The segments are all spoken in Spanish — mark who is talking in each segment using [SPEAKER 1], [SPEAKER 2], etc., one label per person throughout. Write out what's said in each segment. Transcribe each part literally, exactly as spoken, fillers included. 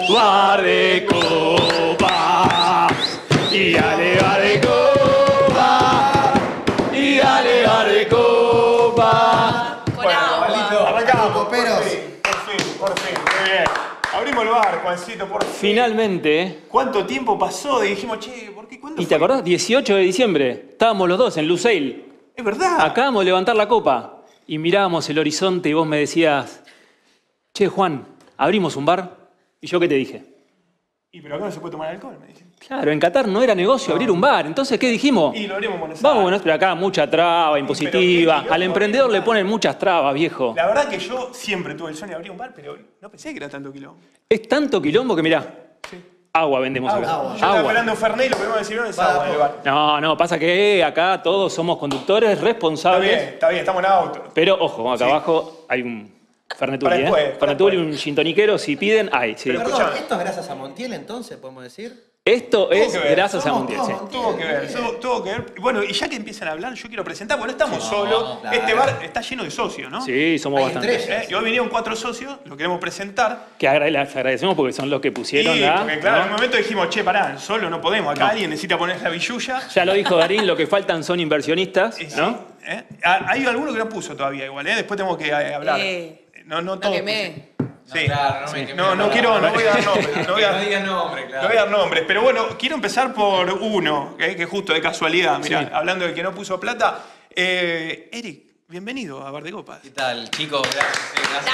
[SPEAKER 1] bar de copa. Y dale, bar de copa. Y dale, bar de copa.
[SPEAKER 2] Con agua.
[SPEAKER 3] Arrancamos, coperos.
[SPEAKER 4] Por fin, por fin, muy bien. Abrimos el bar, Juancito, por fin.
[SPEAKER 1] Finalmente.
[SPEAKER 4] ¿Cuánto tiempo pasó? Y dijimos, che, ¿por qué? ¿Cuándo
[SPEAKER 1] ¿Y
[SPEAKER 4] fue?
[SPEAKER 1] te acordás? dieciocho de diciembre. Estábamos los dos en Lusail.
[SPEAKER 4] Es verdad.
[SPEAKER 1] Acabamos de levantar la copa. Y mirábamos el horizonte y vos me decías, che, Juan, ¿abrimos un bar? ¿Y yo qué te dije?
[SPEAKER 4] Y pero acá no se puede tomar alcohol, me dije.
[SPEAKER 1] Claro, en Qatar no era negocio abrir un bar. Entonces, ¿qué dijimos?
[SPEAKER 4] Y lo abrimos en Buenos Aires.
[SPEAKER 1] Vamos, bueno, pero acá mucha traba, impositiva.
[SPEAKER 4] quilombo
[SPEAKER 1] Al emprendedor
[SPEAKER 4] abrir
[SPEAKER 1] le
[SPEAKER 4] un
[SPEAKER 1] ponen muchas trabas, viejo.
[SPEAKER 4] La verdad que yo siempre tuve el sueño de abrir un bar, pero no pensé que era tanto quilombo.
[SPEAKER 1] Es tanto quilombo que, mirá,
[SPEAKER 4] Sí.
[SPEAKER 1] agua vendemos
[SPEAKER 4] Agua.
[SPEAKER 1] acá.
[SPEAKER 4] Yo estaba esperando un Fernet y lo primero que sirvieron es agua en el bar.
[SPEAKER 1] No, no, pasa que acá todos somos conductores
[SPEAKER 4] Está
[SPEAKER 1] responsables.
[SPEAKER 4] bien, está bien, estamos en auto.
[SPEAKER 1] Pero, ojo, acá
[SPEAKER 4] Sí.
[SPEAKER 1] abajo hay un Fernetuli,
[SPEAKER 4] Para después,
[SPEAKER 1] ¿eh?
[SPEAKER 4] para
[SPEAKER 1] Fernetuli,
[SPEAKER 4] después.
[SPEAKER 1] un gintoniquero, si piden, hay. Sí.
[SPEAKER 4] Pero
[SPEAKER 3] Perdón,
[SPEAKER 4] escuchame.
[SPEAKER 3] ¿esto es gracias a Montiel entonces, podemos decir?
[SPEAKER 1] Esto es
[SPEAKER 4] que ver.
[SPEAKER 1] gracias a
[SPEAKER 3] Somos
[SPEAKER 1] Montiel.
[SPEAKER 3] todos
[SPEAKER 1] sí.
[SPEAKER 3] Montiel.
[SPEAKER 4] Tuvo que ver, tuvo, tuvo que ver. Bueno, y ya que empiezan a hablar, yo quiero presentar, porque no estamos solos.
[SPEAKER 3] claro.
[SPEAKER 4] Este bar está lleno de socios, ¿no?
[SPEAKER 1] Sí, somos
[SPEAKER 3] Hay
[SPEAKER 1] bastantes.
[SPEAKER 3] estrellas.
[SPEAKER 4] ¿Eh? Y hoy vinieron cuatro socios, lo queremos presentar.
[SPEAKER 1] Que agrade- les agradecemos porque son los que pusieron
[SPEAKER 4] Y
[SPEAKER 1] la.
[SPEAKER 4] porque claro,
[SPEAKER 1] ¿no?
[SPEAKER 4] en un momento dijimos, che, pará, solo no podemos, acá alguien necesita poner la billulla.
[SPEAKER 1] Ya lo dijo Darín, lo que faltan son inversionistas,
[SPEAKER 4] Y sí,
[SPEAKER 1] ¿no?
[SPEAKER 4] ¿eh? Ah, Hay alguno que no puso todavía igual, ¿eh? Después tenemos que eh, hablar.
[SPEAKER 2] Eh,
[SPEAKER 4] no, no
[SPEAKER 2] lo
[SPEAKER 4] todos.
[SPEAKER 2] quemé.
[SPEAKER 4] Sí.
[SPEAKER 5] Claro, no me quemé.
[SPEAKER 4] No, no quiero, no voy a dar nombres. No voy a,
[SPEAKER 5] No digas nombre, claro.
[SPEAKER 4] no voy a dar nombres, pero bueno, quiero empezar por uno, ¿eh? Que justo de casualidad, mirá,
[SPEAKER 1] Sí.
[SPEAKER 4] hablando de que no puso plata. Eh, Eric, bienvenido a Bar de Copas.
[SPEAKER 5] ¿Qué tal, chicos? Gracias, eh, gracias.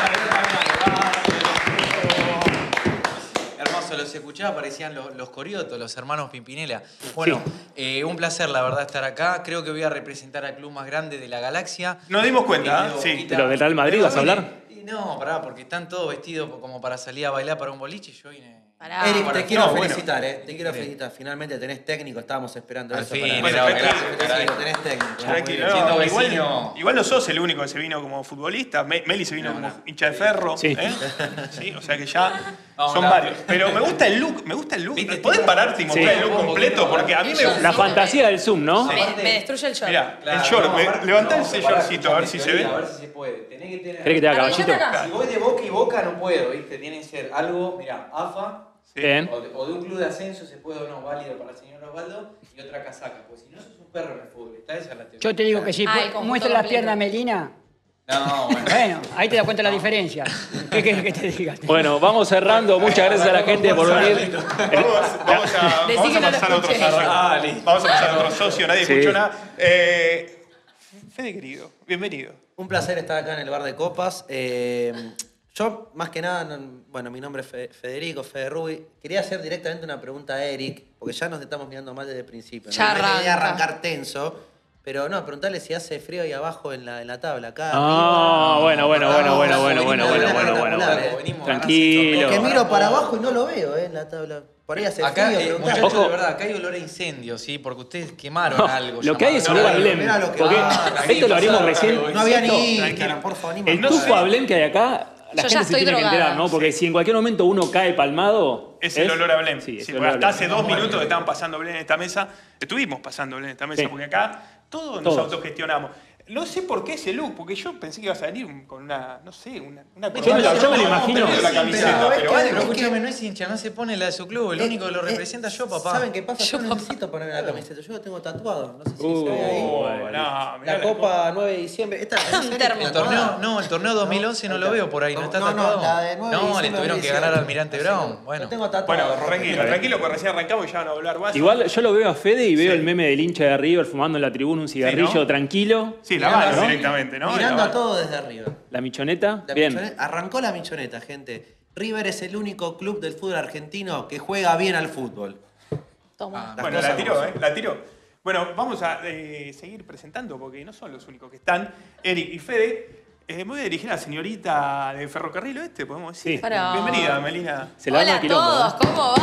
[SPEAKER 5] Hermoso, los escuchaba, parecían los, los Coriotos, los hermanos Pimpinela. Bueno, eh, un placer, la verdad, estar acá. Creo que voy a representar al club más grande de la galaxia.
[SPEAKER 4] Nos dimos cuenta,
[SPEAKER 5] Eh,
[SPEAKER 4] ¿eh? Sí.
[SPEAKER 5] Boquita-
[SPEAKER 1] ¿Pero del Real Madrid
[SPEAKER 5] Pero
[SPEAKER 1] vas a
[SPEAKER 5] vine-
[SPEAKER 1] hablar?
[SPEAKER 5] y No, pará, porque están todos vestidos como para salir a bailar para un boliche y yo vine...
[SPEAKER 2] Pará.
[SPEAKER 3] Eric,
[SPEAKER 5] bueno,
[SPEAKER 3] te quiero
[SPEAKER 4] no, bueno.
[SPEAKER 3] felicitar, ¿eh? Te quiero
[SPEAKER 5] Sí.
[SPEAKER 3] felicitar. Finalmente tenés técnico, estábamos esperando
[SPEAKER 5] Al
[SPEAKER 3] eso.
[SPEAKER 5] fin,
[SPEAKER 3] para-
[SPEAKER 4] Bueno,
[SPEAKER 5] era-
[SPEAKER 4] tranquilo,
[SPEAKER 5] gracias,
[SPEAKER 3] Tenés
[SPEAKER 5] caray.
[SPEAKER 3] tenés técnico.
[SPEAKER 4] Tranquilo,
[SPEAKER 5] Siendo
[SPEAKER 4] no,
[SPEAKER 5] vecino.
[SPEAKER 4] igual, igual no sos el único que se vino como futbolista. Me- Meli se vino
[SPEAKER 5] No,
[SPEAKER 4] como
[SPEAKER 5] no.
[SPEAKER 4] hincha de ferro.
[SPEAKER 1] Sí.
[SPEAKER 4] ¿eh? Sí, o sea que ya
[SPEAKER 5] Vamos,
[SPEAKER 4] son
[SPEAKER 5] la-
[SPEAKER 4] varios. Pero me gusta el look, me gusta el look.
[SPEAKER 5] ¿Viste?
[SPEAKER 4] ¿Podés pararte y mostrar
[SPEAKER 1] Sí.
[SPEAKER 4] el look completo? Porque a mí me gusta.
[SPEAKER 1] La fantasía del Zoom, ¿no?
[SPEAKER 2] Me, me destruye el short.
[SPEAKER 4] Mirá,
[SPEAKER 5] Claro,
[SPEAKER 4] el short,
[SPEAKER 5] no,
[SPEAKER 4] me-
[SPEAKER 5] aparte-
[SPEAKER 4] levantá
[SPEAKER 5] no,
[SPEAKER 4] ese
[SPEAKER 5] pará,
[SPEAKER 4] shortcito a ver si se ve.
[SPEAKER 5] A ver si se puede. Tenés que tener...
[SPEAKER 1] ¿Querés que te haga
[SPEAKER 2] Arrodillate
[SPEAKER 1] caballito?
[SPEAKER 2] acá.
[SPEAKER 5] Si voy de boca y boca no puedo, ¿viste? Tiene que ser algo, mira, A F A,
[SPEAKER 1] Bien.
[SPEAKER 5] o de, o de un club de ascenso se puede o no, válido para el señor Osvaldo, y otra casaca, pues si no sos un perro en el fútbol, ¿está esa es la teoría?
[SPEAKER 6] Yo te digo que sí,
[SPEAKER 2] Ah, el
[SPEAKER 6] pues,
[SPEAKER 2] conjunto
[SPEAKER 6] muestra las
[SPEAKER 2] completo.
[SPEAKER 6] piernas Melina.
[SPEAKER 5] No, bueno.
[SPEAKER 6] Bueno, ahí te das cuenta la diferencia. ¿Qué quieres que te diga?
[SPEAKER 1] Bueno, vamos cerrando. Muchas gracias a la gente por venir.
[SPEAKER 4] Vamos, vamos a,
[SPEAKER 2] Decí
[SPEAKER 4] vamos
[SPEAKER 2] que
[SPEAKER 4] a
[SPEAKER 2] no lo
[SPEAKER 4] pasar a otro
[SPEAKER 2] escuché.
[SPEAKER 4] socio.
[SPEAKER 5] Ah, listo.
[SPEAKER 4] Vamos a pasar a otro socio, nadie
[SPEAKER 1] Sí.
[SPEAKER 4] escuchó nada. Eh, Fede querido, bienvenido.
[SPEAKER 3] Un placer estar acá en el Bar de Copas. Eh, yo, más que nada, no- bueno, mi nombre es Fe- Federico, Fede Rubi. Quería hacer directamente una pregunta a Eric, porque ya nos estamos mirando mal desde el principio. ¿no?
[SPEAKER 2] Ya
[SPEAKER 3] No quería
[SPEAKER 2] arranca.
[SPEAKER 3] arrancar tenso, pero no, preguntarle si hace frío ahí abajo en la, en la tabla. Acá
[SPEAKER 1] Ah,
[SPEAKER 3] arriba.
[SPEAKER 1] bueno, bueno, bueno, bueno, bueno,
[SPEAKER 3] Venimos
[SPEAKER 1] bueno,
[SPEAKER 3] de
[SPEAKER 1] bueno,
[SPEAKER 3] una
[SPEAKER 1] bueno, bueno,
[SPEAKER 3] espectacular,
[SPEAKER 1] bueno.
[SPEAKER 3] eh.
[SPEAKER 5] Venimos
[SPEAKER 1] Tranquilo.
[SPEAKER 3] Porque miro para abajo y no lo veo, ¿eh? En la tabla. Por ahí hace
[SPEAKER 5] Acá,
[SPEAKER 3] frío,
[SPEAKER 5] eh,
[SPEAKER 3] preguntá.
[SPEAKER 5] muchachos,
[SPEAKER 1] Ojo.
[SPEAKER 5] de verdad, acá hay olor a incendio, ¿sí? Porque ustedes quemaron
[SPEAKER 1] No,
[SPEAKER 5] algo.
[SPEAKER 1] lo que hay es
[SPEAKER 5] llamado-
[SPEAKER 1] olor a
[SPEAKER 3] No,
[SPEAKER 1] Blem.
[SPEAKER 3] mirá lo que
[SPEAKER 1] Porque
[SPEAKER 3] va.
[SPEAKER 1] esto lo abrimos
[SPEAKER 5] Tranquilo,
[SPEAKER 1] recién.
[SPEAKER 3] No había
[SPEAKER 1] Esto-
[SPEAKER 3] ni
[SPEAKER 4] tranquilo.
[SPEAKER 3] Instagram, por favor, ni
[SPEAKER 1] El
[SPEAKER 3] más.
[SPEAKER 1] tufo a Blem que hay acá, la
[SPEAKER 2] Yo ya
[SPEAKER 1] gente se
[SPEAKER 2] estoy
[SPEAKER 1] tiene que
[SPEAKER 2] drogada.
[SPEAKER 1] enterar, ¿no? Porque si en cualquier momento uno cae palmado.
[SPEAKER 4] Es el olor a Blem.
[SPEAKER 1] Sí, es
[SPEAKER 4] Sí,
[SPEAKER 1] el
[SPEAKER 4] porque
[SPEAKER 1] olor a
[SPEAKER 4] hasta
[SPEAKER 1] Blem.
[SPEAKER 4] hace dos minutos que estaban pasando Blem en esta mesa. Estuvimos pasando Blem en esta mesa,
[SPEAKER 1] Sí.
[SPEAKER 4] porque acá todos nos
[SPEAKER 1] Todos.
[SPEAKER 4] autogestionamos. No sé por qué ese look, porque yo pensé que ibas a venir con una, no sé, una, una
[SPEAKER 1] Yo me lo- yo me lo imagino.
[SPEAKER 4] La camiseta,
[SPEAKER 3] Pero es
[SPEAKER 4] pero
[SPEAKER 3] que-
[SPEAKER 4] vale,
[SPEAKER 5] Pero
[SPEAKER 3] Es
[SPEAKER 5] escúchame, no es hincha, no se pone la de su club, el
[SPEAKER 3] Eh,
[SPEAKER 5] único que lo
[SPEAKER 3] eh,
[SPEAKER 5] representa yo, papá.
[SPEAKER 3] ¿Saben qué pasa? Yo,
[SPEAKER 2] Yo,
[SPEAKER 3] no
[SPEAKER 2] papá.
[SPEAKER 3] necesito ponerme la camiseta, yo lo tengo tatuado. No sé si
[SPEAKER 1] Uh,
[SPEAKER 3] se ve ahí.
[SPEAKER 4] Oh,
[SPEAKER 1] bueno.
[SPEAKER 4] no, mirá
[SPEAKER 3] La Copa nueve de diciembre. Esta ¿en serio
[SPEAKER 2] termo.
[SPEAKER 5] El
[SPEAKER 3] tatuada?
[SPEAKER 5] torneo, no, el torneo dos mil once no,
[SPEAKER 3] ahí
[SPEAKER 5] lo
[SPEAKER 3] está.
[SPEAKER 5] veo por ahí, ¿no, está
[SPEAKER 3] no,
[SPEAKER 5] tatuado?
[SPEAKER 3] No, la de nueve de
[SPEAKER 5] No, le
[SPEAKER 3] diciembre
[SPEAKER 5] tuvieron que
[SPEAKER 3] dieciocho.
[SPEAKER 5] ganar al Almirante
[SPEAKER 3] Así
[SPEAKER 5] Brown.
[SPEAKER 3] que
[SPEAKER 5] Bueno.
[SPEAKER 3] Lo tengo tatuado.
[SPEAKER 4] Bueno, tranquilo, tranquilo, porque recién arrancamos y ya van a hablar más.
[SPEAKER 1] Igual yo lo veo a Fede y veo
[SPEAKER 4] Sí.
[SPEAKER 1] el meme del hincha de River fumando en la tribuna un cigarrillo
[SPEAKER 4] Sí, ¿no?
[SPEAKER 1] tranquilo.
[SPEAKER 4] Sí, la
[SPEAKER 3] Mirando,
[SPEAKER 4] mano
[SPEAKER 3] ¿no?
[SPEAKER 4] directamente, ¿no?
[SPEAKER 3] Mirando
[SPEAKER 4] La
[SPEAKER 3] a
[SPEAKER 4] mano.
[SPEAKER 3] todo desde arriba.
[SPEAKER 1] La michoneta.
[SPEAKER 3] La
[SPEAKER 1] Bien.
[SPEAKER 3] michoneta- arrancó la michoneta, gente. River es el único club del fútbol argentino que juega bien al fútbol.
[SPEAKER 2] Toma.
[SPEAKER 3] Las
[SPEAKER 4] Bueno,
[SPEAKER 3] cosas
[SPEAKER 4] la tiró,
[SPEAKER 3] como
[SPEAKER 4] ¿eh? La tiró. Bueno, vamos a eh, seguir presentando porque no son los únicos que están. Eric y Fede. Eh, me voy a dirigir a la señorita de Ferrocarril Oeste, podemos decir.
[SPEAKER 1] Sí.
[SPEAKER 2] Para.
[SPEAKER 4] Bienvenida, Melina.
[SPEAKER 1] Se la
[SPEAKER 2] Hola
[SPEAKER 1] arma
[SPEAKER 2] a
[SPEAKER 1] quilombo,
[SPEAKER 2] todos,
[SPEAKER 1] ¿eh?
[SPEAKER 2] ¿cómo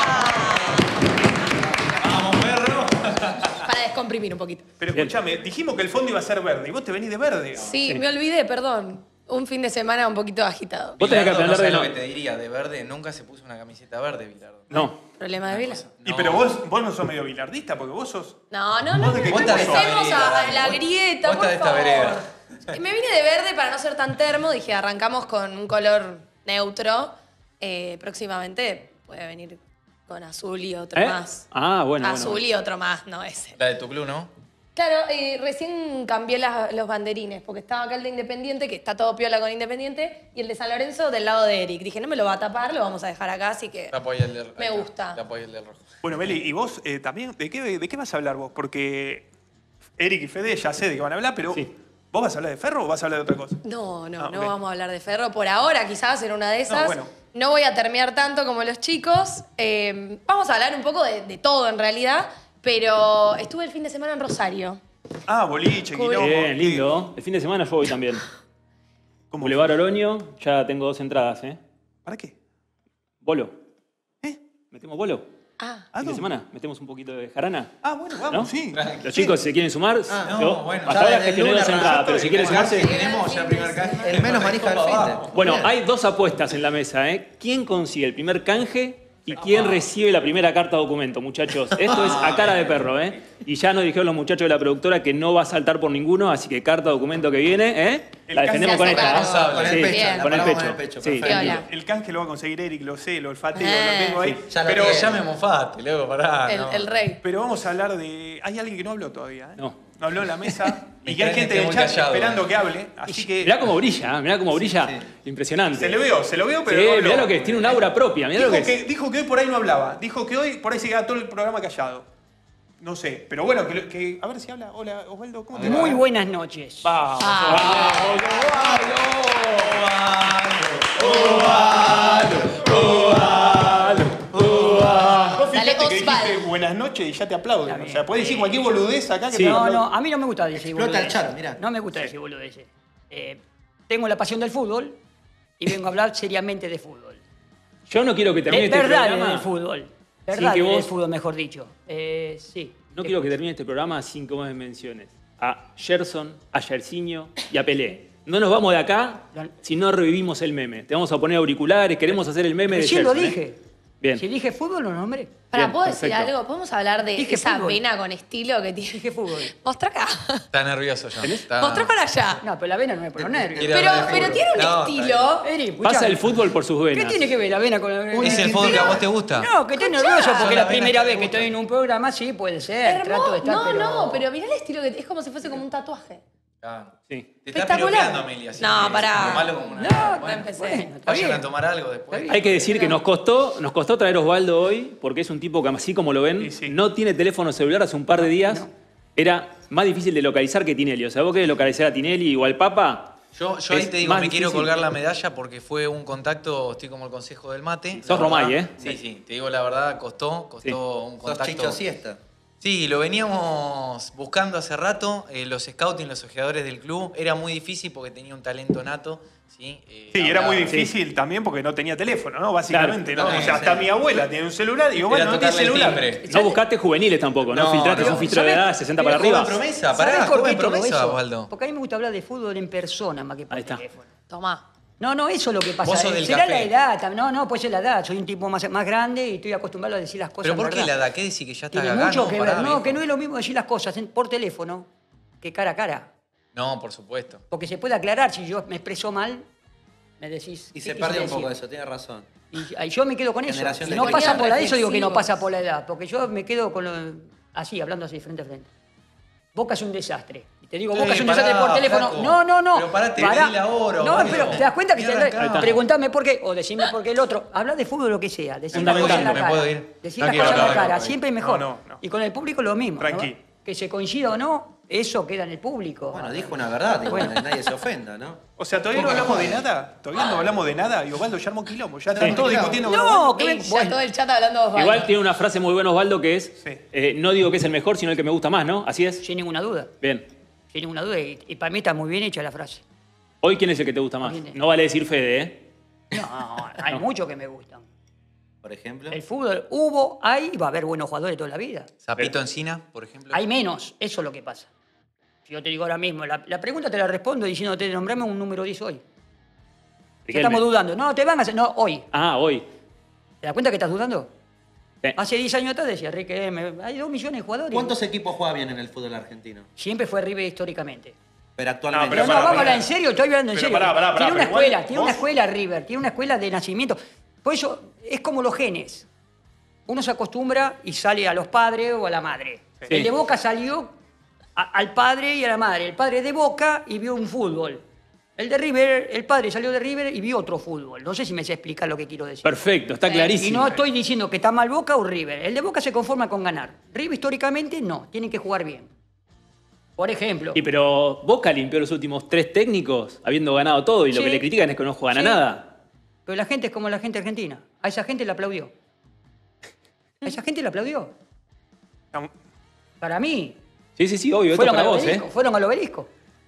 [SPEAKER 2] va?
[SPEAKER 5] ¡Vamos, perro!
[SPEAKER 2] Para descomprimir un poquito.
[SPEAKER 4] Pero
[SPEAKER 1] Bien.
[SPEAKER 4] escúchame, dijimos que el fondo iba a ser verde y vos te venís de verde.
[SPEAKER 2] Sí, me olvidé, perdón. Un fin de semana un poquito agitado.
[SPEAKER 1] Vos tenés que
[SPEAKER 5] Bilardo,
[SPEAKER 1] aprender
[SPEAKER 5] no
[SPEAKER 1] de
[SPEAKER 5] sabés
[SPEAKER 1] no.
[SPEAKER 5] lo que te diría, de verde, nunca se puso una camiseta verde, Bilardo.
[SPEAKER 1] No.
[SPEAKER 2] ¿Problema de vela?
[SPEAKER 4] Y
[SPEAKER 5] No.
[SPEAKER 4] pero vos, vos no sos medio bilardista porque vos sos.
[SPEAKER 2] No, no, no.
[SPEAKER 4] ¿Vos de qué
[SPEAKER 2] No
[SPEAKER 4] equipo
[SPEAKER 2] empecemos
[SPEAKER 4] sos?
[SPEAKER 2] a, a la grieta,
[SPEAKER 5] Vos
[SPEAKER 2] por
[SPEAKER 5] estás de esta
[SPEAKER 2] favor.
[SPEAKER 5] vereda.
[SPEAKER 2] Y me vine de verde para no ser tan termo. Dije, arrancamos con un color neutro. eh, próximamente puede venir con Azul y otro
[SPEAKER 1] ¿Eh?
[SPEAKER 2] más.
[SPEAKER 1] Ah, bueno,
[SPEAKER 2] Azul
[SPEAKER 1] bueno.
[SPEAKER 2] y otro más, no ese.
[SPEAKER 5] La de tu club, ¿no?
[SPEAKER 2] Claro, eh, recién cambié las- los banderines, porque estaba acá el de Independiente, que está todo piola con Independiente, y el de San Lorenzo del lado de Eric. Dije, no me lo va a tapar, lo vamos a dejar acá, así que
[SPEAKER 5] Te apoya el de
[SPEAKER 2] me
[SPEAKER 5] ahí está,
[SPEAKER 2] gusta.
[SPEAKER 5] Te apoya el de rojo.
[SPEAKER 4] Bueno, Meli, ¿y vos eh, también? ¿de qué, ¿De qué vas a hablar vos? Porque Eric y Fede ya sé de qué van a hablar, pero
[SPEAKER 1] Sí.
[SPEAKER 4] ¿vos vas a hablar de Ferro o vas a hablar de otra cosa?
[SPEAKER 2] No, no,
[SPEAKER 4] Ah,
[SPEAKER 2] no
[SPEAKER 4] ok.
[SPEAKER 2] vamos a hablar de Ferro. Por ahora, quizás en una de esas. No,
[SPEAKER 4] bueno.
[SPEAKER 2] voy a terminar tanto como los chicos. Eh, vamos a hablar un poco de, de todo, en realidad. Pero estuve el fin de semana en Rosario.
[SPEAKER 4] Ah, boliche,
[SPEAKER 2] Cool.
[SPEAKER 4] quilombo.
[SPEAKER 1] Bien, lindo. El fin de semana yo voy también.
[SPEAKER 4] ¿Cómo?
[SPEAKER 1] Boulevard Oroño, ya tengo dos entradas, ¿eh?
[SPEAKER 4] ¿Para qué?
[SPEAKER 1] Bolo.
[SPEAKER 4] ¿Eh?
[SPEAKER 1] ¿Metemos bolo?
[SPEAKER 2] Ah,
[SPEAKER 4] ¿A
[SPEAKER 1] ¿Fin de
[SPEAKER 4] dónde?
[SPEAKER 1] semana? ¿Metemos un poquito de jarana?
[SPEAKER 4] Ah, bueno, vamos,
[SPEAKER 1] ¿No?
[SPEAKER 4] sí.
[SPEAKER 1] Los chicos, si se quieren sumar,
[SPEAKER 3] Ah,
[SPEAKER 1] yo
[SPEAKER 5] no, bueno.
[SPEAKER 1] hasta
[SPEAKER 3] Ya
[SPEAKER 1] ahora
[SPEAKER 3] desde
[SPEAKER 1] gestioné
[SPEAKER 3] el
[SPEAKER 1] dos
[SPEAKER 3] lunes
[SPEAKER 1] entradas,
[SPEAKER 3] arrancó
[SPEAKER 1] pero si quieren sumarse...
[SPEAKER 5] Tenemos ya primer canje.
[SPEAKER 3] El menos manija del fin de.
[SPEAKER 1] Bueno, hay dos apuestas en la mesa, ¿eh? ¿Quién consigue el primer canje y quién recibe la primera carta documento, muchachos? Esto es a cara de perro, ¿eh? Y ya nos dijeron los muchachos de la productora que no va a saltar por ninguno, así que carta documento que viene, ¿eh? La defendemos con
[SPEAKER 2] Se hace
[SPEAKER 1] esta.
[SPEAKER 2] cargo.
[SPEAKER 3] Con el
[SPEAKER 1] Sí,
[SPEAKER 3] pecho,
[SPEAKER 2] la
[SPEAKER 1] con el
[SPEAKER 3] paramos
[SPEAKER 1] pecho.
[SPEAKER 3] con el pecho,
[SPEAKER 1] Sí,
[SPEAKER 3] perfecto.
[SPEAKER 2] Piola.
[SPEAKER 4] El canje lo va a conseguir Eric, lo sé, lo olfateo,
[SPEAKER 2] Eh.
[SPEAKER 4] lo tengo ahí.
[SPEAKER 3] Sí, ya lo
[SPEAKER 4] pero,
[SPEAKER 3] tiene.
[SPEAKER 5] Ya me mofaste, luego, pará.
[SPEAKER 2] el,
[SPEAKER 5] no.
[SPEAKER 2] el rey.
[SPEAKER 4] pero vamos a hablar de... Hay alguien que no habló todavía, ¿eh?
[SPEAKER 1] No.
[SPEAKER 4] No habló en la mesa.
[SPEAKER 5] Me
[SPEAKER 4] y que hay
[SPEAKER 5] extraña
[SPEAKER 4] gente
[SPEAKER 5] que
[SPEAKER 4] en el
[SPEAKER 5] esté
[SPEAKER 4] chat
[SPEAKER 5] muy callado,
[SPEAKER 4] esperando
[SPEAKER 5] eh.
[SPEAKER 4] que hable. Así que...
[SPEAKER 1] Mirá cómo brilla, ¿eh? Mirá cómo brilla. Impresionante.
[SPEAKER 4] Se le veo, se lo veo, pero
[SPEAKER 1] Sí,
[SPEAKER 4] no habló.
[SPEAKER 1] mirá lo que es, tiene un aura propia, mirá
[SPEAKER 4] Dijo
[SPEAKER 1] lo que
[SPEAKER 4] que,
[SPEAKER 1] es.
[SPEAKER 4] dijo que hoy por ahí no hablaba. Dijo que hoy por ahí se queda todo el programa callado. No sé, pero bueno, que, lo- que- a ver si habla. Hola, Osvaldo, ¿cómo te va?
[SPEAKER 6] Muy buenas noches.
[SPEAKER 1] Vamos,
[SPEAKER 2] Ah.
[SPEAKER 4] Vos
[SPEAKER 2] Dale,
[SPEAKER 4] fíjate que dijiste
[SPEAKER 2] Osvaldo.
[SPEAKER 4] buenas noches y ya te aplauden.
[SPEAKER 6] Está
[SPEAKER 4] O
[SPEAKER 6] bien.
[SPEAKER 4] sea, podés decir cualquier boludez acá que
[SPEAKER 1] Sí.
[SPEAKER 4] te
[SPEAKER 6] No,
[SPEAKER 4] aplauden.
[SPEAKER 6] no, a mí no me gusta decir
[SPEAKER 3] Explota el
[SPEAKER 6] boludeces.
[SPEAKER 3] chat, mirá.
[SPEAKER 6] No me gusta decir boludeces. Eh, tengo la pasión del fútbol y vengo a hablar seriamente de fútbol.
[SPEAKER 1] Yo no quiero que termine
[SPEAKER 6] De
[SPEAKER 1] este
[SPEAKER 6] verdad
[SPEAKER 1] programa.
[SPEAKER 6] del fútbol.
[SPEAKER 1] Sin
[SPEAKER 6] Verdad
[SPEAKER 1] que
[SPEAKER 6] del
[SPEAKER 1] vos-
[SPEAKER 6] fútbol, mejor dicho. Eh, sí.
[SPEAKER 1] No quiero que termine este programa sin que vos me menciones a Gerson, a Jairzinho y a Pelé. No nos vamos de acá si no revivimos el meme. Te vamos a poner auriculares, queremos hacer el meme de
[SPEAKER 6] Recién lo
[SPEAKER 1] Gerson, ¿eh?
[SPEAKER 6] dije.
[SPEAKER 1] Bien.
[SPEAKER 6] Si dije fútbol, lo nombré.
[SPEAKER 2] Para,
[SPEAKER 1] Bien,
[SPEAKER 2] ¿puedo decir
[SPEAKER 1] perfecto.
[SPEAKER 2] algo? ¿Podemos hablar de
[SPEAKER 6] Dije
[SPEAKER 2] esa
[SPEAKER 6] fútbol.
[SPEAKER 2] vena con estilo que tiene?
[SPEAKER 6] Dije fútbol.
[SPEAKER 2] Mostrá acá.
[SPEAKER 5] Está nervioso ya. Está...
[SPEAKER 2] Mostrá para allá.
[SPEAKER 6] No, pero la vena no es por los nervios.
[SPEAKER 5] Quiere
[SPEAKER 2] Pero,
[SPEAKER 5] hablar de
[SPEAKER 2] pero
[SPEAKER 5] fútbol.
[SPEAKER 2] tiene un
[SPEAKER 5] No, está
[SPEAKER 2] estilo.
[SPEAKER 6] Eri,
[SPEAKER 1] Pasa
[SPEAKER 6] escuchame.
[SPEAKER 1] el fútbol por sus
[SPEAKER 6] ¿Qué
[SPEAKER 1] venas.
[SPEAKER 6] tiene que ver la vena con la vena?
[SPEAKER 5] ¿Es el fútbol que a vos te gusta?
[SPEAKER 6] No, que estoy
[SPEAKER 2] Escuchá.
[SPEAKER 6] nervioso porque
[SPEAKER 5] Son
[SPEAKER 6] es la
[SPEAKER 5] las venas
[SPEAKER 6] primera
[SPEAKER 5] que
[SPEAKER 6] vez
[SPEAKER 5] te
[SPEAKER 6] que estoy en un programa, sí, puede ser. Trato de estar,
[SPEAKER 2] no,
[SPEAKER 6] pero...
[SPEAKER 2] no, pero mirá el estilo que es como si fuese como un tatuaje.
[SPEAKER 5] Ah.
[SPEAKER 1] Sí.
[SPEAKER 5] Te está
[SPEAKER 2] Espectacular.
[SPEAKER 5] piropeando, Amelia. así
[SPEAKER 2] No,
[SPEAKER 5] que
[SPEAKER 2] pará.
[SPEAKER 5] es malo como una...
[SPEAKER 6] No,
[SPEAKER 5] bueno,
[SPEAKER 2] empecé.
[SPEAKER 6] bueno, está
[SPEAKER 5] vayan
[SPEAKER 6] bien.
[SPEAKER 5] a tomar algo después.
[SPEAKER 6] Está
[SPEAKER 1] Hay que decir que nos costó, nos costó traer a Osvaldo hoy, porque es un tipo que, así como lo ven,
[SPEAKER 4] Sí, sí.
[SPEAKER 1] no tiene teléfono celular hace un par de días. Era más difícil de localizar que Tinelli. O sea, vos querés localizar a Tinelli o al Papa.
[SPEAKER 5] Yo, yo ahí
[SPEAKER 1] Es
[SPEAKER 5] te digo,
[SPEAKER 1] más
[SPEAKER 5] me quiero
[SPEAKER 1] difícil.
[SPEAKER 5] colgar la medalla porque fue un contacto, estoy como el consejo del mate.
[SPEAKER 1] Sos
[SPEAKER 5] La
[SPEAKER 1] Romay,
[SPEAKER 5] verdad.
[SPEAKER 1] ¿eh?
[SPEAKER 5] Sí, sí, te digo la verdad, costó, costó
[SPEAKER 1] Sí.
[SPEAKER 5] un
[SPEAKER 3] Sos
[SPEAKER 5] contacto.
[SPEAKER 3] Chicho Siesta.
[SPEAKER 5] Sí, lo veníamos buscando hace rato, eh, los scouting, los ojeadores del club. Era muy difícil porque tenía un talento nato. Sí, eh,
[SPEAKER 4] Sí, era
[SPEAKER 5] hablaba-
[SPEAKER 4] muy difícil también porque no tenía teléfono, ¿no? Básicamente,
[SPEAKER 1] Claro.
[SPEAKER 4] ¿no?
[SPEAKER 5] No,
[SPEAKER 4] o sea,
[SPEAKER 5] sí.
[SPEAKER 4] hasta mi abuela tiene un celular y digo, bueno,
[SPEAKER 5] Era
[SPEAKER 4] no tiene
[SPEAKER 5] tocarle el
[SPEAKER 4] celular.
[SPEAKER 5] timbre.
[SPEAKER 1] No buscaste juveniles tampoco, ¿no?
[SPEAKER 5] No,
[SPEAKER 1] Filtraste
[SPEAKER 5] no.
[SPEAKER 1] un filtro de
[SPEAKER 6] ¿Sabés?
[SPEAKER 1] edad, sesenta para
[SPEAKER 5] Joven
[SPEAKER 1] arriba.
[SPEAKER 5] promesa,
[SPEAKER 6] ¿Sabés
[SPEAKER 5] pará,
[SPEAKER 6] por qué
[SPEAKER 5] joven
[SPEAKER 6] todo
[SPEAKER 5] promesa,
[SPEAKER 6] eso?
[SPEAKER 5] Osvaldo.
[SPEAKER 6] Porque a mí me gusta hablar de fútbol en persona más que por
[SPEAKER 1] Ahí está.
[SPEAKER 6] teléfono.
[SPEAKER 2] Tomá.
[SPEAKER 6] No, no, eso es lo que pasa.
[SPEAKER 5] Vos sos del
[SPEAKER 6] Será
[SPEAKER 5] café.
[SPEAKER 6] la edad, tam- no, no, puede ser la edad. Soy un tipo más, más grande y estoy acostumbrado a decir las cosas.
[SPEAKER 5] ¿Pero por
[SPEAKER 6] en
[SPEAKER 5] qué la
[SPEAKER 6] verdad.
[SPEAKER 5] edad? ¿Qué decís que ya está
[SPEAKER 6] Tiene
[SPEAKER 5] gagá?
[SPEAKER 6] mucho
[SPEAKER 5] No,
[SPEAKER 6] que
[SPEAKER 5] pará,
[SPEAKER 6] ver. No,
[SPEAKER 5] viejo.
[SPEAKER 6] que no es lo mismo decir las cosas en- por teléfono que cara a cara.
[SPEAKER 5] No, por supuesto.
[SPEAKER 6] Porque se puede aclarar. Si yo me expreso mal, me decís.
[SPEAKER 3] Y
[SPEAKER 6] ¿qué
[SPEAKER 3] se
[SPEAKER 6] quise
[SPEAKER 3] pierde un
[SPEAKER 6] decir?
[SPEAKER 3] poco eso, tiene razón.
[SPEAKER 6] Y, y yo me quedo con eso.
[SPEAKER 3] Generación
[SPEAKER 6] Si
[SPEAKER 3] de
[SPEAKER 6] no
[SPEAKER 3] cristal.
[SPEAKER 6] pasa por la edad, eso digo que no
[SPEAKER 2] Reflexivos.
[SPEAKER 6] pasa por la edad. Porque yo me quedo con lo, así, hablando así, frente a frente. Boca es un desastre. Y te digo,
[SPEAKER 5] Eh,
[SPEAKER 6] Boca es un
[SPEAKER 5] pará,
[SPEAKER 6] desastre por teléfono.
[SPEAKER 5] flaco.
[SPEAKER 6] No, no, no.
[SPEAKER 5] Pero pará, te
[SPEAKER 6] Pará.
[SPEAKER 5] pedí la hora,
[SPEAKER 6] No,
[SPEAKER 5] Osvaldo.
[SPEAKER 6] pero te das cuenta que
[SPEAKER 5] Mirá
[SPEAKER 6] te
[SPEAKER 5] acá.
[SPEAKER 6] preguntame por qué o decime por qué el otro. Habla de fútbol lo que sea. Decir las cosas en la
[SPEAKER 1] Fundamental.
[SPEAKER 5] ¿Me
[SPEAKER 6] cara.
[SPEAKER 5] puedo ir?
[SPEAKER 6] Decir
[SPEAKER 5] No
[SPEAKER 6] las
[SPEAKER 5] quiero
[SPEAKER 6] cosas en la
[SPEAKER 5] hablar de
[SPEAKER 6] cara.
[SPEAKER 5] Copa.
[SPEAKER 6] Siempre es mejor.
[SPEAKER 4] No, no, no.
[SPEAKER 6] Y con el público lo mismo. ¿no?
[SPEAKER 4] Tranqui.
[SPEAKER 6] Que se coincida o no, eso queda en el público.
[SPEAKER 3] Bueno, dijo una verdad, digo,
[SPEAKER 6] Bueno.
[SPEAKER 3] que nadie se ofenda, ¿no?
[SPEAKER 4] O sea, todavía no hablamos de nada. Todavía no hablamos de nada y Osvaldo ya armó quilombo. Ya están
[SPEAKER 1] Sí.
[SPEAKER 4] todos
[SPEAKER 3] Claro.
[SPEAKER 4] discutiendo con
[SPEAKER 6] No,
[SPEAKER 4] Osvaldo.
[SPEAKER 6] que
[SPEAKER 2] Ey,
[SPEAKER 6] ven-
[SPEAKER 2] ya
[SPEAKER 6] bueno.
[SPEAKER 2] todo el chat hablando de Osvaldo.
[SPEAKER 1] Igual tiene una frase muy buena Osvaldo que es,
[SPEAKER 4] Sí.
[SPEAKER 1] eh, no digo que es el mejor, sino el que me gusta más, ¿no? Así es.
[SPEAKER 6] Sin ninguna duda.
[SPEAKER 1] Bien.
[SPEAKER 6] Sin ninguna duda. Y, y para mí está muy bien hecha la frase.
[SPEAKER 1] Hoy, ¿quién es el que te gusta más?
[SPEAKER 6] ¿Quién es?
[SPEAKER 1] No vale decir Fede, ¿eh?
[SPEAKER 6] No, hay muchos que me gustan.
[SPEAKER 3] Por ejemplo.
[SPEAKER 6] El fútbol hubo, hay y va a haber buenos jugadores toda la vida.
[SPEAKER 5] Zapito Encina, por ejemplo.
[SPEAKER 6] Hay menos, eso es lo que pasa. Si yo te digo ahora mismo, la, la pregunta te la respondo diciéndote, nombrame un número diez hoy. ¿Qué
[SPEAKER 1] Riquelme.
[SPEAKER 6] estamos dudando? No, te van a hacer, no, hoy.
[SPEAKER 1] Ah, hoy.
[SPEAKER 6] ¿Te das cuenta que estás dudando?
[SPEAKER 1] Sí.
[SPEAKER 6] Hace diez años atrás decía Riquelme, hay dos millones de jugadores.
[SPEAKER 3] ¿Cuántos equipos juegan bien en el fútbol argentino?
[SPEAKER 6] Siempre fue River históricamente.
[SPEAKER 3] Pero actualmente.
[SPEAKER 4] pero
[SPEAKER 6] No, no,
[SPEAKER 4] pará,
[SPEAKER 6] vamos a
[SPEAKER 4] pará.
[SPEAKER 6] hablar en serio, estoy hablando en
[SPEAKER 4] Pero
[SPEAKER 6] serio.
[SPEAKER 4] pará, pará, pará,
[SPEAKER 6] tiene una
[SPEAKER 4] pero igual
[SPEAKER 6] escuela, tiene una
[SPEAKER 4] vos-
[SPEAKER 6] escuela River, tiene una escuela de nacimiento. Por eso es como los genes. Uno se acostumbra y sale a los padres o a la madre.
[SPEAKER 1] Sí.
[SPEAKER 6] El de Boca salió a- al padre y a la madre. El padre de Boca y vio un fútbol. El de River, el padre salió de River y vio otro fútbol. No sé si me sé explicar lo que quiero decir.
[SPEAKER 1] Perfecto, está
[SPEAKER 6] Y
[SPEAKER 1] clarísimo.
[SPEAKER 6] no estoy diciendo que está mal Boca o River. El de Boca se conforma con ganar. River históricamente no, tienen que jugar bien. Por ejemplo.
[SPEAKER 1] Y pero Boca limpió los últimos tres técnicos habiendo ganado todo y lo
[SPEAKER 6] Sí.
[SPEAKER 1] que le critican es que no juegan a
[SPEAKER 6] Sí.
[SPEAKER 1] nada.
[SPEAKER 6] Pero la gente es como la gente argentina. A esa gente le aplaudió. A esa gente le aplaudió. Para mí.
[SPEAKER 1] Sí, sí, sí, obvio, esto es
[SPEAKER 6] Fueron
[SPEAKER 1] para
[SPEAKER 6] al
[SPEAKER 1] vos, ¿eh?
[SPEAKER 6] obelisco. Fueron al obelisco.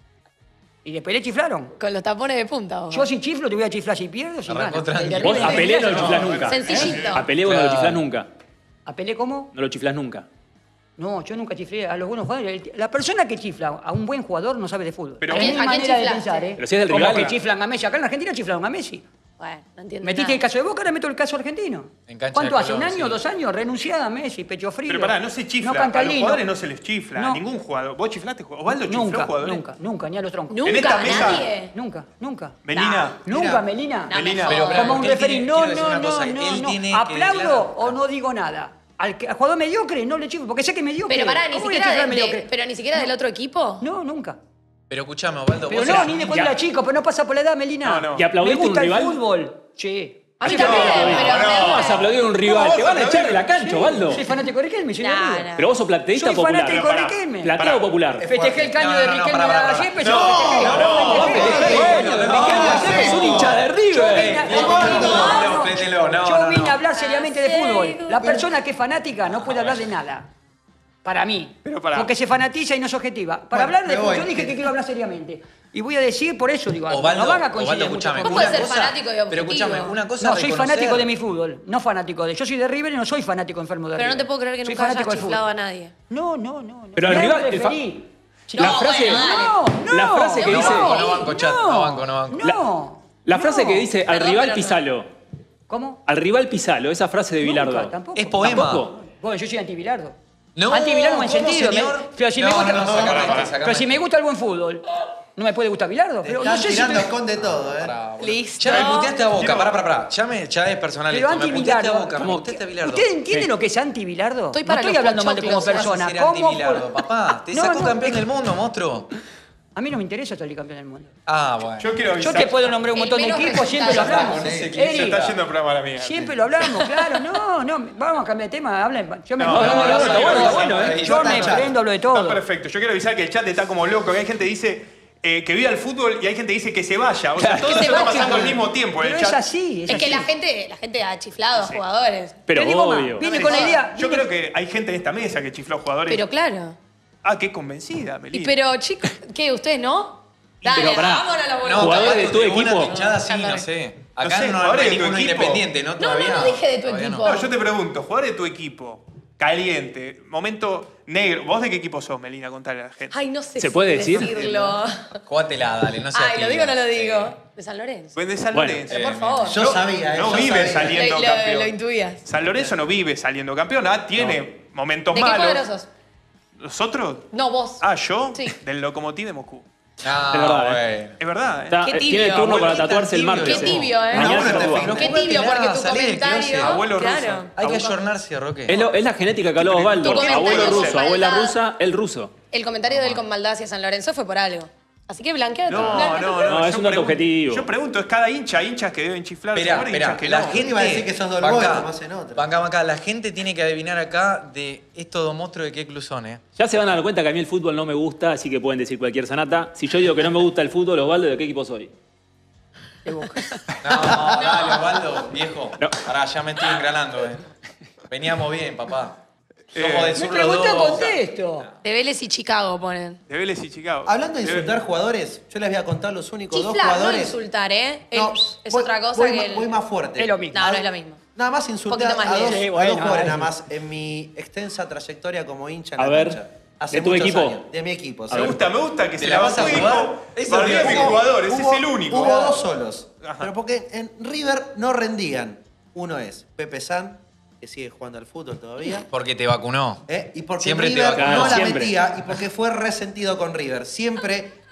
[SPEAKER 6] Y después le chiflaron.
[SPEAKER 2] Con los tapones de punta, vos.
[SPEAKER 6] Yo si chiflo te voy a chiflar si pierdo, si
[SPEAKER 5] Arrancó
[SPEAKER 6] gano.
[SPEAKER 5] tranquilo.
[SPEAKER 6] El de
[SPEAKER 1] Vos
[SPEAKER 6] River
[SPEAKER 1] a
[SPEAKER 6] le
[SPEAKER 1] Pelé no lo
[SPEAKER 6] chiflaron.
[SPEAKER 1] chiflás nunca.
[SPEAKER 2] Sencillito.
[SPEAKER 1] A Pelé vos no lo
[SPEAKER 5] Claro.
[SPEAKER 1] chiflás nunca.
[SPEAKER 6] ¿A Pelé cómo?
[SPEAKER 1] No lo chiflás nunca.
[SPEAKER 6] No, yo nunca chiflé a los buenos jugadores. El- La persona que chifla a un buen jugador no sabe de fútbol.
[SPEAKER 4] Pero-
[SPEAKER 6] es
[SPEAKER 2] ¿A quién-
[SPEAKER 6] mi
[SPEAKER 2] a quién
[SPEAKER 6] manera de
[SPEAKER 2] chiflaste?
[SPEAKER 6] pensar, ¿eh?
[SPEAKER 1] Pero si es del
[SPEAKER 6] Como
[SPEAKER 1] rival.
[SPEAKER 6] que chiflan a Messi. Acá en la Argentina chiflaron a Messi.
[SPEAKER 2] Bueno, no entiendo
[SPEAKER 6] Metiste
[SPEAKER 2] nada.
[SPEAKER 6] el caso de Boca, ahora meto el caso argentino.
[SPEAKER 5] En cancha
[SPEAKER 6] ¿Cuánto
[SPEAKER 5] de
[SPEAKER 6] hace? ¿Un
[SPEAKER 5] Colón,
[SPEAKER 6] año?
[SPEAKER 5] sí.
[SPEAKER 6] ¿Dos años? Renunciada a Messi, pecho frío.
[SPEAKER 4] Pero pará, no se chifla.
[SPEAKER 6] No canta
[SPEAKER 4] a los
[SPEAKER 6] lindo.
[SPEAKER 4] jugadores no se les chifla.
[SPEAKER 6] No.
[SPEAKER 4] A ningún jugador. ¿Vos chiflaste? Osvaldo chifló
[SPEAKER 6] Nunca,
[SPEAKER 4] jugadores.
[SPEAKER 6] nunca, nunca, ni a los troncos.
[SPEAKER 2] Nunca,
[SPEAKER 4] En esta mesa-
[SPEAKER 2] nadie.
[SPEAKER 6] Nunca, nunca.
[SPEAKER 4] Melina.
[SPEAKER 6] Nunca, Melina.
[SPEAKER 2] No,
[SPEAKER 4] Melina.
[SPEAKER 2] mejor.
[SPEAKER 5] Pero, pero,
[SPEAKER 6] Como un
[SPEAKER 5] él
[SPEAKER 6] referí,
[SPEAKER 5] tiene-
[SPEAKER 6] no,
[SPEAKER 5] quiero decir
[SPEAKER 6] no,
[SPEAKER 5] una
[SPEAKER 6] no,
[SPEAKER 5] cosa,
[SPEAKER 6] no,
[SPEAKER 5] él
[SPEAKER 6] no.
[SPEAKER 5] tiene que
[SPEAKER 6] ¿Aplaudo
[SPEAKER 5] declarar.
[SPEAKER 6] o no digo nada? Al, que- al jugador mediocre no le chiflo, porque sé que es mediocre.
[SPEAKER 2] Pero pará, ni
[SPEAKER 6] ¿Cómo voy a
[SPEAKER 2] siquiera,
[SPEAKER 6] chiflar
[SPEAKER 2] de-
[SPEAKER 6] mediocre?
[SPEAKER 2] de- pero ni siquiera del otro equipo.
[SPEAKER 6] No, nunca.
[SPEAKER 5] Pero escuchame, Osvaldo,
[SPEAKER 6] Pero
[SPEAKER 5] vos
[SPEAKER 6] no,
[SPEAKER 5] eras
[SPEAKER 6] ni de
[SPEAKER 5] hincha.
[SPEAKER 6] cuando era chico, pero no pasa por la edad, Melina.
[SPEAKER 4] No, no.
[SPEAKER 1] ¿Y aplaudiste
[SPEAKER 6] Me gusta
[SPEAKER 1] a un rival?
[SPEAKER 6] el fútbol. Sí.
[SPEAKER 2] A mí
[SPEAKER 4] No,
[SPEAKER 2] también,
[SPEAKER 4] no,
[SPEAKER 2] pero me
[SPEAKER 1] ¿Cómo vas a aplaudir a un rival?
[SPEAKER 4] No,
[SPEAKER 1] Te van a
[SPEAKER 4] vos
[SPEAKER 1] echar de la cancha, Osvaldo.
[SPEAKER 6] Soy fanático de Riquelme, soy de
[SPEAKER 2] No,
[SPEAKER 6] River.
[SPEAKER 2] no.
[SPEAKER 1] Pero vos sos plateísta
[SPEAKER 6] Soy
[SPEAKER 1] popular.
[SPEAKER 6] fanático
[SPEAKER 4] Pero
[SPEAKER 6] de
[SPEAKER 4] pará,
[SPEAKER 6] Riquelme.
[SPEAKER 1] Plateado popular.
[SPEAKER 6] Festejé el caño
[SPEAKER 5] No,
[SPEAKER 6] de
[SPEAKER 5] no, no,
[SPEAKER 6] Riquelme
[SPEAKER 5] pará, pará,
[SPEAKER 6] ayer,
[SPEAKER 5] pará.
[SPEAKER 6] pero
[SPEAKER 4] No,
[SPEAKER 6] yo festejé.
[SPEAKER 4] no,
[SPEAKER 6] Yo
[SPEAKER 1] Vos
[SPEAKER 6] festejé.
[SPEAKER 1] festejás el caño de Riquelme ayer, sos un hincha de
[SPEAKER 6] Yo
[SPEAKER 1] River.
[SPEAKER 6] vine a-
[SPEAKER 5] No, no, flételo, no,
[SPEAKER 6] Yo
[SPEAKER 5] no,
[SPEAKER 6] vine
[SPEAKER 5] no.
[SPEAKER 6] a hablar seriamente de fútbol. La persona que es fanática no puede hablar de nada. Para mí.
[SPEAKER 4] Pero pará.
[SPEAKER 6] Porque se fanatiza y no es objetiva. Para
[SPEAKER 3] Bueno,
[SPEAKER 6] hablar de
[SPEAKER 3] me
[SPEAKER 6] fútbol,
[SPEAKER 3] voy.
[SPEAKER 6] yo dije que quiero hablar seriamente. Y voy a decir, por eso digo,
[SPEAKER 5] Osvaldo,
[SPEAKER 6] no van a coincidir
[SPEAKER 5] Osvaldo,
[SPEAKER 6] muchas
[SPEAKER 5] escúchame.
[SPEAKER 2] Vos
[SPEAKER 6] cosas.
[SPEAKER 2] podés
[SPEAKER 5] una
[SPEAKER 2] ser
[SPEAKER 5] cosa-
[SPEAKER 2] fanático y
[SPEAKER 5] Pero
[SPEAKER 2] objetivo.
[SPEAKER 5] escúchame, una cosa
[SPEAKER 6] No,
[SPEAKER 5] es
[SPEAKER 6] soy
[SPEAKER 5] reconocer-
[SPEAKER 6] fanático de mi fútbol, no fanático de. Yo soy de River y no soy fanático enfermo de
[SPEAKER 2] Pero
[SPEAKER 6] River.
[SPEAKER 2] no te puedo creer que
[SPEAKER 6] Soy
[SPEAKER 2] nunca hayas
[SPEAKER 6] fanático del
[SPEAKER 2] chiflado a
[SPEAKER 6] fútbol.
[SPEAKER 2] nadie.
[SPEAKER 6] No, no, no. no.
[SPEAKER 1] Pero al
[SPEAKER 6] Me
[SPEAKER 1] rival- el fa-
[SPEAKER 6] referí.
[SPEAKER 1] La
[SPEAKER 2] No,
[SPEAKER 1] frase,
[SPEAKER 2] bueno, dale.
[SPEAKER 6] No, no.
[SPEAKER 1] la frase que
[SPEAKER 5] No
[SPEAKER 1] dice,
[SPEAKER 5] banco, no banco, chat, no banco, no banco.
[SPEAKER 6] No.
[SPEAKER 1] la frase
[SPEAKER 6] no.
[SPEAKER 1] que dice al
[SPEAKER 2] Perdón,
[SPEAKER 1] rival
[SPEAKER 2] pero no.
[SPEAKER 1] pisalo.
[SPEAKER 6] ¿Cómo?
[SPEAKER 1] Al rival pisalo, esa frase de
[SPEAKER 6] Nunca,
[SPEAKER 1] Bilardo.
[SPEAKER 6] tampoco.
[SPEAKER 5] Es poema.
[SPEAKER 1] ¿Tampoco?
[SPEAKER 6] Bueno, yo soy anti-Bilardo.
[SPEAKER 5] No,
[SPEAKER 6] Anti-Bilardo en buen
[SPEAKER 5] ¿cómo,
[SPEAKER 6] sentido.
[SPEAKER 5] señor?
[SPEAKER 6] me- pero si
[SPEAKER 5] No,
[SPEAKER 6] me gusta,
[SPEAKER 5] no, no, sacame esto, sacame
[SPEAKER 6] pero si me
[SPEAKER 5] esto.
[SPEAKER 6] gusta el buen fútbol, no me puede gustar Bilardo. Pero no
[SPEAKER 3] Están
[SPEAKER 6] sé si
[SPEAKER 3] tirando
[SPEAKER 6] me-
[SPEAKER 3] con de todo, ¿eh?
[SPEAKER 5] Pará, boludo.
[SPEAKER 2] Listo.
[SPEAKER 5] Ya me puteaste a Boca, pará, pará, pará. Ya, me, ya es personal
[SPEAKER 6] Pero
[SPEAKER 5] esto. Me puteaste a
[SPEAKER 6] anti-Bilardo.
[SPEAKER 5] Boca, me
[SPEAKER 6] ¿Cómo?
[SPEAKER 5] puteaste a Bilardo.
[SPEAKER 6] ¿Usted entiende
[SPEAKER 1] Sí.
[SPEAKER 6] lo que es anti-Bilardo?
[SPEAKER 2] Estoy para
[SPEAKER 6] no estoy
[SPEAKER 2] los
[SPEAKER 6] hablando mal de como
[SPEAKER 2] pochoclos.
[SPEAKER 6] persona.
[SPEAKER 5] Ser
[SPEAKER 6] ¿Cómo?
[SPEAKER 5] anti-Bilardo, papá. Te
[SPEAKER 6] No,
[SPEAKER 5] sacó
[SPEAKER 6] no,
[SPEAKER 5] campeón
[SPEAKER 6] es-
[SPEAKER 5] del mundo, monstruo.
[SPEAKER 6] A mí no me interesa salir campeón del mundo.
[SPEAKER 5] Ah, bueno.
[SPEAKER 4] Yo quiero
[SPEAKER 6] Yo
[SPEAKER 4] avisar.
[SPEAKER 6] te puedo nombrar un
[SPEAKER 2] El
[SPEAKER 6] montón de
[SPEAKER 2] menos
[SPEAKER 6] equipos, siempre lo
[SPEAKER 2] resultado.
[SPEAKER 6] hablamos.
[SPEAKER 5] Con ese
[SPEAKER 6] Eri,
[SPEAKER 4] Se está yendo el programa a la mía.
[SPEAKER 6] siempre lo hablamos, claro. No, no, vamos a cambiar de tema. Hablen. Yo me,
[SPEAKER 4] No, no, no, no,
[SPEAKER 6] yo-
[SPEAKER 4] está bueno, está bueno,
[SPEAKER 1] ¿eh?
[SPEAKER 6] yo me
[SPEAKER 3] Está
[SPEAKER 6] prendo, hablo de
[SPEAKER 4] Está
[SPEAKER 6] todo.
[SPEAKER 4] perfecto. Yo quiero avisar que el chat está como loco. Que hay gente que dice eh, que viva el fútbol y hay gente que dice que se vaya. O sea, todo
[SPEAKER 2] Que
[SPEAKER 4] eso
[SPEAKER 2] se
[SPEAKER 4] está
[SPEAKER 2] vaya.
[SPEAKER 4] pasando al mismo tiempo en
[SPEAKER 6] Pero
[SPEAKER 4] el
[SPEAKER 6] es
[SPEAKER 4] chat.
[SPEAKER 6] así, es,
[SPEAKER 2] Es que
[SPEAKER 6] así.
[SPEAKER 2] la gente, la gente ha chiflado a jugadores.
[SPEAKER 1] Pero
[SPEAKER 6] Te digo más,
[SPEAKER 1] obvio.
[SPEAKER 6] viene
[SPEAKER 2] No
[SPEAKER 6] con
[SPEAKER 2] me
[SPEAKER 6] la idea.
[SPEAKER 4] Yo
[SPEAKER 6] viene-
[SPEAKER 4] creo que hay gente en esta mesa que chifló jugadores.
[SPEAKER 2] Pero claro.
[SPEAKER 4] Ah, qué convencida,
[SPEAKER 2] Y
[SPEAKER 4] Melina.
[SPEAKER 2] pero, chicos, ¿qué? ¿Ustedes no? Dale,
[SPEAKER 1] pero pará.
[SPEAKER 2] vámonos a la buena.
[SPEAKER 5] No,
[SPEAKER 1] Jugadores
[SPEAKER 5] capaz
[SPEAKER 1] de
[SPEAKER 5] que
[SPEAKER 1] tu
[SPEAKER 5] tribuna
[SPEAKER 1] equipo.
[SPEAKER 5] pinchada sí,
[SPEAKER 2] Ándale.
[SPEAKER 5] no sé.
[SPEAKER 4] No
[SPEAKER 5] Acá
[SPEAKER 4] sé,
[SPEAKER 5] no,
[SPEAKER 4] jugadores
[SPEAKER 5] hay
[SPEAKER 4] de tu
[SPEAKER 5] ninguno
[SPEAKER 4] equipo.
[SPEAKER 5] independiente, ¿no?
[SPEAKER 2] No, no,
[SPEAKER 5] Todavía
[SPEAKER 2] no dije de tu
[SPEAKER 5] Todavía
[SPEAKER 2] equipo.
[SPEAKER 4] No, yo te pregunto, jugadores de tu equipo, caliente, momento negro. ¿Vos de qué equipo sos, Melina? Contale a la gente.
[SPEAKER 2] Ay, no sé
[SPEAKER 1] ¿Se
[SPEAKER 2] si
[SPEAKER 1] puede decir?
[SPEAKER 2] decirlo.
[SPEAKER 5] Jugátela, dale, no seas
[SPEAKER 2] Ay, ¿lo
[SPEAKER 5] tibia.
[SPEAKER 2] digo o no lo
[SPEAKER 5] Sí.
[SPEAKER 2] digo? De San Lorenzo.
[SPEAKER 4] Pues de San
[SPEAKER 1] Bueno,
[SPEAKER 4] Lorenzo.
[SPEAKER 2] Pero por
[SPEAKER 5] Eh,
[SPEAKER 2] favor.
[SPEAKER 3] Yo
[SPEAKER 4] No-
[SPEAKER 3] sabía, ¿eh?
[SPEAKER 4] no
[SPEAKER 3] Yo
[SPEAKER 4] vive
[SPEAKER 3] sabía.
[SPEAKER 4] saliendo
[SPEAKER 2] Lo- lo-
[SPEAKER 4] campeón.
[SPEAKER 2] lo intuías.
[SPEAKER 4] San Lorenzo no vive saliendo campeón. Ah, tiene momentos
[SPEAKER 2] ¿De qué
[SPEAKER 4] malos.
[SPEAKER 2] cuadro sos?
[SPEAKER 4] ¿Nosotros?
[SPEAKER 2] No, vos.
[SPEAKER 4] Ah, ¿yo?
[SPEAKER 2] Sí.
[SPEAKER 4] Del Lokomotiv de Moscú.
[SPEAKER 5] Ah,
[SPEAKER 1] Es verdad,
[SPEAKER 5] bueno.
[SPEAKER 4] Es verdad, ¿eh?
[SPEAKER 1] Está-
[SPEAKER 2] Qué
[SPEAKER 1] eh,
[SPEAKER 2] tibio.
[SPEAKER 1] tiene turno para
[SPEAKER 5] Abuelita,
[SPEAKER 1] tatuarse el
[SPEAKER 5] tibio.
[SPEAKER 1] martes.
[SPEAKER 2] Qué tibio, ¿eh?
[SPEAKER 1] Mañana
[SPEAKER 3] No,
[SPEAKER 1] se
[SPEAKER 3] bueno,
[SPEAKER 1] tatúa.
[SPEAKER 3] te fijo.
[SPEAKER 2] Qué tibio, porque tu
[SPEAKER 5] Salí del
[SPEAKER 2] comentario.
[SPEAKER 5] closet.
[SPEAKER 4] Abuelo ruso.
[SPEAKER 2] Claro.
[SPEAKER 5] Hay que ayornarse, Roque.
[SPEAKER 1] Es, lo- es la genética que hablaba Osvaldo.
[SPEAKER 2] Tu comentario
[SPEAKER 1] Abuelo
[SPEAKER 2] fue
[SPEAKER 1] ruso, abuela
[SPEAKER 2] maldad.
[SPEAKER 1] rusa, el ruso.
[SPEAKER 2] El comentario de él con maldad hacia San Lorenzo fue por algo. Así que blanquea tu
[SPEAKER 4] No,
[SPEAKER 2] blanquea tu
[SPEAKER 4] no,
[SPEAKER 2] pregunta.
[SPEAKER 4] no.
[SPEAKER 1] No, es
[SPEAKER 4] yo
[SPEAKER 1] un dato
[SPEAKER 4] pregunto-
[SPEAKER 1] objetivo.
[SPEAKER 4] Yo pregunto, es cada hincha, hay hinchas que deben chiflar.
[SPEAKER 5] Espera,
[SPEAKER 4] jugadores y
[SPEAKER 5] espera,
[SPEAKER 4] hinchas que
[SPEAKER 5] la
[SPEAKER 4] no.
[SPEAKER 5] gente
[SPEAKER 3] Iba a decir que sos del
[SPEAKER 5] Banca,
[SPEAKER 3] Boy, nomás en otra.
[SPEAKER 5] banca, banca, la gente tiene que adivinar acá de estos dos monstruos de qué club son, ¿eh?
[SPEAKER 1] Ya se van a dar cuenta que a mí el fútbol no me gusta, así que pueden decir cualquier sanata. Si yo digo que no me gusta el fútbol, Osvaldo, ¿de qué equipo soy?
[SPEAKER 5] No, dale, Osvaldo, viejo.
[SPEAKER 1] No.
[SPEAKER 5] Pará, ya me estoy engranando, ¿eh? Veníamos bien, papá. Somos
[SPEAKER 4] Eh,
[SPEAKER 5] del
[SPEAKER 6] Me
[SPEAKER 5] sur los
[SPEAKER 6] preguntó,
[SPEAKER 5] dos.
[SPEAKER 6] contesto.
[SPEAKER 2] De Vélez y Chicago ponen.
[SPEAKER 4] De Vélez y Chicago.
[SPEAKER 3] Hablando de
[SPEAKER 4] De-
[SPEAKER 3] insultar jugadores, yo les voy a contar los únicos dos
[SPEAKER 2] Chiflar, no
[SPEAKER 3] jugadores.
[SPEAKER 2] insultar, ¿eh? El-
[SPEAKER 3] No,
[SPEAKER 2] es
[SPEAKER 3] voy-
[SPEAKER 2] otra cosa
[SPEAKER 3] voy
[SPEAKER 2] que
[SPEAKER 3] ma-
[SPEAKER 2] el...
[SPEAKER 3] voy más fuerte.
[SPEAKER 6] Es lo mismo.
[SPEAKER 2] No, no es lo mismo.
[SPEAKER 3] Nada más insultar
[SPEAKER 2] Poquito más
[SPEAKER 3] a dos,
[SPEAKER 2] leve.
[SPEAKER 6] Sí,
[SPEAKER 3] a
[SPEAKER 6] bueno,
[SPEAKER 3] dos jugadores,
[SPEAKER 6] ay.
[SPEAKER 3] nada más, en mi extensa trayectoria como hincha en
[SPEAKER 1] A
[SPEAKER 3] la
[SPEAKER 1] ver,
[SPEAKER 3] cancha. Hace
[SPEAKER 1] ¿de tu
[SPEAKER 3] muchos
[SPEAKER 1] equipo?
[SPEAKER 3] años. De mi equipo. sí.
[SPEAKER 4] Me gusta, me gusta que
[SPEAKER 5] ¿Te
[SPEAKER 4] se
[SPEAKER 5] la
[SPEAKER 4] la
[SPEAKER 5] vas a
[SPEAKER 4] banque
[SPEAKER 5] jugar?
[SPEAKER 4] hijo.
[SPEAKER 5] Eso
[SPEAKER 4] Bardeé a
[SPEAKER 5] digo.
[SPEAKER 4] mi jugador, ese
[SPEAKER 3] Hubo-
[SPEAKER 4] es el único.
[SPEAKER 3] Hubo dos solos.
[SPEAKER 4] Ajá.
[SPEAKER 3] Pero porque en River no rendían. Uno es Pepe San, que sigue jugando al fútbol todavía.
[SPEAKER 5] Porque te vacunó.
[SPEAKER 3] ¿eh? Y porque
[SPEAKER 5] Siempre te
[SPEAKER 3] River
[SPEAKER 5] vacunó.
[SPEAKER 3] no la
[SPEAKER 1] Siempre.
[SPEAKER 3] metía y porque fue resentido con River. Siempre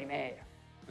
[SPEAKER 6] primera.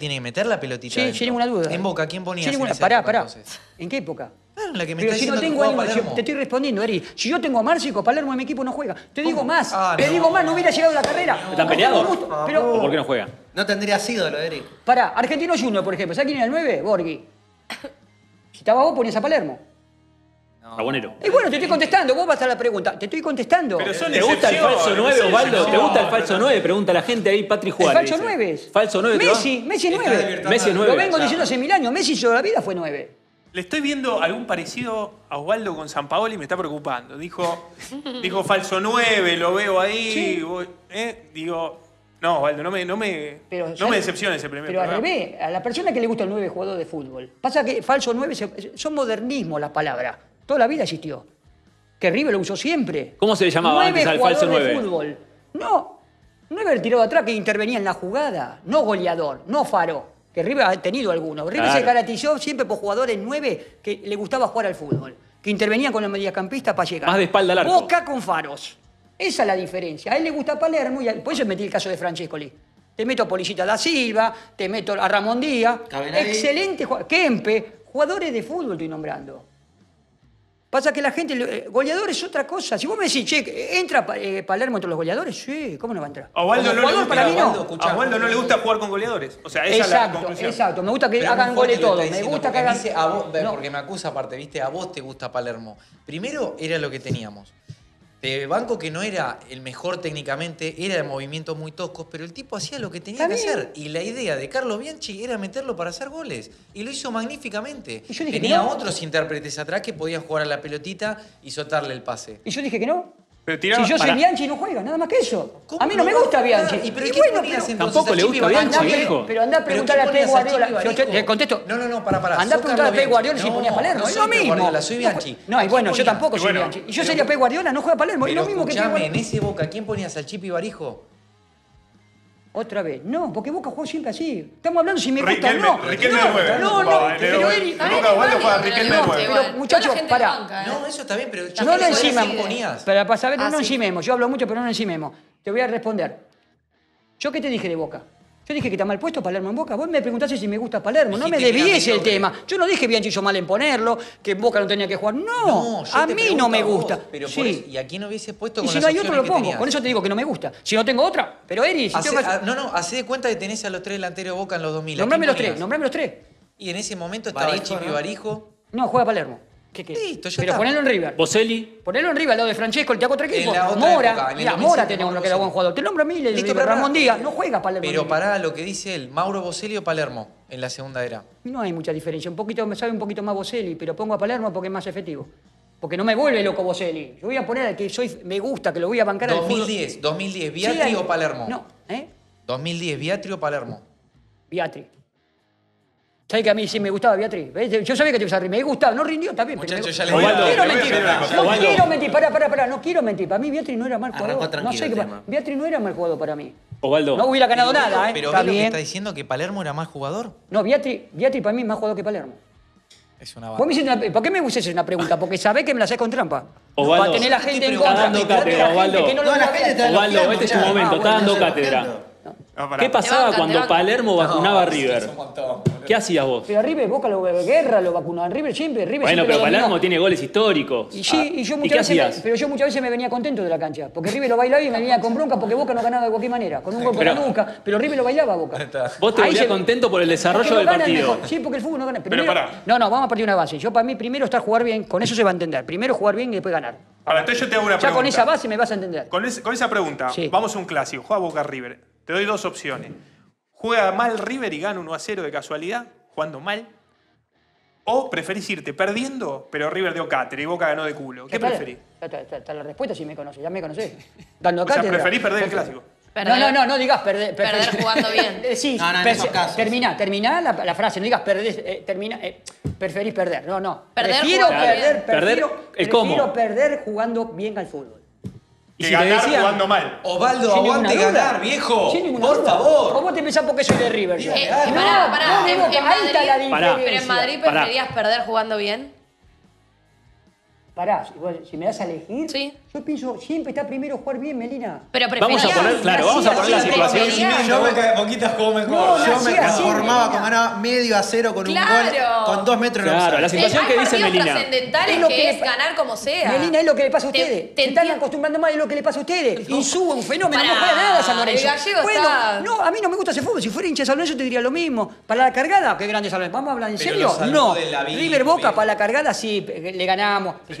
[SPEAKER 5] tiene que meter la pelotita.
[SPEAKER 6] Sí,
[SPEAKER 5] adentro.
[SPEAKER 6] sin ninguna duda.
[SPEAKER 5] En Boca, ¿quién ponías
[SPEAKER 6] Sin ninguna...
[SPEAKER 5] en esa
[SPEAKER 6] Pará,
[SPEAKER 5] época,
[SPEAKER 6] pará.
[SPEAKER 5] entonces?
[SPEAKER 6] ¿En qué época?
[SPEAKER 5] Claro, la que me
[SPEAKER 6] Pero
[SPEAKER 5] está
[SPEAKER 6] si no
[SPEAKER 5] diciendo que
[SPEAKER 6] tengo
[SPEAKER 5] jugaba
[SPEAKER 6] ánimo,
[SPEAKER 5] Palermo.
[SPEAKER 6] yo te estoy respondiendo, Eri. Si yo tengo a Márcico, Palermo en mi equipo no juega. Te digo más,
[SPEAKER 5] Ah,
[SPEAKER 6] te
[SPEAKER 5] no.
[SPEAKER 6] digo más, no hubiera llegado a la carrera.
[SPEAKER 1] ¿Están peleados?
[SPEAKER 6] Pero,
[SPEAKER 1] ¿O por qué no juega?
[SPEAKER 3] No tendrías ídolo, Eric.
[SPEAKER 6] pará, Argentino Junior, por ejemplo. ¿Sabes quién era el nueve? Borghi. Si estaba vos, ponías a Palermo.
[SPEAKER 5] No,
[SPEAKER 1] Carbonero.
[SPEAKER 6] Y bueno, te estoy contestando, vos vas a la pregunta. Te estoy contestando.
[SPEAKER 4] Pero son
[SPEAKER 1] ¿Te gusta el
[SPEAKER 4] excepciones,
[SPEAKER 1] falso
[SPEAKER 4] no
[SPEAKER 1] nueve,
[SPEAKER 4] son
[SPEAKER 1] Osvaldo? ¿Te
[SPEAKER 4] excepciones.
[SPEAKER 1] gusta el falso nueve? Pregunta la gente ahí, Patri Juárez.
[SPEAKER 6] falso
[SPEAKER 1] dice.
[SPEAKER 6] nueve.
[SPEAKER 1] Falso nueve. ¿te va?
[SPEAKER 6] Messi, Messi es
[SPEAKER 5] Está
[SPEAKER 6] nueve.
[SPEAKER 5] divirtiendo.
[SPEAKER 1] Messi es nueve.
[SPEAKER 6] Lo vengo
[SPEAKER 5] Ya.
[SPEAKER 6] diciendo hace mil años. Messi toda la vida fue nueve.
[SPEAKER 4] Le estoy viendo algún parecido a Osvaldo con Sampaoli y me está preocupando. Dijo, dijo falso nueve, lo veo ahí.
[SPEAKER 6] Sí.
[SPEAKER 4] voy- ¿eh? Digo, no, Osvaldo, no me, no me,
[SPEAKER 6] Pero,
[SPEAKER 4] no
[SPEAKER 6] ¿sabes?
[SPEAKER 4] me decepcione ese primer
[SPEAKER 6] Pero al
[SPEAKER 4] programa.
[SPEAKER 6] revés, a la persona que le gusta el nueve jugador de fútbol. Pasa que falso nueve se- son modernismos las palabras. Toda la vida existió. Que River lo usó siempre.
[SPEAKER 1] ¿Cómo se le llamaba antes al falso
[SPEAKER 6] jugador de
[SPEAKER 1] nueve?
[SPEAKER 6] fútbol. No, nueve el tirado atrás que intervenía en la jugada. No goleador, no faro. Que River ha tenido algunos. River
[SPEAKER 1] Claro.
[SPEAKER 6] se caracterizó siempre por jugadores nueve que le gustaba jugar al fútbol. Que intervenían con los mediocampistas para llegar.
[SPEAKER 1] Más de espalda al arco.
[SPEAKER 6] Boca con faros. Esa es la diferencia. A él le gusta Palermo y a- por eso metí el caso de Francescoli. Te meto a Policita da Silva, te meto a Ramón Díaz.
[SPEAKER 3] Cabenagui.
[SPEAKER 6] Excelente jugador. Kempe, jugadores de fútbol estoy nombrando. Pasa que la gente, eh, goleador es otra cosa. Si vos me decís, che, ¿entra eh, Palermo entre los goleadores? Sí, ¿cómo no va a entrar?
[SPEAKER 4] A Osvaldo
[SPEAKER 6] Como
[SPEAKER 4] no, le
[SPEAKER 6] jugador
[SPEAKER 4] gusta,
[SPEAKER 6] para mí no.
[SPEAKER 5] Osvaldo, escuchá.
[SPEAKER 4] a Osvaldo no le gusta jugar con goleadores. O sea, esa es la
[SPEAKER 6] Exacto,
[SPEAKER 4] conclusión.
[SPEAKER 6] exacto. Me gusta que
[SPEAKER 5] Pero es
[SPEAKER 6] hagan
[SPEAKER 5] muy fuerte
[SPEAKER 6] goles
[SPEAKER 5] lo que
[SPEAKER 6] todos.
[SPEAKER 5] está
[SPEAKER 6] Me
[SPEAKER 5] diciendo,
[SPEAKER 6] gusta que
[SPEAKER 5] porque
[SPEAKER 6] hagan...
[SPEAKER 5] dice a vos, ve,
[SPEAKER 6] No.
[SPEAKER 5] porque me acusa aparte, ¿viste? A vos te gusta Palermo. Primero era lo que teníamos. De banco que no era el mejor técnicamente, era de movimientos muy toscos, pero el tipo hacía lo que tenía
[SPEAKER 6] Está
[SPEAKER 5] que
[SPEAKER 6] bien.
[SPEAKER 5] hacer. Y la idea de Carlos Bianchi era meterlo para hacer goles. Y lo hizo magníficamente.
[SPEAKER 6] Y yo dije que
[SPEAKER 5] Tenía
[SPEAKER 6] no.
[SPEAKER 5] otros intérpretes atrás que podían jugar a la pelotita y soltarle el pase.
[SPEAKER 6] Y yo dije que no.
[SPEAKER 4] Pero tiraba-
[SPEAKER 6] Si yo soy
[SPEAKER 1] Pará.
[SPEAKER 6] Bianchi no juega, nada más que eso.
[SPEAKER 5] ¿Cómo
[SPEAKER 6] A mí no me
[SPEAKER 5] va a
[SPEAKER 6] gusta
[SPEAKER 5] jugar?
[SPEAKER 6] Bianchi.
[SPEAKER 5] ¿Y pero
[SPEAKER 6] Y
[SPEAKER 5] qué
[SPEAKER 6] bueno,
[SPEAKER 5] ponías
[SPEAKER 6] pero-
[SPEAKER 5] entonces
[SPEAKER 1] Tampoco
[SPEAKER 5] a
[SPEAKER 1] le
[SPEAKER 5] Chipi
[SPEAKER 1] gusta
[SPEAKER 5] Barijo?
[SPEAKER 1] Bianchi,
[SPEAKER 6] Andá,
[SPEAKER 1] viejo.
[SPEAKER 6] pero andá a
[SPEAKER 5] ¿Pero
[SPEAKER 6] preguntarle
[SPEAKER 5] qué
[SPEAKER 6] a Pep
[SPEAKER 5] ponías a
[SPEAKER 6] Guardiola.
[SPEAKER 5] Chipi
[SPEAKER 6] Yo te,
[SPEAKER 5] Barijo?
[SPEAKER 6] te contesto.
[SPEAKER 5] No, no, no, para, para.
[SPEAKER 6] Andá a preguntarle a Pep Guardiola si
[SPEAKER 5] no,
[SPEAKER 6] ponía Palermo.
[SPEAKER 5] no
[SPEAKER 6] Es
[SPEAKER 5] soy
[SPEAKER 6] lo
[SPEAKER 5] Pep
[SPEAKER 6] mismo.
[SPEAKER 5] Guardiola, soy Bianchi.
[SPEAKER 6] No, y bueno, yo tampoco
[SPEAKER 4] Y
[SPEAKER 6] soy
[SPEAKER 4] bueno,
[SPEAKER 6] Bianchi. Y yo
[SPEAKER 4] y
[SPEAKER 6] sería
[SPEAKER 4] bueno.
[SPEAKER 6] Pep Guardiola, no juega Palermo. Es
[SPEAKER 5] Pero
[SPEAKER 6] lo mismo que Pep
[SPEAKER 5] escuchame, en
[SPEAKER 6] Guardiola.
[SPEAKER 5] ese Boca, ¿quién ponías al Chipi Barijo?
[SPEAKER 6] Otra vez. No, porque Boca jugó siempre así. Estamos hablando si me gusta o
[SPEAKER 4] Riquelme-
[SPEAKER 6] no.
[SPEAKER 4] Riquelme
[SPEAKER 6] no,
[SPEAKER 4] de nueve.
[SPEAKER 6] no, no,
[SPEAKER 4] Jugaba en el
[SPEAKER 6] pero
[SPEAKER 4] nueve.
[SPEAKER 6] él...
[SPEAKER 4] En Boca Osvaldo juega Riquelme de nueve.
[SPEAKER 6] Pero, muchachos, pará.
[SPEAKER 2] ¿eh?
[SPEAKER 5] No, eso está bien, pero yo
[SPEAKER 6] No lo
[SPEAKER 5] quiero saber
[SPEAKER 6] encima.
[SPEAKER 5] quién ponías.
[SPEAKER 6] Para, para saber, no
[SPEAKER 2] Ah,
[SPEAKER 6] lo
[SPEAKER 2] sí.
[SPEAKER 6] encimemos. Yo hablo mucho, pero no lo encimemos. Te voy a responder. ¿Yo qué te dije de Boca? Yo dije que está mal puesto Palermo en Boca. Vos me preguntaste si me gusta Palermo. No me
[SPEAKER 5] Dijiste que era
[SPEAKER 6] desvíes el
[SPEAKER 5] mediocre.
[SPEAKER 6] tema. Yo no dije Bianchi hizo mal en ponerlo, que Boca no tenía que jugar. No,
[SPEAKER 5] yo
[SPEAKER 6] a
[SPEAKER 5] te
[SPEAKER 6] mí
[SPEAKER 5] pregunto
[SPEAKER 6] no me
[SPEAKER 5] a vos,
[SPEAKER 6] gusta.
[SPEAKER 5] pero por
[SPEAKER 6] Sí.
[SPEAKER 5] eso- ¿y a quién hubiese puesto
[SPEAKER 6] Y
[SPEAKER 5] con
[SPEAKER 6] si
[SPEAKER 5] las
[SPEAKER 6] no hay otro,
[SPEAKER 5] opciones
[SPEAKER 6] lo
[SPEAKER 5] que
[SPEAKER 6] pongo.
[SPEAKER 5] tenías?
[SPEAKER 6] Con eso te digo que no me gusta. Si no tengo otra, pero Eri, si
[SPEAKER 5] Hace-
[SPEAKER 6] tengo que-
[SPEAKER 5] ah, no, no, hacé de cuenta que tenés a los tres delanteros de Boca en los dos mil. ¿A
[SPEAKER 6] Nombrame
[SPEAKER 5] quién
[SPEAKER 6] los tres,
[SPEAKER 5] ponías?
[SPEAKER 6] nombrame los tres.
[SPEAKER 5] Y en ese momento estaba el
[SPEAKER 3] Barijo,
[SPEAKER 5] Chipi
[SPEAKER 3] ¿no?
[SPEAKER 5] Barijo.
[SPEAKER 6] No, juega Palermo. ¿Qué qué?
[SPEAKER 5] Listo, ya
[SPEAKER 6] Pero
[SPEAKER 5] está.
[SPEAKER 6] ponelo en River.
[SPEAKER 1] Boselli.
[SPEAKER 6] Ponelo en River al lado de Francesco, el te hago otro equipo.
[SPEAKER 5] En la otra
[SPEAKER 6] Mora,
[SPEAKER 5] época, en el
[SPEAKER 6] mira,
[SPEAKER 5] dos mil
[SPEAKER 6] Mora
[SPEAKER 5] siete,
[SPEAKER 6] tenía uno
[SPEAKER 5] Mauro
[SPEAKER 6] que era buen
[SPEAKER 5] Boselli.
[SPEAKER 6] jugador. Te nombro a mí, le
[SPEAKER 5] Listo,
[SPEAKER 6] digo,
[SPEAKER 5] pero
[SPEAKER 6] Ramón
[SPEAKER 5] pará.
[SPEAKER 6] Díaz, no juega Palermo.
[SPEAKER 5] Pero
[SPEAKER 6] en
[SPEAKER 5] pará lo que dice él, Mauro Boselli o Palermo en la segunda era.
[SPEAKER 6] No hay mucha diferencia. Un poquito, me sabe un poquito más Boselli, pero pongo a Palermo porque es más efectivo. Porque no me vuelve loco Boselli. Yo voy a poner al que soy, me gusta, que lo voy a bancar al fútbol.
[SPEAKER 5] dos mil diez, dos mil diez,
[SPEAKER 6] Sí,
[SPEAKER 5] Biatri
[SPEAKER 6] hay-
[SPEAKER 5] o Palermo.
[SPEAKER 6] No, ¿eh?
[SPEAKER 5] dos mil diez, Biatri o Palermo.
[SPEAKER 6] Beatriz. ¿Sabes que a mí sí me gustaba Beatriz? ¿Ves? Yo sabía que te ibas a reír. Me gustaba, no rindió, está bien. pero
[SPEAKER 5] Muchachos,
[SPEAKER 6] me-
[SPEAKER 5] ya les
[SPEAKER 6] no
[SPEAKER 5] voy a-
[SPEAKER 6] quiero
[SPEAKER 4] le voy a
[SPEAKER 6] mentir.
[SPEAKER 4] decir una cosa.
[SPEAKER 6] No
[SPEAKER 1] Osvaldo.
[SPEAKER 6] quiero mentir. Pará, pará, pará. No quiero mentir. Para mí Beatriz no era mal
[SPEAKER 3] Arrancó
[SPEAKER 6] jugador. No
[SPEAKER 3] tranquilo
[SPEAKER 6] sé
[SPEAKER 3] el
[SPEAKER 6] qué
[SPEAKER 3] tema.
[SPEAKER 6] pasa. Beatriz no era mal jugador para mí.
[SPEAKER 1] Osvaldo.
[SPEAKER 6] No hubiera ganado nada, ¿eh?
[SPEAKER 5] Pero
[SPEAKER 6] Está
[SPEAKER 5] ¿ves lo que
[SPEAKER 6] bien.
[SPEAKER 5] está diciendo? ¿Que Palermo era más jugador?
[SPEAKER 6] No, Beatriz, Beatriz para mí es más jugador que Palermo.
[SPEAKER 5] Es una
[SPEAKER 6] Vos me hiciste una- ¿Por qué me haces una pregunta? Porque sabés que me la haces con trampa.
[SPEAKER 1] Osvaldo,
[SPEAKER 6] Para tener la
[SPEAKER 5] te
[SPEAKER 6] gente en
[SPEAKER 5] estoy
[SPEAKER 6] contra.
[SPEAKER 1] dando
[SPEAKER 6] Y trate
[SPEAKER 1] cátedra,
[SPEAKER 6] la gente
[SPEAKER 1] Osvaldo.
[SPEAKER 6] que no lo
[SPEAKER 3] No, la
[SPEAKER 6] vea.
[SPEAKER 3] gente te está
[SPEAKER 1] Osvaldo,
[SPEAKER 3] elogiando,
[SPEAKER 1] este es tu
[SPEAKER 3] mirá.
[SPEAKER 1] momento,
[SPEAKER 3] Ah,
[SPEAKER 1] está
[SPEAKER 3] bueno,
[SPEAKER 1] dando
[SPEAKER 3] estás
[SPEAKER 1] cátedra.
[SPEAKER 3] elogiando.
[SPEAKER 4] No, pará.
[SPEAKER 1] ¿Qué pasaba
[SPEAKER 2] Te bancan,
[SPEAKER 1] cuando
[SPEAKER 2] te bancan.
[SPEAKER 1] Palermo vacunaba a River?
[SPEAKER 5] un montón.
[SPEAKER 1] ¿Qué hacías vos?
[SPEAKER 6] Pero a River, Boca lo Guerra lo vacunó. A River siempre, River
[SPEAKER 1] Bueno,
[SPEAKER 6] siempre
[SPEAKER 1] pero
[SPEAKER 6] lo dominó.
[SPEAKER 1] Palermo tiene goles históricos.
[SPEAKER 6] Y sí,
[SPEAKER 1] Ah,
[SPEAKER 6] y yo
[SPEAKER 1] ¿y
[SPEAKER 6] muchas
[SPEAKER 1] qué
[SPEAKER 6] veces, me-
[SPEAKER 1] hacías?
[SPEAKER 6] pero yo muchas veces me venía contento de la cancha, porque River lo bailaba y me venía con bronca porque Boca no ganaba de cualquier manera, con un gol por la
[SPEAKER 1] Pero-
[SPEAKER 6] nuca, pero River lo bailaba a Boca.
[SPEAKER 1] Vos te
[SPEAKER 6] Ahí
[SPEAKER 1] volvías
[SPEAKER 6] se-
[SPEAKER 1] contento por el desarrollo
[SPEAKER 6] porque no
[SPEAKER 1] del
[SPEAKER 6] ganan
[SPEAKER 1] partido.
[SPEAKER 6] mejor. Sí, porque el fútbol no gana.
[SPEAKER 4] Pero
[SPEAKER 6] Primero-
[SPEAKER 4] pará.
[SPEAKER 6] no, no, vamos a partir de una base. Yo para mí primero está jugar bien, con eso se va a entender. Primero jugar bien y después ganar.
[SPEAKER 4] Ahora, entonces yo te hago una
[SPEAKER 6] Ya
[SPEAKER 4] pregunta.
[SPEAKER 6] con esa base me vas a entender.
[SPEAKER 4] Con, ese- con esa pregunta,
[SPEAKER 6] Sí.
[SPEAKER 4] vamos a un clásico. Juega Boca River. Te doy dos opciones. ¿Juega mal River y gana uno a cero de casualidad, jugando mal? ¿O preferís irte perdiendo, pero River dio cátedra y Boca ganó de culo? ¿Qué
[SPEAKER 6] Ya está,
[SPEAKER 4] preferís?
[SPEAKER 6] ya está, está- está la respuesta si me conoces, ya me conocés. Dando
[SPEAKER 4] O sea,
[SPEAKER 6] cátedra.
[SPEAKER 4] preferís perder el
[SPEAKER 6] Porque-
[SPEAKER 4] clásico.
[SPEAKER 2] Perder-
[SPEAKER 6] No, no, no, no digas perder.
[SPEAKER 2] perder jugando bien.
[SPEAKER 6] Eh, sí,
[SPEAKER 3] No, no, en
[SPEAKER 6] per-
[SPEAKER 3] esos casos.
[SPEAKER 6] Terminá, terminá la, la frase, no digas perder, eh, termina, eh, preferís perder. No, no.
[SPEAKER 2] Perder
[SPEAKER 6] prefiero
[SPEAKER 2] jugando
[SPEAKER 6] perder,
[SPEAKER 2] bien.
[SPEAKER 1] Perder,
[SPEAKER 6] prefiero,
[SPEAKER 1] el
[SPEAKER 6] prefiero
[SPEAKER 1] cómo.
[SPEAKER 6] perder jugando bien al fútbol.
[SPEAKER 1] Y
[SPEAKER 4] Que
[SPEAKER 1] si te
[SPEAKER 4] ganar
[SPEAKER 1] decían,
[SPEAKER 4] jugando mal.
[SPEAKER 5] Osvaldo,
[SPEAKER 6] Sin
[SPEAKER 5] aguante
[SPEAKER 6] ninguna duda.
[SPEAKER 5] ganar, viejo.
[SPEAKER 6] Sin ninguna
[SPEAKER 5] Por
[SPEAKER 6] duda.
[SPEAKER 5] favor.
[SPEAKER 6] ¿O vos te pensás porque soy de River? yo?
[SPEAKER 2] Eh,
[SPEAKER 6] no,
[SPEAKER 2] pará, pará,
[SPEAKER 6] no, de
[SPEAKER 2] en-
[SPEAKER 6] Boca,
[SPEAKER 2] en
[SPEAKER 6] ahí está la
[SPEAKER 2] Madrid-
[SPEAKER 1] Pará.
[SPEAKER 6] diferencia.
[SPEAKER 2] Pero en Madrid
[SPEAKER 1] Pará.
[SPEAKER 2] preferías perder jugando bien.
[SPEAKER 6] Pará, si, vos- si me das a elegir,
[SPEAKER 2] Sí.
[SPEAKER 6] yo pienso siempre está primero jugar bien, Melina.
[SPEAKER 2] Pero
[SPEAKER 1] Vamos a
[SPEAKER 2] preferías.
[SPEAKER 1] poner, claro, vamos a poner la
[SPEAKER 6] así,
[SPEAKER 1] situación.
[SPEAKER 2] preferías-
[SPEAKER 3] Yo me-
[SPEAKER 5] Boquita jugó mejor.
[SPEAKER 6] No,
[SPEAKER 3] Yo
[SPEAKER 6] así,
[SPEAKER 3] me
[SPEAKER 6] así,
[SPEAKER 3] conformaba
[SPEAKER 6] Melina.
[SPEAKER 3] con ganar medio a cero con un
[SPEAKER 2] Claro.
[SPEAKER 3] gol con dos metros de
[SPEAKER 1] Claro,
[SPEAKER 3] offside.
[SPEAKER 1] la situación
[SPEAKER 2] Hay
[SPEAKER 1] que dice
[SPEAKER 2] partidos
[SPEAKER 1] Melina.
[SPEAKER 2] trascendentales
[SPEAKER 6] Es lo
[SPEAKER 2] que,
[SPEAKER 6] que
[SPEAKER 2] es
[SPEAKER 6] le pa-
[SPEAKER 2] ganar como sea.
[SPEAKER 6] Melina, es lo que le pasa a
[SPEAKER 2] Te-
[SPEAKER 6] ustedes.
[SPEAKER 2] te
[SPEAKER 6] Se están
[SPEAKER 2] entiendo.
[SPEAKER 6] acostumbrando mal, es lo que le pasa a ustedes. Y sube un fenómeno,
[SPEAKER 2] Pará,
[SPEAKER 6] no juega nada San Lorenzo.
[SPEAKER 2] el gallego
[SPEAKER 6] bueno,
[SPEAKER 2] está-
[SPEAKER 6] no, a mí no me gusta ese fútbol. Si fuera hincha de San Lorenzo te diría lo mismo. Para la cargada, qué grande San Lorenzo. ¿Vamos a hablar en
[SPEAKER 5] Pero
[SPEAKER 6] serio?
[SPEAKER 5] lo salvó
[SPEAKER 6] No.
[SPEAKER 5] de la vida,
[SPEAKER 6] River Boca
[SPEAKER 5] viejo.
[SPEAKER 6] para la cargada sí, le ganamos.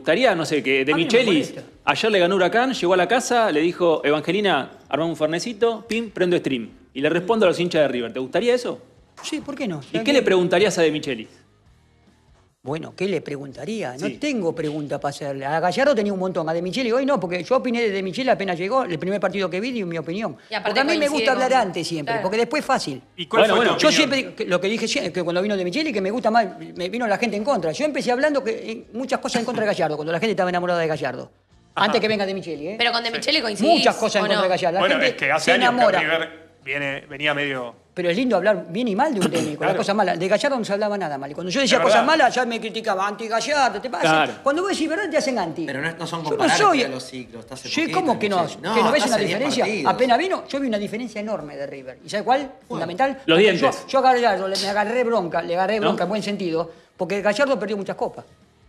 [SPEAKER 1] gustaría, no sé, que De
[SPEAKER 6] A mí no me
[SPEAKER 1] Michelis
[SPEAKER 6] molesta.
[SPEAKER 1] ayer le ganó Huracán, llegó a la casa, le dijo, Evangelina, armame un fernecito, pim, prendo stream. y le respondo a los hinchas de River. ¿Te gustaría eso?
[SPEAKER 6] Sí, ¿por qué no?
[SPEAKER 1] ¿Y qué le preguntarías a De Michelis?
[SPEAKER 6] Bueno, ¿qué le preguntaría? No
[SPEAKER 1] Sí.
[SPEAKER 6] tengo pregunta para hacerle. A Gallardo tenía un montón, a De Micheli hoy no, porque yo opiné de De Micheli apenas llegó, el primer partido que vi, di mi opinión.
[SPEAKER 2] Y aparte
[SPEAKER 6] Porque a mí me
[SPEAKER 2] coincide
[SPEAKER 6] gusta hablar
[SPEAKER 2] con-
[SPEAKER 6] antes siempre,
[SPEAKER 2] Claro.
[SPEAKER 6] porque después es fácil.
[SPEAKER 4] ¿Y cuál
[SPEAKER 1] Bueno,
[SPEAKER 4] fue
[SPEAKER 1] bueno,
[SPEAKER 4] tu
[SPEAKER 6] Yo
[SPEAKER 4] opinión?
[SPEAKER 6] siempre, que- lo que dije siempre, que cuando vino De Micheli, que me gusta más, me vino la gente en contra. Yo empecé hablando que eh, muchas cosas en contra de Gallardo, cuando la gente estaba enamorada de Gallardo. Antes que venga De Micheli, ¿eh?
[SPEAKER 2] Pero con De Micheli coincidís.
[SPEAKER 6] Muchas cosas en
[SPEAKER 2] ¿o
[SPEAKER 6] contra
[SPEAKER 2] no?
[SPEAKER 6] de Gallardo. La
[SPEAKER 4] Bueno,
[SPEAKER 6] gente
[SPEAKER 4] es que hace
[SPEAKER 6] se
[SPEAKER 4] años que
[SPEAKER 6] enamora.
[SPEAKER 4] River viene, venía medio...
[SPEAKER 6] Pero es lindo hablar bien y mal de un técnico,
[SPEAKER 4] Claro.
[SPEAKER 6] las cosas malas. De Gallardo no se hablaba nada mal. Y cuando yo decía
[SPEAKER 4] Es
[SPEAKER 6] cosas
[SPEAKER 4] verdad.
[SPEAKER 6] malas, ya me criticaba, anti-Gallardo, te pasa.
[SPEAKER 1] Claro.
[SPEAKER 6] Cuando vos decís verdad, te hacen anti.
[SPEAKER 3] Pero no, no son
[SPEAKER 6] Yo no
[SPEAKER 3] comparables
[SPEAKER 6] soy-
[SPEAKER 3] a los ciclos. está hace
[SPEAKER 6] Sí,
[SPEAKER 3] poquito,
[SPEAKER 6] ¿cómo que no?
[SPEAKER 3] Micheli.
[SPEAKER 6] ¿Que no ves
[SPEAKER 3] está
[SPEAKER 6] una
[SPEAKER 3] hace diez
[SPEAKER 6] diferencia?
[SPEAKER 3] partidos.
[SPEAKER 6] Apenas vino, yo vi una diferencia enorme de River. ¿Y sabes cuál? Fundamental.
[SPEAKER 1] Los
[SPEAKER 6] Porque
[SPEAKER 1] dientes.
[SPEAKER 6] Yo, yo a Gallardo le- me agarré bronca, le agarré
[SPEAKER 1] ¿No?
[SPEAKER 6] bronca en buen sentido, porque Gallardo perdió muchas copas.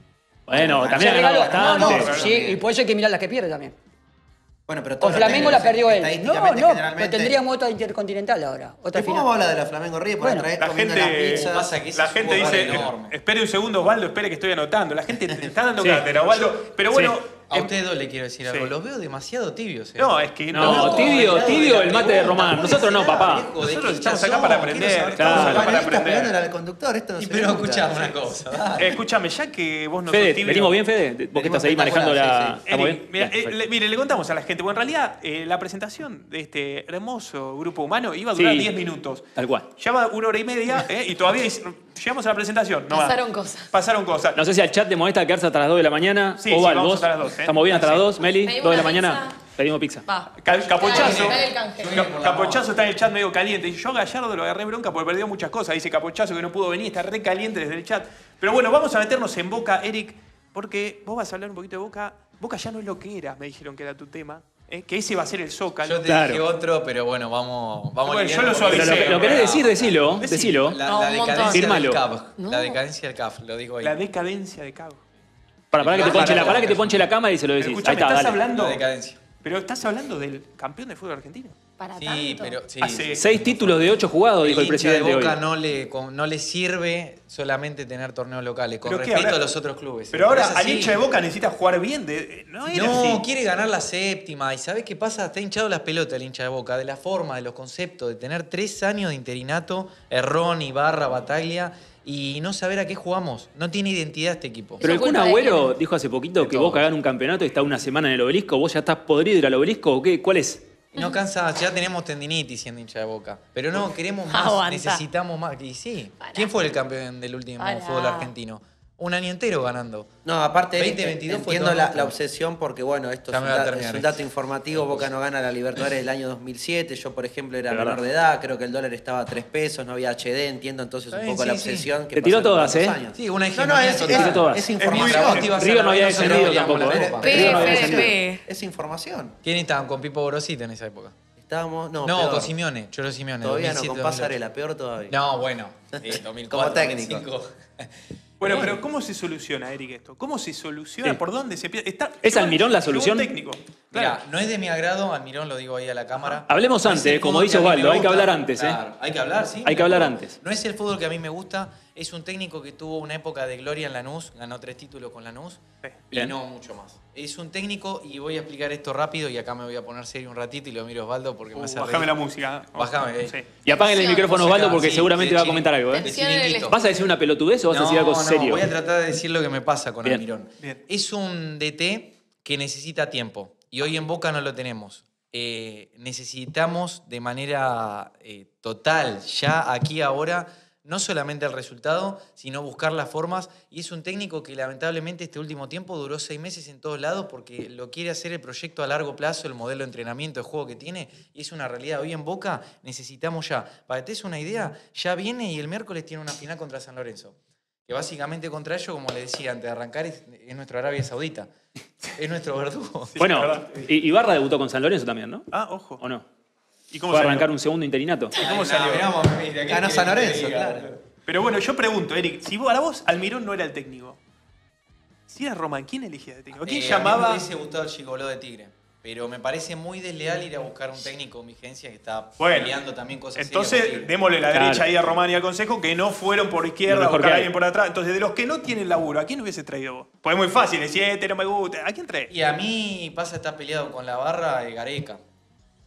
[SPEAKER 1] Bueno,
[SPEAKER 3] Se
[SPEAKER 1] también ha
[SPEAKER 6] Se
[SPEAKER 1] ganado
[SPEAKER 6] regaló- no,
[SPEAKER 1] bastante.
[SPEAKER 6] no, sí, y por eso hay que mirar las que pierde también.
[SPEAKER 3] Bueno, pero
[SPEAKER 6] Con
[SPEAKER 3] todos los
[SPEAKER 6] Flamengo la
[SPEAKER 3] técnicos,
[SPEAKER 6] perdió él. No,
[SPEAKER 3] estadísticamente,
[SPEAKER 6] no, pero
[SPEAKER 3] generalmente-
[SPEAKER 6] tendríamos otra intercontinental ahora. Otra
[SPEAKER 3] ¿Y cómo
[SPEAKER 6] final.
[SPEAKER 3] vamos a hablar de la Flamengo River? Por
[SPEAKER 6] Bueno,
[SPEAKER 3] otra vez
[SPEAKER 4] La
[SPEAKER 3] comiendo
[SPEAKER 4] gente,
[SPEAKER 3] las pizzas.
[SPEAKER 5] pasa que eso
[SPEAKER 4] la
[SPEAKER 5] es un
[SPEAKER 4] gente
[SPEAKER 5] jugador
[SPEAKER 4] dice,
[SPEAKER 5] enorme.
[SPEAKER 4] espere un segundo, Osvaldo, espere que estoy anotando. La gente te está dando
[SPEAKER 1] Sí.
[SPEAKER 4] cátedra, Osvaldo. Pero bueno,
[SPEAKER 5] A
[SPEAKER 4] em-
[SPEAKER 5] ustedes dos le quiero decir algo.
[SPEAKER 4] Sí.
[SPEAKER 5] Los veo demasiado tibios. ¿eh?
[SPEAKER 4] no, es que
[SPEAKER 1] No, tibio, tibio el mate de Román. Nosotros no, papá.
[SPEAKER 4] Nosotros estamos acá para aprender. Estamos
[SPEAKER 1] Claro.
[SPEAKER 4] acá
[SPEAKER 3] El
[SPEAKER 4] para
[SPEAKER 3] panelista
[SPEAKER 4] aprender.
[SPEAKER 3] pegándole al conductor, esto no
[SPEAKER 5] Y
[SPEAKER 3] se
[SPEAKER 5] pero
[SPEAKER 3] discuta.
[SPEAKER 5] escuchame una cosa. dale.
[SPEAKER 4] Eh, escúchame, ya que vos no
[SPEAKER 1] Fede,
[SPEAKER 4] sos tibio...
[SPEAKER 1] ¿venimos bien, Fede? Vos que
[SPEAKER 3] Venimos
[SPEAKER 1] estás ahí manejando la...
[SPEAKER 3] espectacular, sí, sí.
[SPEAKER 1] ¿Estamos
[SPEAKER 4] Eric,
[SPEAKER 1] bien?
[SPEAKER 4] mira,
[SPEAKER 1] Bien,
[SPEAKER 4] eh,
[SPEAKER 1] perfecto.
[SPEAKER 4] le, mire, le contamos a la gente, porque en realidad eh, la presentación de este hermoso grupo humano iba a durar
[SPEAKER 1] Sí.
[SPEAKER 4] diez minutos.
[SPEAKER 1] Tal cual.
[SPEAKER 4] Ya va una hora y media eh, y todavía es- llegamos a la presentación. No va.
[SPEAKER 2] Pasaron cosas.
[SPEAKER 4] Pasaron cosas.
[SPEAKER 1] No sé si al chat te molesta quedarse hasta las dos de la mañana.
[SPEAKER 4] Sí,
[SPEAKER 1] o
[SPEAKER 4] sí,
[SPEAKER 1] Val,
[SPEAKER 4] vamos
[SPEAKER 1] vos.
[SPEAKER 4] hasta las dos, ¿eh?
[SPEAKER 1] ¿Estamos bien hasta
[SPEAKER 4] Sí.
[SPEAKER 1] las dos, Meli?
[SPEAKER 2] Pedimos
[SPEAKER 1] ¿dos de la
[SPEAKER 2] una
[SPEAKER 1] mañana?
[SPEAKER 2] pizza.
[SPEAKER 1] Pedimos pizza.
[SPEAKER 2] Va.
[SPEAKER 4] Ca- Capochazo.
[SPEAKER 2] Dale, dale el canje.
[SPEAKER 4] Ca- Capochazo está en el chat medio caliente. Y yo a Gallardo lo agarré bronca porque perdió muchas cosas. Dice Capochazo que no pudo venir, está re caliente desde el chat. Pero bueno, vamos a meternos en Boca, Eric, porque vos vas a hablar un poquito de Boca. Boca ya no es lo que era, me dijeron que era tu tema. ¿eh? Que ese va a ser el Zócalo.
[SPEAKER 5] Yo te
[SPEAKER 1] Claro.
[SPEAKER 5] dije otro, pero bueno, vamos, vamos
[SPEAKER 4] Bueno,
[SPEAKER 5] aliviando
[SPEAKER 4] yo lo
[SPEAKER 5] porque-
[SPEAKER 1] Pero lo,
[SPEAKER 4] suavicé.
[SPEAKER 1] lo querés decir, decilo.
[SPEAKER 4] Decí.
[SPEAKER 1] Decilo.
[SPEAKER 5] La,
[SPEAKER 2] No,
[SPEAKER 5] la
[SPEAKER 2] un montón.
[SPEAKER 5] decadencia
[SPEAKER 1] Firmalo.
[SPEAKER 5] del C A F.
[SPEAKER 2] No.
[SPEAKER 5] La decadencia del C A F, lo digo ahí.
[SPEAKER 4] La decadencia de Cabo.
[SPEAKER 1] Para, para que te
[SPEAKER 5] Para,
[SPEAKER 1] ponche la,
[SPEAKER 5] para,
[SPEAKER 1] para que te
[SPEAKER 5] para.
[SPEAKER 1] ponche la cama y se lo
[SPEAKER 4] Pero
[SPEAKER 1] decís. Ahí
[SPEAKER 4] escuchame,
[SPEAKER 1] está,
[SPEAKER 4] estás
[SPEAKER 1] dale.
[SPEAKER 4] hablando.
[SPEAKER 5] La decadencia.
[SPEAKER 4] Pero estás hablando del campeón de fútbol argentino.
[SPEAKER 2] Para
[SPEAKER 5] Sí,
[SPEAKER 2] tanto.
[SPEAKER 5] pero sí.
[SPEAKER 4] Hace-
[SPEAKER 1] Seis títulos de ocho jugados, dijo el
[SPEAKER 5] hincha de
[SPEAKER 1] presidente hoy.
[SPEAKER 5] Boca no le, con- no le sirve solamente tener torneos locales, con
[SPEAKER 4] ¿Pero qué?
[SPEAKER 5] respeto
[SPEAKER 4] Ahora-
[SPEAKER 5] a los otros clubes.
[SPEAKER 4] Pero ahora
[SPEAKER 5] es
[SPEAKER 4] al
[SPEAKER 5] así.
[SPEAKER 4] hincha de Boca necesita jugar bien. De, no era
[SPEAKER 5] No,
[SPEAKER 4] así.
[SPEAKER 5] quiere ganar la séptima. ¿Y sabés qué pasa? Está hinchado las pelotas el hincha de Boca, de la forma, de los conceptos, de tener tres años de interinato, Errón, Ibarra, Bataglia, y no saber a qué jugamos. No tiene identidad este equipo.
[SPEAKER 1] Pero el
[SPEAKER 2] Eso
[SPEAKER 1] Kun
[SPEAKER 2] culpa de
[SPEAKER 1] Agüero
[SPEAKER 2] quién.
[SPEAKER 1] dijo hace poquito
[SPEAKER 5] De
[SPEAKER 1] que
[SPEAKER 5] todos.
[SPEAKER 1] Boca gana un campeonato y está una semana en el obelisco. ¿Vos ya estás podrido de ir al obelisco o qué? ¿Cuál es?
[SPEAKER 5] Y no cansa, ya tenemos tendinitis siendo hincha de Boca. Pero no, queremos más,
[SPEAKER 2] Aguanta.
[SPEAKER 5] necesitamos más. Y sí,
[SPEAKER 2] Pará.
[SPEAKER 5] ¿quién fue el campeón del último
[SPEAKER 2] Pará.
[SPEAKER 5] fútbol argentino? Un año entero ganando.
[SPEAKER 3] No, aparte
[SPEAKER 5] veinte
[SPEAKER 3] eh,
[SPEAKER 5] veintidós fue
[SPEAKER 3] entiendo
[SPEAKER 5] todo
[SPEAKER 3] la,
[SPEAKER 5] nuestro.
[SPEAKER 3] la obsesión porque, bueno, esto
[SPEAKER 5] Ya
[SPEAKER 3] es un,
[SPEAKER 5] me va a
[SPEAKER 3] da-
[SPEAKER 5] terminar
[SPEAKER 3] es un
[SPEAKER 5] esto.
[SPEAKER 3] dato informativo. Boca no gana la Libertadores del año dos mil siete. Yo, por ejemplo, era
[SPEAKER 1] Es
[SPEAKER 3] menor
[SPEAKER 1] verdad.
[SPEAKER 3] de edad. Creo que el dólar estaba a tres pesos, no había H D. Entiendo entonces
[SPEAKER 5] Está
[SPEAKER 3] un
[SPEAKER 5] bien,
[SPEAKER 3] poco la
[SPEAKER 5] sí, sí.
[SPEAKER 3] obsesión. que
[SPEAKER 1] Te tiró
[SPEAKER 3] pasó en
[SPEAKER 1] todas,
[SPEAKER 3] tantos
[SPEAKER 1] ¿eh?
[SPEAKER 3] años.
[SPEAKER 5] Sí, una
[SPEAKER 3] No, no,
[SPEAKER 5] hegemonía
[SPEAKER 3] es,
[SPEAKER 5] total.
[SPEAKER 3] es-
[SPEAKER 1] Tiró todas.
[SPEAKER 3] es
[SPEAKER 1] Es
[SPEAKER 5] Mientras
[SPEAKER 3] información.
[SPEAKER 5] vos te ibas a
[SPEAKER 1] River
[SPEAKER 5] la
[SPEAKER 1] no había
[SPEAKER 5] B, nosotros
[SPEAKER 1] descendido
[SPEAKER 5] peleamos
[SPEAKER 1] tampoco,
[SPEAKER 5] la
[SPEAKER 1] ¿eh?
[SPEAKER 5] Copa.
[SPEAKER 2] P,
[SPEAKER 1] River no había
[SPEAKER 2] P,
[SPEAKER 1] descendido.
[SPEAKER 2] P.
[SPEAKER 3] Es información.
[SPEAKER 5] ¿Quién estaban con Pipo Borosito en esa época?
[SPEAKER 3] Estábamos, no,
[SPEAKER 5] No,
[SPEAKER 3] peor.
[SPEAKER 5] con Simeone, Cholo Simeone.
[SPEAKER 3] Todavía no,
[SPEAKER 5] dos mil siete,
[SPEAKER 3] con
[SPEAKER 5] dos mil ocho.
[SPEAKER 3] Pasarela, peor todavía.
[SPEAKER 5] No, bueno. eh, dos mil cuatro,
[SPEAKER 3] Como técnico.
[SPEAKER 5] dos mil cinco.
[SPEAKER 4] Bueno, pero ¿cómo se soluciona, Eric, esto? ¿Cómo se soluciona?
[SPEAKER 1] Sí.
[SPEAKER 4] ¿Por dónde se empieza? Está-
[SPEAKER 1] ¿Es
[SPEAKER 4] llegó-
[SPEAKER 1] Almirón la
[SPEAKER 4] llegó
[SPEAKER 1] solución?
[SPEAKER 4] un técnico.
[SPEAKER 5] Mira,
[SPEAKER 4] Claro.
[SPEAKER 5] no es de mi agrado, Almirón lo digo ahí a la cámara.
[SPEAKER 1] Hablemos
[SPEAKER 5] No es
[SPEAKER 1] antes,
[SPEAKER 5] el
[SPEAKER 1] eh, como
[SPEAKER 5] fútbol
[SPEAKER 1] dice
[SPEAKER 5] que a mí me
[SPEAKER 1] Osvaldo, hay que
[SPEAKER 5] gusta.
[SPEAKER 1] hablar antes, ¿eh?
[SPEAKER 5] Claro, hay que hablar, sí.
[SPEAKER 1] Hay que hablar antes.
[SPEAKER 5] No es el fútbol que a mí me gusta, es un técnico que tuvo una época de gloria en Lanús, ganó tres títulos con Lanús
[SPEAKER 4] Sí,
[SPEAKER 5] y
[SPEAKER 1] bien.
[SPEAKER 5] no mucho más. Es un técnico, y voy a explicar esto rápido, y acá me voy a poner serio un ratito y lo miro a Osvaldo porque me
[SPEAKER 4] Uh,
[SPEAKER 5] hace
[SPEAKER 4] bajame
[SPEAKER 5] reír.
[SPEAKER 4] la música.
[SPEAKER 5] Bajame, eh.
[SPEAKER 4] Sí.
[SPEAKER 1] Y apaguen el
[SPEAKER 2] Música,
[SPEAKER 1] micrófono, Osvaldo, porque
[SPEAKER 5] Sí,
[SPEAKER 1] seguramente
[SPEAKER 5] de
[SPEAKER 1] va a
[SPEAKER 5] chiri-
[SPEAKER 1] comentar algo,
[SPEAKER 5] de
[SPEAKER 1] ¿eh?
[SPEAKER 2] Tensión en el
[SPEAKER 5] chiringuito.
[SPEAKER 1] ¿Vas a decir una pelotudez o vas a decir algo
[SPEAKER 5] No,
[SPEAKER 1] serio?
[SPEAKER 5] voy a tratar de decir lo que me pasa con
[SPEAKER 1] Bien.
[SPEAKER 5] Almirón.
[SPEAKER 4] Bien.
[SPEAKER 5] Es un D T que necesita tiempo y hoy en Boca no lo tenemos. Eh, necesitamos de manera eh, total, ya aquí ahora, no solamente el resultado, sino buscar las formas. Y es un técnico que lamentablemente este último tiempo duró seis meses en todos lados porque lo quiere hacer el proyecto a largo plazo, el modelo de entrenamiento, de juego que tiene, y es una realidad. Hoy en Boca necesitamos ya, para que te des una idea, ya viene y el miércoles tiene una final contra San Lorenzo. Que básicamente contra ellos, como le decía antes de arrancar, es, es nuestro Arabia Saudita. Es nuestro verdugo.
[SPEAKER 4] Sí,
[SPEAKER 1] Bueno,
[SPEAKER 4] es verdad.
[SPEAKER 1] I- Ibarra debutó con San Lorenzo también, ¿no?
[SPEAKER 4] Ah, ojo.
[SPEAKER 1] ¿O no?
[SPEAKER 4] ¿Y cómo
[SPEAKER 1] ¿Fue a
[SPEAKER 4] salió?
[SPEAKER 1] arrancar un segundo interinato?
[SPEAKER 4] ¿Y cómo salió?
[SPEAKER 3] Ganó San Lorenzo, claro.
[SPEAKER 4] Pero bueno, yo pregunto, Eric, si vos, para vos Almirón no era el técnico, si era Román, ¿quién elegía de técnico? ¿Quién
[SPEAKER 5] Eh,
[SPEAKER 4] llamaba?
[SPEAKER 5] A mí me hubiese gustado el Gigoló de Tigre. Pero me parece muy desleal ir a buscar un técnico con vigencia que está
[SPEAKER 4] Bueno,
[SPEAKER 5] peleando también cosas serias
[SPEAKER 4] entonces
[SPEAKER 5] con Tigre.
[SPEAKER 4] démosle la
[SPEAKER 1] Claro.
[SPEAKER 4] derecha ahí a Román y al Consejo que no fueron por
[SPEAKER 1] Lo
[SPEAKER 4] izquierda a
[SPEAKER 1] mejor
[SPEAKER 4] buscar
[SPEAKER 1] que
[SPEAKER 4] a
[SPEAKER 1] hay.
[SPEAKER 4] alguien por atrás. Entonces, de los que no tienen laburo, ¿a quién hubiese traído vos? Pues es muy fácil, decir, este no me gusta. ¿A quién traes?
[SPEAKER 5] Y a mí pasa estar peleado con la barra de Gareca.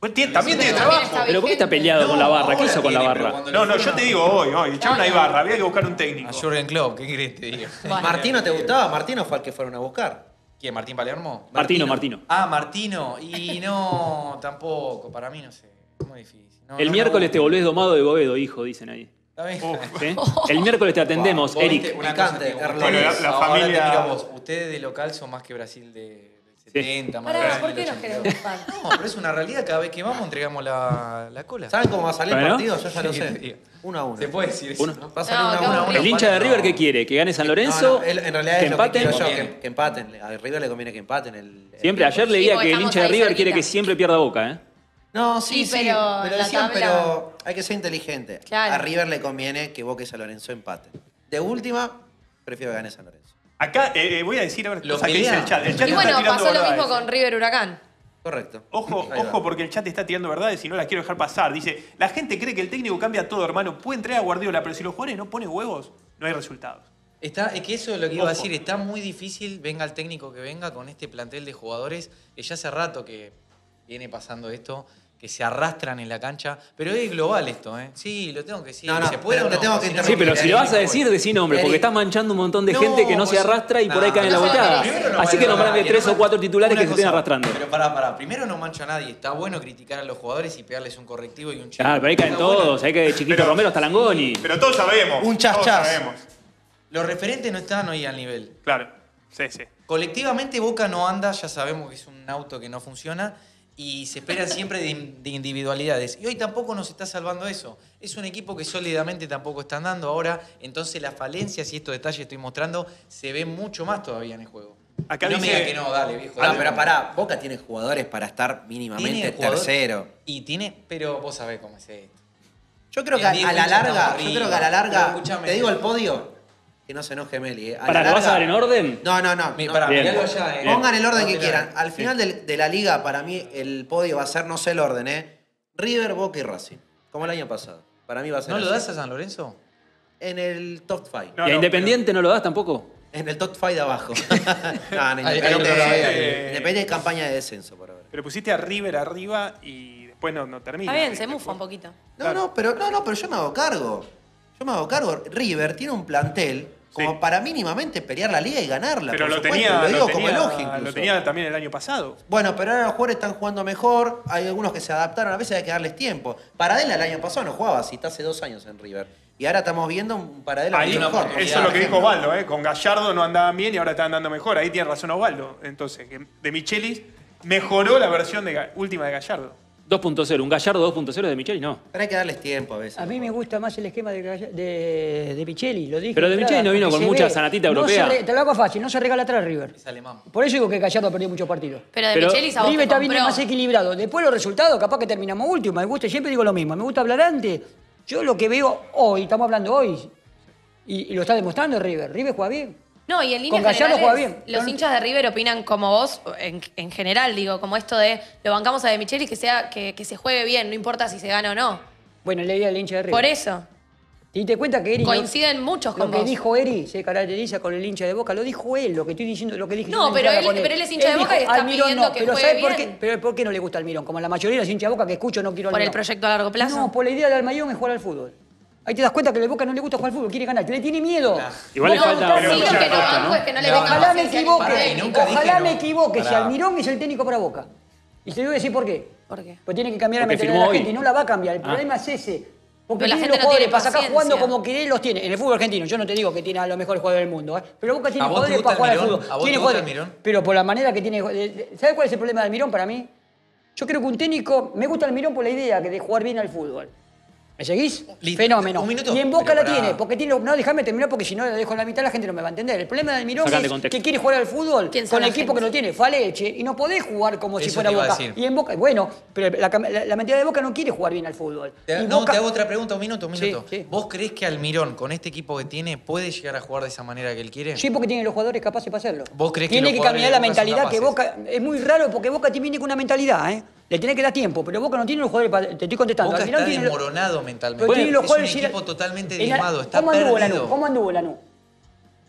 [SPEAKER 4] Pues tiene- también tiene
[SPEAKER 2] También
[SPEAKER 4] trabajo.
[SPEAKER 2] está
[SPEAKER 1] ¿Pero por qué está peleado con la barra? ¿Qué hizo con la barra?
[SPEAKER 4] No, no, yo te digo hoy, hoy. Echaron a Ibarra, había que buscar un técnico.
[SPEAKER 5] A Jürgen Klopp, ¿qué querés que te diga?
[SPEAKER 2] Bueno.
[SPEAKER 3] ¿Martino te gustaba? Martino fue al que fueron a buscar.
[SPEAKER 5] ¿Quién? ¿Martín Palermo?
[SPEAKER 1] Martino, Martino.
[SPEAKER 5] Ah, Martino. Y no, tampoco. Para mí no sé. Es muy difícil. No,
[SPEAKER 1] El
[SPEAKER 5] no me
[SPEAKER 1] miércoles te
[SPEAKER 5] gusta.
[SPEAKER 1] volvés domado de Boedo, hijo, dicen ahí.
[SPEAKER 5] Está bien.
[SPEAKER 1] ¿Sí? El miércoles te atendemos,
[SPEAKER 5] Vos viste
[SPEAKER 1] Eric.
[SPEAKER 5] una
[SPEAKER 3] Picante,
[SPEAKER 5] cosa, te digo,
[SPEAKER 3] Erlo.
[SPEAKER 4] Bueno, la- la
[SPEAKER 5] ahora
[SPEAKER 4] familia-
[SPEAKER 5] te miro a vos. Ustedes de local son más que Brasil de, del setenta, más
[SPEAKER 2] Pará,
[SPEAKER 5] que
[SPEAKER 2] ¿por
[SPEAKER 5] Brasil
[SPEAKER 2] qué
[SPEAKER 5] del
[SPEAKER 2] nos
[SPEAKER 5] ochenta y dos.
[SPEAKER 2] queremos fan?
[SPEAKER 5] No, pero es una realidad. Cada vez que vamos entregamos la, la cola.
[SPEAKER 3] ¿Saben cómo va a salir el
[SPEAKER 1] Bueno.
[SPEAKER 3] partido? Yo ya lo
[SPEAKER 5] Sí,
[SPEAKER 3] sé.
[SPEAKER 5] sí.
[SPEAKER 3] Uno a uno.
[SPEAKER 5] Se puede decir eso,
[SPEAKER 1] Uno.
[SPEAKER 5] ¿no?
[SPEAKER 3] Va a salir
[SPEAKER 2] No,
[SPEAKER 3] una
[SPEAKER 2] qué
[SPEAKER 3] a uno.
[SPEAKER 2] aburrido.
[SPEAKER 1] El hincha de River, ¿qué quiere? ¿Que gane San Lorenzo?
[SPEAKER 3] No, no, él- en realidad
[SPEAKER 1] ¿Que
[SPEAKER 3] es lo que
[SPEAKER 1] empaten?
[SPEAKER 3] quiero yo,
[SPEAKER 5] Bien.
[SPEAKER 3] que, que empaten. A River le conviene que empaten. El, el-
[SPEAKER 1] Siempre, ayer leía
[SPEAKER 2] Sí,
[SPEAKER 1] que el
[SPEAKER 2] estamos
[SPEAKER 1] hincha de
[SPEAKER 2] ahí
[SPEAKER 1] River quiere
[SPEAKER 2] cerquita.
[SPEAKER 1] que siempre pierda Boca, ¿eh?
[SPEAKER 3] No, sí,
[SPEAKER 2] Sí,
[SPEAKER 3] sí,
[SPEAKER 2] pero
[SPEAKER 3] me lo
[SPEAKER 2] la
[SPEAKER 3] decían,
[SPEAKER 2] tabla-
[SPEAKER 3] pero hay que ser inteligente.
[SPEAKER 2] Claro.
[SPEAKER 3] A River le conviene que Boca y San Lorenzo empaten. De última, prefiero que gane San Lorenzo.
[SPEAKER 4] Acá eh, eh, voy a decir a ver
[SPEAKER 5] Lo
[SPEAKER 4] cosa que dice
[SPEAKER 5] pelea.
[SPEAKER 4] el chat. El chat
[SPEAKER 2] Y
[SPEAKER 4] está
[SPEAKER 2] bueno,
[SPEAKER 4] tirando
[SPEAKER 2] pasó lo
[SPEAKER 4] verdades.
[SPEAKER 2] mismo con River Huracán.
[SPEAKER 3] Correcto.
[SPEAKER 4] Ojo,
[SPEAKER 3] Ahí va.
[SPEAKER 4] ojo, porque el chat está tirando verdades y no las quiero dejar pasar. Dice, la gente cree que el técnico cambia todo, hermano. Puede entrar a Guardiola, pero si los jugadores no ponen huevos, no hay resultados.
[SPEAKER 5] Está, es que eso es lo que iba a
[SPEAKER 4] Ojo.
[SPEAKER 5] decir. Está muy difícil, venga el técnico que venga, con este plantel de jugadores que ya hace rato que viene pasando esto, que se arrastran en la cancha. Pero es global esto, ¿eh? Sí, lo tengo que decir.
[SPEAKER 3] No, no,
[SPEAKER 5] ¿Se puede
[SPEAKER 3] pero
[SPEAKER 5] o
[SPEAKER 3] te
[SPEAKER 5] no?
[SPEAKER 3] tengo que
[SPEAKER 5] Si no,
[SPEAKER 1] Sí,
[SPEAKER 3] interrumpir.
[SPEAKER 1] pero si lo vas a decir, decí nombre, porque
[SPEAKER 3] Eric.
[SPEAKER 1] estás manchando un montón de
[SPEAKER 5] No,
[SPEAKER 1] gente que no se
[SPEAKER 5] pues-
[SPEAKER 1] arrastra y por ahí
[SPEAKER 5] No,
[SPEAKER 1] cae en la
[SPEAKER 2] no se
[SPEAKER 1] volteada.
[SPEAKER 2] merece.
[SPEAKER 5] Primero no
[SPEAKER 1] Así
[SPEAKER 5] vale
[SPEAKER 1] que
[SPEAKER 5] la
[SPEAKER 1] nombrame
[SPEAKER 5] pena,
[SPEAKER 1] tres
[SPEAKER 5] no
[SPEAKER 1] o cuatro titulares
[SPEAKER 5] una
[SPEAKER 1] que se estén
[SPEAKER 5] cosa,
[SPEAKER 1] arrastrando.
[SPEAKER 5] Pero pará, pará. Primero no mancho a nadie. Está bueno criticar a los jugadores y pegarles un correctivo y un chico.
[SPEAKER 1] Claro, pero ahí caen
[SPEAKER 5] Está bueno.
[SPEAKER 1] todos. Hay que de Chiquito
[SPEAKER 4] Pero-
[SPEAKER 1] Romero hasta Langoni.
[SPEAKER 4] Pero todos sabemos.
[SPEAKER 3] Un chas,
[SPEAKER 4] todos
[SPEAKER 3] chas.
[SPEAKER 4] sabemos.
[SPEAKER 5] Los referentes no están hoy al nivel.
[SPEAKER 4] Claro, sí, sí.
[SPEAKER 5] Colectivamente Boca no anda, ya sabemos que es un auto que no funciona y se esperan siempre de, de individualidades. Y hoy tampoco nos está salvando eso. Es un equipo que sólidamente tampoco está andando ahora, entonces las falencias y estos detalles que estoy mostrando se ven mucho más todavía en el juego.
[SPEAKER 4] Acá
[SPEAKER 5] Y no me
[SPEAKER 4] dice-
[SPEAKER 5] diga que no, dale, viejo.
[SPEAKER 3] Ah,
[SPEAKER 5] dale.
[SPEAKER 3] pero pará, Boca tiene jugadores para estar mínimamente
[SPEAKER 5] Tiene jugador-
[SPEAKER 3] tercero.
[SPEAKER 5] Y tiene, pero vos sabés cómo es esto.
[SPEAKER 3] Yo creo que
[SPEAKER 5] En
[SPEAKER 3] a,
[SPEAKER 5] diez
[SPEAKER 3] a la
[SPEAKER 5] fechas
[SPEAKER 3] larga,
[SPEAKER 5] estamos
[SPEAKER 3] yo
[SPEAKER 5] arriba.
[SPEAKER 3] creo que a la larga,
[SPEAKER 5] Pero escúchame.
[SPEAKER 3] te digo el podio, que no se enoje Meli. eh. A
[SPEAKER 1] Pará,
[SPEAKER 3] la
[SPEAKER 1] ¿lo vas a
[SPEAKER 3] larga-
[SPEAKER 1] dar en orden?
[SPEAKER 3] No, no, no.
[SPEAKER 5] Mi-
[SPEAKER 3] no.
[SPEAKER 5] pará,
[SPEAKER 1] Bien.
[SPEAKER 5] miralo allá, eh.
[SPEAKER 3] Pongan el orden
[SPEAKER 5] No
[SPEAKER 3] que
[SPEAKER 5] te
[SPEAKER 3] quieran.
[SPEAKER 5] la-
[SPEAKER 3] Al final del- de la liga, para mí, el podio va a ser, no sé el orden, ¿eh? River, Boca y Racing. Como el año pasado. Para mí va a ser
[SPEAKER 5] ¿No lo
[SPEAKER 3] así.
[SPEAKER 5] das a San Lorenzo?
[SPEAKER 3] En el top cinco.
[SPEAKER 4] No,
[SPEAKER 1] ¿Y a
[SPEAKER 4] no,
[SPEAKER 1] Independiente no lo das tampoco?
[SPEAKER 3] En el top cinco de abajo. no, no,
[SPEAKER 5] Ahí- ahí
[SPEAKER 3] Independiente,
[SPEAKER 5] lo grabé, ahí.
[SPEAKER 3] eh, Independiente es campaña de descenso por ahora.
[SPEAKER 4] Pero pusiste a River arriba y después no, no termina.
[SPEAKER 2] Está bien, se mufa un poquito.
[SPEAKER 3] No, no, pero, no, no, pero yo me hago cargo. Yo me hago cargo. River tiene un plantel como
[SPEAKER 4] Sí.
[SPEAKER 3] para mínimamente pelear la liga y ganarla.
[SPEAKER 4] Pero
[SPEAKER 3] por
[SPEAKER 4] lo
[SPEAKER 3] supuesto,
[SPEAKER 4] tenía,
[SPEAKER 3] lo digo
[SPEAKER 4] lo
[SPEAKER 3] como
[SPEAKER 4] tenía-
[SPEAKER 3] elogio incluso.
[SPEAKER 4] lo tenía también el año pasado.
[SPEAKER 3] Bueno, pero ahora los jugadores están jugando mejor, hay algunos que se adaptaron, a veces hay que darles tiempo. Paradela el año pasado no jugaba así, está hace dos años en River. Y ahora estamos viendo un Paradela
[SPEAKER 4] Ahí,
[SPEAKER 3] mucho mejor.
[SPEAKER 4] eso es lo que dijo Osvaldo, ¿eh? Con Gallardo no andaban bien y ahora están andando mejor. Ahí tiene razón Osvaldo. Entonces, que de Michelis mejoró la versión de, Ga- última de Gallardo.
[SPEAKER 1] dos punto cero. Un Gallardo dos punto cero de Micheli, no.
[SPEAKER 3] Pero hay que darles tiempo a veces.
[SPEAKER 6] A mí me gusta más el esquema de, Gall- de, de Micheli, lo dije.
[SPEAKER 1] Pero de
[SPEAKER 6] entrada,
[SPEAKER 1] Micheli no vino
[SPEAKER 6] porque
[SPEAKER 1] con
[SPEAKER 6] se
[SPEAKER 1] mucha
[SPEAKER 6] ve.
[SPEAKER 1] sanatita
[SPEAKER 6] No
[SPEAKER 1] europea.
[SPEAKER 6] se re- te lo hago fácil, no se regala atrás River.
[SPEAKER 5] Es alemán.
[SPEAKER 6] Por eso digo que Gallardo perdió muchos partidos.
[SPEAKER 2] Pero de
[SPEAKER 1] Pero
[SPEAKER 2] Michelis a vos
[SPEAKER 6] River
[SPEAKER 2] te
[SPEAKER 6] está bien
[SPEAKER 2] compró.
[SPEAKER 6] más equilibrado. Después los resultados, capaz que terminamos último. Me gusta, siempre digo lo mismo. Me gusta hablar antes. Yo lo que veo hoy, estamos hablando hoy, y, y lo está demostrando River. River juega bien.
[SPEAKER 2] No, y en líneas
[SPEAKER 6] Con Gallardo
[SPEAKER 2] generales,
[SPEAKER 6] juega bien.
[SPEAKER 2] los
[SPEAKER 6] Con-
[SPEAKER 2] hinchas de River opinan como vos, en, en general, digo, como esto de lo bancamos a De Michelis que sea que, que se juegue bien, no importa si se gana o no.
[SPEAKER 6] Bueno, le di al hincha de River.
[SPEAKER 2] Por eso,
[SPEAKER 6] Y te cuenta que Eri.
[SPEAKER 2] coinciden muchos
[SPEAKER 6] Lo
[SPEAKER 2] con
[SPEAKER 6] que
[SPEAKER 2] vos.
[SPEAKER 6] dijo Eri se caracteriza con el hincha de Boca, lo dijo él, lo que estoy diciendo, lo que dije.
[SPEAKER 2] No,
[SPEAKER 6] yo en
[SPEAKER 2] pero
[SPEAKER 6] entrada
[SPEAKER 2] él-
[SPEAKER 6] con
[SPEAKER 2] pero él es hincha de Boca y está
[SPEAKER 6] Almirón
[SPEAKER 2] pidiendo
[SPEAKER 6] no,
[SPEAKER 2] que
[SPEAKER 6] pero
[SPEAKER 2] juegue
[SPEAKER 6] ¿sabes por
[SPEAKER 2] bien.
[SPEAKER 6] qué? Pero ¿por qué no le gusta Almirón? Como la mayoría de los hinchas de Boca que escucho no quiero
[SPEAKER 2] ¿Por el
[SPEAKER 6] Almirón.
[SPEAKER 2] proyecto a largo plazo?
[SPEAKER 6] No, por la idea de Almirón es jugar al fútbol. Ahí te das cuenta que el Boca no le gusta jugar al fútbol, quiere ganar, que le tiene miedo.
[SPEAKER 1] Igual le
[SPEAKER 2] no,
[SPEAKER 1] falta
[SPEAKER 2] no,
[SPEAKER 1] una
[SPEAKER 2] sí, lo
[SPEAKER 1] mucha
[SPEAKER 2] que no
[SPEAKER 1] costa,
[SPEAKER 2] banco
[SPEAKER 1] ¿no?
[SPEAKER 2] es que no le
[SPEAKER 5] No,
[SPEAKER 2] tenga
[SPEAKER 6] Ojalá me
[SPEAKER 2] paciencia ni
[SPEAKER 6] equivoque,
[SPEAKER 5] Pará, y nunca dije
[SPEAKER 6] ojalá
[SPEAKER 5] no.
[SPEAKER 6] me equivoque si
[SPEAKER 5] Pará.
[SPEAKER 6] Almirón es el técnico para Boca. Y te voy a decir por qué.
[SPEAKER 2] ¿Por qué?
[SPEAKER 6] Pues tiene que cambiar la
[SPEAKER 1] Porque
[SPEAKER 6] mentalidad de
[SPEAKER 1] firmó
[SPEAKER 6] la
[SPEAKER 1] hoy.
[SPEAKER 6] gente y no la va a cambiar. El
[SPEAKER 1] Ah.
[SPEAKER 6] problema es ese. Porque
[SPEAKER 2] Pero la
[SPEAKER 6] tiene
[SPEAKER 2] gente
[SPEAKER 6] los
[SPEAKER 2] no tiene
[SPEAKER 6] jugadores para sacar jugando
[SPEAKER 2] paciencia.
[SPEAKER 6] como quiere, los tiene. En el fútbol argentino, yo no te digo que tiene a los mejores jugadores del mundo, ¿eh? Pero Boca tiene
[SPEAKER 5] ¿A vos te
[SPEAKER 6] jugadores
[SPEAKER 5] gusta
[SPEAKER 6] para jugar al
[SPEAKER 5] Almirón?
[SPEAKER 6] fútbol.
[SPEAKER 5] ¿A vos
[SPEAKER 6] Tiene
[SPEAKER 5] te gusta
[SPEAKER 6] jugadores-
[SPEAKER 5] Almirón?
[SPEAKER 6] Pero por la manera que tiene. ¿Sabes cuál es el problema de Almirón para mí? Yo creo que un técnico. Me gusta Almirón por la idea que de jugar bien al fútbol. ¿Me seguís?
[SPEAKER 5] Listo.
[SPEAKER 6] Fenómeno.
[SPEAKER 5] Un minuto.
[SPEAKER 6] Y en Boca
[SPEAKER 5] Pero
[SPEAKER 6] la
[SPEAKER 5] pará.
[SPEAKER 6] tiene, porque tiene. No, déjame terminar porque si no lo dejo en la mitad la gente no me va a entender. El problema de Almirón
[SPEAKER 1] Sacate
[SPEAKER 6] es
[SPEAKER 1] contexto.
[SPEAKER 6] que quiere jugar al fútbol
[SPEAKER 2] ¿Quién son
[SPEAKER 6] con el
[SPEAKER 2] la
[SPEAKER 6] equipo
[SPEAKER 2] gente?
[SPEAKER 6] que no tiene. Fue a Leche y no podés jugar como si
[SPEAKER 5] Eso
[SPEAKER 6] fuera
[SPEAKER 5] te iba a
[SPEAKER 6] Boca.
[SPEAKER 5] decir.
[SPEAKER 6] Y en Boca, bueno, pero la, la, la mentalidad de Boca no quiere jugar bien al fútbol.
[SPEAKER 5] Te,
[SPEAKER 6] Y
[SPEAKER 5] no,
[SPEAKER 6] Boca-
[SPEAKER 5] te hago otra pregunta, un minuto, un
[SPEAKER 6] Sí,
[SPEAKER 5] minuto.
[SPEAKER 6] sí.
[SPEAKER 5] ¿Vos creés que Almirón, con este equipo que tiene, puede llegar a jugar de esa manera que él quiere?
[SPEAKER 6] Sí, porque tiene los jugadores capaces para hacerlo.
[SPEAKER 5] ¿Vos creés que
[SPEAKER 6] tiene
[SPEAKER 5] los
[SPEAKER 6] que
[SPEAKER 5] jugadores
[SPEAKER 6] cambiar
[SPEAKER 5] de
[SPEAKER 6] la
[SPEAKER 5] Boca son
[SPEAKER 6] mentalidad que Boca.
[SPEAKER 5] capaces?
[SPEAKER 6] Es muy raro porque Boca te viene con una mentalidad, ¿eh? Le tiene que dar tiempo, pero Boca no tiene los jugadores para. Te estoy contestando.
[SPEAKER 5] Boca
[SPEAKER 6] Almirón
[SPEAKER 5] está
[SPEAKER 6] tiene los-
[SPEAKER 5] desmoronado mentalmente.
[SPEAKER 6] pero tiene los
[SPEAKER 5] es un
[SPEAKER 6] jugadores-
[SPEAKER 5] equipo totalmente
[SPEAKER 6] en la-
[SPEAKER 5] diezmado, está
[SPEAKER 6] ¿Cómo anduvo Lanús?
[SPEAKER 5] perdido.
[SPEAKER 6] ¿Cómo anduvo Lanús?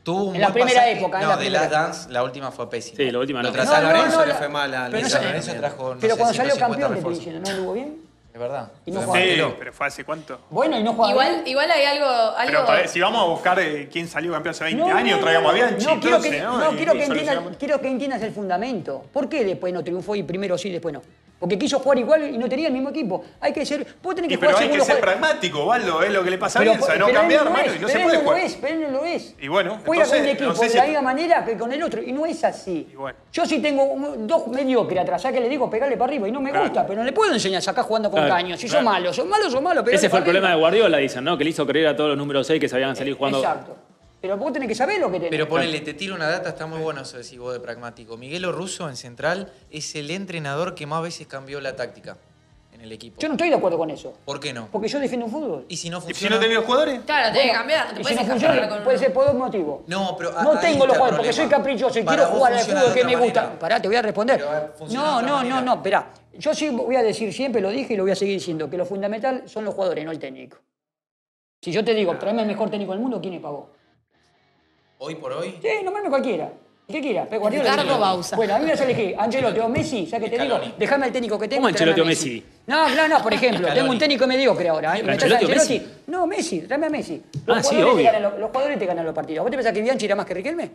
[SPEAKER 5] Tuvo un
[SPEAKER 6] En la
[SPEAKER 5] buen
[SPEAKER 6] primera
[SPEAKER 5] pasaje.
[SPEAKER 6] época, en
[SPEAKER 5] No,
[SPEAKER 6] la
[SPEAKER 5] de
[SPEAKER 6] primera.
[SPEAKER 5] Last Dance, la última fue pésima.
[SPEAKER 1] Sí, la última no.
[SPEAKER 5] Contra
[SPEAKER 3] A
[SPEAKER 6] No,
[SPEAKER 3] San
[SPEAKER 5] San
[SPEAKER 6] no,
[SPEAKER 3] Lorenzo
[SPEAKER 6] no,
[SPEAKER 3] le
[SPEAKER 6] la-
[SPEAKER 3] fue mal a
[SPEAKER 6] pero no
[SPEAKER 5] San
[SPEAKER 6] sé-
[SPEAKER 5] Lorenzo trajo, no
[SPEAKER 6] Pero
[SPEAKER 5] sé,
[SPEAKER 6] cuando salió
[SPEAKER 5] ciento cincuenta
[SPEAKER 6] campeón te estoy
[SPEAKER 5] refuerzos.
[SPEAKER 6] diciendo, ¿no jugó bien?
[SPEAKER 5] Es verdad.
[SPEAKER 6] Y no
[SPEAKER 5] Fue
[SPEAKER 6] jugaba.
[SPEAKER 4] Sí,
[SPEAKER 5] malo.
[SPEAKER 4] pero fue hace cuánto.
[SPEAKER 6] Bueno, y no jugaba
[SPEAKER 2] Igual,
[SPEAKER 6] bien.
[SPEAKER 2] igual hay algo. algo
[SPEAKER 4] Pero para- si vamos a buscar eh, quién salió campeón hace veinte
[SPEAKER 6] No, no,
[SPEAKER 4] años,
[SPEAKER 6] no,
[SPEAKER 4] traigamos a
[SPEAKER 6] no,
[SPEAKER 4] Bianchi.
[SPEAKER 6] no, quiero que,
[SPEAKER 4] entonces,
[SPEAKER 6] no,
[SPEAKER 4] Y-
[SPEAKER 6] quiero,
[SPEAKER 4] y
[SPEAKER 6] que entiendas,
[SPEAKER 4] solucionamos.
[SPEAKER 6] quiero que entiendas el fundamento. ¿Por qué después no triunfó y primero sí, después no? Porque quiso jugar igual y no tenía el mismo equipo. Hay que ser. Vos tenés que
[SPEAKER 4] Y
[SPEAKER 6] jugar
[SPEAKER 4] pero hay
[SPEAKER 6] según
[SPEAKER 4] que
[SPEAKER 6] los
[SPEAKER 4] ser
[SPEAKER 6] jugadores.
[SPEAKER 4] pragmático, Waldo, es lo que le pasa a
[SPEAKER 6] Pero-
[SPEAKER 4] Bielsa, no
[SPEAKER 6] pero él
[SPEAKER 4] cambiar,
[SPEAKER 6] no
[SPEAKER 4] hermano,
[SPEAKER 6] es,
[SPEAKER 4] y no
[SPEAKER 6] pero
[SPEAKER 4] se
[SPEAKER 6] él
[SPEAKER 4] puede
[SPEAKER 6] no lo
[SPEAKER 4] jugar.
[SPEAKER 6] es, pero él no lo es.
[SPEAKER 4] Y bueno,
[SPEAKER 6] Juega
[SPEAKER 4] entonces,
[SPEAKER 6] con un equipo
[SPEAKER 4] no sé
[SPEAKER 6] de
[SPEAKER 4] si-
[SPEAKER 6] la misma manera que con el otro. Y no es así.
[SPEAKER 4] Y bueno.
[SPEAKER 6] Yo sí tengo un- dos mediocres atrás, ya que le digo pegarle para arriba y no me
[SPEAKER 4] Claro.
[SPEAKER 6] gusta, pero no le puedo enseñar a sacar jugando con
[SPEAKER 1] Claro,
[SPEAKER 6] caños. Si
[SPEAKER 4] claro.
[SPEAKER 6] son malos, son malos, son malos. pegarle
[SPEAKER 1] Ese fue el
[SPEAKER 6] para
[SPEAKER 1] problema de
[SPEAKER 6] arriba.
[SPEAKER 1] Guardiola, dicen, ¿no? Que le hizo creer a todos los números seis que sabían salir jugando.
[SPEAKER 6] Exacto. Pero vos tenés que saber lo que tenés.
[SPEAKER 5] Pero ponele, te tiro una data, está muy bueno eso decís vos de pragmático. Miguel Russo en Central es el entrenador que más veces cambió la táctica en el equipo.
[SPEAKER 6] Yo no estoy de acuerdo con eso.
[SPEAKER 5] ¿Por qué no?
[SPEAKER 6] Porque yo defiendo un fútbol.
[SPEAKER 5] ¿Y si no
[SPEAKER 4] ¿Y si
[SPEAKER 5] funciona?
[SPEAKER 4] no tenés los jugadores?
[SPEAKER 2] Claro, tenés que cambiar. No te
[SPEAKER 6] Y si
[SPEAKER 2] puedes
[SPEAKER 6] no
[SPEAKER 2] encajar
[SPEAKER 6] funciona,
[SPEAKER 2] con
[SPEAKER 6] puede
[SPEAKER 2] uno.
[SPEAKER 6] ser por dos motivos.
[SPEAKER 5] No, pero
[SPEAKER 6] No
[SPEAKER 5] ahí
[SPEAKER 6] tengo
[SPEAKER 5] está
[SPEAKER 6] los
[SPEAKER 5] el
[SPEAKER 6] jugadores porque soy
[SPEAKER 5] problema.
[SPEAKER 6] caprichoso y
[SPEAKER 5] Para
[SPEAKER 6] quiero
[SPEAKER 5] vos
[SPEAKER 6] jugar al
[SPEAKER 5] funciona
[SPEAKER 6] fútbol
[SPEAKER 5] de
[SPEAKER 6] que me
[SPEAKER 5] otra
[SPEAKER 6] gusta.
[SPEAKER 5] manera.
[SPEAKER 6] Pará, te voy a responder.
[SPEAKER 5] Pero, a ver, funciona
[SPEAKER 6] No,
[SPEAKER 5] de otra
[SPEAKER 6] no, no,
[SPEAKER 5] manera.
[SPEAKER 6] no, esperá. Yo sí voy a decir siempre, lo dije y lo voy a seguir diciendo, que lo fundamental son los jugadores, no el técnico. Si yo te digo, tráeme el mejor técnico del mundo, ¿quién es para vos?
[SPEAKER 5] Hoy por hoy,
[SPEAKER 6] Sí, nombrame cualquiera. El que quiera. Pep Guardiola,
[SPEAKER 2] Ricardo
[SPEAKER 6] el que quiera.
[SPEAKER 2] Bauza.
[SPEAKER 6] Bueno, a mí me vas a elegir Ancelotti o Messi, ya que te digo,
[SPEAKER 5] Scaloni.
[SPEAKER 6] déjame el técnico que tengo.
[SPEAKER 1] ¿Cómo
[SPEAKER 6] y tráeme
[SPEAKER 1] Ancelotti
[SPEAKER 6] a
[SPEAKER 1] o Messi?
[SPEAKER 6] No, no, no, por ejemplo, tengo un
[SPEAKER 5] Scaloni.
[SPEAKER 6] técnico mediocre ahora. ¿eh? Me
[SPEAKER 1] ¿Ancelotti
[SPEAKER 6] traes
[SPEAKER 1] o
[SPEAKER 6] Ancelotti.
[SPEAKER 1] Messi?
[SPEAKER 6] No, Messi, tráeme a Messi. Los,
[SPEAKER 1] Ah, sí,
[SPEAKER 6] jugadores te
[SPEAKER 1] obvio.
[SPEAKER 6] ganan los, los jugadores te ganan los partidos. ¿Vos te pensás que Bianchi era más que Riquelme?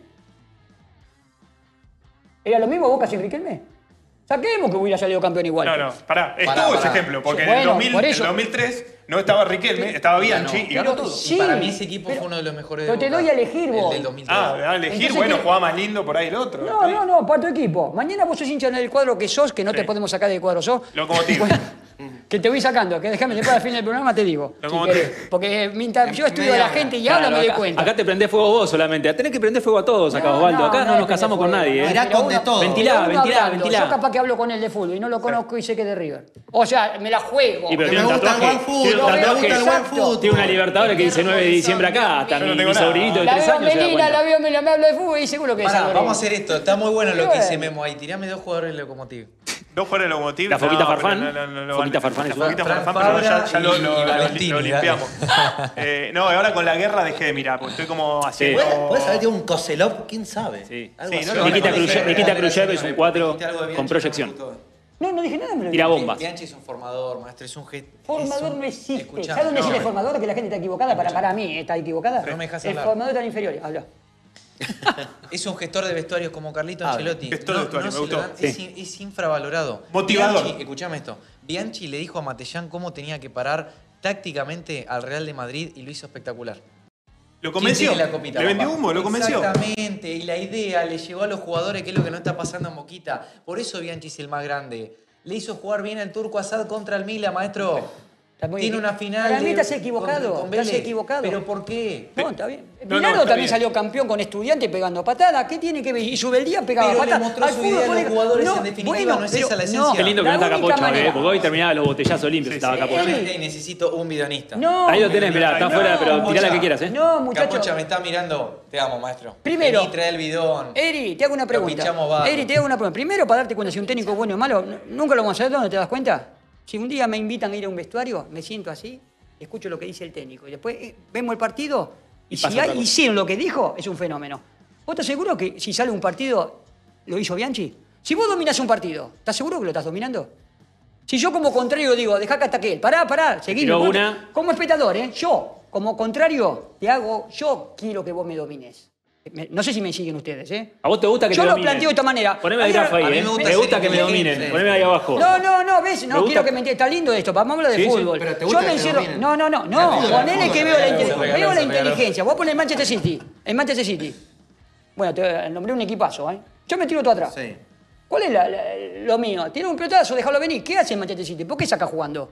[SPEAKER 6] ¿Era lo mismo Boca sin Riquelme? Saquemos que hubiera salido campeón igual.
[SPEAKER 4] No, no, pará, estuvo
[SPEAKER 5] Pará,
[SPEAKER 4] ese
[SPEAKER 5] pará.
[SPEAKER 4] ejemplo, porque
[SPEAKER 6] Sí,
[SPEAKER 4] en, el
[SPEAKER 6] bueno,
[SPEAKER 4] dos mil,
[SPEAKER 6] por
[SPEAKER 4] en
[SPEAKER 6] eso.
[SPEAKER 4] el dos mil tres no estaba Riquelme, estaba Bianchi
[SPEAKER 5] ganó.
[SPEAKER 4] y ganó
[SPEAKER 6] Pero
[SPEAKER 4] todo.
[SPEAKER 6] sí,
[SPEAKER 5] y para mí ese equipo
[SPEAKER 6] pero-
[SPEAKER 5] fue uno de los mejores
[SPEAKER 6] pero
[SPEAKER 5] de
[SPEAKER 6] te
[SPEAKER 5] Boca,
[SPEAKER 6] doy a elegir
[SPEAKER 5] el
[SPEAKER 6] vos.
[SPEAKER 5] del dos mil tres.
[SPEAKER 4] Ah, a elegir,
[SPEAKER 6] Entonces,
[SPEAKER 4] bueno,
[SPEAKER 6] ¿qué?
[SPEAKER 4] jugaba más lindo por ahí el otro.
[SPEAKER 6] No, no, no, para tu equipo. Mañana vos sos hincha en el cuadro que sos, que no te
[SPEAKER 4] Sí.
[SPEAKER 6] podemos sacar del cuadro sos.
[SPEAKER 4] Locomotiva.
[SPEAKER 6] Bueno, que te voy sacando, que déjame después al fin del programa te digo. si
[SPEAKER 4] Locomotiva.
[SPEAKER 6] querés. Porque mientras yo estudio a
[SPEAKER 5] media
[SPEAKER 6] la
[SPEAKER 5] hora.
[SPEAKER 6] gente y
[SPEAKER 1] Claro,
[SPEAKER 6] habla me doy
[SPEAKER 1] acá,
[SPEAKER 6] cuenta.
[SPEAKER 1] acá te prendés fuego vos solamente. Tenés que prender fuego a todos acá,
[SPEAKER 6] No,
[SPEAKER 1] Osvaldo.
[SPEAKER 6] no,
[SPEAKER 1] Acá no,
[SPEAKER 6] no es
[SPEAKER 1] nos
[SPEAKER 6] prender
[SPEAKER 1] casamos con
[SPEAKER 6] fuego,
[SPEAKER 1] nadie,
[SPEAKER 6] no,
[SPEAKER 1] ¿eh?
[SPEAKER 3] Mirá
[SPEAKER 6] pero
[SPEAKER 3] con de
[SPEAKER 6] uno-
[SPEAKER 3] todo.
[SPEAKER 1] Ventilá,
[SPEAKER 6] pero uno
[SPEAKER 1] ventilá,
[SPEAKER 6] hablando,
[SPEAKER 1] ventilá.
[SPEAKER 6] Yo capaz que hablo con él de fútbol y no lo conozco y sé que es de River. O sea, me la juego.
[SPEAKER 1] Y pero
[SPEAKER 3] Que
[SPEAKER 1] tiene
[SPEAKER 3] me
[SPEAKER 1] un
[SPEAKER 3] gusta el
[SPEAKER 1] tatuaje.
[SPEAKER 3] buen fútbol,
[SPEAKER 1] Tiene un
[SPEAKER 6] me
[SPEAKER 1] tatuaje.
[SPEAKER 6] gusta el buen fútbol.
[SPEAKER 1] Tiene una Libertadores que dice nueve de diciembre acá. Hasta
[SPEAKER 4] Yo no
[SPEAKER 1] mi,
[SPEAKER 4] tengo
[SPEAKER 1] mi
[SPEAKER 4] nada.
[SPEAKER 1] sobrinito de
[SPEAKER 6] La
[SPEAKER 1] tres
[SPEAKER 6] veo
[SPEAKER 1] años se da
[SPEAKER 6] Melina,
[SPEAKER 1] cuenta.
[SPEAKER 6] la veo Melina, me hablo de fútbol y seguro que es
[SPEAKER 5] Pará,
[SPEAKER 6] algo
[SPEAKER 5] vamos a
[SPEAKER 6] de-
[SPEAKER 5] hacer esto. Está muy bueno lo que
[SPEAKER 6] Bueno.
[SPEAKER 5] dice Memo ahí. Tirame dos jugadores de Locomotiv.
[SPEAKER 4] Dos fuera de Locomotiv.
[SPEAKER 1] La Foquita
[SPEAKER 4] no,
[SPEAKER 1] Farfán.
[SPEAKER 4] pero no, no, no,
[SPEAKER 1] Foquita
[SPEAKER 4] no,
[SPEAKER 1] Farfán
[SPEAKER 4] La
[SPEAKER 1] es una.
[SPEAKER 4] Foquita
[SPEAKER 5] Fran
[SPEAKER 4] Farfán, pero ya,
[SPEAKER 5] Fabra
[SPEAKER 4] ya lo,
[SPEAKER 5] y-
[SPEAKER 4] lo-
[SPEAKER 5] y
[SPEAKER 4] lo-
[SPEAKER 5] Valentini,
[SPEAKER 4] lo
[SPEAKER 5] dale.
[SPEAKER 4] limpiamos. Eh, no, ahora con la guerra dejé de mirar, porque estoy como haciendo...
[SPEAKER 3] ¿Puedes, puedes haber tenido un Koselov? ¿Quién sabe?
[SPEAKER 1] Sí.
[SPEAKER 3] Algo
[SPEAKER 4] Sí,
[SPEAKER 3] así.
[SPEAKER 4] no lo
[SPEAKER 1] Nikita
[SPEAKER 4] van a
[SPEAKER 1] Khrushchev-
[SPEAKER 4] conocer.
[SPEAKER 1] Nikita Khrushchev es un
[SPEAKER 5] Dijiste
[SPEAKER 1] cuatro
[SPEAKER 5] algo de Bianchi
[SPEAKER 1] con
[SPEAKER 5] que
[SPEAKER 1] proyección.
[SPEAKER 5] me gustó.
[SPEAKER 6] No, no dije nada, me lo
[SPEAKER 1] Tira
[SPEAKER 6] dije.
[SPEAKER 1] bombas.
[SPEAKER 5] Bianchi es un formador, maestro. Es un ge-
[SPEAKER 6] Formador
[SPEAKER 5] es un-
[SPEAKER 6] no existe.
[SPEAKER 5] Escuchame,
[SPEAKER 6] ¿Sabes dónde
[SPEAKER 5] no,
[SPEAKER 6] existe el
[SPEAKER 5] no.
[SPEAKER 6] formador? Que la gente está equivocada. Para, para mí, está equivocada.
[SPEAKER 5] No me dejas
[SPEAKER 6] El
[SPEAKER 5] hablar.
[SPEAKER 6] formador está inferior. Habla.
[SPEAKER 5] Es un gestor de vestuarios como Carlito
[SPEAKER 3] Ah,
[SPEAKER 5] Ancelotti.
[SPEAKER 4] gestor de vestuario, me
[SPEAKER 5] se lo
[SPEAKER 4] gustó.
[SPEAKER 5] dan, es, in- es infravalorado.
[SPEAKER 4] Motivador.
[SPEAKER 5] Bianchi, escuchame esto. Bianchi le dijo a Matellán cómo tenía que parar tácticamente al Real de Madrid y lo hizo espectacular.
[SPEAKER 4] ¿Lo
[SPEAKER 5] ¿Quién
[SPEAKER 4] convenció?
[SPEAKER 5] tiene la copita,
[SPEAKER 4] ¿Le vendió
[SPEAKER 5] papá?
[SPEAKER 4] humo? ¿Lo convenció?
[SPEAKER 5] Exactamente, y la idea le llegó a los jugadores, que es lo que no está pasando en Boquita. Por eso Bianchi es el más grande. Le hizo jugar bien al Turco Asad contra el Milan, maestro.
[SPEAKER 6] Está muy
[SPEAKER 5] Tiene
[SPEAKER 6] equi-
[SPEAKER 5] una final.
[SPEAKER 6] Para mí
[SPEAKER 5] de-
[SPEAKER 6] estás equivocado,
[SPEAKER 5] con- con
[SPEAKER 6] estás
[SPEAKER 5] Vélez.
[SPEAKER 6] equivocado.
[SPEAKER 5] ¿Pero por qué?
[SPEAKER 6] No, está bien.
[SPEAKER 4] No, no,
[SPEAKER 6] Bilardo
[SPEAKER 4] está
[SPEAKER 6] también
[SPEAKER 4] bien.
[SPEAKER 6] salió campeón con Estudiantes pegando patadas. ¿Qué tiene que ver? Y Subeldía pegaba
[SPEAKER 5] Pero le
[SPEAKER 6] patadas.
[SPEAKER 5] mostró
[SPEAKER 6] Al
[SPEAKER 5] su
[SPEAKER 6] fútbol
[SPEAKER 5] idea a los
[SPEAKER 6] pone-
[SPEAKER 5] jugadores, en definitiva, no es esa la esencia.
[SPEAKER 1] Qué lindo que
[SPEAKER 6] la
[SPEAKER 1] no está
[SPEAKER 6] única
[SPEAKER 1] Capocho,
[SPEAKER 6] manera-
[SPEAKER 1] ¿eh? Porque hoy terminaba los botellazos limpios.
[SPEAKER 4] Sí,
[SPEAKER 1] Estaba
[SPEAKER 4] sí.
[SPEAKER 1] Capocho.
[SPEAKER 5] Ey, necesito un bidonista.
[SPEAKER 6] No.
[SPEAKER 1] Ahí lo tenés, mirá, está
[SPEAKER 4] No,
[SPEAKER 1] afuera, pero tirá la
[SPEAKER 5] Capocha.
[SPEAKER 1] que quieras, ¿eh?
[SPEAKER 6] No, muchacho.
[SPEAKER 5] Capocha me está mirando. Te amo, maestro.
[SPEAKER 6] Primero.
[SPEAKER 5] Vení, trae el bidón.
[SPEAKER 6] Eri, te hago una
[SPEAKER 5] Lo
[SPEAKER 6] pregunta.
[SPEAKER 5] pinchamos barro.
[SPEAKER 6] Eri, te hago una pregunta. Primero, para darte cuenta si un técnico es bueno o malo, n- nunca lo vamos a saber, ¿dónde te das cuenta? Si un día me invitan a ir a un vestuario, me siento así, escucho lo que dice el técnico. Y después eh, vemos el partido y,
[SPEAKER 1] Y
[SPEAKER 6] si
[SPEAKER 1] pasa otra
[SPEAKER 6] hay-
[SPEAKER 1] cosa.
[SPEAKER 6] hicieron lo que dijo, es un fenómeno. ¿Vos estás seguro que si sale un partido, lo hizo Bianchi? Si vos dominás un partido, ¿estás seguro que lo estás dominando? Si yo como contrario digo, dejá que ataque él, pará, pará, seguime.
[SPEAKER 1] tiró
[SPEAKER 6] Vos-
[SPEAKER 1] una.
[SPEAKER 6] Como espectador, ¿eh? Yo, como contrario, te hago, yo quiero que vos me domines. Me- No sé si me siguen ustedes, ¿eh?
[SPEAKER 1] ¿A vos te gusta que
[SPEAKER 6] Yo
[SPEAKER 1] te
[SPEAKER 6] lo
[SPEAKER 1] dominen?
[SPEAKER 6] planteo de esta manera.
[SPEAKER 1] Poneme el
[SPEAKER 6] Había-
[SPEAKER 1] grafo ahí,
[SPEAKER 5] a mí
[SPEAKER 1] ¿eh?
[SPEAKER 5] me gusta
[SPEAKER 1] Me
[SPEAKER 5] ser
[SPEAKER 1] gusta que me
[SPEAKER 5] inteligente.
[SPEAKER 1] dominen. Poneme ahí abajo.
[SPEAKER 6] No, no, no, ves,
[SPEAKER 1] Me
[SPEAKER 6] no
[SPEAKER 1] gusta-
[SPEAKER 6] quiero que me entiendas. Está lindo esto, vamos a hablar de
[SPEAKER 1] Sí, sí,
[SPEAKER 6] fútbol.
[SPEAKER 3] pero te
[SPEAKER 6] Yo
[SPEAKER 3] gusta
[SPEAKER 6] me
[SPEAKER 3] que te
[SPEAKER 6] encierro.
[SPEAKER 3] dominen.
[SPEAKER 6] No, no, no,
[SPEAKER 3] El
[SPEAKER 6] no.
[SPEAKER 3] fútbol,
[SPEAKER 6] Ponele
[SPEAKER 3] el
[SPEAKER 6] que
[SPEAKER 3] fútbol,
[SPEAKER 6] veo la,
[SPEAKER 3] el
[SPEAKER 6] inte-
[SPEAKER 3] fútbol,
[SPEAKER 6] veo la
[SPEAKER 5] regaloso,
[SPEAKER 6] inteligencia. Vos ponés el Manchester City. El Manchester City. Bueno, te nombré un equipazo, ¿eh? Yo me tiro todo atrás.
[SPEAKER 3] Sí.
[SPEAKER 6] ¿Cuál es la- la- lo mío? Tiene un pelotazo, déjalo venir. ¿Qué hace el Manchester City? ¿Por qué saca jugando?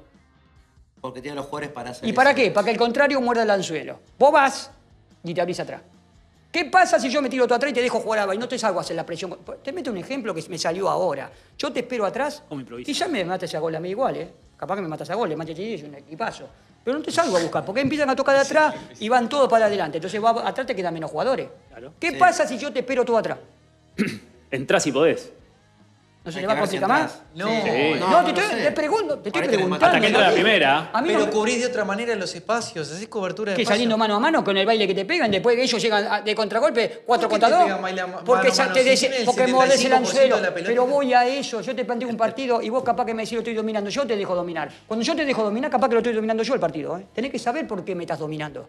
[SPEAKER 3] Porque tiene los jugadores para hacer
[SPEAKER 6] ¿Y para
[SPEAKER 3] eso.
[SPEAKER 6] qué? Para que el contrario muerda el anzuelo. Vos vas y te abrís atrás. ¿Qué pasa si yo me tiro todo atrás y te dejo jugar a y no te salgo a hacer la presión? Te meto un ejemplo que me salió ahora. Yo te espero atrás
[SPEAKER 1] ¿Cómo improvisa?
[SPEAKER 6] y ya me matas a gol a mí igual, ¿eh? Capaz que me matas a gol, el Manchester City es un equipazo. Pero no te salgo a buscar, porque empiezan a tocar de atrás y van todos para adelante. Entonces va- atrás te quedan menos jugadores.
[SPEAKER 1] Claro.
[SPEAKER 6] ¿Qué
[SPEAKER 3] Sí.
[SPEAKER 6] pasa si yo te espero todo atrás?
[SPEAKER 1] Entrás y podés.
[SPEAKER 6] ¿No se
[SPEAKER 3] Hay
[SPEAKER 6] le
[SPEAKER 3] que
[SPEAKER 6] va a
[SPEAKER 3] ver si
[SPEAKER 6] complicar
[SPEAKER 3] entras.
[SPEAKER 6] más?
[SPEAKER 5] No,
[SPEAKER 1] Sí.
[SPEAKER 6] No,
[SPEAKER 3] No,
[SPEAKER 6] te,
[SPEAKER 3] no
[SPEAKER 6] estoy,
[SPEAKER 3] sé.
[SPEAKER 6] te pregunto, te estoy
[SPEAKER 3] Por ahí tenés
[SPEAKER 6] preguntando.
[SPEAKER 1] Hasta que entra la
[SPEAKER 6] ¿no?
[SPEAKER 1] primera.
[SPEAKER 6] A mí
[SPEAKER 5] Pero
[SPEAKER 6] no,
[SPEAKER 5] cubrís de otra manera los espacios, haces cobertura de
[SPEAKER 6] que
[SPEAKER 5] espacio.
[SPEAKER 6] saliendo mano a mano con el baile que te pegan, después que ellos llegan a- de contragolpe, cuatro
[SPEAKER 5] ¿Por qué
[SPEAKER 6] contra
[SPEAKER 5] te
[SPEAKER 6] dos.
[SPEAKER 5] pegan baile a ma-
[SPEAKER 6] Porque,
[SPEAKER 5] mano a
[SPEAKER 6] sa-
[SPEAKER 5] mano?
[SPEAKER 6] te
[SPEAKER 5] Si
[SPEAKER 6] des-
[SPEAKER 5] tiene el
[SPEAKER 6] porque mordés el
[SPEAKER 5] setenta y cinco por ciento
[SPEAKER 6] anzuelo.
[SPEAKER 5] de la pelota.
[SPEAKER 6] Pero voy a eso, yo te planteo un partido y vos capaz que me decís lo estoy dominando. Yo te dejo dominar. Cuando yo te dejo dominar, capaz que lo estoy dominando yo el partido. ¿eh? Tenés que saber por qué me estás dominando.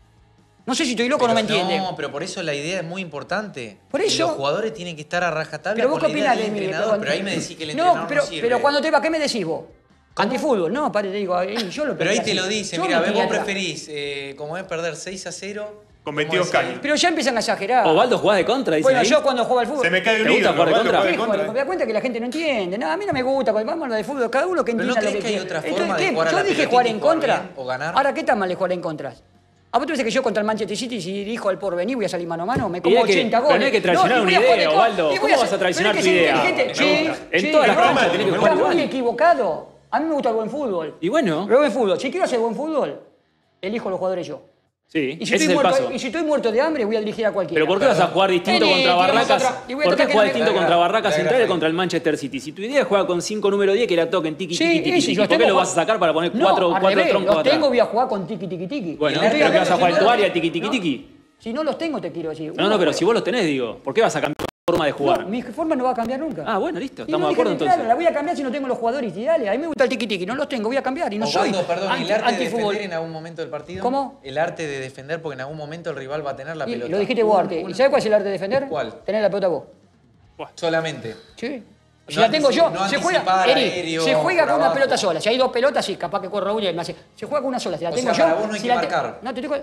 [SPEAKER 6] No sé si estoy loco o no me
[SPEAKER 5] Pero
[SPEAKER 6] entiendes.
[SPEAKER 5] No, pero por eso la idea es muy importante.
[SPEAKER 6] Por
[SPEAKER 5] Que
[SPEAKER 6] eso-
[SPEAKER 5] Los jugadores tienen que estar a rajatabla
[SPEAKER 6] Pero vos
[SPEAKER 5] con
[SPEAKER 6] qué
[SPEAKER 5] la idea
[SPEAKER 6] opinás
[SPEAKER 5] del
[SPEAKER 6] de mí.
[SPEAKER 5] entrenador, pero ahí me decís que el
[SPEAKER 6] no,
[SPEAKER 5] entrenador
[SPEAKER 6] pero,
[SPEAKER 5] no sirve.
[SPEAKER 6] pero cuando te va, ¿qué me decís vos? Antifútbol, no, pare, te digo, ahí yo lo
[SPEAKER 5] Pero ahí
[SPEAKER 6] pensé
[SPEAKER 5] te lo
[SPEAKER 6] así.
[SPEAKER 5] dice,
[SPEAKER 6] Yo
[SPEAKER 5] mira,
[SPEAKER 6] me
[SPEAKER 5] vos
[SPEAKER 6] tiré atrás.
[SPEAKER 5] preferís, eh, como es perder seis a cero.
[SPEAKER 4] Con
[SPEAKER 5] como
[SPEAKER 4] veintidós
[SPEAKER 5] decía-
[SPEAKER 4] caños.
[SPEAKER 6] Pero ya empiezan a exagerar.
[SPEAKER 1] Osvaldo, ¿jugás de contra? Dicen
[SPEAKER 6] Bueno,
[SPEAKER 1] ahí.
[SPEAKER 6] yo cuando juego al fútbol.
[SPEAKER 4] Se me cae un
[SPEAKER 1] ¿Te gusta
[SPEAKER 4] ídolo,
[SPEAKER 1] jugar de
[SPEAKER 4] Osvaldo,
[SPEAKER 1] contra?
[SPEAKER 4] juega de
[SPEAKER 6] Sí,
[SPEAKER 4] contra.
[SPEAKER 6] bueno, me da cuenta que la gente no entiende. No, a mí no me gusta. Cuando vamos a lo de fútbol, cada uno que
[SPEAKER 5] Pero
[SPEAKER 6] entienda
[SPEAKER 5] ¿no
[SPEAKER 6] lo
[SPEAKER 5] crees
[SPEAKER 6] que
[SPEAKER 5] que hay
[SPEAKER 6] quiere.
[SPEAKER 5] otra
[SPEAKER 6] Entonces,
[SPEAKER 5] forma de
[SPEAKER 6] ¿qué?
[SPEAKER 5] jugar a
[SPEAKER 6] Yo
[SPEAKER 5] la
[SPEAKER 6] dije
[SPEAKER 5] pelotita
[SPEAKER 6] jugar
[SPEAKER 5] y
[SPEAKER 6] en
[SPEAKER 5] jugar
[SPEAKER 6] contra.
[SPEAKER 5] bien o ganar?
[SPEAKER 6] Ahora, ¿qué tan mal es jugar en contra? ¿A vos te parece que yo contra el Manchester City, si dirijo al porvenir, voy a salir mano a mano? Me como
[SPEAKER 1] Idea que-
[SPEAKER 6] ochenta
[SPEAKER 1] pero
[SPEAKER 6] goles.
[SPEAKER 1] no hay que traicionar
[SPEAKER 6] y voy
[SPEAKER 1] una
[SPEAKER 6] a jugar
[SPEAKER 1] idea,
[SPEAKER 6] de contra.
[SPEAKER 1] Osvaldo.
[SPEAKER 6] Y voy
[SPEAKER 1] ¿Cómo
[SPEAKER 6] a
[SPEAKER 1] vas a
[SPEAKER 6] ser-
[SPEAKER 1] traicionar
[SPEAKER 6] pero hay
[SPEAKER 1] tu
[SPEAKER 6] que ser
[SPEAKER 1] idea?
[SPEAKER 6] inteligente.
[SPEAKER 1] Me
[SPEAKER 6] Sí,
[SPEAKER 1] gusta. En
[SPEAKER 6] sí,
[SPEAKER 1] todas las
[SPEAKER 6] no,
[SPEAKER 1] canchas
[SPEAKER 6] no,
[SPEAKER 1] tenés que
[SPEAKER 6] no,
[SPEAKER 1] jugar
[SPEAKER 6] está muy
[SPEAKER 1] igual.
[SPEAKER 6] equivocado. A mí me gusta el buen fútbol.
[SPEAKER 1] Y bueno,
[SPEAKER 6] El buen fútbol. Si quiero hacer buen fútbol, elijo a los jugadores yo.
[SPEAKER 1] sí,
[SPEAKER 6] Y si,
[SPEAKER 1] ese es
[SPEAKER 6] estoy
[SPEAKER 1] el
[SPEAKER 6] muerto,
[SPEAKER 1] paso.
[SPEAKER 6] y si estoy muerto de hambre, voy a dirigir a cualquiera.
[SPEAKER 1] Pero ¿por qué vas a jugar distinto
[SPEAKER 6] Vení,
[SPEAKER 1] contra
[SPEAKER 6] tiramos
[SPEAKER 1] Barracas?
[SPEAKER 6] otra. Y voy a
[SPEAKER 1] ¿Por qué
[SPEAKER 6] tratar que
[SPEAKER 1] juegas
[SPEAKER 6] no me-
[SPEAKER 1] distinto contra Barracas
[SPEAKER 5] Larga,
[SPEAKER 1] Central y
[SPEAKER 5] larga.
[SPEAKER 1] contra el Manchester City? Si tu idea es jugar con cinco número diez que la toquen tiki
[SPEAKER 6] Sí,
[SPEAKER 1] tiki tiki
[SPEAKER 6] ese,
[SPEAKER 1] tiki,
[SPEAKER 6] yo
[SPEAKER 1] ¿por qué
[SPEAKER 6] tengo-
[SPEAKER 1] lo vas a sacar para poner
[SPEAKER 6] No,
[SPEAKER 1] cuatro,
[SPEAKER 6] al
[SPEAKER 1] cuatro
[SPEAKER 6] revés,
[SPEAKER 1] troncos
[SPEAKER 6] los
[SPEAKER 1] atrás?
[SPEAKER 6] tengo, voy a jugar con tiki tiki tiki.
[SPEAKER 1] Bueno,
[SPEAKER 6] Y estoy
[SPEAKER 1] pero que vas a
[SPEAKER 6] hablando-
[SPEAKER 1] jugar
[SPEAKER 6] si no-
[SPEAKER 1] tu área tiki tiki
[SPEAKER 6] no,
[SPEAKER 1] tiki.
[SPEAKER 6] Si no los tengo, te quiero decir.
[SPEAKER 1] No, no, pero si vos los tenés, digo, ¿por qué vas a cambiar tu forma de jugar?
[SPEAKER 6] No, mi forma no va a cambiar nunca.
[SPEAKER 1] Ah, bueno, listo,
[SPEAKER 6] Y
[SPEAKER 1] estamos
[SPEAKER 6] no
[SPEAKER 1] de
[SPEAKER 6] dije
[SPEAKER 1] acuerdo
[SPEAKER 6] de entrada,
[SPEAKER 1] entonces.
[SPEAKER 6] La voy a cambiar si no tengo los jugadores ideales. A mí me gusta el tiki tiki, no los tengo, voy a cambiar. Y no soy
[SPEAKER 5] Osvaldo, perdón,
[SPEAKER 6] anti-
[SPEAKER 5] ¿el arte de
[SPEAKER 6] antifútbol.
[SPEAKER 5] defender en algún momento del partido?
[SPEAKER 6] ¿Cómo?
[SPEAKER 5] El arte de defender porque en algún momento el rival va a tener la
[SPEAKER 6] Y
[SPEAKER 5] pelota.
[SPEAKER 6] lo dijiste vos, Arte. ¿Y sabés cuál es el arte de defender?
[SPEAKER 5] ¿Cuál?
[SPEAKER 6] Tener la pelota vos.
[SPEAKER 5] Solamente.
[SPEAKER 6] Sí. Si
[SPEAKER 5] No
[SPEAKER 6] la tengo yo,
[SPEAKER 5] anticipar, no
[SPEAKER 6] se juega,
[SPEAKER 5] anticipar
[SPEAKER 6] Eri,
[SPEAKER 5] aéreo,
[SPEAKER 6] se juega
[SPEAKER 5] por
[SPEAKER 6] con una
[SPEAKER 5] abajo.
[SPEAKER 6] pelota sola. Si hay dos pelotas, sí, capaz que corre una y me hace. Se juega con una sola. Si la
[SPEAKER 5] O
[SPEAKER 6] tengo
[SPEAKER 5] sea,
[SPEAKER 6] yo.
[SPEAKER 5] para vos no hay
[SPEAKER 6] si
[SPEAKER 5] que
[SPEAKER 6] la te-
[SPEAKER 5] marcar.
[SPEAKER 6] No, te tengo.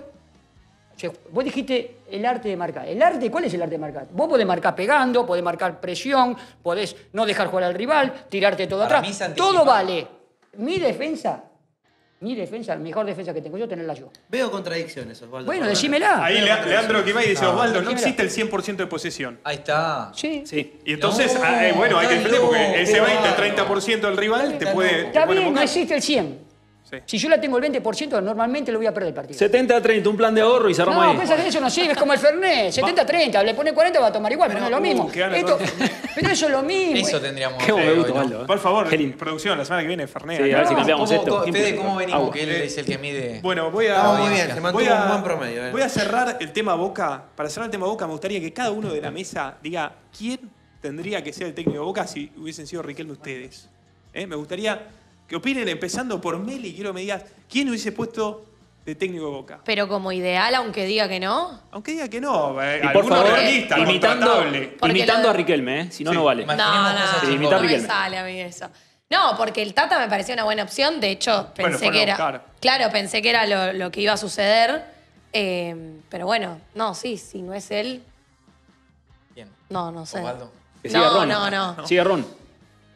[SPEAKER 6] Se- Vos dijiste el arte de marcar. ¿El arte? ¿Cuál es el arte de marcar? Vos podés marcar pegando, podés marcar presión, podés no dejar jugar al rival, tirarte todo
[SPEAKER 5] Para
[SPEAKER 6] atrás.
[SPEAKER 5] mí es anticipar.
[SPEAKER 6] Todo vale. Mi defensa, mi defensa, la mejor defensa que tengo yo, tenerla yo.
[SPEAKER 3] Veo contradicciones, Osvaldo.
[SPEAKER 6] Bueno,
[SPEAKER 3] Perdón.
[SPEAKER 6] decímela.
[SPEAKER 4] Ahí Le- Leandro Quimay dice, Osvaldo, no
[SPEAKER 6] Dímela.
[SPEAKER 4] existe el cien por ciento de posesión.
[SPEAKER 5] Ahí está.
[SPEAKER 6] Sí.
[SPEAKER 1] Sí.
[SPEAKER 4] Y entonces,
[SPEAKER 5] No,
[SPEAKER 4] ah, eh, bueno, hay que
[SPEAKER 5] está
[SPEAKER 4] defender porque
[SPEAKER 5] loco,
[SPEAKER 4] ese
[SPEAKER 5] pero-
[SPEAKER 4] veinte, treinta por ciento del rival te
[SPEAKER 5] Está
[SPEAKER 4] puede,
[SPEAKER 5] loco.
[SPEAKER 4] te
[SPEAKER 6] Está
[SPEAKER 4] puede
[SPEAKER 6] bien, no
[SPEAKER 4] mojar.
[SPEAKER 6] existe el cien.
[SPEAKER 4] Sí.
[SPEAKER 6] Si yo la tengo el veinte por ciento, normalmente lo voy a perder el partido.
[SPEAKER 1] setenta a treinta, un plan de ahorro y cerramos
[SPEAKER 6] No,
[SPEAKER 1] ahí.
[SPEAKER 6] piensa que eso no sirve, es como el Fernet, setenta a treinta, le pone cuarenta, va a tomar igual, pero, no es lo
[SPEAKER 4] uh,
[SPEAKER 6] mismo.
[SPEAKER 4] qué ganas
[SPEAKER 6] Esto-
[SPEAKER 4] de
[SPEAKER 6] pero eso es lo mismo.
[SPEAKER 5] Eso
[SPEAKER 6] eh.
[SPEAKER 5] tendríamos
[SPEAKER 1] Qué bueno me
[SPEAKER 5] hacer
[SPEAKER 1] gusta,
[SPEAKER 5] hoy, ¿no?
[SPEAKER 1] Osvaldo. ¿eh?
[SPEAKER 4] Por favor,
[SPEAKER 1] Qué lindo.
[SPEAKER 4] producción, la semana que viene Fernet.
[SPEAKER 1] Sí, a ver
[SPEAKER 4] acá.
[SPEAKER 1] si cambiamos
[SPEAKER 5] ¿Cómo-
[SPEAKER 1] esto.
[SPEAKER 5] cómo-
[SPEAKER 1] ¿Quién
[SPEAKER 5] Fede,
[SPEAKER 1] puso?
[SPEAKER 5] ¿cómo venimos?
[SPEAKER 1] Agua.
[SPEAKER 5] Que él es el que mide.
[SPEAKER 4] Bueno, voy a,
[SPEAKER 3] Estamos muy bien, se mantuvo
[SPEAKER 4] voy a-
[SPEAKER 3] un buen promedio, eh.
[SPEAKER 4] Voy a cerrar el tema Boca. Para cerrar el tema Boca, me gustaría que cada uno de la mesa diga quién tendría que ser el técnico de Boca si hubiesen sido Riquelme ustedes. ¿Eh? Me gustaría que opinen, empezando por Meli. Quiero que me digas quién hubiese puesto de técnico de Boca.
[SPEAKER 2] Pero como ideal, aunque diga que no.
[SPEAKER 4] Aunque diga que no, eh,
[SPEAKER 1] Y por
[SPEAKER 4] alguno
[SPEAKER 1] favor,
[SPEAKER 4] realista,
[SPEAKER 1] imitando,
[SPEAKER 4] contratable.
[SPEAKER 2] Porque
[SPEAKER 1] imitando
[SPEAKER 2] lo-
[SPEAKER 1] a Riquelme, ¿eh? Si no,
[SPEAKER 4] Sí.
[SPEAKER 1] no vale.
[SPEAKER 5] Imaginemos
[SPEAKER 2] No,
[SPEAKER 5] cosas
[SPEAKER 2] no,
[SPEAKER 1] Sí,
[SPEAKER 5] chicos.
[SPEAKER 1] imitar
[SPEAKER 2] no me
[SPEAKER 1] Riquelme.
[SPEAKER 2] sale a mí eso. No, porque el Tata me parecía una buena opción. De hecho,
[SPEAKER 4] Bueno,
[SPEAKER 2] pensé
[SPEAKER 4] fueron
[SPEAKER 2] que
[SPEAKER 4] a
[SPEAKER 2] era.
[SPEAKER 4] buscar.
[SPEAKER 2] Claro, pensé que era lo, lo que iba a suceder. Eh, pero bueno, no, sí, si no es él,
[SPEAKER 5] Bien.
[SPEAKER 2] no, no sé.
[SPEAKER 5] Osvaldo.
[SPEAKER 1] Que siga
[SPEAKER 2] No,
[SPEAKER 1] Ron.
[SPEAKER 2] no, no.
[SPEAKER 1] Sigue Ron.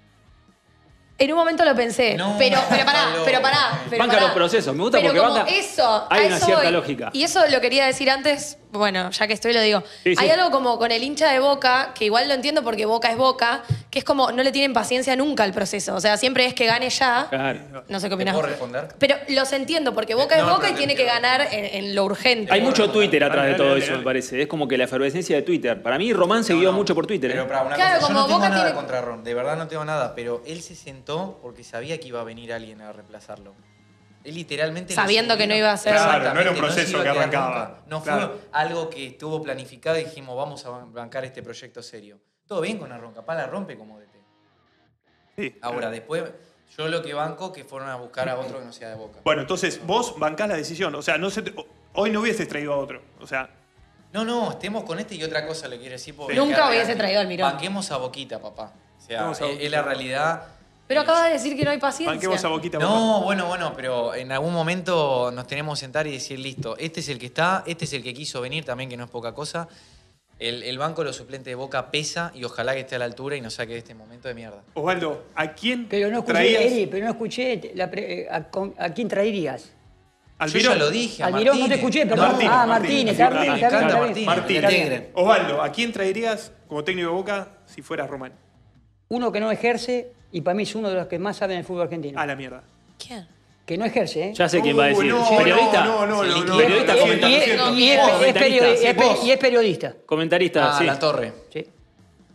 [SPEAKER 2] En un momento lo pensé,
[SPEAKER 5] No,
[SPEAKER 2] pero, pero pará,
[SPEAKER 5] está
[SPEAKER 2] pero
[SPEAKER 5] loco.
[SPEAKER 2] pará. Pero
[SPEAKER 1] Banca
[SPEAKER 2] pará.
[SPEAKER 1] los procesos, me gusta
[SPEAKER 2] Pero
[SPEAKER 1] porque
[SPEAKER 2] como
[SPEAKER 1] banca-
[SPEAKER 2] eso,
[SPEAKER 1] hay
[SPEAKER 2] a
[SPEAKER 1] una
[SPEAKER 2] eso
[SPEAKER 1] cierta
[SPEAKER 2] voy.
[SPEAKER 1] lógica.
[SPEAKER 2] Y eso lo quería decir antes, bueno, ya que estoy lo digo.
[SPEAKER 1] Sí, sí.
[SPEAKER 2] Hay algo como con el hincha de Boca, que igual lo entiendo porque Boca es Boca, que es como no le tienen paciencia nunca al proceso. O sea, siempre es que gane ya.
[SPEAKER 1] Claro.
[SPEAKER 2] No sé qué
[SPEAKER 5] ¿Te
[SPEAKER 2] opinás.
[SPEAKER 5] puedo responder?
[SPEAKER 2] Pero los entiendo, porque Boca es
[SPEAKER 5] No,
[SPEAKER 2] Boca
[SPEAKER 5] pero
[SPEAKER 2] y
[SPEAKER 5] te
[SPEAKER 2] tiene que
[SPEAKER 5] entiendo.
[SPEAKER 2] ganar en, en lo urgente.
[SPEAKER 1] Hay mucho Twitter atrás
[SPEAKER 4] Dale,
[SPEAKER 1] de todo
[SPEAKER 4] dale,
[SPEAKER 1] eso,
[SPEAKER 4] dale.
[SPEAKER 1] me parece. Es como que la efervescencia de Twitter. Para mí, Román se guió mucho por Twitter.
[SPEAKER 5] Pero
[SPEAKER 1] ¿eh?
[SPEAKER 5] para una
[SPEAKER 2] Claro,
[SPEAKER 5] cosa, yo
[SPEAKER 2] como
[SPEAKER 5] no tengo
[SPEAKER 2] Boca
[SPEAKER 5] nada
[SPEAKER 2] tiene-
[SPEAKER 5] contra Ron, de verdad no tengo nada, pero él se sentó porque sabía que iba a venir alguien a reemplazarlo. Él literalmente... lo
[SPEAKER 2] Sabiendo que no
[SPEAKER 5] subió.
[SPEAKER 2] iba a ser-
[SPEAKER 4] Claro, no era un
[SPEAKER 5] Exactamente,
[SPEAKER 4] proceso
[SPEAKER 5] se iba a
[SPEAKER 4] que
[SPEAKER 5] quedar
[SPEAKER 4] arrancaba.
[SPEAKER 5] nunca. No
[SPEAKER 4] Claro.
[SPEAKER 5] fue algo que estuvo planificado y dijimos, vamos a bancar este proyecto serio. Todo bien con Arron, capaz la rompe como D T.
[SPEAKER 4] Sí.
[SPEAKER 5] Ahora, después, yo lo que banco que fueron a buscar a otro que no sea de Boca.
[SPEAKER 4] Bueno, entonces vos bancás la decisión. O sea, no se te- hoy no hubieses traído a otro. O sea,
[SPEAKER 5] No, no, estemos con este y otra cosa le quiero decir. porque
[SPEAKER 2] Nunca
[SPEAKER 5] queda
[SPEAKER 2] hubiese
[SPEAKER 5] real.
[SPEAKER 2] traído al Mirón.
[SPEAKER 5] Banquemos a Boquita, papá. O sea,
[SPEAKER 4] Vamos a
[SPEAKER 5] es,
[SPEAKER 4] Boquita.
[SPEAKER 5] es la realidad.
[SPEAKER 2] Pero acabas de decir que no hay paciencia.
[SPEAKER 4] banquemos a Boquita. papá.
[SPEAKER 5] No, bueno, bueno, pero en algún momento nos tenemos que sentar y decir, listo, este es el que está, este es el que quiso venir también, que no es poca cosa. El, el banco de los suplentes de Boca pesa y ojalá que esté a la altura y nos saque de este momento de mierda.
[SPEAKER 4] Osvaldo, ¿a quién
[SPEAKER 6] Pero no escuché,
[SPEAKER 4] traías?
[SPEAKER 6] Eri, pero no escuché la pre- eh, a, con- a quién traerías.
[SPEAKER 4] Almirón.
[SPEAKER 5] Yo ya lo dije, a
[SPEAKER 6] Almirón, no te
[SPEAKER 5] Martínez.
[SPEAKER 6] escuché, perdón.
[SPEAKER 4] Martínez,
[SPEAKER 6] ah,
[SPEAKER 4] Martínez,
[SPEAKER 6] Martínez,
[SPEAKER 4] sí,
[SPEAKER 6] está bien,
[SPEAKER 4] me
[SPEAKER 6] está bien,
[SPEAKER 5] encanta
[SPEAKER 6] está bien.
[SPEAKER 5] Martínez.
[SPEAKER 4] Martínez.
[SPEAKER 3] El Tigre.
[SPEAKER 4] Osvaldo, ¿a quién traerías como técnico de Boca si fueras Román?
[SPEAKER 6] Uno que no ejerce y para mí es uno de los que más saben el fútbol argentino.
[SPEAKER 4] A la mierda.
[SPEAKER 2] ¿Quién?
[SPEAKER 6] Que no ejerce, ¿eh?
[SPEAKER 1] Ya sé quién va a decir.
[SPEAKER 4] Uh, no,
[SPEAKER 1] ¿Periodista?
[SPEAKER 4] No, no, no, no, no,
[SPEAKER 1] Periodista,
[SPEAKER 4] no,
[SPEAKER 6] Y-
[SPEAKER 1] comentarista.
[SPEAKER 6] y-
[SPEAKER 4] no,
[SPEAKER 6] y- y es-
[SPEAKER 4] no,
[SPEAKER 6] es
[SPEAKER 4] comentarista,
[SPEAKER 6] periodi-
[SPEAKER 4] sí,
[SPEAKER 6] es pe-
[SPEAKER 4] vos.
[SPEAKER 6] y es periodista.
[SPEAKER 1] Comentarista,
[SPEAKER 5] Ah,
[SPEAKER 1] sí.
[SPEAKER 5] La Torre.
[SPEAKER 6] Sí.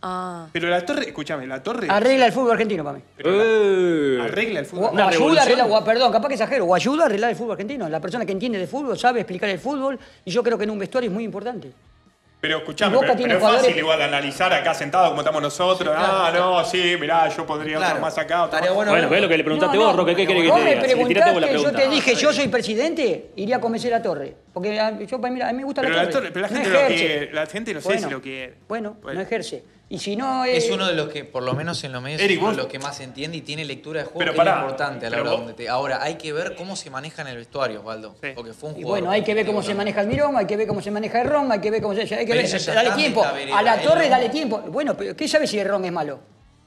[SPEAKER 2] Ah.
[SPEAKER 4] Pero la torre, escúchame, la torre.
[SPEAKER 6] Arregla el fútbol argentino para mí.
[SPEAKER 4] pero la-
[SPEAKER 1] Eh.
[SPEAKER 4] arregla el
[SPEAKER 6] O,
[SPEAKER 4] fútbol.
[SPEAKER 6] o
[SPEAKER 1] Una
[SPEAKER 6] ayuda a
[SPEAKER 1] revolución.
[SPEAKER 6] arreglar, o, perdón, capaz que exagero, o ayuda a arreglar el fútbol argentino. La persona que entiende de fútbol sabe explicar el fútbol y yo creo que en un vestuario es muy importante.
[SPEAKER 4] Pero escuchame,
[SPEAKER 6] Y Boca
[SPEAKER 4] pero,
[SPEAKER 6] tiene
[SPEAKER 4] pero es fácil
[SPEAKER 6] jugadores-
[SPEAKER 4] igual analizar acá sentado como estamos nosotros. ah, no, sí, mirá, yo podría
[SPEAKER 3] Claro.
[SPEAKER 4] otro más acá. Otro
[SPEAKER 3] Estaría
[SPEAKER 4] más.
[SPEAKER 3] bueno.
[SPEAKER 1] Bueno, que es lo que le preguntaste vos, Roque, ¿qué querés que
[SPEAKER 6] Vos
[SPEAKER 1] te
[SPEAKER 6] me
[SPEAKER 1] diga? Si le tiraste
[SPEAKER 6] preguntaste,
[SPEAKER 1] vos la
[SPEAKER 6] yo
[SPEAKER 1] pregunta.
[SPEAKER 6] te dije, yo soy presidente, iría a comerse la torre. Porque a, yo, mira, a mí me gusta
[SPEAKER 4] Pero
[SPEAKER 6] la
[SPEAKER 4] la
[SPEAKER 6] torre.
[SPEAKER 4] torre- pero la
[SPEAKER 6] No
[SPEAKER 4] gente lo
[SPEAKER 6] ejerce.
[SPEAKER 4] quiere, la gente no sé
[SPEAKER 6] Bueno,
[SPEAKER 4] si lo quiere.
[SPEAKER 6] Bueno,
[SPEAKER 4] Bueno.
[SPEAKER 6] no ejerce. Y si no...
[SPEAKER 5] Es
[SPEAKER 6] eh,
[SPEAKER 5] uno de los que, por lo menos en los medios,
[SPEAKER 4] Eric,
[SPEAKER 5] es uno de
[SPEAKER 4] vos-
[SPEAKER 5] los que más entiende y tiene lectura de juego,
[SPEAKER 4] Pero
[SPEAKER 5] que
[SPEAKER 4] pará,
[SPEAKER 5] es importante a la
[SPEAKER 4] pero
[SPEAKER 5] hora
[SPEAKER 4] vos-
[SPEAKER 5] donde te... Ahora, hay que ver cómo se maneja en el vestuario, Osvaldo.
[SPEAKER 4] Sí.
[SPEAKER 5] Porque fue un
[SPEAKER 6] Y
[SPEAKER 5] jugador...
[SPEAKER 6] bueno, hay que ver cómo se
[SPEAKER 5] competitivo
[SPEAKER 6] maneja el Mirón, hay que ver cómo se maneja el Ron, hay que ver cómo se... Hay que
[SPEAKER 5] Pero
[SPEAKER 6] ver,
[SPEAKER 5] eso ya
[SPEAKER 6] dale
[SPEAKER 5] está en
[SPEAKER 6] tiempo.
[SPEAKER 5] esta vereda,
[SPEAKER 6] A la
[SPEAKER 5] el
[SPEAKER 6] torre
[SPEAKER 5] Ron.
[SPEAKER 6] dale tiempo. Bueno, pero ¿qué sabe si el Ron es malo?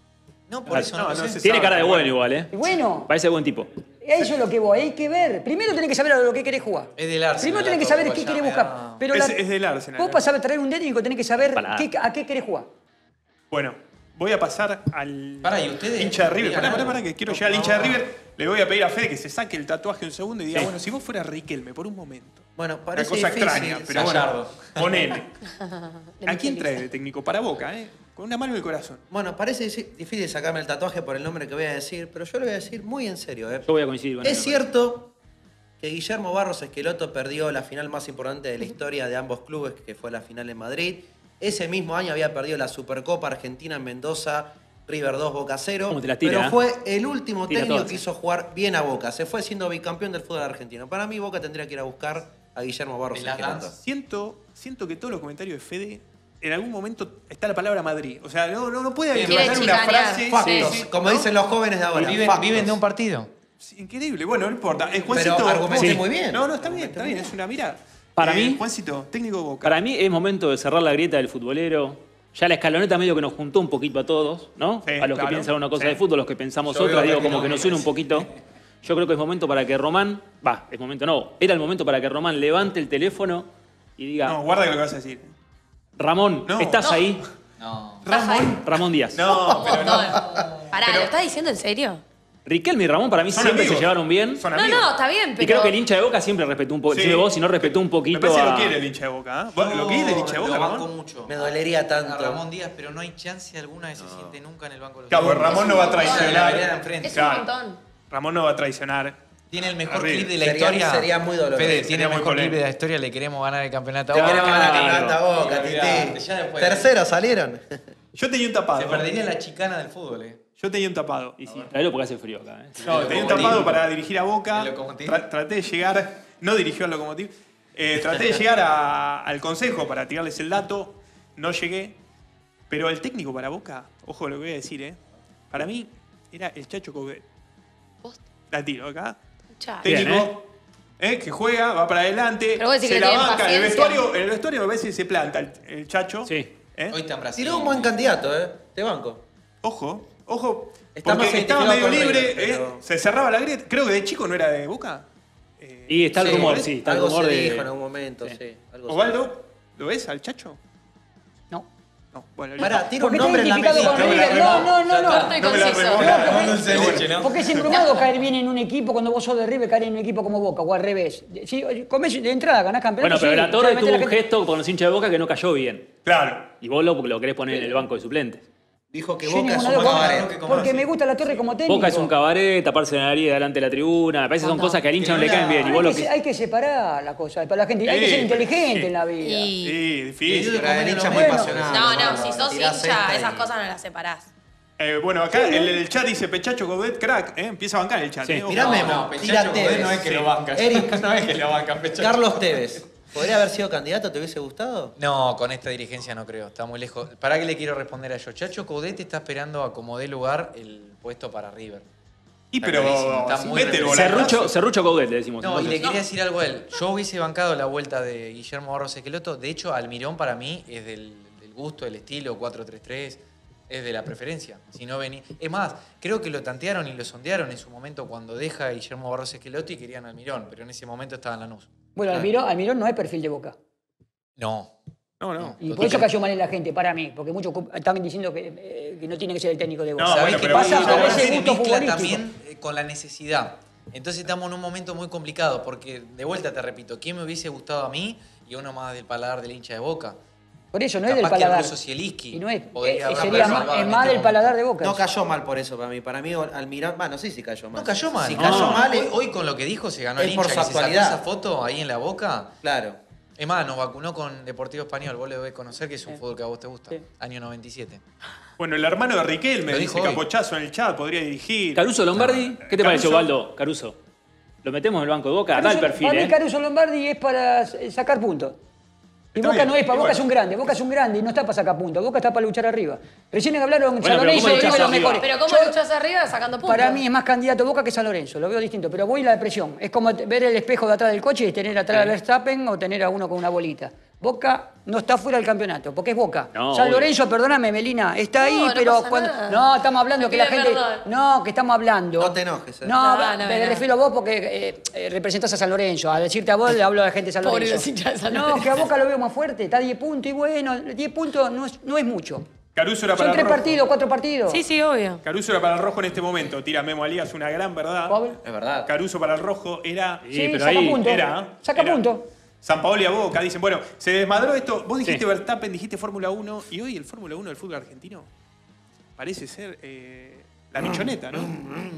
[SPEAKER 5] No, por eso no,
[SPEAKER 4] no,
[SPEAKER 5] lo
[SPEAKER 4] no
[SPEAKER 5] sé.
[SPEAKER 4] se
[SPEAKER 1] Tiene
[SPEAKER 4] sabe,
[SPEAKER 1] cara de
[SPEAKER 4] pero
[SPEAKER 1] bueno
[SPEAKER 4] bueno.
[SPEAKER 1] igual, ¿eh?
[SPEAKER 6] Y bueno,
[SPEAKER 1] Parece buen tipo.
[SPEAKER 6] eso es lo que voy, hay que ver. Primero tenés que saber a lo que querés jugar.
[SPEAKER 5] Es del Arsenal,
[SPEAKER 6] Primero tenés
[SPEAKER 5] la
[SPEAKER 6] que saber
[SPEAKER 5] torre,
[SPEAKER 6] qué
[SPEAKER 5] ya
[SPEAKER 6] querés
[SPEAKER 5] me
[SPEAKER 6] buscar.
[SPEAKER 5] da-
[SPEAKER 6] Pero
[SPEAKER 4] Es-
[SPEAKER 6] la-
[SPEAKER 4] es del Arsenal,
[SPEAKER 6] Vos
[SPEAKER 4] ¿eh?
[SPEAKER 6] para saber traer un técnico tenés que saber
[SPEAKER 1] Para.
[SPEAKER 6] qué- a qué querés jugar.
[SPEAKER 4] Bueno, voy a pasar al
[SPEAKER 5] Pará, ¿y ustedes?
[SPEAKER 4] hincha de River.
[SPEAKER 5] Digan
[SPEAKER 4] Pará, pará,
[SPEAKER 5] algo.
[SPEAKER 4] pará, que quiero
[SPEAKER 5] Por
[SPEAKER 4] llegar al hincha de
[SPEAKER 5] favor.
[SPEAKER 4] River. Le voy a pedir a Fede que se saque el tatuaje un segundo y diga,
[SPEAKER 1] Sí.
[SPEAKER 4] bueno, si vos fueras Riquelme por un momento.
[SPEAKER 3] Bueno,
[SPEAKER 4] Una
[SPEAKER 3] parece
[SPEAKER 4] cosa
[SPEAKER 3] difícil.
[SPEAKER 4] extraña, pero bueno,
[SPEAKER 5] Gallardo.
[SPEAKER 4] ponele.
[SPEAKER 2] De
[SPEAKER 4] ¿A quién
[SPEAKER 2] Michelis.
[SPEAKER 4] trae de técnico? Para Boca, ¿eh? Con una mano en el corazón.
[SPEAKER 3] Bueno, parece disi- difícil sacarme el tatuaje por el nombre que voy a decir, pero yo lo voy a decir muy en serio. ¿eh?
[SPEAKER 1] Yo voy a coincidir con
[SPEAKER 3] Es
[SPEAKER 1] él,
[SPEAKER 3] cierto que Guillermo Barros Esqueloto perdió la final más importante de la historia de ambos clubes, que fue la final en Madrid. Ese mismo año había perdido la Supercopa Argentina en Mendoza, River dos, Boca cero.
[SPEAKER 1] ¿Cómo te las tira,
[SPEAKER 3] Pero
[SPEAKER 1] eh?
[SPEAKER 3] fue el último
[SPEAKER 1] Tira
[SPEAKER 3] técnico
[SPEAKER 1] todas.
[SPEAKER 3] que hizo jugar bien a Boca. Se fue siendo bicampeón del fútbol argentino. Para mí, Boca tendría que ir a buscar a Guillermo Barros
[SPEAKER 5] Me la
[SPEAKER 3] Esqueloto.
[SPEAKER 5] dan.
[SPEAKER 4] Siento, siento que todos los comentarios de Fede, en algún momento está la palabra Madrid. O sea, no, no, no puede
[SPEAKER 5] Quiere
[SPEAKER 4] agregar una
[SPEAKER 2] chicanear.
[SPEAKER 4] frase.
[SPEAKER 3] Factos,
[SPEAKER 4] sí, sí,
[SPEAKER 3] como
[SPEAKER 4] ¿no?
[SPEAKER 3] dicen los jóvenes de ahora.
[SPEAKER 5] ¿Viven,
[SPEAKER 3] factos.
[SPEAKER 5] viven de un partido?
[SPEAKER 4] Sí, increíble, bueno, no importa. Eh,
[SPEAKER 3] Pero
[SPEAKER 4] Juancito,
[SPEAKER 3] argumenté
[SPEAKER 4] vos-
[SPEAKER 3] muy bien.
[SPEAKER 4] No, no, está bien,
[SPEAKER 3] Argumenté
[SPEAKER 4] está
[SPEAKER 3] muy
[SPEAKER 4] bien,
[SPEAKER 3] bien.
[SPEAKER 4] es una mirada.
[SPEAKER 1] Para
[SPEAKER 4] Eh,
[SPEAKER 1] mí-
[SPEAKER 4] Juancito, técnico de Boca.
[SPEAKER 1] Para mí es momento de cerrar la grieta del futbolero. Ya la escaloneta medio que nos juntó un poquito a todos, ¿no?
[SPEAKER 4] Sí,
[SPEAKER 1] a los
[SPEAKER 4] claro.
[SPEAKER 1] que piensan una cosa
[SPEAKER 4] Sí.
[SPEAKER 1] de fútbol, los que pensamos
[SPEAKER 5] Yo
[SPEAKER 1] otra,
[SPEAKER 5] veo
[SPEAKER 1] digo,
[SPEAKER 5] que
[SPEAKER 1] como
[SPEAKER 5] no,
[SPEAKER 1] que nos
[SPEAKER 5] me
[SPEAKER 1] une un
[SPEAKER 5] parece.
[SPEAKER 1] poquito. Yo creo que es momento para que Román, va, es momento no, era el momento para que Román levante el teléfono y diga,
[SPEAKER 4] No, guarda lo que vas a decir.
[SPEAKER 1] Ramón,
[SPEAKER 4] No.
[SPEAKER 1] ¿estás
[SPEAKER 2] No.
[SPEAKER 1] ahí?
[SPEAKER 5] No.
[SPEAKER 4] Ramón.
[SPEAKER 1] Ramón Díaz.
[SPEAKER 4] No, pero no.
[SPEAKER 2] Pará, ¿lo estás diciendo en serio?
[SPEAKER 1] Riquelme y Ramón para mí
[SPEAKER 4] Son
[SPEAKER 1] siempre
[SPEAKER 4] amigos.
[SPEAKER 1] se llevaron bien.
[SPEAKER 4] Son
[SPEAKER 2] No,
[SPEAKER 4] amigos.
[SPEAKER 2] no, está bien, pero...
[SPEAKER 1] Y creo que el hincha de Boca siempre respetó un poco,
[SPEAKER 4] Sí.
[SPEAKER 1] decime vos, si no respetó un
[SPEAKER 4] Me
[SPEAKER 1] poquito
[SPEAKER 4] parece que
[SPEAKER 1] a...
[SPEAKER 4] lo quiere el hincha de Boca. ¿eh? ¿Vos ¿Lo quiere el hincha de Boca,
[SPEAKER 5] Lo banco
[SPEAKER 4] Ramón?
[SPEAKER 5] mucho.
[SPEAKER 3] Me dolería tanto.
[SPEAKER 5] A Ramón Díaz, pero no hay chance alguna de que se siente nunca en el banco de los
[SPEAKER 4] Claro,
[SPEAKER 5] jugadores.
[SPEAKER 4] Ramón no va a
[SPEAKER 5] En la vereda de
[SPEAKER 4] traicionar.
[SPEAKER 5] enfrente.
[SPEAKER 2] Es
[SPEAKER 4] Claro.
[SPEAKER 2] un montón.
[SPEAKER 4] Ramón no va a traicionar.
[SPEAKER 5] Tiene el mejor
[SPEAKER 4] Arriba.
[SPEAKER 5] clip de la
[SPEAKER 3] Sería-
[SPEAKER 5] historia.
[SPEAKER 3] sería muy doloroso.
[SPEAKER 5] Fede,
[SPEAKER 3] Sería
[SPEAKER 5] tiene el
[SPEAKER 4] muy
[SPEAKER 5] mejor clip
[SPEAKER 4] polémico.
[SPEAKER 5] de la historia. Le queremos ganar el campeonato.
[SPEAKER 3] Te
[SPEAKER 5] Ahora,
[SPEAKER 3] queremos
[SPEAKER 5] claro.
[SPEAKER 3] ganar el campeonato a Boca,
[SPEAKER 5] Sí, olvidate,
[SPEAKER 3] Titi.
[SPEAKER 5] ya después.
[SPEAKER 3] Tercero salieron.
[SPEAKER 4] Yo tenía un tapado.
[SPEAKER 5] Se perdería la chicana del fútbol, eh.
[SPEAKER 4] Yo tenía un tapado.
[SPEAKER 1] Y sí, traelo porque hace frío acá. ¿eh?
[SPEAKER 4] No, tenía un tapado para dirigir a Boca.
[SPEAKER 5] El Locomotiv.
[SPEAKER 4] Tra- traté de llegar, no dirigió al Locomotiv. Eh, traté de llegar a- al consejo para tirarles el dato. No llegué. Pero el técnico para Boca, ojo lo que voy a decir, ¿eh? Para mí era el Chacho Coudet.
[SPEAKER 2] Posta.
[SPEAKER 4] La tiro acá.
[SPEAKER 2] Chá.
[SPEAKER 1] Bien,
[SPEAKER 4] Técnico eh, que juega, va para adelante.
[SPEAKER 2] Pero vos decís
[SPEAKER 4] se
[SPEAKER 2] que
[SPEAKER 4] la
[SPEAKER 2] tiene
[SPEAKER 4] banca. En el
[SPEAKER 2] paciencia.
[SPEAKER 4] vestuario, en el vestuario me parece que se planta el, el Chacho.
[SPEAKER 1] Sí.
[SPEAKER 4] ¿eh?
[SPEAKER 5] Hoy está en Brasil.
[SPEAKER 3] Tiró un buen candidato, ¿eh? Te banco.
[SPEAKER 4] Ojo, ojo.
[SPEAKER 3] Está
[SPEAKER 4] porque
[SPEAKER 3] más
[SPEAKER 4] estaba
[SPEAKER 3] identificado
[SPEAKER 4] medio
[SPEAKER 3] con
[SPEAKER 4] libre,
[SPEAKER 3] River, pero-
[SPEAKER 4] eh, se cerraba la grieta. Creo que de chico no era de Boca. Eh,
[SPEAKER 1] Y está el
[SPEAKER 3] Sí,
[SPEAKER 1] rumor, sí, está el
[SPEAKER 3] algo
[SPEAKER 1] rumor
[SPEAKER 3] se
[SPEAKER 1] de...
[SPEAKER 3] dijo en algún momento,
[SPEAKER 1] Sí.
[SPEAKER 3] sí. algo se
[SPEAKER 4] Osvaldo, ¿lo ves al Chacho?
[SPEAKER 6] No.
[SPEAKER 4] No, bueno,
[SPEAKER 3] dijo. Pará, tira un
[SPEAKER 6] Porque está
[SPEAKER 3] nombre en la
[SPEAKER 6] identificado
[SPEAKER 3] mesita.
[SPEAKER 6] con
[SPEAKER 4] No me la
[SPEAKER 6] River. No,
[SPEAKER 4] remo-
[SPEAKER 6] no, no, no.
[SPEAKER 2] Corto y
[SPEAKER 4] No me la
[SPEAKER 2] conciso.
[SPEAKER 4] remola.
[SPEAKER 6] No, porque-
[SPEAKER 5] Dulce de leche, ¿no?
[SPEAKER 6] Porque es embromado caer bien en un equipo cuando vos sos de River, caer en un equipo como Boca, o al revés. Si comés de entrada, ganás campeonato.
[SPEAKER 1] Bueno, pero
[SPEAKER 6] sí,
[SPEAKER 1] la Torre
[SPEAKER 6] solamente
[SPEAKER 1] tuvo
[SPEAKER 6] la
[SPEAKER 1] un
[SPEAKER 6] gente-
[SPEAKER 1] gesto con los hinchas de Boca que no cayó bien.
[SPEAKER 4] Claro.
[SPEAKER 1] Y vos lo, lo querés poner en el banco de suplentes.
[SPEAKER 3] Dijo que
[SPEAKER 6] Yo
[SPEAKER 3] Boca es
[SPEAKER 6] ninguna
[SPEAKER 3] un
[SPEAKER 6] de Boca,
[SPEAKER 3] cabaret.
[SPEAKER 6] Porque me gusta la Torre como técnico.
[SPEAKER 1] Boca es un cabaret, taparse la nariz delante de la tribuna. Me parece que son
[SPEAKER 2] No.
[SPEAKER 1] cosas que al hincha no le
[SPEAKER 5] Pero
[SPEAKER 1] caen bien. Y
[SPEAKER 6] Hay
[SPEAKER 1] vos lo
[SPEAKER 6] que, se-
[SPEAKER 1] que...
[SPEAKER 6] hay que separar la cosa. Para la gente, hay que
[SPEAKER 4] Sí,
[SPEAKER 6] ser inteligente
[SPEAKER 4] sí.
[SPEAKER 6] en la vida.
[SPEAKER 2] Y...
[SPEAKER 4] Sí, difícil.
[SPEAKER 3] Pero el hincha es muy
[SPEAKER 6] Bueno.
[SPEAKER 3] pasional.
[SPEAKER 2] No, no,
[SPEAKER 3] Bárbaro,
[SPEAKER 2] si sos
[SPEAKER 3] tirás
[SPEAKER 2] hincha,
[SPEAKER 3] esta
[SPEAKER 2] esas
[SPEAKER 3] y-
[SPEAKER 2] cosas no las separás.
[SPEAKER 4] Eh, bueno, acá el, el chat dice Pechacho Coudet, crack. ¿eh? Empieza a bancar el chat.
[SPEAKER 1] Sí.
[SPEAKER 4] ¿eh? Ojo.
[SPEAKER 3] Mirá, Memo,
[SPEAKER 5] No,
[SPEAKER 3] tira
[SPEAKER 5] Pechacho
[SPEAKER 3] Tevez.
[SPEAKER 5] Coudet no es que
[SPEAKER 4] Sí.
[SPEAKER 5] lo banca.
[SPEAKER 3] Eric.
[SPEAKER 5] No es que lo banca, Pechacho.
[SPEAKER 3] Carlos Tevez. ¿Podría haber sido candidato? ¿Te hubiese gustado?
[SPEAKER 5] No, con esta dirigencia no creo, está muy lejos. ¿Para qué le quiero responder a yo? Chacho Coudet está esperando a como dé lugar el puesto para River.
[SPEAKER 4] Y
[SPEAKER 5] Está
[SPEAKER 4] pero
[SPEAKER 5] clarísimo, está muy
[SPEAKER 4] mete el
[SPEAKER 5] revisado.
[SPEAKER 4] golazo.
[SPEAKER 1] Serrucho, Serrucho Coudet, le decimos.
[SPEAKER 5] No, y
[SPEAKER 1] entonces.
[SPEAKER 5] le quería decir algo a él. Yo hubiese bancado la vuelta de Guillermo Barros Esqueloto. De hecho, Almirón para mí es del, del gusto, del estilo, cuatro tres tres, es de la preferencia. Si no venía... Es más, creo que lo tantearon y lo sondearon en su momento cuando deja Guillermo Barros Esqueloto y querían Almirón, pero en ese momento estaba en Lanús.
[SPEAKER 6] Bueno, Almirón, Almirón no es perfil de Boca.
[SPEAKER 5] No.
[SPEAKER 4] No, no.
[SPEAKER 6] Y por eso cayó mal en la gente, para mí. Porque muchos cu- están diciendo que, eh, que no tiene que ser el técnico de Boca.
[SPEAKER 4] No,
[SPEAKER 5] ¿Sabés
[SPEAKER 4] bueno,
[SPEAKER 5] qué
[SPEAKER 4] pero
[SPEAKER 5] pasa?
[SPEAKER 4] vos-
[SPEAKER 5] Ahora
[SPEAKER 6] ese
[SPEAKER 5] se
[SPEAKER 6] gusto
[SPEAKER 5] mezcla
[SPEAKER 6] futbolístico.
[SPEAKER 5] también eh, con la necesidad. Entonces estamos en un momento muy complicado porque, de vuelta te repito, ¿quién me hubiese gustado a mí? Y uno más del paladar del hincha de Boca.
[SPEAKER 6] Por eso, no es
[SPEAKER 5] Capaz
[SPEAKER 6] del
[SPEAKER 5] que el
[SPEAKER 6] paladar.
[SPEAKER 5] ruso Zielinski
[SPEAKER 6] Y no es,
[SPEAKER 5] podría
[SPEAKER 6] eh,
[SPEAKER 5] haber
[SPEAKER 6] sería
[SPEAKER 5] salvado
[SPEAKER 6] más,
[SPEAKER 5] en
[SPEAKER 6] es
[SPEAKER 5] este
[SPEAKER 6] más del
[SPEAKER 5] momento.
[SPEAKER 6] paladar de Boca.
[SPEAKER 3] No cayó mal por eso para mí. Para mí Almirón, bueno, no sé si cayó mal.
[SPEAKER 5] No cayó mal.
[SPEAKER 3] Si
[SPEAKER 5] No.
[SPEAKER 3] cayó
[SPEAKER 1] No.
[SPEAKER 3] mal,
[SPEAKER 5] Hoy,
[SPEAKER 3] es-
[SPEAKER 5] hoy con lo que dijo se ganó el
[SPEAKER 3] es por
[SPEAKER 5] hincha
[SPEAKER 3] su
[SPEAKER 5] que se sacó
[SPEAKER 3] actualidad.
[SPEAKER 5] esa foto ahí en la Boca.
[SPEAKER 3] claro.
[SPEAKER 5] Es más, nos vacunó con Deportivo Español. Vos le debés conocer que es un
[SPEAKER 6] Sí.
[SPEAKER 5] fútbol que a vos te gusta.
[SPEAKER 6] Sí.
[SPEAKER 5] Año noventa y siete.
[SPEAKER 4] Bueno, el hermano de Riquelme
[SPEAKER 5] Lo
[SPEAKER 4] dice
[SPEAKER 5] dijo hoy.
[SPEAKER 4] Capochazo en el chat, podría dirigir.
[SPEAKER 1] Caruso Lombardi, ¿qué te
[SPEAKER 4] Caruso.
[SPEAKER 1] parece, Osvaldo? Caruso. ¿Lo metemos en el banco de Boca? Da el
[SPEAKER 6] Caruso-
[SPEAKER 1] perfil,
[SPEAKER 6] para mí
[SPEAKER 1] ¿eh?
[SPEAKER 6] Caruso Lombardi es para eh, sacar puntos. Y
[SPEAKER 4] Está
[SPEAKER 6] Boca
[SPEAKER 4] bien,
[SPEAKER 6] no es, para
[SPEAKER 4] y
[SPEAKER 6] Boca
[SPEAKER 4] bueno.
[SPEAKER 6] es un grande, Boca es un grande y no está para sacar puntos, Boca está para luchar arriba. Recién hablaron
[SPEAKER 1] Bueno,
[SPEAKER 6] San
[SPEAKER 1] pero
[SPEAKER 6] Lorenzo
[SPEAKER 1] ¿cómo
[SPEAKER 6] y
[SPEAKER 1] luchás
[SPEAKER 6] de los
[SPEAKER 1] arriba?
[SPEAKER 6] mejores.
[SPEAKER 2] Pero ¿cómo
[SPEAKER 6] Yo-
[SPEAKER 2] luchás arriba sacando puntos?
[SPEAKER 6] Para mí es más candidato Boca que San Lorenzo, lo veo distinto, pero voy a la depresión. Es como ver el espejo de atrás del coche y tener atrás a Verstappen o tener a uno con una bolita. Boca no está fuera del campeonato, porque es Boca.
[SPEAKER 1] No,
[SPEAKER 6] San
[SPEAKER 1] obvio.
[SPEAKER 6] Lorenzo, perdóname, Melina, está ahí,
[SPEAKER 2] No, no
[SPEAKER 6] pero
[SPEAKER 2] pasa
[SPEAKER 6] cuando.
[SPEAKER 2] nada.
[SPEAKER 6] No, estamos hablando
[SPEAKER 2] Te
[SPEAKER 6] que la
[SPEAKER 2] pido
[SPEAKER 6] gente.
[SPEAKER 2] perdón.
[SPEAKER 6] No, que estamos hablando.
[SPEAKER 3] No te enojes, eh.
[SPEAKER 6] No,
[SPEAKER 2] No, no,
[SPEAKER 6] me
[SPEAKER 2] no.
[SPEAKER 6] refiero a vos porque eh, eh, representás a San Lorenzo. A decirte a vos le hablo a la gente de San
[SPEAKER 2] Pobre
[SPEAKER 6] Lorenzo.
[SPEAKER 2] los hinchas de San
[SPEAKER 6] No,
[SPEAKER 2] Lorenzo.
[SPEAKER 6] que a Boca lo veo más fuerte, está a diez puntos y bueno, diez puntos no es, no es mucho.
[SPEAKER 4] Caruso era para
[SPEAKER 6] Son
[SPEAKER 4] el
[SPEAKER 6] tres
[SPEAKER 4] rojo.
[SPEAKER 6] partidos, cuatro partidos.
[SPEAKER 2] Sí, sí, obvio.
[SPEAKER 4] Caruso era para el rojo en este momento. Tira Memo Alías, una gran verdad.
[SPEAKER 6] Pablo.
[SPEAKER 3] Es verdad.
[SPEAKER 4] Caruso para el rojo era.
[SPEAKER 1] Sí,
[SPEAKER 6] Sí,
[SPEAKER 1] pero
[SPEAKER 6] saca
[SPEAKER 1] ahí
[SPEAKER 6] puntos.
[SPEAKER 4] era,
[SPEAKER 6] Saca
[SPEAKER 4] era.
[SPEAKER 6] puntos.
[SPEAKER 4] San Paolo y a Boca dicen, bueno, se desmadró esto. Vos dijiste
[SPEAKER 1] Sí.
[SPEAKER 4] Verstappen, dijiste Fórmula uno, y hoy el Fórmula uno del fútbol argentino parece ser eh, la michoneta, ¿no?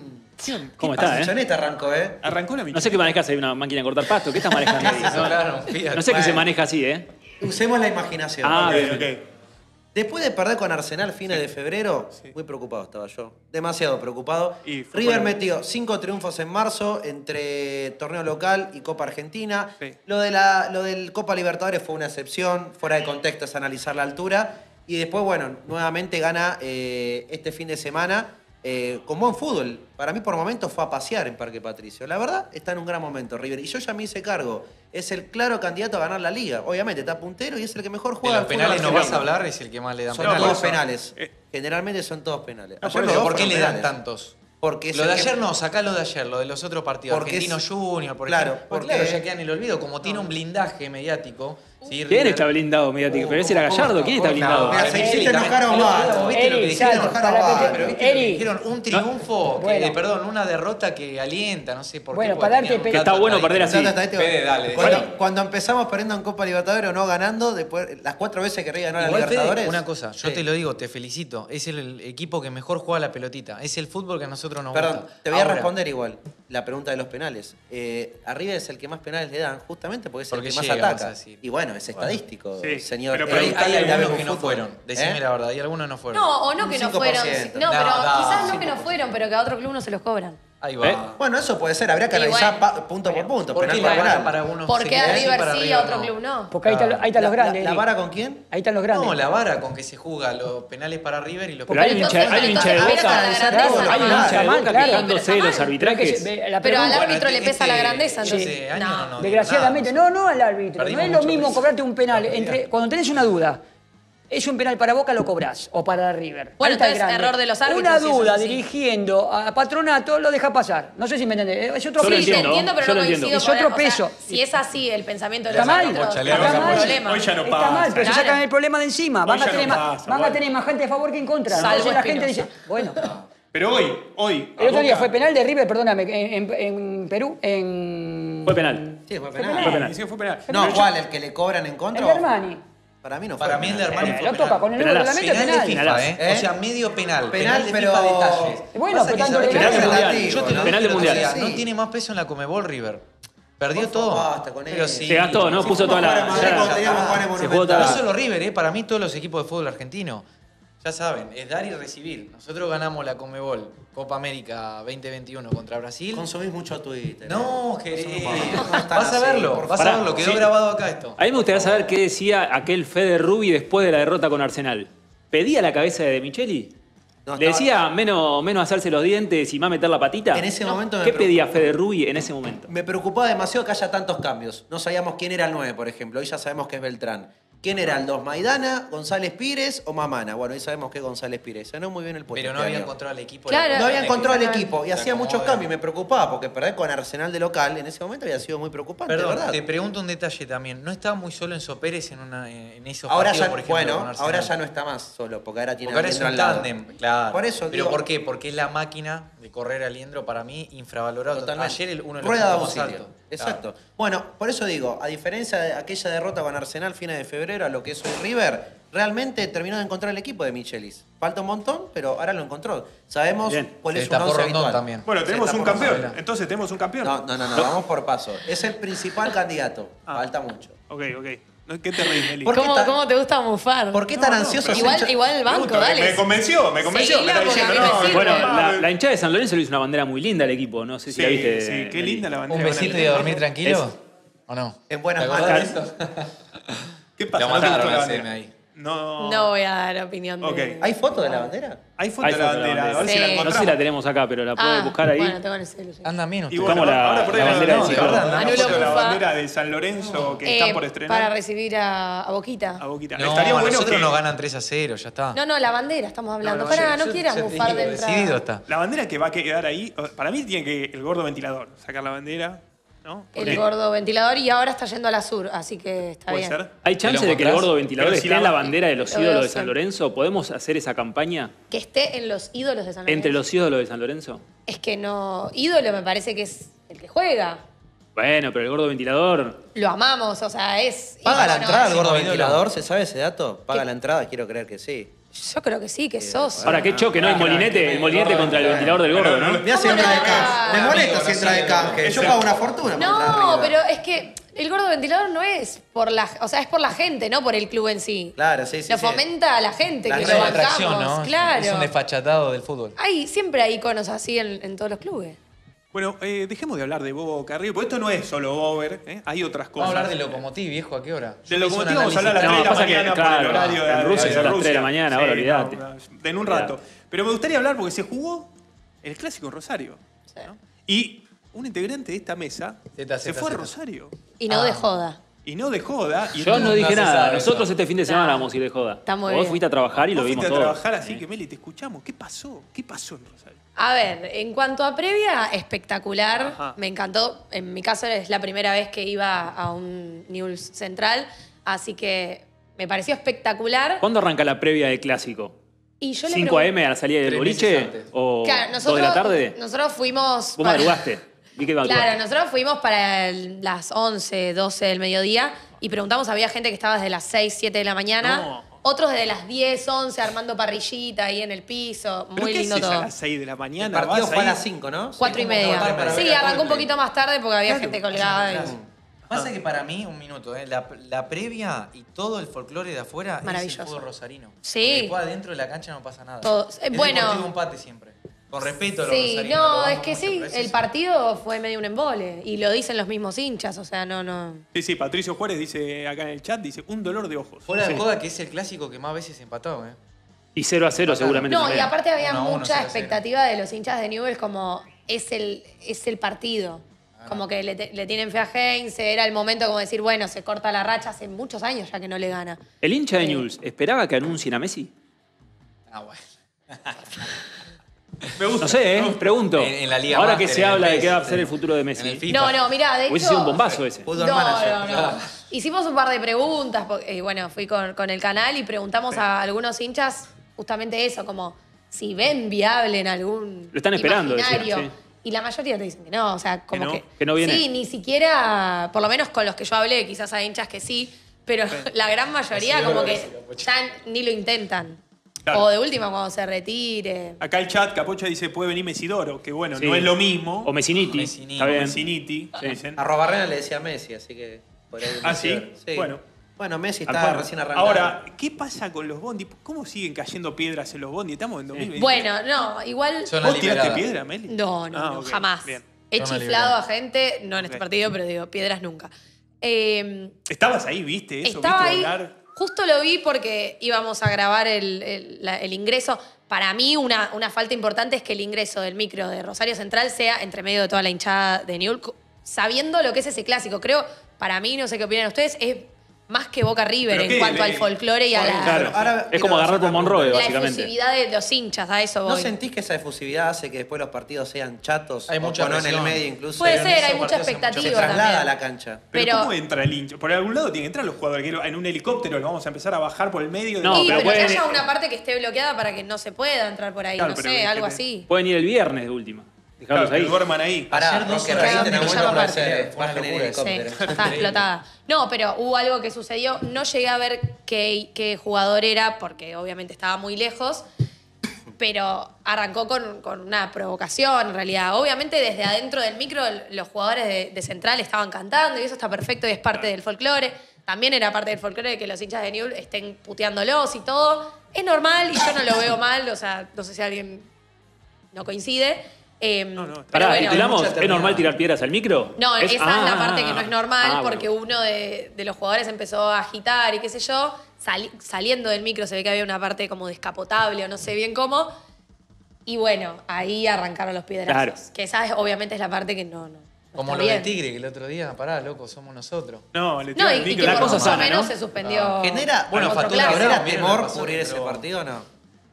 [SPEAKER 1] ¿Cómo está, eh?
[SPEAKER 3] Michoneta arrancó, ¿eh?
[SPEAKER 4] Arrancó la michoneta.
[SPEAKER 1] No sé qué manejas ahí, una máquina de cortar pasto. ¿Qué estás manejando ahí?
[SPEAKER 5] Sí, claro, fíjate.
[SPEAKER 1] No sé qué se
[SPEAKER 3] Bueno.
[SPEAKER 1] maneja así, ¿eh?
[SPEAKER 3] Usemos la imaginación.
[SPEAKER 1] Ah,
[SPEAKER 4] Ok,
[SPEAKER 1] bien.
[SPEAKER 4] ok.
[SPEAKER 3] Después de perder con Arsenal fines de febrero, muy preocupado estaba yo. Demasiado preocupado.
[SPEAKER 4] Y fue
[SPEAKER 3] River
[SPEAKER 4] por-
[SPEAKER 3] metió cinco triunfos en marzo entre torneo local y Copa Argentina.
[SPEAKER 4] Sí.
[SPEAKER 3] Lo, de la, lo del Copa Libertadores fue una excepción, fuera de contexto es analizar la altura. Y después, bueno, nuevamente gana eh, este fin de semana eh, con buen fútbol. Para mí, por momentos, fue a pasear en Parque Patricio. La verdad, está en un gran momento River. Y yo ya me hice cargo. Es el claro candidato a ganar la Liga. Obviamente, está puntero y es el que mejor
[SPEAKER 5] De
[SPEAKER 3] juega.
[SPEAKER 5] los
[SPEAKER 3] al fútbol
[SPEAKER 5] penales no vas a
[SPEAKER 3] argentino.
[SPEAKER 5] hablar, es el que más le dan
[SPEAKER 3] Son
[SPEAKER 4] No,
[SPEAKER 5] penales.
[SPEAKER 3] todos
[SPEAKER 4] por eso.
[SPEAKER 3] penales.
[SPEAKER 4] Eh.
[SPEAKER 3] Generalmente son todos penales.
[SPEAKER 4] No,
[SPEAKER 3] Ayer
[SPEAKER 4] por
[SPEAKER 3] los
[SPEAKER 4] eso.
[SPEAKER 3] dos
[SPEAKER 5] ¿Por qué
[SPEAKER 3] fueron
[SPEAKER 5] le dan
[SPEAKER 3] penales.
[SPEAKER 5] tantos?
[SPEAKER 3] Porque es
[SPEAKER 5] Lo
[SPEAKER 3] el
[SPEAKER 5] de
[SPEAKER 3] que-
[SPEAKER 5] ayer no, sacá lo de ayer, lo de los otros partidos.
[SPEAKER 3] Porque
[SPEAKER 5] Argentino
[SPEAKER 3] es-
[SPEAKER 5] Junior, por
[SPEAKER 3] Claro,
[SPEAKER 5] ejemplo. Porque
[SPEAKER 3] porque-
[SPEAKER 5] claro, ya queda en el olvido. Como tiene un blindaje mediático. ¿sí?
[SPEAKER 1] ¿Quién
[SPEAKER 5] River-
[SPEAKER 1] está blindado mediático?
[SPEAKER 5] Uh,
[SPEAKER 1] ¿Pero ese era
[SPEAKER 5] ¿cómo-
[SPEAKER 1] Gallardo?
[SPEAKER 5] cómo
[SPEAKER 1] ¿Quién
[SPEAKER 5] está?
[SPEAKER 1] está blindado?
[SPEAKER 3] Mira,
[SPEAKER 5] Eli,
[SPEAKER 3] se hiciste
[SPEAKER 5] también-
[SPEAKER 3] enojar a
[SPEAKER 5] el otro día
[SPEAKER 3] Osvaldo.
[SPEAKER 5] vos ¿Viste lo que
[SPEAKER 6] Eli,
[SPEAKER 5] dijeron?
[SPEAKER 6] Salo,
[SPEAKER 3] Enojar a
[SPEAKER 6] para que
[SPEAKER 3] Osvaldo.
[SPEAKER 6] te-
[SPEAKER 5] Pero viste lo que
[SPEAKER 6] Eli,
[SPEAKER 5] dijeron un triunfo, que-
[SPEAKER 6] Bueno.
[SPEAKER 5] perdón, una derrota que alienta, no sé por
[SPEAKER 6] Bueno,
[SPEAKER 5] qué. porque
[SPEAKER 6] para darte
[SPEAKER 5] tenían
[SPEAKER 6] pe-
[SPEAKER 1] Que está
[SPEAKER 5] datos
[SPEAKER 1] bueno perder
[SPEAKER 5] estadísticos.
[SPEAKER 1] así.
[SPEAKER 5] Fede, dale,
[SPEAKER 3] Cuando,
[SPEAKER 5] dale.
[SPEAKER 3] cuando empezamos perdiendo en Copa Libertadores o no ganando, después las cuatro veces que River ganó la
[SPEAKER 5] Igual, Fede,
[SPEAKER 3] Libertadores.
[SPEAKER 5] una cosa, yo
[SPEAKER 3] Sí.
[SPEAKER 5] te lo digo, te felicito. Es el, el equipo que mejor juega la pelotita. Es el fútbol que a nosotros nos
[SPEAKER 3] Perdón,
[SPEAKER 5] gusta.
[SPEAKER 3] te voy a
[SPEAKER 5] Ahora,
[SPEAKER 3] responder igual la pregunta de los penales. Eh, a River es el que más penales le dan, justamente porque es
[SPEAKER 5] Porque
[SPEAKER 3] el que más
[SPEAKER 5] llega, vas a
[SPEAKER 3] ataca.
[SPEAKER 5] decir.
[SPEAKER 3] Y bueno, es estadístico,
[SPEAKER 4] Sí,
[SPEAKER 3] señor.
[SPEAKER 4] pero
[SPEAKER 5] Pero hay,
[SPEAKER 3] Eric,
[SPEAKER 5] hay
[SPEAKER 3] de
[SPEAKER 5] algunos
[SPEAKER 3] Abejo
[SPEAKER 5] que no
[SPEAKER 3] Fútbol.
[SPEAKER 5] fueron. Decime
[SPEAKER 3] ¿Eh?
[SPEAKER 5] la verdad, hay algunos que no fueron.
[SPEAKER 2] No, o no que
[SPEAKER 3] Un
[SPEAKER 2] no
[SPEAKER 3] cinco por
[SPEAKER 2] fueron.
[SPEAKER 3] ciento.
[SPEAKER 2] No,
[SPEAKER 5] No,
[SPEAKER 2] pero
[SPEAKER 5] no,
[SPEAKER 2] quizás no
[SPEAKER 5] cinco
[SPEAKER 2] que no fueron, pero que a otro club no se los cobran.
[SPEAKER 5] Ahí va.
[SPEAKER 1] ¿Eh?
[SPEAKER 3] Bueno, eso puede ser, habría que
[SPEAKER 2] Y
[SPEAKER 3] analizar
[SPEAKER 2] bueno.
[SPEAKER 3] pa- punto por punto,
[SPEAKER 5] ¿Por
[SPEAKER 3] penal
[SPEAKER 5] qué
[SPEAKER 3] por
[SPEAKER 5] la vara
[SPEAKER 3] penal.
[SPEAKER 5] para algunos
[SPEAKER 2] ¿Por
[SPEAKER 5] se
[SPEAKER 2] qué a
[SPEAKER 5] queda así,
[SPEAKER 2] River
[SPEAKER 5] para
[SPEAKER 2] sí y
[SPEAKER 5] River
[SPEAKER 2] a otro
[SPEAKER 5] no?
[SPEAKER 2] club no?
[SPEAKER 6] Porque ahí están ahí están los
[SPEAKER 3] La-
[SPEAKER 6] grandes.
[SPEAKER 3] la, la
[SPEAKER 6] Eli.
[SPEAKER 3] vara con quién?
[SPEAKER 6] Ahí están los grandes.
[SPEAKER 5] No, la vara con que se juega los penales para River y los
[SPEAKER 1] Pero hay un
[SPEAKER 5] penales
[SPEAKER 1] hincha,
[SPEAKER 2] Entonces,
[SPEAKER 1] hay un hincha de
[SPEAKER 2] entonces,
[SPEAKER 1] Boca.
[SPEAKER 2] habría que analizar
[SPEAKER 1] Hay un
[SPEAKER 2] eso,
[SPEAKER 1] hincha de
[SPEAKER 6] está mal,
[SPEAKER 1] Boca
[SPEAKER 6] claro.
[SPEAKER 1] quejándose de los
[SPEAKER 2] Pero está mal.
[SPEAKER 6] Pero hay que
[SPEAKER 1] arbitrajes.
[SPEAKER 6] se- ve- la
[SPEAKER 2] Pero al
[SPEAKER 6] pregunta-
[SPEAKER 2] árbitro le
[SPEAKER 5] este-
[SPEAKER 2] pesa la grandeza,
[SPEAKER 5] este
[SPEAKER 2] entonces.
[SPEAKER 5] año
[SPEAKER 2] no.
[SPEAKER 5] no, no.
[SPEAKER 6] Desgraciadamente, no, no al árbitro. No
[SPEAKER 5] Perdimos
[SPEAKER 6] es lo
[SPEAKER 5] mucho
[SPEAKER 6] mismo
[SPEAKER 5] por eso.
[SPEAKER 6] cobrarte un penal. Entre, cuando tenés una duda, ¿es un penal para Boca lo cobrás o para River?
[SPEAKER 2] Bueno,
[SPEAKER 6] Ahí está el
[SPEAKER 2] entonces,
[SPEAKER 6] grande.
[SPEAKER 2] error de los árbitros,
[SPEAKER 6] Una
[SPEAKER 2] si es
[SPEAKER 6] duda
[SPEAKER 2] así.
[SPEAKER 6] dirigiendo a Patronato lo deja pasar. No sé si me entendés. Es otro
[SPEAKER 1] Yo lo
[SPEAKER 2] Sí,
[SPEAKER 6] peso.
[SPEAKER 2] te
[SPEAKER 1] entiendo,
[SPEAKER 2] entiendo, pero
[SPEAKER 1] yo
[SPEAKER 2] no
[SPEAKER 1] lo entiendo.
[SPEAKER 2] coincido.
[SPEAKER 6] Es
[SPEAKER 2] con-
[SPEAKER 6] otro
[SPEAKER 2] o sea,
[SPEAKER 6] peso.
[SPEAKER 2] si es así el pensamiento de
[SPEAKER 6] Está
[SPEAKER 2] los
[SPEAKER 6] mal.
[SPEAKER 2] árbitros,
[SPEAKER 5] Pocha, le
[SPEAKER 2] acá
[SPEAKER 5] vamos a
[SPEAKER 2] hay un
[SPEAKER 5] poner-
[SPEAKER 2] problema.
[SPEAKER 4] Hoy ya no
[SPEAKER 6] Está
[SPEAKER 4] pasa.
[SPEAKER 6] mal, pero se
[SPEAKER 2] Claro.
[SPEAKER 6] sacan el problema de encima. Van,
[SPEAKER 4] Hoy
[SPEAKER 6] a
[SPEAKER 4] ya
[SPEAKER 6] tener,
[SPEAKER 4] no
[SPEAKER 6] más,
[SPEAKER 4] pasa,
[SPEAKER 6] van a
[SPEAKER 4] bueno.
[SPEAKER 6] tener más gente a favor que en contra.
[SPEAKER 2] Salvo
[SPEAKER 6] Entonces la gente
[SPEAKER 2] Espinosa.
[SPEAKER 6] dice, bueno.
[SPEAKER 4] Pero hoy, hoy. a
[SPEAKER 6] El otro día
[SPEAKER 4] Boca-
[SPEAKER 6] fue penal de River, perdóname, en, en- en Perú, en...
[SPEAKER 1] Fue penal.
[SPEAKER 3] Sí, fue
[SPEAKER 6] Fue
[SPEAKER 3] penal.
[SPEAKER 1] Fue penal.
[SPEAKER 4] Sí, sí, fue penal.
[SPEAKER 3] No, ¿cuál? ¿El que le cobran en
[SPEAKER 6] El
[SPEAKER 3] contra?
[SPEAKER 6] de
[SPEAKER 3] o-
[SPEAKER 6] Armani.
[SPEAKER 3] Para mí no fue
[SPEAKER 5] Para mí el de
[SPEAKER 3] penal.
[SPEAKER 5] Armani
[SPEAKER 6] Eh,
[SPEAKER 5] fue
[SPEAKER 6] lo
[SPEAKER 5] penal.
[SPEAKER 6] toca con el nuevo
[SPEAKER 1] Penalazo.
[SPEAKER 6] reglamento
[SPEAKER 5] Penal de
[SPEAKER 6] penal.
[SPEAKER 5] FIFA, ¿eh?
[SPEAKER 3] ¿Eh?
[SPEAKER 5] O sea, medio penal.
[SPEAKER 3] Penal,
[SPEAKER 5] de
[SPEAKER 3] pero-
[SPEAKER 5] FIFA detalles.
[SPEAKER 6] Bueno,
[SPEAKER 5] Pasa
[SPEAKER 6] pero
[SPEAKER 5] que
[SPEAKER 6] tanto
[SPEAKER 5] sabés que
[SPEAKER 6] penal
[SPEAKER 5] no-
[SPEAKER 1] de mundial.
[SPEAKER 5] Yo te lo
[SPEAKER 1] Penal
[SPEAKER 5] dije
[SPEAKER 1] de
[SPEAKER 5] el otro día,
[SPEAKER 1] mundial.
[SPEAKER 5] no tiene más peso en la Comebol River. Perdió
[SPEAKER 3] Por
[SPEAKER 5] todo.
[SPEAKER 3] favor, basta con
[SPEAKER 5] Pero
[SPEAKER 3] eso.
[SPEAKER 5] sí.
[SPEAKER 1] Se gastó, ¿no?
[SPEAKER 3] Si
[SPEAKER 1] Puso toda
[SPEAKER 3] fuimos
[SPEAKER 1] la.
[SPEAKER 3] a Madrid
[SPEAKER 1] ya-
[SPEAKER 3] cuando teníamos Juan en
[SPEAKER 1] se
[SPEAKER 3] Monumental.
[SPEAKER 1] jugó toda
[SPEAKER 5] No
[SPEAKER 1] la-
[SPEAKER 5] solo River, ¿eh? Para mí todos los equipos de fútbol argentino. Ya saben, es dar y recibir. Nosotros ganamos la Comebol Copa América veinte veintiuno contra Brasil.
[SPEAKER 3] Consumís mucho Twitter.
[SPEAKER 5] No,
[SPEAKER 3] ¿eh?
[SPEAKER 5] Jerez.
[SPEAKER 3] Eso no pasa. No están
[SPEAKER 5] Vas a
[SPEAKER 3] así,
[SPEAKER 5] verlo,
[SPEAKER 3] por
[SPEAKER 5] vas a
[SPEAKER 1] Pará,
[SPEAKER 5] verlo. Quedó
[SPEAKER 1] sí.
[SPEAKER 5] grabado acá esto.
[SPEAKER 1] A mí me gustaría saber qué decía aquel Fede Rubi después de la derrota con Arsenal. ¿Pedía la cabeza de De Micheli?
[SPEAKER 3] No,
[SPEAKER 1] ¿Le
[SPEAKER 3] estaba-
[SPEAKER 1] decía menos, menos hacerse los dientes y más meter la patita?
[SPEAKER 3] En ese momento me
[SPEAKER 1] ¿Qué
[SPEAKER 3] preocupa-
[SPEAKER 1] pedía Fede Rubi en ese momento?
[SPEAKER 3] Me preocupaba demasiado que haya tantos cambios. No sabíamos quién era el nueve, por ejemplo. Hoy ya sabemos que es Beltrán. ¿Quién era el dos? ¿Maidana, González Pires o Mamana? Bueno, hoy sabemos que es González Pires. Sonó muy bien el puesto.
[SPEAKER 5] Pero no
[SPEAKER 3] este
[SPEAKER 5] había
[SPEAKER 3] año.
[SPEAKER 5] encontrado al equipo.
[SPEAKER 2] Claro.
[SPEAKER 3] No había encontrado al
[SPEAKER 2] Exactamente.
[SPEAKER 3] equipo y
[SPEAKER 5] Se
[SPEAKER 3] hacía muchos
[SPEAKER 5] acomoda.
[SPEAKER 3] cambios y me preocupaba porque perder con Arsenal de local en ese momento había sido muy preocupante,
[SPEAKER 5] Perdón,
[SPEAKER 3] ¿verdad?
[SPEAKER 5] te pregunto un detalle también. ¿No estaba muy solo Enzo Pérez en, una, en esos
[SPEAKER 3] Ahora
[SPEAKER 5] partidos,
[SPEAKER 3] ya,
[SPEAKER 5] por ejemplo,
[SPEAKER 3] bueno,
[SPEAKER 5] con Arsenal?
[SPEAKER 3] ahora ya no está más solo, porque ahora tiene
[SPEAKER 5] Porque ahora
[SPEAKER 3] a
[SPEAKER 5] es
[SPEAKER 3] Leandro
[SPEAKER 5] un
[SPEAKER 3] al lado.
[SPEAKER 5] tándem, claro.
[SPEAKER 3] Por eso
[SPEAKER 5] ¿Pero
[SPEAKER 3] digo-
[SPEAKER 5] por qué? Porque es la máquina de correr a Liendro, para mí, infravalorado.
[SPEAKER 3] Totalmente.
[SPEAKER 5] Ayer el, uno de los
[SPEAKER 3] Rueda
[SPEAKER 5] puntos
[SPEAKER 3] de
[SPEAKER 5] más
[SPEAKER 3] auxilio.
[SPEAKER 5] altos.
[SPEAKER 3] Exacto. Bueno, por eso digo, a diferencia de aquella derrota con Arsenal fines de febrero, a lo que es hoy River, realmente terminó de encontrar el equipo de Michelis. Falta un montón, pero ahora lo encontró. Sabemos
[SPEAKER 1] Bien.
[SPEAKER 3] cuál
[SPEAKER 5] Se
[SPEAKER 3] es su
[SPEAKER 5] destapó
[SPEAKER 3] once
[SPEAKER 5] Rondón
[SPEAKER 3] habitual.
[SPEAKER 5] también.
[SPEAKER 4] Bueno,
[SPEAKER 3] Se
[SPEAKER 4] tenemos un
[SPEAKER 3] destapó
[SPEAKER 4] campeón.
[SPEAKER 3] Rondón.
[SPEAKER 4] Entonces tenemos un campeón.
[SPEAKER 3] No, no, no, no, vamos por paso. Es el principal candidato.
[SPEAKER 4] Ah.
[SPEAKER 3] Falta mucho.
[SPEAKER 4] Ok, ok. No, ¿qué te reís, Meli?
[SPEAKER 3] ¿Por qué
[SPEAKER 2] ¿Cómo,
[SPEAKER 3] tan-
[SPEAKER 2] ¿Cómo te gusta mufar?
[SPEAKER 3] ¿Por qué
[SPEAKER 4] No,
[SPEAKER 3] tan
[SPEAKER 4] no,
[SPEAKER 3] ansioso?
[SPEAKER 4] pero
[SPEAKER 2] Igual,
[SPEAKER 3] hincha-
[SPEAKER 2] igual el
[SPEAKER 4] Me
[SPEAKER 2] banco,
[SPEAKER 4] gusta,
[SPEAKER 2] dale.
[SPEAKER 4] Me convenció, me convenció.
[SPEAKER 2] Seguila,
[SPEAKER 4] me está
[SPEAKER 2] porque a
[SPEAKER 4] diciendo,
[SPEAKER 2] mí me
[SPEAKER 4] no,
[SPEAKER 2] sirve.
[SPEAKER 1] Bueno,
[SPEAKER 4] no,
[SPEAKER 1] la, la hinchada de San Lorenzo le hizo una bandera muy linda al equipo. No sé si
[SPEAKER 4] Sí,
[SPEAKER 1] la viste.
[SPEAKER 4] sí, qué
[SPEAKER 1] Meli.
[SPEAKER 4] linda la bandera.
[SPEAKER 5] ¿Un besito y a dormir tranquilo?
[SPEAKER 1] Es-
[SPEAKER 5] ¿O no?
[SPEAKER 3] En buenas
[SPEAKER 5] ¿Te acordás
[SPEAKER 3] manos.
[SPEAKER 5] de eso?
[SPEAKER 4] ¿Qué pasa?
[SPEAKER 5] Lo
[SPEAKER 4] ¿No te
[SPEAKER 5] mataron
[SPEAKER 4] gustó la
[SPEAKER 5] a C M
[SPEAKER 4] bandera?
[SPEAKER 5] ahí.
[SPEAKER 4] No.
[SPEAKER 2] No voy a dar opinión de...
[SPEAKER 4] Ok.
[SPEAKER 3] ¿Hay foto de la bandera?
[SPEAKER 4] Hay foto
[SPEAKER 1] Hay
[SPEAKER 4] de la
[SPEAKER 1] foto de la
[SPEAKER 4] bandera. A ver
[SPEAKER 2] bandera.
[SPEAKER 4] si la
[SPEAKER 2] Sí.
[SPEAKER 1] No sé
[SPEAKER 4] encontramos.
[SPEAKER 1] si la tenemos acá, pero la puedes
[SPEAKER 2] Ah,
[SPEAKER 1] buscar ahí.
[SPEAKER 2] bueno, tengo en el celu. sí.
[SPEAKER 5] Andan bien
[SPEAKER 4] Y
[SPEAKER 5] ustedes.
[SPEAKER 4] bueno,
[SPEAKER 1] Buscamos la-
[SPEAKER 4] ahora por ahí
[SPEAKER 1] la
[SPEAKER 4] la
[SPEAKER 1] bandera
[SPEAKER 5] de
[SPEAKER 4] no,
[SPEAKER 5] Chicago.
[SPEAKER 4] de verdad,
[SPEAKER 2] Anulo
[SPEAKER 4] la foto de la
[SPEAKER 2] Mufa.
[SPEAKER 4] bandera de San Lorenzo que
[SPEAKER 2] Eh,
[SPEAKER 4] están por estrenar.
[SPEAKER 2] para recibir a, a Boquita.
[SPEAKER 4] A Boquita.
[SPEAKER 5] No,
[SPEAKER 4] Estaría
[SPEAKER 5] a
[SPEAKER 4] bueno
[SPEAKER 5] nosotros
[SPEAKER 4] que
[SPEAKER 5] nos ganan tres a cero, ya está.
[SPEAKER 2] No, no, la bandera estamos hablando.
[SPEAKER 4] No, no,
[SPEAKER 2] Pará,
[SPEAKER 4] yo-
[SPEAKER 2] no
[SPEAKER 5] Yo-
[SPEAKER 2] quieras
[SPEAKER 5] yo te
[SPEAKER 2] mufar
[SPEAKER 5] digo,
[SPEAKER 2] de
[SPEAKER 5] decidido
[SPEAKER 2] entrada.
[SPEAKER 5] está.
[SPEAKER 4] la bandera que va a quedar ahí, para mí tiene que el gordo ventilador sacar la bandera, ¿no?
[SPEAKER 2] El
[SPEAKER 4] Porque-
[SPEAKER 2] gordo ventilador y ahora está yendo a la sur, así que está
[SPEAKER 4] Puede
[SPEAKER 2] bien.
[SPEAKER 4] ser.
[SPEAKER 1] ¿Hay chance
[SPEAKER 5] ¿Te lo
[SPEAKER 1] de que el
[SPEAKER 5] encontrás?
[SPEAKER 1] gordo ventilador
[SPEAKER 4] Pero si
[SPEAKER 1] esté en
[SPEAKER 4] la-
[SPEAKER 1] la bandera de los
[SPEAKER 2] Lo veo
[SPEAKER 1] ídolos de San
[SPEAKER 2] siempre.
[SPEAKER 1] Lorenzo? ¿Podemos hacer esa campaña
[SPEAKER 2] Que esté en los ídolos de San Lorenzo.
[SPEAKER 1] entre los ídolos de San Lorenzo?
[SPEAKER 2] Es que no... Ídolo me parece que es el que juega.
[SPEAKER 1] Bueno, pero el gordo ventilador.
[SPEAKER 2] Lo amamos, o sea, es...
[SPEAKER 3] ¿Paga la
[SPEAKER 2] ícono.
[SPEAKER 3] entrada el gordo
[SPEAKER 5] ídolo.
[SPEAKER 3] ventilador? ¿Se sabe ese dato? ¿Paga
[SPEAKER 2] ¿Qué?
[SPEAKER 3] la entrada? Quiero creer que sí.
[SPEAKER 2] Yo creo que sí, que sos.
[SPEAKER 1] Ahora, qué choque, ¿no? El molinete, el molinete contra el ventilador del gordo, ¿no?
[SPEAKER 3] Mirá si entra de canje. Me
[SPEAKER 2] Amigo,
[SPEAKER 3] molesta
[SPEAKER 5] no
[SPEAKER 3] si entra de
[SPEAKER 5] sé,
[SPEAKER 3] canje. Yo
[SPEAKER 4] no.
[SPEAKER 3] pago una fortuna. por entrar a
[SPEAKER 2] No,
[SPEAKER 3] River.
[SPEAKER 2] pero es que el gordo ventilador no es por la... O sea, es por la gente, no por el club en sí.
[SPEAKER 3] Claro, sí, sí.
[SPEAKER 2] Lo
[SPEAKER 3] sí.
[SPEAKER 2] fomenta a la gente,
[SPEAKER 3] La
[SPEAKER 2] que
[SPEAKER 5] Es
[SPEAKER 2] lo
[SPEAKER 5] una
[SPEAKER 2] bancamos.
[SPEAKER 5] atracción, ¿no?
[SPEAKER 2] Claro.
[SPEAKER 5] Es un desfachatado del fútbol.
[SPEAKER 2] Hay, siempre hay iconos así en, en todos los clubes.
[SPEAKER 4] Bueno, eh, dejemos de hablar de Bobo Carrillo, porque esto no es solo Bober, ¿eh? Hay otras
[SPEAKER 5] Vamos
[SPEAKER 4] cosas.
[SPEAKER 5] a hablar de Locomotiv, viejo, ¿a qué hora?
[SPEAKER 4] De Locomotiv vamos a hablar a las
[SPEAKER 1] No,
[SPEAKER 4] tres de la
[SPEAKER 1] pasa que,
[SPEAKER 4] mañana por
[SPEAKER 1] claro,
[SPEAKER 4] el horario de
[SPEAKER 1] en Rusia
[SPEAKER 4] de
[SPEAKER 1] son las tres de la
[SPEAKER 4] Rusia.
[SPEAKER 1] mañana, ahora, olvídate.
[SPEAKER 4] no, no, en un rato. Pero me gustaría hablar porque se jugó el clásico en Rosario.
[SPEAKER 2] Sí.
[SPEAKER 4] ¿no? Y un integrante de esta mesa
[SPEAKER 5] Zeta,
[SPEAKER 4] se
[SPEAKER 5] zeta,
[SPEAKER 4] fue a
[SPEAKER 5] zeta.
[SPEAKER 4] Rosario.
[SPEAKER 2] Y no
[SPEAKER 5] Ah.
[SPEAKER 2] de joda.
[SPEAKER 4] Y no de joda. Y
[SPEAKER 1] Yo
[SPEAKER 4] tú-
[SPEAKER 1] no dije
[SPEAKER 5] se
[SPEAKER 1] nada.
[SPEAKER 5] sabe
[SPEAKER 1] Nosotros
[SPEAKER 5] eso.
[SPEAKER 1] este fin de semana vamos a ir de joda.
[SPEAKER 2] Está muy
[SPEAKER 1] Vos
[SPEAKER 2] bien.
[SPEAKER 1] fuiste a trabajar y lo
[SPEAKER 4] vos
[SPEAKER 1] vimos
[SPEAKER 4] fuiste a
[SPEAKER 1] todo.
[SPEAKER 4] trabajar, así que Meli, te escuchamos. ¿Qué pasó? ¿Qué pasó en Rosario?
[SPEAKER 2] A ver, en cuanto a previa, espectacular.
[SPEAKER 4] Ajá.
[SPEAKER 2] Me encantó. En mi caso es la primera vez que iba a un News Central, así que me pareció espectacular.
[SPEAKER 1] ¿Cuándo arranca la previa del clásico?
[SPEAKER 2] Y yo le
[SPEAKER 1] ¿cinco a m
[SPEAKER 2] pregun-
[SPEAKER 1] a la salida del
[SPEAKER 5] Tres meses
[SPEAKER 1] boliche?
[SPEAKER 5] antes.
[SPEAKER 1] ¿O
[SPEAKER 2] Claro,
[SPEAKER 1] dos de la tarde?
[SPEAKER 2] Nosotros fuimos...
[SPEAKER 1] Vos
[SPEAKER 2] para-
[SPEAKER 1] madrugaste. Vi que madrugaste.
[SPEAKER 2] Claro, nosotros fuimos para el- las once, doce del mediodía y preguntamos, había gente que estaba desde las seis, siete de la mañana,
[SPEAKER 4] No.
[SPEAKER 2] otros desde las diez, once armando parrillita ahí en el piso,
[SPEAKER 4] ¿Pero
[SPEAKER 2] muy
[SPEAKER 4] qué
[SPEAKER 2] lindo
[SPEAKER 4] haces
[SPEAKER 2] todo.
[SPEAKER 4] a las seis de la
[SPEAKER 3] El
[SPEAKER 4] mañana?
[SPEAKER 3] partido
[SPEAKER 4] ¿Vas
[SPEAKER 3] fue a
[SPEAKER 4] ahí?
[SPEAKER 3] las cinco, ¿no?
[SPEAKER 2] Cuatro y
[SPEAKER 3] Sí, como
[SPEAKER 2] media.
[SPEAKER 3] para ver
[SPEAKER 2] Sí,
[SPEAKER 3] a
[SPEAKER 2] arrancó un
[SPEAKER 3] Coldplay.
[SPEAKER 2] poquito más tarde porque había
[SPEAKER 4] Claro.
[SPEAKER 2] gente colgada. y-
[SPEAKER 5] Pasa que para mí, un minuto, ¿eh? la, la previa y todo el folclore de afuera es
[SPEAKER 2] Maravilloso.
[SPEAKER 5] el fútbol rosarino.
[SPEAKER 2] Sí.
[SPEAKER 5] Porque después adentro de la cancha no pasa nada.
[SPEAKER 2] Todo- eh,
[SPEAKER 5] Es
[SPEAKER 2] bueno.
[SPEAKER 5] deportivo empate siempre. Con respeto a los
[SPEAKER 2] Sí,
[SPEAKER 5] rosarinos. lo
[SPEAKER 2] no,
[SPEAKER 5] banco
[SPEAKER 2] es que
[SPEAKER 5] mucho,
[SPEAKER 2] sí,
[SPEAKER 5] pero es
[SPEAKER 2] el
[SPEAKER 5] eso.
[SPEAKER 2] partido fue medio un embole y lo dicen los mismos hinchas, o sea, no, no.
[SPEAKER 4] Sí, sí, Patricio Juárez dice acá en el chat, dice, un dolor de ojos.
[SPEAKER 5] Fuera de
[SPEAKER 4] Sí.
[SPEAKER 5] joda que es el clásico que más veces empató, ¿eh?
[SPEAKER 1] Y cero a cero seguramente
[SPEAKER 2] No, y
[SPEAKER 1] también.
[SPEAKER 2] aparte había
[SPEAKER 5] Uno a uno,
[SPEAKER 2] mucha
[SPEAKER 5] cero a cero.
[SPEAKER 2] expectativa de los hinchas de Newell's como es el, es el partido. Como que le, te- le tienen fe a Heinze, era el momento como decir, bueno, se corta la racha, hace muchos años ya que no le gana.
[SPEAKER 1] ¿El hincha de Newell's esperaba que anuncien a Messi?
[SPEAKER 5] Ah, bueno.
[SPEAKER 4] Me gusta.
[SPEAKER 1] No sé, ¿eh? Pregunto.
[SPEAKER 5] En- en la Liga
[SPEAKER 1] Ahora
[SPEAKER 5] Master,
[SPEAKER 1] que se
[SPEAKER 5] en el
[SPEAKER 1] habla de
[SPEAKER 5] P E S,
[SPEAKER 1] qué va a ser
[SPEAKER 5] en-
[SPEAKER 1] el futuro de
[SPEAKER 5] En el
[SPEAKER 1] Messi.
[SPEAKER 5] FIFA.
[SPEAKER 2] No, no, mirá, de hecho...
[SPEAKER 1] Hubiese sido un bombazo ese.
[SPEAKER 3] Fútbol
[SPEAKER 2] No,
[SPEAKER 3] manager.
[SPEAKER 2] no, no. Hicimos un par de preguntas, porque, y bueno, fui con, con el canal y preguntamos a algunos hinchas justamente eso, como si ven viable en algún
[SPEAKER 1] Lo están esperando,
[SPEAKER 2] imaginario.
[SPEAKER 1] decían, sí.
[SPEAKER 2] Y la mayoría te dicen que no, o sea, como
[SPEAKER 4] no,
[SPEAKER 2] que...
[SPEAKER 1] que no viene.
[SPEAKER 2] Sí, ni siquiera, por lo menos con los que yo hablé, quizás hay hinchas que sí, pero la gran mayoría
[SPEAKER 5] Sí,
[SPEAKER 2] como
[SPEAKER 5] sí,
[SPEAKER 2] que
[SPEAKER 5] sí, Capucha.
[SPEAKER 2] ya ni lo intentan.
[SPEAKER 4] Claro.
[SPEAKER 2] O de última cuando se retire.
[SPEAKER 4] Acá el chat, Capocha dice, puede venir Mesidoro, que bueno,
[SPEAKER 1] Sí.
[SPEAKER 4] no es lo mismo.
[SPEAKER 1] O Messiniti.
[SPEAKER 5] Messiniti.
[SPEAKER 1] Está
[SPEAKER 4] O
[SPEAKER 1] bien.
[SPEAKER 4] Messiniti, dicen.
[SPEAKER 3] A Robarrena le decía Messi, así que... por ahí
[SPEAKER 4] ¿Ah,
[SPEAKER 3] Messi-
[SPEAKER 4] sí? Bueno.
[SPEAKER 3] Bueno, Messi
[SPEAKER 1] Al
[SPEAKER 3] está
[SPEAKER 1] cual.
[SPEAKER 3] recién arrancando.
[SPEAKER 4] Ahora, ¿qué pasa con los bondi? ¿Cómo siguen cayendo piedras en los bondi? Estamos en dos mil veinte.
[SPEAKER 2] Bueno, no, igual...
[SPEAKER 5] Son
[SPEAKER 4] ¿Vos
[SPEAKER 5] las
[SPEAKER 4] tiraste
[SPEAKER 5] liberadas.
[SPEAKER 4] piedra, Meli?
[SPEAKER 2] No, no,
[SPEAKER 4] Ah,
[SPEAKER 2] no,
[SPEAKER 4] ok,
[SPEAKER 2] jamás.
[SPEAKER 4] bien.
[SPEAKER 2] He
[SPEAKER 5] Yo me
[SPEAKER 2] chiflado
[SPEAKER 5] liberé.
[SPEAKER 2] a gente, no en este
[SPEAKER 4] Ok.
[SPEAKER 2] partido, pero digo, piedras nunca. Eh,
[SPEAKER 4] ¿Estabas ahí, viste eso?
[SPEAKER 2] estaba
[SPEAKER 4] ¿Viste
[SPEAKER 2] ahí,
[SPEAKER 4] volar?
[SPEAKER 2] justo lo vi porque íbamos a grabar el, el- la- el ingreso. Para mí, una, una falta importante es que el ingreso del micro de Rosario Central sea entre medio de toda la hinchada de Newell's, sabiendo lo que es ese clásico. Creo, para mí, no sé qué opinan ustedes, es más que Boca River
[SPEAKER 4] ¿Pero
[SPEAKER 2] en
[SPEAKER 4] qué?
[SPEAKER 2] cuanto
[SPEAKER 4] Le-
[SPEAKER 2] al folclore y a la,
[SPEAKER 1] Claro.
[SPEAKER 3] Ahora
[SPEAKER 1] Es
[SPEAKER 3] quiero
[SPEAKER 1] como agarrar
[SPEAKER 3] hacer
[SPEAKER 1] por
[SPEAKER 3] una
[SPEAKER 1] Monroe,
[SPEAKER 3] pregunta.
[SPEAKER 2] la
[SPEAKER 1] básicamente.
[SPEAKER 2] efusividad de los hinchas, a eso
[SPEAKER 3] ¿No
[SPEAKER 2] voy.
[SPEAKER 3] sentís que esa efusividad hace que después los partidos sean chatos?
[SPEAKER 5] Hay
[SPEAKER 3] o
[SPEAKER 5] mucha
[SPEAKER 3] no en el
[SPEAKER 5] presión.
[SPEAKER 3] medio incluso?
[SPEAKER 2] Puede
[SPEAKER 5] Pero en
[SPEAKER 2] ser,
[SPEAKER 5] esos
[SPEAKER 2] hay mucha
[SPEAKER 5] partidos hay mucha-
[SPEAKER 3] Se
[SPEAKER 2] expectativa
[SPEAKER 3] traslada
[SPEAKER 2] también.
[SPEAKER 3] a la cancha.
[SPEAKER 4] Pero,
[SPEAKER 2] Pero-
[SPEAKER 4] ¿cómo entra el hincha? Por algún lado tienen que entrar los jugadores. que En un helicóptero lo vamos a empezar a bajar por el medio. de-
[SPEAKER 1] No,
[SPEAKER 2] Sí,
[SPEAKER 1] pero
[SPEAKER 2] pero, que
[SPEAKER 1] pueden-
[SPEAKER 2] haya una parte que esté bloqueada para que no se pueda entrar por ahí,
[SPEAKER 4] Claro,
[SPEAKER 2] no
[SPEAKER 4] pero
[SPEAKER 2] sé,
[SPEAKER 4] que-
[SPEAKER 2] algo
[SPEAKER 4] que-
[SPEAKER 2] así.
[SPEAKER 1] Pueden ir el viernes de última.
[SPEAKER 4] Claro,
[SPEAKER 1] Dejarlos
[SPEAKER 4] que
[SPEAKER 1] ahí.
[SPEAKER 4] duerman ahí.
[SPEAKER 3] Pará,
[SPEAKER 5] Ayer dos
[SPEAKER 3] Roque
[SPEAKER 5] horas
[SPEAKER 3] Reite en
[SPEAKER 2] de
[SPEAKER 3] algún
[SPEAKER 2] pijama
[SPEAKER 3] momento
[SPEAKER 2] aparte.
[SPEAKER 3] se
[SPEAKER 5] Fue una
[SPEAKER 3] bajen en
[SPEAKER 5] locura eso.
[SPEAKER 2] Sí,
[SPEAKER 3] helicóptero.
[SPEAKER 2] está explotada. No, pero hubo algo que sucedió. No llegué a ver qué, qué jugador era, porque obviamente estaba muy lejos, pero arrancó con, con una provocación, en realidad. Obviamente desde adentro del micro los jugadores de, de Central estaban cantando y eso está perfecto y es parte del folclore. También era parte del folclore que los hinchas de Newell's estén puteándolos y todo. Es normal y yo no lo veo mal, o sea, no sé si alguien no coincide. Eh,
[SPEAKER 4] No, no,
[SPEAKER 2] pero
[SPEAKER 1] Pará,
[SPEAKER 2] bueno.
[SPEAKER 1] titulamos,
[SPEAKER 5] mucha
[SPEAKER 1] ¿es normal
[SPEAKER 5] terminada.
[SPEAKER 1] tirar piedras al micro?
[SPEAKER 2] No, esa es la
[SPEAKER 1] ah,
[SPEAKER 2] parte que no es normal
[SPEAKER 1] ah,
[SPEAKER 2] porque
[SPEAKER 1] bueno.
[SPEAKER 2] uno de, de los jugadores empezó a agitar y qué sé yo. Sali- saliendo del micro se ve que había una parte como descapotable o no sé bien cómo. Y bueno, ahí arrancaron los piedrazos.
[SPEAKER 1] Claro.
[SPEAKER 2] Que esa es, obviamente es la parte que no, no, no
[SPEAKER 5] Como
[SPEAKER 2] está
[SPEAKER 5] lo de
[SPEAKER 2] bien.
[SPEAKER 5] Tigre, que el otro día, pará, loco, somos nosotros.
[SPEAKER 4] No, le
[SPEAKER 2] No,
[SPEAKER 4] tiran
[SPEAKER 2] y,
[SPEAKER 4] el
[SPEAKER 2] y
[SPEAKER 4] micro.
[SPEAKER 2] que
[SPEAKER 1] la
[SPEAKER 2] por
[SPEAKER 1] cosa
[SPEAKER 2] mucho
[SPEAKER 1] sana,
[SPEAKER 2] menos
[SPEAKER 1] ¿no?
[SPEAKER 2] se suspendió.
[SPEAKER 3] ¿Genera,
[SPEAKER 5] Bueno,
[SPEAKER 2] otro
[SPEAKER 5] factura
[SPEAKER 2] clásico.
[SPEAKER 3] ¿genera
[SPEAKER 5] Miren lo
[SPEAKER 3] temor
[SPEAKER 5] que pasó,
[SPEAKER 3] cubrir ese
[SPEAKER 5] pero-
[SPEAKER 3] partido o no?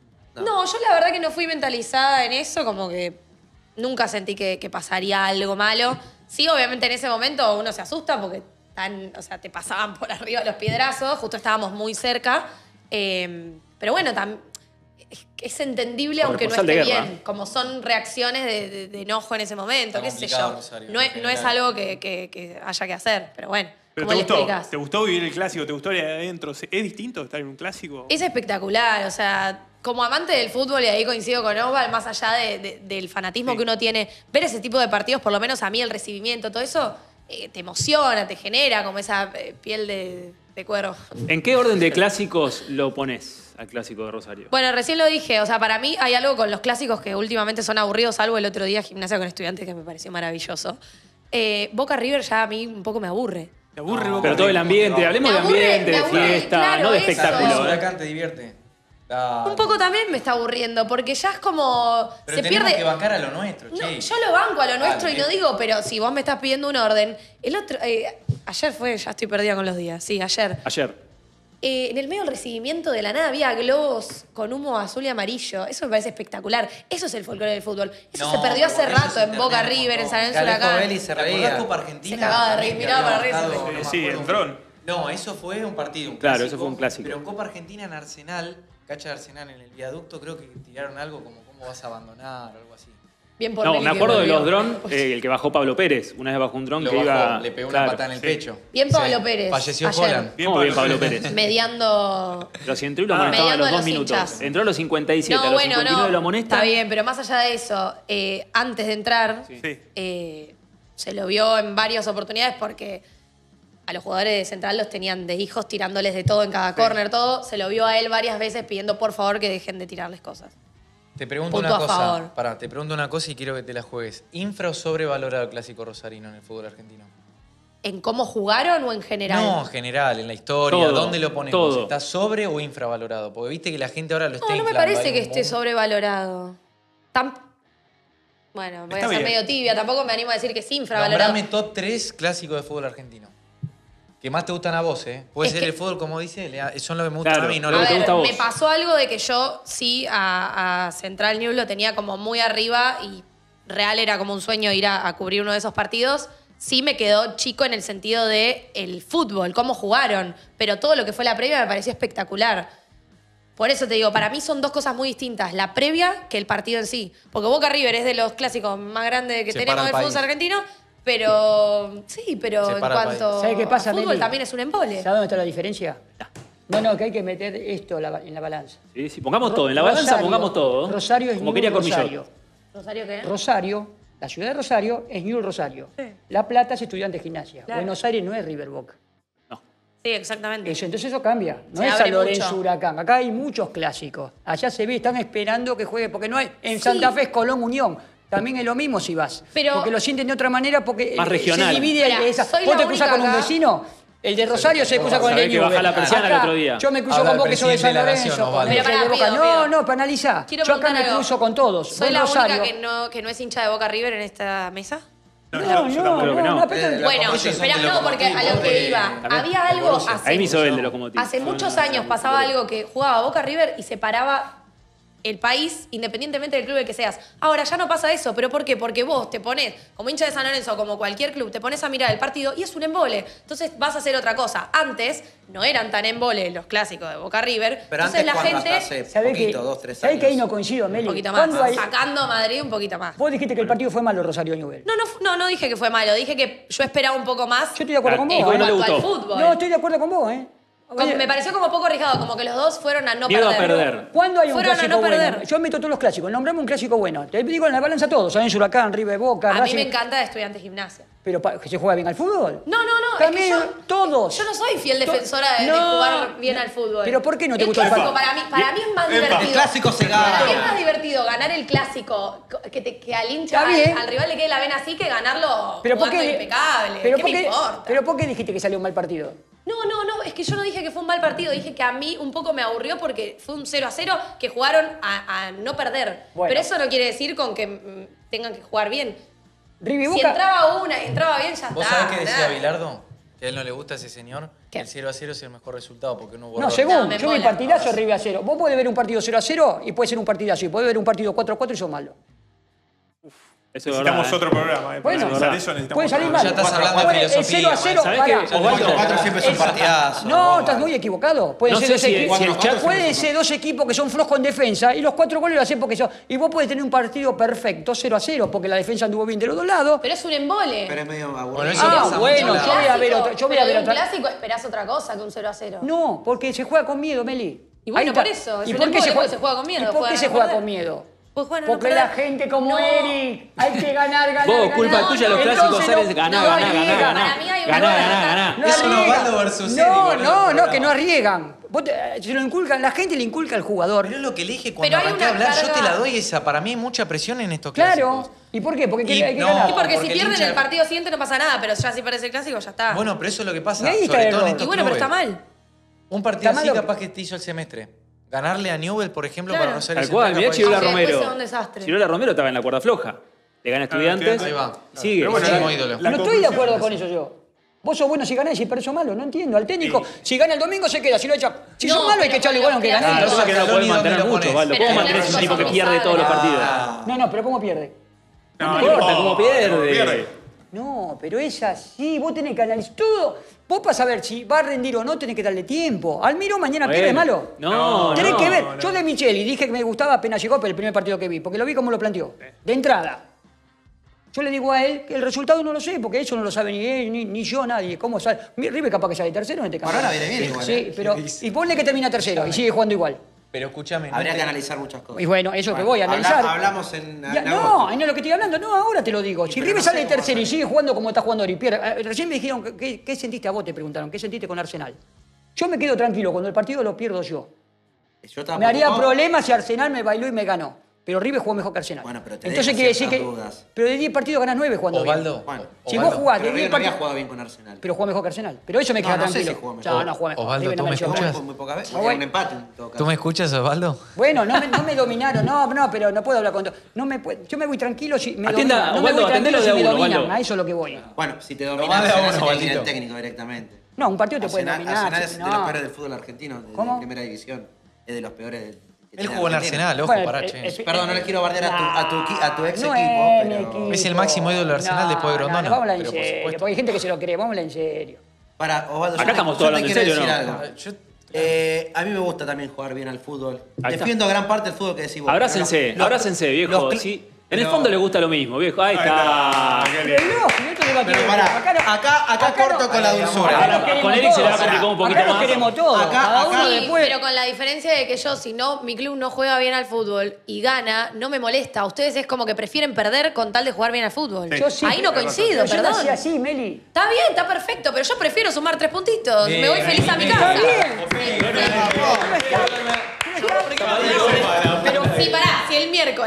[SPEAKER 2] No. yo la verdad que no fui mentalizada en eso, como que nunca sentí que, que pasaría algo malo. Sí, obviamente en ese momento uno se asusta porque tan, o sea, te pasaban por arriba los piedrazos, justo estábamos muy cerca. Eh, pero bueno, tam- es, es entendible aunque no
[SPEAKER 1] Corresponsal
[SPEAKER 2] esté
[SPEAKER 1] de guerra.
[SPEAKER 2] bien, como son reacciones de, de- de enojo en ese momento,
[SPEAKER 5] Está
[SPEAKER 2] qué sé
[SPEAKER 5] complicado,
[SPEAKER 2] yo.
[SPEAKER 5] Rosario,
[SPEAKER 2] no, es,
[SPEAKER 5] en
[SPEAKER 2] no es
[SPEAKER 5] general.
[SPEAKER 2] algo que, que- que haya que hacer, pero bueno,
[SPEAKER 4] Pero
[SPEAKER 2] ¿cómo
[SPEAKER 4] te
[SPEAKER 2] le
[SPEAKER 4] gustó,
[SPEAKER 2] explicas?
[SPEAKER 4] ¿te gustó vivir el clásico? ¿Te gustó ir adentro? ¿Es distinto estar en un clásico?
[SPEAKER 2] Es espectacular, o sea, como amante del fútbol, y ahí coincido con Osval, más allá de- de- del fanatismo
[SPEAKER 4] Sí.
[SPEAKER 2] que uno tiene, ver ese tipo de partidos, por lo menos a mí el recibimiento, todo eso, eh, te emociona, te genera como esa eh, piel de, de cuero.
[SPEAKER 1] ¿En qué orden de clásicos lo pones al clásico de Rosario?
[SPEAKER 2] Bueno, recién lo dije, o sea, para mí hay algo con los clásicos que últimamente son aburridos, salvo el otro día Gimnasia con Estudiantes, que me pareció maravilloso. Eh, Boca River ya a mí un poco me aburre.
[SPEAKER 4] ¿Te aburre
[SPEAKER 5] No,
[SPEAKER 4] Boca
[SPEAKER 1] Pero todo el
[SPEAKER 4] River?
[SPEAKER 1] ambiente, hablemos
[SPEAKER 2] Me
[SPEAKER 1] de
[SPEAKER 2] aburre,
[SPEAKER 1] ambiente,
[SPEAKER 2] me
[SPEAKER 1] de
[SPEAKER 2] aburre,
[SPEAKER 1] fiesta,
[SPEAKER 2] claro,
[SPEAKER 1] no de
[SPEAKER 2] eso.
[SPEAKER 1] espectáculo.
[SPEAKER 5] El
[SPEAKER 1] ¿eh?
[SPEAKER 5] Huracán te divierte. Da-
[SPEAKER 2] Un poco también me está aburriendo, porque ya es como...
[SPEAKER 5] Pero
[SPEAKER 2] se
[SPEAKER 5] tenemos
[SPEAKER 2] pierde...
[SPEAKER 5] que bancar a lo nuestro,
[SPEAKER 2] No,
[SPEAKER 5] che.
[SPEAKER 2] yo lo banco a lo nuestro y
[SPEAKER 5] Dale.
[SPEAKER 2] no digo, pero si vos me estás pidiendo un orden, el otro, eh, ayer fue, ya estoy perdida con los días, sí, ayer.
[SPEAKER 1] Ayer.
[SPEAKER 2] Eh, en el medio del recibimiento de la nada había globos con humo azul y amarillo. Eso me parece espectacular. Eso es el folclore del fútbol. Eso
[SPEAKER 5] No,
[SPEAKER 2] se perdió hace
[SPEAKER 5] pero eso
[SPEAKER 2] rato
[SPEAKER 5] se
[SPEAKER 2] en Boca
[SPEAKER 5] termina un
[SPEAKER 2] River, en
[SPEAKER 5] montón.
[SPEAKER 2] San Lorenzo
[SPEAKER 3] Calejo
[SPEAKER 2] Huracán.
[SPEAKER 3] Vélez se
[SPEAKER 5] ¿Te acordás
[SPEAKER 3] reía.
[SPEAKER 5] Copa Argentina?
[SPEAKER 2] Se cagaba de reír,
[SPEAKER 5] También que
[SPEAKER 2] miraba
[SPEAKER 5] había
[SPEAKER 2] para reírse.
[SPEAKER 5] bajado, no me
[SPEAKER 4] Sí,
[SPEAKER 5] acuerdo.
[SPEAKER 4] entrón.
[SPEAKER 5] No, eso fue un partido, un
[SPEAKER 1] Claro,
[SPEAKER 5] clásico.
[SPEAKER 1] eso fue un clásico.
[SPEAKER 5] Pero en Copa Argentina en Arsenal, cacha de Arsenal en el viaducto, creo que tiraron algo como cómo vas a abandonar o algo así.
[SPEAKER 2] Bien por
[SPEAKER 1] No,
[SPEAKER 2] Meli
[SPEAKER 1] me
[SPEAKER 2] que
[SPEAKER 1] acuerdo de
[SPEAKER 2] volvió.
[SPEAKER 1] los drones, eh, el que bajó Pablo Pérez. Una vez bajó un dron
[SPEAKER 5] Lo
[SPEAKER 1] que
[SPEAKER 5] bajó,
[SPEAKER 1] iba.
[SPEAKER 5] le pegó
[SPEAKER 1] claro,
[SPEAKER 5] una patada en el
[SPEAKER 4] sí.
[SPEAKER 5] pecho.
[SPEAKER 2] Bien Pablo
[SPEAKER 5] Sí.
[SPEAKER 2] Pérez.
[SPEAKER 5] Falleció
[SPEAKER 2] ayer.
[SPEAKER 5] Holland.
[SPEAKER 4] Bien,
[SPEAKER 1] Muy bien,
[SPEAKER 4] Pablo
[SPEAKER 1] Pablo Pérez.
[SPEAKER 2] Mediando...
[SPEAKER 1] Lo siento y lo
[SPEAKER 2] Ah.
[SPEAKER 1] amonestaban a los
[SPEAKER 2] Mediando a
[SPEAKER 1] dos
[SPEAKER 2] los
[SPEAKER 1] minutos.
[SPEAKER 2] hinchas.
[SPEAKER 1] Entró a los cincuenta y siete,
[SPEAKER 2] No,
[SPEAKER 1] a los
[SPEAKER 2] bueno,
[SPEAKER 1] cincuenta y nueve
[SPEAKER 2] no.
[SPEAKER 1] lo amonesta.
[SPEAKER 2] Está bien, pero más allá de eso, eh, antes de entrar,
[SPEAKER 4] Sí.
[SPEAKER 2] eh, se lo vio en varias oportunidades porque a los jugadores de Central los tenían de hijos tirándoles de todo en cada córner, todo. Se lo vio a él varias veces pidiendo por favor que dejen de tirarles cosas.
[SPEAKER 5] Te pregunto
[SPEAKER 2] Punto
[SPEAKER 5] una
[SPEAKER 2] a
[SPEAKER 5] cosa.
[SPEAKER 2] favor.
[SPEAKER 5] Pará, te pregunto una cosa y quiero que te la juegues. ¿Infra o sobrevalorado el clásico rosarino en el fútbol argentino?
[SPEAKER 2] ¿En cómo jugaron o en general?
[SPEAKER 5] No, en general, en la historia,
[SPEAKER 1] Todo,
[SPEAKER 5] ¿dónde lo ponemos?
[SPEAKER 1] todo.
[SPEAKER 5] ¿Está sobre o infravalorado? Porque viste que la gente ahora lo está
[SPEAKER 2] No, no me
[SPEAKER 5] inflando.
[SPEAKER 2] parece
[SPEAKER 5] Hay
[SPEAKER 2] que
[SPEAKER 5] un
[SPEAKER 2] esté
[SPEAKER 5] boom.
[SPEAKER 2] sobrevalorado. Tan... Bueno, voy
[SPEAKER 4] Está
[SPEAKER 2] a ser
[SPEAKER 4] bien.
[SPEAKER 2] medio tibia, tampoco me animo a decir que es infravalorado.
[SPEAKER 5] Nombrame top tres clásicos de fútbol argentino. Que más te gustan a vos, ¿eh? Puede
[SPEAKER 2] Es
[SPEAKER 5] ser
[SPEAKER 2] que-
[SPEAKER 5] el fútbol, como dice, le- son los que me gustan
[SPEAKER 1] Claro.
[SPEAKER 5] a mí, no
[SPEAKER 1] Lo
[SPEAKER 5] los
[SPEAKER 1] que
[SPEAKER 2] A
[SPEAKER 1] te
[SPEAKER 2] ver,
[SPEAKER 1] gusta a vos.
[SPEAKER 2] me pasó algo de que yo sí a, a Central News lo tenía como muy arriba y real era como un sueño ir a, a cubrir uno de esos partidos. Sí me quedó chico en el sentido de el fútbol, cómo jugaron, pero todo lo que fue la previa me pareció espectacular. Por eso te digo, para mí son dos cosas muy distintas, la previa que el partido en sí. Porque Boca River es de los clásicos más grandes que
[SPEAKER 5] Separa
[SPEAKER 2] tenemos
[SPEAKER 5] al
[SPEAKER 2] del fútbol
[SPEAKER 5] país.
[SPEAKER 2] argentino, pero sí, pero en
[SPEAKER 5] Separa al
[SPEAKER 2] cuanto
[SPEAKER 5] país.
[SPEAKER 6] ¿Sabes qué pasa,
[SPEAKER 2] a fútbol
[SPEAKER 6] Meli?
[SPEAKER 2] también es un embole.
[SPEAKER 6] ¿Sabes dónde está la diferencia? No, no, que hay que meter esto la- en la balanza.
[SPEAKER 1] Sí, sí, pongamos todo. En la balanza
[SPEAKER 6] Rosario-
[SPEAKER 1] pongamos todo.
[SPEAKER 6] Rosario es
[SPEAKER 1] Como
[SPEAKER 6] Newell's
[SPEAKER 1] quería Cormillot.
[SPEAKER 6] Rosario.
[SPEAKER 2] ¿Rosario qué?
[SPEAKER 6] Rosario, la ciudad de Rosario es Newell's Rosario. La Plata es Estudiantes Gimnasia.
[SPEAKER 2] Claro.
[SPEAKER 6] Buenos Aires no es River Boca.
[SPEAKER 1] No.
[SPEAKER 2] Sí, exactamente.
[SPEAKER 6] Eso, entonces eso cambia. No
[SPEAKER 2] Se
[SPEAKER 6] es
[SPEAKER 2] abre
[SPEAKER 6] San Lorenzo
[SPEAKER 2] mucho.
[SPEAKER 6] Huracán. Acá hay muchos clásicos. Allá se ve, están esperando que juegue. Porque no hay. En
[SPEAKER 2] Sí.
[SPEAKER 6] Santa Fe es Colón Unión. También es lo mismo si vas.
[SPEAKER 2] Pero-
[SPEAKER 6] porque lo sienten de otra manera porque
[SPEAKER 1] Más
[SPEAKER 6] eh,
[SPEAKER 1] regional.
[SPEAKER 6] se divide
[SPEAKER 2] Mira,
[SPEAKER 6] esa.
[SPEAKER 2] soy
[SPEAKER 6] Vos
[SPEAKER 2] la
[SPEAKER 6] te cruzas
[SPEAKER 2] única
[SPEAKER 6] con un
[SPEAKER 2] acá.
[SPEAKER 6] vecino. El de Rosario se cruza con el de
[SPEAKER 1] Sabés que baja
[SPEAKER 6] Newell's.
[SPEAKER 1] la persiana el
[SPEAKER 6] Acá,
[SPEAKER 1] otro día.
[SPEAKER 6] Yo me cruzo
[SPEAKER 5] Habla
[SPEAKER 6] con vos
[SPEAKER 5] el
[SPEAKER 6] que sos de San
[SPEAKER 5] presidente de la
[SPEAKER 6] Lorenzo.
[SPEAKER 5] Nación,
[SPEAKER 6] con
[SPEAKER 5] Osvaldo.
[SPEAKER 6] el
[SPEAKER 2] Pero
[SPEAKER 6] de
[SPEAKER 2] pará,
[SPEAKER 6] Boca.
[SPEAKER 2] pido,
[SPEAKER 6] No,
[SPEAKER 2] pido.
[SPEAKER 6] no, para analizar.
[SPEAKER 2] Quiero
[SPEAKER 6] Yo acá
[SPEAKER 2] preguntar
[SPEAKER 6] me
[SPEAKER 2] algo.
[SPEAKER 6] cruzo con todos.
[SPEAKER 2] ¿Soy
[SPEAKER 6] Vos
[SPEAKER 2] la
[SPEAKER 6] Rosario.
[SPEAKER 2] única que no, que no es hincha de Boca River en esta mesa?
[SPEAKER 4] No,
[SPEAKER 6] No,
[SPEAKER 4] yo- yo
[SPEAKER 6] no,
[SPEAKER 4] tampoco.
[SPEAKER 1] creo que
[SPEAKER 6] no,
[SPEAKER 1] no.
[SPEAKER 6] no, pero-
[SPEAKER 5] Eh,
[SPEAKER 2] Bueno,
[SPEAKER 5] Ellos son
[SPEAKER 2] espera,
[SPEAKER 5] de
[SPEAKER 2] no, porque a lo
[SPEAKER 5] Lokomotiv,
[SPEAKER 2] que
[SPEAKER 5] de-
[SPEAKER 2] iba.
[SPEAKER 1] También.
[SPEAKER 2] Había algo
[SPEAKER 5] Borussia.
[SPEAKER 2] hace,
[SPEAKER 1] Ahí me hizo el de Lokomotiv.
[SPEAKER 2] hace muchos años pasaba algo que jugaba Boca River y separaba el país independientemente del club del que seas. Ahora ya no pasa eso, ¿pero por qué? Porque vos te pones, como hincha de San Lorenzo o como cualquier club, te pones a mirar el partido y es un embole. Entonces vas a hacer otra cosa. Antes no eran tan embole los clásicos de Boca River.
[SPEAKER 3] Pero
[SPEAKER 2] Entonces
[SPEAKER 3] antes,
[SPEAKER 2] la
[SPEAKER 3] cuando
[SPEAKER 2] gente...
[SPEAKER 3] hasta hace
[SPEAKER 6] ¿Sabés que,
[SPEAKER 3] poquito, dos, tres
[SPEAKER 6] ¿sabés
[SPEAKER 3] años.
[SPEAKER 6] que ahí no coincido, Meli?
[SPEAKER 2] Un poquito más.
[SPEAKER 6] ¿Cuándo hay-
[SPEAKER 2] Sacando a Madrid un poquito más.
[SPEAKER 6] Vos dijiste que el partido fue malo, Rosario Newell.
[SPEAKER 2] No, no, fu- no, no dije que fue malo. Dije que yo esperaba un poco más
[SPEAKER 6] Yo estoy de acuerdo con
[SPEAKER 1] Ah,
[SPEAKER 6] vos.
[SPEAKER 1] y
[SPEAKER 2] en
[SPEAKER 1] no le
[SPEAKER 6] ¿eh?
[SPEAKER 2] cuanto al
[SPEAKER 1] gustó.
[SPEAKER 2] fútbol.
[SPEAKER 6] No, estoy de acuerdo con vos, ¿eh?
[SPEAKER 2] Como-
[SPEAKER 6] Oye,
[SPEAKER 2] me pareció como poco arriesgado, como que los dos fueron a no
[SPEAKER 1] Miedo a
[SPEAKER 2] perder.
[SPEAKER 1] perder.
[SPEAKER 6] ¿Cuándo hay un
[SPEAKER 2] Fueron a
[SPEAKER 6] clásico
[SPEAKER 2] no perder.
[SPEAKER 6] bueno? Yo meto todos los clásicos. Nombrame un clásico bueno. Te digo en la balanza todos. San Lorenzo, Huracán, River, Boca,
[SPEAKER 2] A mí
[SPEAKER 6] Racing.
[SPEAKER 2] me encanta Estudiantes Gimnasia.
[SPEAKER 6] Pero pa- que se juega bien al fútbol.
[SPEAKER 2] No, no, no.
[SPEAKER 6] También,
[SPEAKER 2] es que yo,
[SPEAKER 6] todos.
[SPEAKER 2] Yo no soy fiel
[SPEAKER 6] To-
[SPEAKER 2] defensora de, de
[SPEAKER 6] No.
[SPEAKER 2] jugar bien al fútbol.
[SPEAKER 6] Pero ¿por qué no te
[SPEAKER 2] el
[SPEAKER 6] gusta el
[SPEAKER 2] clásico?
[SPEAKER 6] fútbol?
[SPEAKER 2] Para mí, para mí es más
[SPEAKER 4] Epa.
[SPEAKER 2] divertido.
[SPEAKER 3] El clásico se gana.
[SPEAKER 2] Para mí es más divertido ganar el clásico, que, te, que al hincha,
[SPEAKER 6] Está bien.
[SPEAKER 2] al, al rival le quede la vena así, que ganarlo
[SPEAKER 6] Pero ¿por
[SPEAKER 2] jugando
[SPEAKER 6] qué,
[SPEAKER 2] impecable.
[SPEAKER 6] pero
[SPEAKER 2] ¿Qué
[SPEAKER 6] por
[SPEAKER 2] me
[SPEAKER 6] qué-
[SPEAKER 2] importa?
[SPEAKER 6] pero ¿por qué dijiste que salió un mal partido?
[SPEAKER 2] No, no, no, es que yo no dije que fue un mal partido, dije que a mí un poco me aburrió porque fue un cero a cero que jugaron a, a no perder.
[SPEAKER 6] Bueno.
[SPEAKER 2] Pero eso no quiere decir con que mm, tengan que jugar bien.
[SPEAKER 6] River y
[SPEAKER 2] Si
[SPEAKER 6] Boca.
[SPEAKER 2] entraba una y entraba bien, ya
[SPEAKER 5] ¿Vos
[SPEAKER 2] está.
[SPEAKER 5] sabés qué decía
[SPEAKER 2] nada.
[SPEAKER 5] Bilardo? Que a él no le gusta a ese señor.
[SPEAKER 2] ¿Qué?
[SPEAKER 5] El cero a cero es el mejor resultado porque no hubo
[SPEAKER 6] No,
[SPEAKER 5] error.
[SPEAKER 6] según,
[SPEAKER 2] No, me
[SPEAKER 6] yo vi
[SPEAKER 2] mola.
[SPEAKER 6] partidazo River a cero. Vos podés ver un partido cero a cero y puede ser un partidazo. Y podés ver un partido cuatro a cuatro y sos malo.
[SPEAKER 1] Eso es verdad.
[SPEAKER 4] Necesitamos
[SPEAKER 1] ¿eh?
[SPEAKER 4] otro programa. eh,
[SPEAKER 6] Bueno,
[SPEAKER 4] para analizar eso necesitamos
[SPEAKER 6] puede salir
[SPEAKER 4] otro
[SPEAKER 6] mal.
[SPEAKER 5] Ya estás
[SPEAKER 4] programa.
[SPEAKER 5] hablando de
[SPEAKER 6] Puede- el
[SPEAKER 5] filosofía,
[SPEAKER 6] cero a cero,
[SPEAKER 1] ¿Sabés
[SPEAKER 6] pará.
[SPEAKER 1] qué? Osvaldo,
[SPEAKER 3] cuatro a cuatro siempre es un partidazo.
[SPEAKER 6] No, estás muy equivocado. Pueden
[SPEAKER 1] No
[SPEAKER 6] ser
[SPEAKER 1] sé
[SPEAKER 6] dos
[SPEAKER 1] si-
[SPEAKER 6] equipos.
[SPEAKER 1] si el chat-
[SPEAKER 6] Pueden ser dos equipos que son flojos en defensa y los cuatro goles lo hacen porque son. Y vos podés tener un partido perfecto, cero a cero, porque la defensa anduvo bien de los dos lados.
[SPEAKER 2] Pero es un embole.
[SPEAKER 3] Pero es medio aburrido.
[SPEAKER 5] Bueno, eso
[SPEAKER 6] Ah,
[SPEAKER 5] pasa
[SPEAKER 6] bueno,
[SPEAKER 5] mucho.
[SPEAKER 6] yo voy a ver otra- yo voy a
[SPEAKER 2] pero
[SPEAKER 6] ver
[SPEAKER 2] de un
[SPEAKER 6] otra-
[SPEAKER 2] clásico esperás otra cosa que un cero a cero.
[SPEAKER 6] No, porque se juega con miedo, Meli.
[SPEAKER 2] Y bueno,
[SPEAKER 6] Ahí está.
[SPEAKER 2] por eso, es
[SPEAKER 6] ¿Y
[SPEAKER 2] un
[SPEAKER 6] por qué
[SPEAKER 2] embole, porque se juega con miedo,
[SPEAKER 6] ¿Y por
[SPEAKER 2] juegan
[SPEAKER 6] qué
[SPEAKER 2] a
[SPEAKER 6] se
[SPEAKER 2] no
[SPEAKER 6] juega
[SPEAKER 2] perder.
[SPEAKER 6] con miedo?
[SPEAKER 2] Pues juegan a no
[SPEAKER 6] Porque
[SPEAKER 2] perder.
[SPEAKER 6] la gente como
[SPEAKER 2] No.
[SPEAKER 6] Eric, hay que ganar, ganar,
[SPEAKER 1] Vos,
[SPEAKER 6] ganar.
[SPEAKER 1] culpa tuya, los
[SPEAKER 6] Entonces
[SPEAKER 1] clásicos
[SPEAKER 6] no-
[SPEAKER 1] sales, ganá,
[SPEAKER 6] no
[SPEAKER 1] ganá, ganá,
[SPEAKER 6] arriesgan.
[SPEAKER 1] ganá.
[SPEAKER 2] Para mí hay un
[SPEAKER 1] Ganá,
[SPEAKER 2] gol.
[SPEAKER 1] ganá, ganá.
[SPEAKER 6] No
[SPEAKER 5] Es un
[SPEAKER 6] arriesgan.
[SPEAKER 5] Osvaldo versus
[SPEAKER 6] No,
[SPEAKER 5] Eric, boludo,
[SPEAKER 6] no, no,
[SPEAKER 5] programa.
[SPEAKER 6] que no arriesgan. Vos te- se lo inculcan, la gente le inculca al jugador.
[SPEAKER 5] Pero es lo que le dije cuando
[SPEAKER 2] Pero hay
[SPEAKER 5] arranqué a
[SPEAKER 2] una
[SPEAKER 5] hablar. Yo te
[SPEAKER 2] carga-
[SPEAKER 5] la doy esa. Para mí hay mucha presión en estos
[SPEAKER 6] Claro.
[SPEAKER 5] clásicos.
[SPEAKER 6] ¿Y por qué? Porque hay que-
[SPEAKER 5] Y
[SPEAKER 6] hay que
[SPEAKER 5] no,
[SPEAKER 6] ganar.
[SPEAKER 2] Y porque,
[SPEAKER 5] porque
[SPEAKER 2] si
[SPEAKER 5] el
[SPEAKER 2] pierden
[SPEAKER 5] hincha-
[SPEAKER 2] el partido siguiente no pasa nada, pero ya si parece el clásico ya está.
[SPEAKER 5] Bueno, pero eso es lo que pasa.
[SPEAKER 6] Y ahí está
[SPEAKER 5] Sobre
[SPEAKER 6] el
[SPEAKER 5] todo en
[SPEAKER 6] error.
[SPEAKER 5] estos
[SPEAKER 2] y bueno, pero
[SPEAKER 5] clubes.
[SPEAKER 2] está mal.
[SPEAKER 5] Un partido
[SPEAKER 6] Está
[SPEAKER 5] así
[SPEAKER 6] mal lo-
[SPEAKER 5] capaz que te hizo el semestre. Ganarle a Newell, por ejemplo,
[SPEAKER 2] Claro.
[SPEAKER 5] para Rosario
[SPEAKER 1] Tal cual,
[SPEAKER 5] Central,
[SPEAKER 1] mirá
[SPEAKER 5] capaz
[SPEAKER 1] Chirola
[SPEAKER 5] que-
[SPEAKER 2] Aunque después
[SPEAKER 1] Romero.
[SPEAKER 2] sea un desastre.
[SPEAKER 1] Chirola Romero estaba en la cuerda floja. Le gana a Estudiantes.
[SPEAKER 5] Ahí va.
[SPEAKER 1] Sigue.
[SPEAKER 4] Pero bueno,
[SPEAKER 1] sigue.
[SPEAKER 5] Máximo ídolo.
[SPEAKER 4] La
[SPEAKER 6] no estoy de
[SPEAKER 4] conclusión
[SPEAKER 6] acuerdo
[SPEAKER 4] es
[SPEAKER 6] con eso yo. Vos sos bueno si ganás y pero sos malo, no entiendo. Al técnico, si gana el domingo se queda, si lo echa. Si
[SPEAKER 2] No,
[SPEAKER 6] sos malo hay
[SPEAKER 2] pero
[SPEAKER 6] que echarle
[SPEAKER 2] con
[SPEAKER 6] igual aunque
[SPEAKER 2] los
[SPEAKER 6] gané.
[SPEAKER 1] Ah, el tema es que no lo podés
[SPEAKER 5] Scaloni,
[SPEAKER 1] mantener
[SPEAKER 5] ¿dónde lo
[SPEAKER 1] mucho,
[SPEAKER 5] pones?
[SPEAKER 1] Osvaldo.
[SPEAKER 2] Pero
[SPEAKER 1] ¿Cómo
[SPEAKER 2] el
[SPEAKER 1] mantenés un
[SPEAKER 2] clásico
[SPEAKER 1] tipo que
[SPEAKER 2] son
[SPEAKER 1] pierde todos los
[SPEAKER 2] pisables.
[SPEAKER 1] partidos?
[SPEAKER 6] No, no, pero ¿cómo pierde?
[SPEAKER 1] No importa cómo pierde.
[SPEAKER 6] No, pero es así, vos tenés que analizar todo. Vos para saber si va a rendir o no tenés que darle tiempo. Almiro mañana pierde
[SPEAKER 1] Bueno,
[SPEAKER 6] malo.
[SPEAKER 1] no,
[SPEAKER 6] Tenés
[SPEAKER 1] no,
[SPEAKER 6] que ver.
[SPEAKER 4] no.
[SPEAKER 6] Yo de Micheli dije que me gustaba apenas llegó, pero el primer partido que vi, porque lo vi como lo planteó. De entrada. Yo le digo a él que el resultado no lo sé, porque eso no lo sabe ni él, ni, ni yo, nadie. ¿Cómo sale? Mi River capaz que sale tercero en este
[SPEAKER 3] Por
[SPEAKER 6] campeonato.
[SPEAKER 3] ahora viene bien igual,
[SPEAKER 6] Sí,
[SPEAKER 3] ¿eh?
[SPEAKER 6] pero. Y ponle que termina tercero y sigue jugando igual.
[SPEAKER 5] Pero escúchame. no
[SPEAKER 3] Habría
[SPEAKER 5] te-
[SPEAKER 3] que analizar muchas cosas.
[SPEAKER 6] Y bueno, eso que
[SPEAKER 3] Bueno,
[SPEAKER 6] voy a
[SPEAKER 3] habla-
[SPEAKER 6] analizar.
[SPEAKER 3] hablamos en.
[SPEAKER 6] Ya,
[SPEAKER 3] en
[SPEAKER 6] no,
[SPEAKER 3] agosto.
[SPEAKER 6] ahí no es lo que estoy hablando, no, ahora te lo digo. Si
[SPEAKER 3] pero
[SPEAKER 6] River
[SPEAKER 3] no sé
[SPEAKER 6] sale
[SPEAKER 3] cómo va a
[SPEAKER 6] tercero y
[SPEAKER 3] salir.
[SPEAKER 6] sigue jugando como está jugando ahora y pierde. eh, Recién me dijeron, que- ¿qué, qué sentiste a vos? Te preguntaron, ¿qué sentiste con Arsenal? Yo me quedo tranquilo, cuando el partido lo pierdo yo.
[SPEAKER 3] Yo estaba
[SPEAKER 6] Me haría
[SPEAKER 3] preocupado.
[SPEAKER 6] problemas si Arsenal me bailó y me ganó. Pero River jugó mejor que Arsenal.
[SPEAKER 3] Bueno, pero te
[SPEAKER 6] Entonces
[SPEAKER 3] deja
[SPEAKER 6] quiere decir que.
[SPEAKER 3] ciertas dudas.
[SPEAKER 6] Pero de diez partidos ganas nueve jugando bien.
[SPEAKER 5] Osvaldo.
[SPEAKER 3] Bueno,
[SPEAKER 6] Si
[SPEAKER 5] Osvaldo,
[SPEAKER 6] vos jugás de
[SPEAKER 3] Pero
[SPEAKER 6] diez
[SPEAKER 3] River no había
[SPEAKER 6] partidos.
[SPEAKER 3] jugado bien con Arsenal.
[SPEAKER 6] Pero jugó mejor que Arsenal. Pero eso me queda
[SPEAKER 3] No, no sé
[SPEAKER 6] tranquilo.
[SPEAKER 3] si jugó mejor.
[SPEAKER 6] Ya, no, jugó mejor.
[SPEAKER 5] Osvaldo,
[SPEAKER 6] River no
[SPEAKER 5] ¿tú me
[SPEAKER 6] mereció
[SPEAKER 3] Jugó
[SPEAKER 6] ganar.
[SPEAKER 5] escuchás?
[SPEAKER 3] muy pocas veces.
[SPEAKER 6] Ah,
[SPEAKER 3] Era
[SPEAKER 6] bueno.
[SPEAKER 3] un empate en todo caso.
[SPEAKER 5] ¿Tú me escuchas, Osvaldo?
[SPEAKER 6] Bueno, no me, no me dominaron, no, no, pero no puedo hablar con todo. No me puedo- yo me voy tranquilo si me
[SPEAKER 1] Atienda,
[SPEAKER 6] dominan. No me
[SPEAKER 1] Osvaldo,
[SPEAKER 6] voy tranquilo
[SPEAKER 1] atendelo
[SPEAKER 6] si
[SPEAKER 1] de
[SPEAKER 6] me
[SPEAKER 1] uno,
[SPEAKER 6] dominan.
[SPEAKER 1] Osvaldo.
[SPEAKER 6] A eso es lo que voy.
[SPEAKER 3] Bueno, si te
[SPEAKER 5] más
[SPEAKER 3] dominas,
[SPEAKER 5] de a
[SPEAKER 3] Arsenal
[SPEAKER 5] uno,
[SPEAKER 3] se tiene que ir el
[SPEAKER 5] Osvaldito.
[SPEAKER 3] técnico directamente.
[SPEAKER 6] No, un partido te puede
[SPEAKER 3] Arsenal,
[SPEAKER 6] dominar.
[SPEAKER 3] Arsenal es
[SPEAKER 6] no.
[SPEAKER 3] de los peores del fútbol argentino, de,
[SPEAKER 6] ¿Cómo?
[SPEAKER 3] de primera división. Es de los peores del. que
[SPEAKER 5] Él
[SPEAKER 3] tiene
[SPEAKER 5] jugó en
[SPEAKER 3] Argentina.
[SPEAKER 5] Arsenal, ojo,
[SPEAKER 6] Bueno,
[SPEAKER 5] pará,
[SPEAKER 6] eh,
[SPEAKER 5] che.
[SPEAKER 6] eh,
[SPEAKER 3] Perdón, no les quiero bardear a tu, a tu, equi- a tu ex
[SPEAKER 6] No
[SPEAKER 3] equipo,
[SPEAKER 6] es mi
[SPEAKER 3] pero.
[SPEAKER 6] equipo.
[SPEAKER 5] Es el máximo ídolo de Arsenal después de Grondona,
[SPEAKER 6] No, no, vámonos en
[SPEAKER 5] pero por
[SPEAKER 6] serio,
[SPEAKER 5] supuesto.
[SPEAKER 6] porque hay gente que se lo cree, vámonos en serio.
[SPEAKER 3] Para, Osvaldo, yo
[SPEAKER 1] Acá
[SPEAKER 3] te-
[SPEAKER 1] estamos
[SPEAKER 3] yo
[SPEAKER 1] todos
[SPEAKER 3] te
[SPEAKER 1] hablando en
[SPEAKER 3] quiero
[SPEAKER 1] serio,
[SPEAKER 3] decir
[SPEAKER 1] ¿no?
[SPEAKER 3] algo.
[SPEAKER 5] Yo-
[SPEAKER 3] Eh, a mí me gusta también jugar bien al fútbol.
[SPEAKER 1] Ahí está.
[SPEAKER 3] Defiendo gran parte del fútbol que decís vos.
[SPEAKER 1] Abrácense,
[SPEAKER 3] pero los-
[SPEAKER 1] abrácense, viejo.
[SPEAKER 3] los cl-
[SPEAKER 1] Sí. En el
[SPEAKER 3] pero-
[SPEAKER 1] fondo le gusta lo mismo, viejo. Ahí
[SPEAKER 4] Ahí
[SPEAKER 1] está.
[SPEAKER 4] está. Qué
[SPEAKER 6] Pero
[SPEAKER 4] lindo.
[SPEAKER 6] no, si esto es debatible.
[SPEAKER 3] Pero pará,
[SPEAKER 6] Acá no-
[SPEAKER 3] acá, acá, corto
[SPEAKER 6] no-
[SPEAKER 3] con la dulzura.
[SPEAKER 6] acá nos
[SPEAKER 1] Con
[SPEAKER 6] queremos
[SPEAKER 1] Eric se le va a
[SPEAKER 6] todos.
[SPEAKER 1] complicar un poquito
[SPEAKER 6] Acá nos
[SPEAKER 1] más.
[SPEAKER 6] queremos todos.
[SPEAKER 3] Acá-
[SPEAKER 6] cada
[SPEAKER 3] acá-
[SPEAKER 6] uno
[SPEAKER 2] Sí,
[SPEAKER 6] después.
[SPEAKER 2] pero con la diferencia de que yo, si no, mi club no juega bien al fútbol y gana, no me molesta. Ustedes es como que prefieren perder con tal de jugar bien al fútbol.
[SPEAKER 4] Sí.
[SPEAKER 6] Yo sí,
[SPEAKER 2] Ahí no
[SPEAKER 6] pero-
[SPEAKER 2] coincido,
[SPEAKER 6] pero yo
[SPEAKER 2] perdón.
[SPEAKER 6] nací así, Meli.
[SPEAKER 2] Está bien, está perfecto, pero yo prefiero sumar tres puntitos.
[SPEAKER 5] Bien,
[SPEAKER 2] me voy feliz a mi
[SPEAKER 5] bien,
[SPEAKER 2] casa.
[SPEAKER 6] Está bien.
[SPEAKER 2] Pero si pará, si el miércoles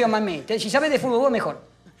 [SPEAKER 6] confío más en mí. Te- Si sabes de fútbol, vos mejor.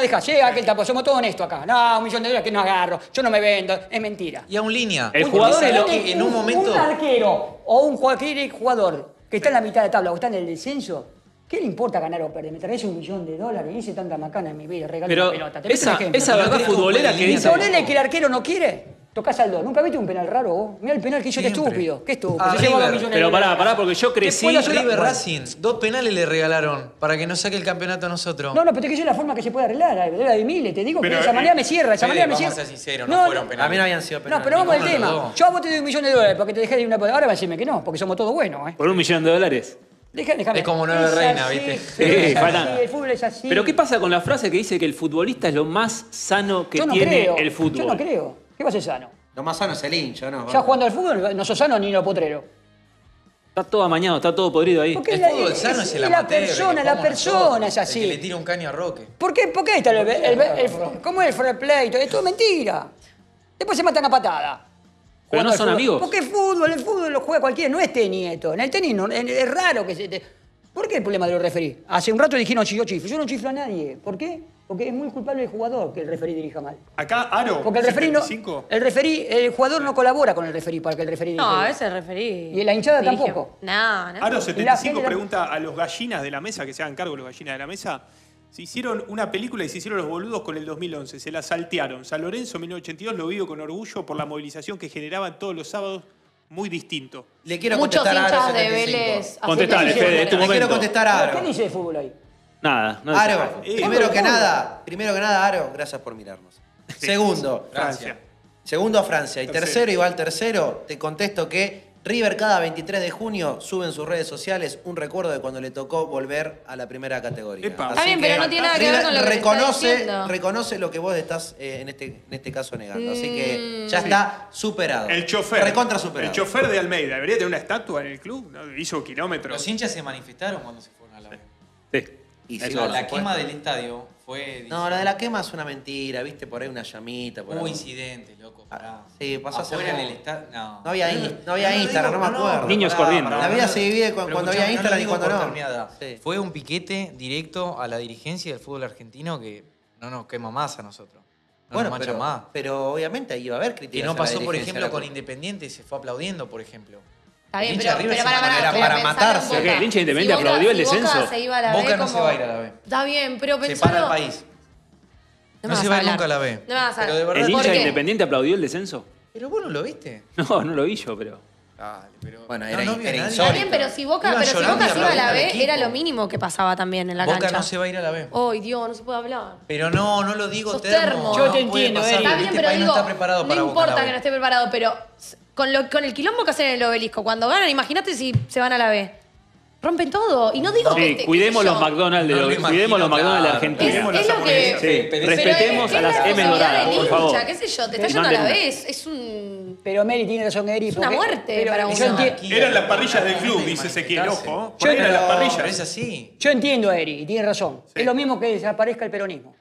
[SPEAKER 6] no dejás. Llega aquel tapo, somos todos honestos acá. No, un millón de dólares que no agarro, yo no me vendo, es mentira.
[SPEAKER 5] Y a un línea.
[SPEAKER 1] El
[SPEAKER 6] Un-
[SPEAKER 1] jugador es lo-
[SPEAKER 5] que en un momento.
[SPEAKER 6] Un arquero o un cualquier jugador que está en la mitad de tabla o está en el descenso, ¿qué le importa ganar o perder? Me traes un millón de dólares, hice tanta macana en mi vida, regalo
[SPEAKER 1] Pero
[SPEAKER 6] una pelota. Te meto
[SPEAKER 1] esa,
[SPEAKER 6] un ejemplo.
[SPEAKER 1] esa verdad
[SPEAKER 5] creo que
[SPEAKER 1] futbolera
[SPEAKER 5] fue
[SPEAKER 1] que
[SPEAKER 5] de
[SPEAKER 1] dice...
[SPEAKER 6] Ponele que el arquero no quiere. Tocás al dos. ¿Nunca viste un penal raro vos? Mirá el penal que hizo este
[SPEAKER 5] Siempre.
[SPEAKER 6] estúpido. Qué estúpido.
[SPEAKER 5] Ah,
[SPEAKER 6] Se lleva dos
[SPEAKER 5] River.
[SPEAKER 6] millones de
[SPEAKER 1] Pero pará,
[SPEAKER 6] dólares.
[SPEAKER 1] pará, porque yo crecí.
[SPEAKER 6] Después lo-
[SPEAKER 5] River
[SPEAKER 6] Bueno.
[SPEAKER 5] Racing, dos penales le regalaron para que nos saque el campeonato a nosotros.
[SPEAKER 6] No, no, pero te que yo la forma que se puede arreglar. Era de miles, te digo
[SPEAKER 4] Pero,
[SPEAKER 6] que de esa
[SPEAKER 4] eh,
[SPEAKER 6] manera me cierra, de esa
[SPEAKER 5] Fede,
[SPEAKER 6] manera me
[SPEAKER 5] vamos
[SPEAKER 6] cierra.
[SPEAKER 5] a ser sinceros, no fueron penales.
[SPEAKER 3] A mí no habían sido penales.
[SPEAKER 6] No, pero vamos al
[SPEAKER 5] Ninguno de
[SPEAKER 6] tema.
[SPEAKER 5] los dos.
[SPEAKER 6] Yo a vos te doy un millón de dólares porque te dejé de una. Ahora va a decirme que no, porque somos todos buenos, ¿eh?
[SPEAKER 1] Por un millón de dólares.
[SPEAKER 6] Deja- déjame.
[SPEAKER 5] Es como nueve
[SPEAKER 6] Es
[SPEAKER 5] reina,
[SPEAKER 6] así,
[SPEAKER 5] ¿viste?
[SPEAKER 6] es
[SPEAKER 1] Sí,
[SPEAKER 6] así,
[SPEAKER 1] para.
[SPEAKER 6] el fútbol es así.
[SPEAKER 1] Pero ¿qué pasa con la frase que dice que el futbolista es lo más sano que
[SPEAKER 6] Yo no
[SPEAKER 1] tiene
[SPEAKER 6] creo.
[SPEAKER 1] el fútbol?
[SPEAKER 6] Yo no creo. ¿Qué va a ser sano?
[SPEAKER 3] Lo más sano es el hincha, ¿no?
[SPEAKER 6] Ya jugando al fútbol no sos sano ni lo potrero.
[SPEAKER 1] Está todo amañado, está todo podrido ahí.
[SPEAKER 6] Porque
[SPEAKER 5] El
[SPEAKER 6] la-
[SPEAKER 5] fútbol sano es el
[SPEAKER 6] la
[SPEAKER 5] amateur. el que
[SPEAKER 6] persona, la
[SPEAKER 5] jugamos
[SPEAKER 6] persona
[SPEAKER 5] nosotros,
[SPEAKER 6] es así.
[SPEAKER 5] El que le tira un caño a Roque.
[SPEAKER 6] ¿Por qué, por qué está el, el- el- el- ¿Cómo es el fair play? Todo esto es mentira. Después se matan a patada.
[SPEAKER 1] Pero
[SPEAKER 6] Jugando
[SPEAKER 1] no
[SPEAKER 6] al
[SPEAKER 1] son
[SPEAKER 6] fútbol.
[SPEAKER 1] amigos.
[SPEAKER 6] Porque el fútbol, el fútbol lo juega cualquiera, no es tenis esto. En el tenis no, en- es raro que se te... ¿Por qué el problema de los referís? Hace un rato dijeron si yo chiflo. Yo no chiflo a nadie. ¿Por qué? Porque es muy culpable el jugador que el referí dirija mal.
[SPEAKER 4] Acá, Aro,
[SPEAKER 6] Porque el referí no,
[SPEAKER 4] setenta y cinco.
[SPEAKER 6] el referí, el jugador no colabora con el referí para que el referí dirija
[SPEAKER 2] No, a
[SPEAKER 6] bien.
[SPEAKER 2] veces referí.
[SPEAKER 6] ¿Y la hinchada
[SPEAKER 2] dirige-
[SPEAKER 6] tampoco?
[SPEAKER 2] No, no.
[SPEAKER 4] Aro
[SPEAKER 6] la
[SPEAKER 4] setenta y cinco
[SPEAKER 6] gente-
[SPEAKER 4] pregunta a los gallinas de la mesa, que se hagan cargo los gallinas de la mesa. Se hicieron una película y se hicieron los boludos con el dos mil once. Se la saltearon. San Lorenzo, mil novecientos ochenta y dos, lo vivo con orgullo por la movilización que generaban todos los sábados, muy distinto.
[SPEAKER 3] Le quiero
[SPEAKER 2] Muchos
[SPEAKER 3] contestar a Aro
[SPEAKER 2] hinchas de
[SPEAKER 3] setenta y cinco.
[SPEAKER 2] Vélez.
[SPEAKER 1] Contestale,
[SPEAKER 2] hacen-
[SPEAKER 1] Fede, es tu
[SPEAKER 3] Le quiero
[SPEAKER 1] momento.
[SPEAKER 3] contestar a
[SPEAKER 6] ¿Qué
[SPEAKER 3] Aro.
[SPEAKER 6] dice de fútbol ahí?
[SPEAKER 1] Nada, no
[SPEAKER 3] Aro,
[SPEAKER 4] Eh,
[SPEAKER 3] primero que
[SPEAKER 6] fútbol.
[SPEAKER 3] nada, primero que nada, Aro, gracias por mirarnos. Segundo,
[SPEAKER 4] Francia.
[SPEAKER 3] segundo a Francia. Y
[SPEAKER 4] Tercero.
[SPEAKER 3] tercero, igual tercero, te contesto que River cada veintitrés de junio sube en sus redes sociales un recuerdo de cuando le tocó volver a la primera categoría.
[SPEAKER 4] Epa.
[SPEAKER 3] Así
[SPEAKER 2] Está bien,
[SPEAKER 3] que
[SPEAKER 2] pero no tiene nada que ver
[SPEAKER 3] River
[SPEAKER 2] con lo que te está
[SPEAKER 3] reconoce,
[SPEAKER 2] diciendo.
[SPEAKER 3] reconoce lo que vos estás eh, en, este, en este caso negando. Así que ya está superado.
[SPEAKER 4] El chofer.
[SPEAKER 3] Recontra superado.
[SPEAKER 4] El chofer de Almeida. ¿Debería tener una estatua en el club? ¿No? Hizo kilómetros.
[SPEAKER 5] Los hinchas se manifestaron cuando se fueron a la B.
[SPEAKER 1] Sí.
[SPEAKER 3] Y
[SPEAKER 1] Eso
[SPEAKER 3] sí,
[SPEAKER 5] La,
[SPEAKER 3] por
[SPEAKER 5] la
[SPEAKER 3] supuesto.
[SPEAKER 5] quema del estadio fue...
[SPEAKER 3] No, la de la quema es una mentira, viste, por ahí una llamita. Por
[SPEAKER 5] Hubo
[SPEAKER 3] ahí.
[SPEAKER 5] incidentes, loco, pará.
[SPEAKER 3] Sí, pasó hace
[SPEAKER 5] Afuera en
[SPEAKER 3] poco.
[SPEAKER 5] el estadio... No.
[SPEAKER 3] No había in- no había
[SPEAKER 5] lo
[SPEAKER 3] Instagram,
[SPEAKER 5] digo,
[SPEAKER 3] no me acuerdo.
[SPEAKER 1] Niños corriendo.
[SPEAKER 3] La vida se divide cu-
[SPEAKER 5] Pero
[SPEAKER 3] cuando
[SPEAKER 5] escuchame,
[SPEAKER 3] había Instagram
[SPEAKER 5] no
[SPEAKER 3] y
[SPEAKER 5] lo
[SPEAKER 3] cuando
[SPEAKER 5] digo
[SPEAKER 3] no.
[SPEAKER 5] por terminada.
[SPEAKER 3] Sí.
[SPEAKER 5] Fue un piquete directo a la dirigencia del fútbol argentino que no nos quema más a nosotros. No
[SPEAKER 3] Bueno,
[SPEAKER 5] nos mancha
[SPEAKER 3] pero,
[SPEAKER 5] más.
[SPEAKER 3] pero obviamente ahí iba a haber críticas.
[SPEAKER 5] Que no
[SPEAKER 3] a la
[SPEAKER 5] pasó, por
[SPEAKER 3] dirigencia
[SPEAKER 5] ejemplo,
[SPEAKER 3] de la
[SPEAKER 5] con
[SPEAKER 3] club.
[SPEAKER 5] Independiente y se fue aplaudiendo, por ejemplo.
[SPEAKER 2] Está bien,
[SPEAKER 5] El
[SPEAKER 2] pero,
[SPEAKER 5] hincha de River
[SPEAKER 2] pero
[SPEAKER 5] se
[SPEAKER 2] para, para,
[SPEAKER 3] era
[SPEAKER 2] pero
[SPEAKER 3] para
[SPEAKER 2] pensalo en
[SPEAKER 3] matarse.
[SPEAKER 2] Boca.
[SPEAKER 1] ¿Qué? ¿El hincha de Independiente
[SPEAKER 2] Si Boca-
[SPEAKER 1] aplaudió el
[SPEAKER 2] si Boca
[SPEAKER 1] descenso?
[SPEAKER 2] se iba a la
[SPEAKER 5] Boca
[SPEAKER 2] B
[SPEAKER 5] no se
[SPEAKER 2] como-
[SPEAKER 5] va a ir a la B.
[SPEAKER 2] Está bien, pero
[SPEAKER 5] Se
[SPEAKER 2] pensalo...
[SPEAKER 5] para el país.
[SPEAKER 2] No,
[SPEAKER 5] No
[SPEAKER 2] me
[SPEAKER 5] se
[SPEAKER 2] vas
[SPEAKER 5] va
[SPEAKER 2] a hablar.
[SPEAKER 5] nunca a la B.
[SPEAKER 2] No me vas a
[SPEAKER 5] Pero de verdad-
[SPEAKER 1] ¿El
[SPEAKER 2] ¿Por
[SPEAKER 1] hincha de
[SPEAKER 2] qué?
[SPEAKER 1] Independiente aplaudió el descenso?
[SPEAKER 5] Pero vos no lo viste.
[SPEAKER 1] No, no lo vi yo, pero...
[SPEAKER 5] Dale, pero...
[SPEAKER 3] Bueno,
[SPEAKER 5] no,
[SPEAKER 3] era-
[SPEAKER 5] no vio
[SPEAKER 3] era
[SPEAKER 5] nadie.
[SPEAKER 3] insólito.
[SPEAKER 2] Está bien, pero si Boca,
[SPEAKER 5] Iban
[SPEAKER 2] pero si
[SPEAKER 5] llorando
[SPEAKER 2] Boca
[SPEAKER 5] y
[SPEAKER 2] se iba a la
[SPEAKER 5] aplaudiendo al
[SPEAKER 2] B, era
[SPEAKER 5] equipo.
[SPEAKER 2] lo mínimo que pasaba también en la
[SPEAKER 5] Boca
[SPEAKER 2] cancha.
[SPEAKER 5] no se va a ir a la B.
[SPEAKER 2] Ay, Dios, no se puede hablar.
[SPEAKER 5] Pero no, no lo digo
[SPEAKER 2] Sos
[SPEAKER 5] termo.
[SPEAKER 2] termo.
[SPEAKER 6] Yo
[SPEAKER 5] no
[SPEAKER 6] te
[SPEAKER 5] puede
[SPEAKER 6] entiendo,
[SPEAKER 5] pasar.
[SPEAKER 6] Eri.
[SPEAKER 2] Está bien,
[SPEAKER 5] Este
[SPEAKER 2] pero
[SPEAKER 5] país
[SPEAKER 2] digo,
[SPEAKER 5] no está preparado para
[SPEAKER 2] no
[SPEAKER 5] Boca en la
[SPEAKER 2] importa
[SPEAKER 5] B.
[SPEAKER 2] que no esté preparado, pero con, lo, con el quilombo que hacen en el obelisco, cuando ganan, imagínate si se van a la B. Rompen todo. Y no digo que...
[SPEAKER 1] Sí,
[SPEAKER 2] te-
[SPEAKER 1] cuidemos
[SPEAKER 2] qué sé
[SPEAKER 1] los
[SPEAKER 2] yo.
[SPEAKER 1] McDonald's de
[SPEAKER 5] No
[SPEAKER 1] los,
[SPEAKER 5] lo imagino,
[SPEAKER 1] cuidemos los McDonald's de
[SPEAKER 5] claro.
[SPEAKER 1] Argentina.
[SPEAKER 2] Es,
[SPEAKER 4] Cuidemos
[SPEAKER 2] es
[SPEAKER 4] las
[SPEAKER 2] lo que...
[SPEAKER 4] hamburguesas.
[SPEAKER 1] Sí,
[SPEAKER 5] Pero
[SPEAKER 1] respetemos
[SPEAKER 2] es
[SPEAKER 1] a las
[SPEAKER 2] la
[SPEAKER 1] M doradas,
[SPEAKER 2] responsabilidad
[SPEAKER 1] por
[SPEAKER 2] del
[SPEAKER 1] favor.
[SPEAKER 2] hincha, qué sé yo, te está
[SPEAKER 1] Sí,
[SPEAKER 2] yendo a la
[SPEAKER 1] manden-
[SPEAKER 2] vez. Es un...
[SPEAKER 6] Pero Meli tiene razón, Eri.
[SPEAKER 2] Es una
[SPEAKER 6] porque-
[SPEAKER 2] muerte
[SPEAKER 6] pero
[SPEAKER 2] para
[SPEAKER 6] yo
[SPEAKER 2] uno.
[SPEAKER 6] enti-
[SPEAKER 4] Eran las parrillas del club, dice Ezequiel, ojo. Por ahí
[SPEAKER 6] Yo-
[SPEAKER 4] eran las
[SPEAKER 5] Pero
[SPEAKER 4] parrillas.
[SPEAKER 5] es así.
[SPEAKER 6] Yo entiendo a Eri, y tiene razón.
[SPEAKER 4] Sí.
[SPEAKER 6] Es lo mismo que desaparezca el peronismo.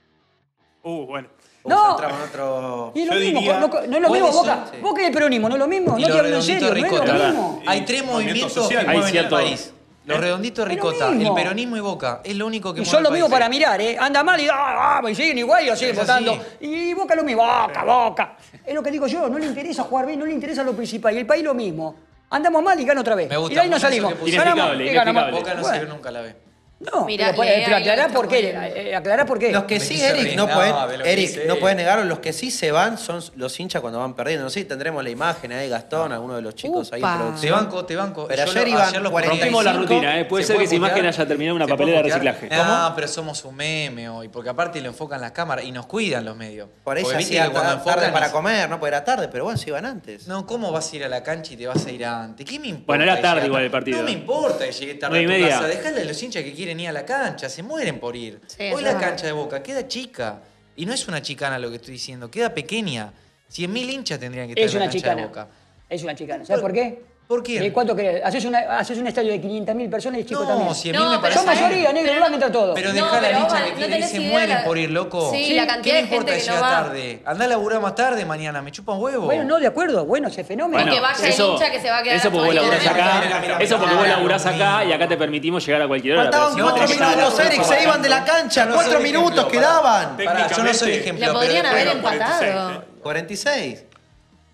[SPEAKER 4] Uh, bueno.
[SPEAKER 3] Uh,
[SPEAKER 6] No.
[SPEAKER 3] ya entramos en otro...
[SPEAKER 6] Y es lo
[SPEAKER 4] Yo
[SPEAKER 6] mismo,
[SPEAKER 4] diría-
[SPEAKER 6] no, no es lo mismo
[SPEAKER 5] ¿cuáles
[SPEAKER 6] Boca.
[SPEAKER 3] son?
[SPEAKER 6] Boca y el peronismo, no es lo mismo.
[SPEAKER 5] Y
[SPEAKER 6] No
[SPEAKER 5] los
[SPEAKER 6] te hablo en
[SPEAKER 5] redonditos
[SPEAKER 6] serio,
[SPEAKER 5] de
[SPEAKER 6] no es
[SPEAKER 5] ricota.
[SPEAKER 6] lo mismo.
[SPEAKER 4] Y
[SPEAKER 5] Hay tres
[SPEAKER 4] movimientos
[SPEAKER 5] movimientos que
[SPEAKER 4] sociales.
[SPEAKER 1] Hay
[SPEAKER 5] mueven
[SPEAKER 1] cierto-
[SPEAKER 5] el país. Los redonditos de
[SPEAKER 6] Es lo
[SPEAKER 5] ricota, el
[SPEAKER 6] mismo.
[SPEAKER 5] peronismo y Boca. Es lo único que
[SPEAKER 6] Y
[SPEAKER 5] mueve
[SPEAKER 6] son lo
[SPEAKER 5] el
[SPEAKER 6] mismo
[SPEAKER 5] país.
[SPEAKER 6] para mirar, ¿eh? Anda mal y, ah, ah, y siguen igual y lo siguen
[SPEAKER 5] Es
[SPEAKER 6] votando.
[SPEAKER 5] así.
[SPEAKER 6] Y Boca lo mismo, Boca, Boca. Es lo que digo yo, no le interesa jugar bien, no le interesa lo principal. Y el país lo mismo. Andamos mal y gana otra vez.
[SPEAKER 5] Me gusta
[SPEAKER 6] y de ahí no
[SPEAKER 5] mucho eso
[SPEAKER 6] salimos.
[SPEAKER 5] que pusiste.
[SPEAKER 6] Ganamos
[SPEAKER 1] Inexplicable,
[SPEAKER 6] y ganamos.
[SPEAKER 1] inexplicable.
[SPEAKER 5] Boca no se
[SPEAKER 6] Bueno,
[SPEAKER 5] ve nunca a la B.
[SPEAKER 6] No,
[SPEAKER 2] Mirá,
[SPEAKER 6] pero,
[SPEAKER 2] lee
[SPEAKER 6] pero
[SPEAKER 2] ahí
[SPEAKER 6] aclará
[SPEAKER 2] lo que
[SPEAKER 6] por qué.
[SPEAKER 2] estamos viendo.
[SPEAKER 6] eh, aclará por qué.
[SPEAKER 3] Los que
[SPEAKER 5] Me
[SPEAKER 3] sí,
[SPEAKER 5] hice
[SPEAKER 3] Eric,
[SPEAKER 5] reír.
[SPEAKER 3] no
[SPEAKER 5] No,
[SPEAKER 3] pueden,
[SPEAKER 5] de lo que
[SPEAKER 3] Eric,
[SPEAKER 5] sé.
[SPEAKER 3] no pueden negarlo. Los que sí se van son los hinchas cuando van perdiendo. No sé, tendremos la imagen ahí, Gastón, alguno de los chicos ahí en
[SPEAKER 2] Upa.
[SPEAKER 5] Te
[SPEAKER 3] producción.
[SPEAKER 5] banco, te banco.
[SPEAKER 3] Pero
[SPEAKER 5] Yo
[SPEAKER 3] ayer
[SPEAKER 5] lo-
[SPEAKER 3] iban
[SPEAKER 5] los
[SPEAKER 3] cuarenta y cinco.
[SPEAKER 1] Rompimos la rutina, ¿eh? Puede ser que esa imagen
[SPEAKER 5] putear?
[SPEAKER 1] haya terminado en una
[SPEAKER 5] ¿Se puede
[SPEAKER 1] papelera de
[SPEAKER 5] putear?
[SPEAKER 1] reciclaje.
[SPEAKER 5] Ah, pero somos un meme hoy, porque aparte lo enfocan las cámaras y nos cuidan los medios.
[SPEAKER 3] Por ahí
[SPEAKER 5] Porque
[SPEAKER 3] ya
[SPEAKER 5] viste
[SPEAKER 3] hacía
[SPEAKER 5] que cuando
[SPEAKER 3] tarde
[SPEAKER 5] enfocan
[SPEAKER 3] para
[SPEAKER 5] es-
[SPEAKER 3] comer, no, porque era tarde, pero bueno, se iban antes.
[SPEAKER 5] No, ¿cómo vas a ir a la cancha y te vas a ir antes? ¿Qué me importa?
[SPEAKER 1] Bueno, era
[SPEAKER 5] que
[SPEAKER 1] tarde
[SPEAKER 5] llegue
[SPEAKER 1] igual
[SPEAKER 5] tarde?
[SPEAKER 1] el partido.
[SPEAKER 5] No me importa que llegue tarde
[SPEAKER 1] Nueve y
[SPEAKER 5] a tu
[SPEAKER 1] media.
[SPEAKER 5] casa. Dejale a los hinchas que quieren ir a la cancha, se mueren por ir.
[SPEAKER 2] Sí,
[SPEAKER 5] Hoy
[SPEAKER 2] eso
[SPEAKER 5] la
[SPEAKER 2] es verdad.
[SPEAKER 5] cancha de Boca queda chica. Y no es una chicana lo que estoy diciendo, queda pequeña. cien mil hinchas tendrían que estar
[SPEAKER 6] Es
[SPEAKER 5] en la
[SPEAKER 6] una
[SPEAKER 5] cancha
[SPEAKER 6] chicana.
[SPEAKER 5] de Boca.
[SPEAKER 6] Es una chicana. ¿Sabes por qué?
[SPEAKER 5] ¿Por qué?
[SPEAKER 6] ¿Y cuánto querés? Haces, una, haces un estadio de quinientas mil personas y el chico
[SPEAKER 5] No,
[SPEAKER 6] también.
[SPEAKER 5] cien mil
[SPEAKER 2] No,
[SPEAKER 5] me
[SPEAKER 2] pero
[SPEAKER 5] parece.
[SPEAKER 6] Son mayoría, negro, no van a entrar todos.
[SPEAKER 5] Pero
[SPEAKER 2] No,
[SPEAKER 5] dejá a la
[SPEAKER 2] pero
[SPEAKER 5] hincha
[SPEAKER 2] vos
[SPEAKER 5] que
[SPEAKER 2] no
[SPEAKER 5] quiere ir,
[SPEAKER 2] tenés
[SPEAKER 5] se
[SPEAKER 2] idea
[SPEAKER 5] mueren
[SPEAKER 2] la-
[SPEAKER 5] por ir, loco.
[SPEAKER 2] Sí,
[SPEAKER 6] Sí,
[SPEAKER 2] la
[SPEAKER 5] ¿Qué
[SPEAKER 2] cantidad
[SPEAKER 5] me
[SPEAKER 2] de
[SPEAKER 5] importa
[SPEAKER 2] gente que
[SPEAKER 5] llegar
[SPEAKER 2] no va.
[SPEAKER 5] tarde? Andá a laburar más tarde mañana, me chupa un huevo.
[SPEAKER 6] Bueno, no, de acuerdo. Bueno, ese fenómeno.
[SPEAKER 2] que vaya el hincha que se va a quedar
[SPEAKER 1] Eso porque vos
[SPEAKER 2] afuera.
[SPEAKER 1] laburás
[SPEAKER 5] Mira,
[SPEAKER 1] acá,
[SPEAKER 5] mira, mira,
[SPEAKER 1] eso porque
[SPEAKER 5] mira,
[SPEAKER 1] vos
[SPEAKER 5] mira,
[SPEAKER 1] laburás
[SPEAKER 5] mira,
[SPEAKER 1] acá
[SPEAKER 5] mira.
[SPEAKER 1] y acá te permitimos llegar a cualquier hora.
[SPEAKER 3] Faltaban
[SPEAKER 1] pero si
[SPEAKER 3] cuatro
[SPEAKER 1] vos tenés-
[SPEAKER 3] minutos, Eric, se iban de la cancha.
[SPEAKER 5] Yo no
[SPEAKER 3] Cuatro
[SPEAKER 5] soy
[SPEAKER 3] minutos
[SPEAKER 5] ejemplo,
[SPEAKER 3] quedaban.
[SPEAKER 5] Pará, yo no soy
[SPEAKER 4] Técnicamente-
[SPEAKER 5] ejemplo.
[SPEAKER 2] La
[SPEAKER 5] pero
[SPEAKER 2] podrían
[SPEAKER 5] después
[SPEAKER 2] haber
[SPEAKER 5] no-
[SPEAKER 4] cuarenta y seis,
[SPEAKER 2] empatado.
[SPEAKER 4] ¿eh?
[SPEAKER 3] cuarenta y seis.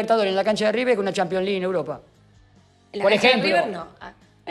[SPEAKER 6] Libertadores en la cancha de River que una Champions League en Europa.
[SPEAKER 2] En la
[SPEAKER 6] Por
[SPEAKER 2] cancha de
[SPEAKER 6] ejemplo.
[SPEAKER 2] River, no. Ah.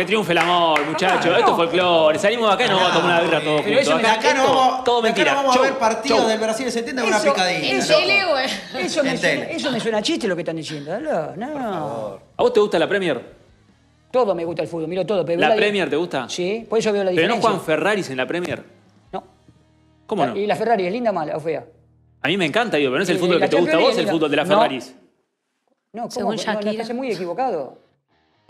[SPEAKER 1] que triunfe el amor, muchachos.
[SPEAKER 6] no.
[SPEAKER 1] Esto es folclore. Salimos de acá y nos vamos a tomar una birra todos
[SPEAKER 6] Pero
[SPEAKER 1] juntos.
[SPEAKER 6] eso me-
[SPEAKER 3] De acá no
[SPEAKER 1] esto,
[SPEAKER 3] vamos,
[SPEAKER 1] todo
[SPEAKER 3] de acá
[SPEAKER 1] mentira.
[SPEAKER 3] no vamos
[SPEAKER 1] Chau,
[SPEAKER 3] a ver partidos
[SPEAKER 1] chau.
[SPEAKER 3] del Brasil del setenta con una
[SPEAKER 6] Eso-
[SPEAKER 3] picadilla.
[SPEAKER 2] En
[SPEAKER 6] eso-
[SPEAKER 3] loco.
[SPEAKER 2] tele, güey.
[SPEAKER 6] Eso me,
[SPEAKER 3] En
[SPEAKER 6] suena,
[SPEAKER 3] tele.
[SPEAKER 6] eso me suena a chiste lo que están diciendo. No, no.
[SPEAKER 1] ¿A vos te gusta la Premier?
[SPEAKER 6] Todo me gusta el fútbol, miro todo. Pero
[SPEAKER 1] ¿La
[SPEAKER 6] veo
[SPEAKER 1] Premier te gusta?
[SPEAKER 6] Sí, por eso veo la
[SPEAKER 1] ¿Pero no
[SPEAKER 6] diferencia.
[SPEAKER 1] juegan Ferraris en la Premier?
[SPEAKER 6] No.
[SPEAKER 1] ¿Cómo
[SPEAKER 6] La-
[SPEAKER 1] no?
[SPEAKER 6] ¿Y la Ferrari es linda, mala o fea?
[SPEAKER 1] A mí me encanta, digo, pero no es el
[SPEAKER 6] Y
[SPEAKER 1] fútbol
[SPEAKER 6] la
[SPEAKER 1] que te gusta a
[SPEAKER 6] Champions
[SPEAKER 1] vos,
[SPEAKER 6] League
[SPEAKER 1] el
[SPEAKER 6] es
[SPEAKER 1] fútbol de la
[SPEAKER 6] linda. No.
[SPEAKER 1] Ferraris.
[SPEAKER 6] No, ¿cómo?
[SPEAKER 2] Según
[SPEAKER 6] No, no,
[SPEAKER 2] Shakira.
[SPEAKER 6] estás muy equivocado.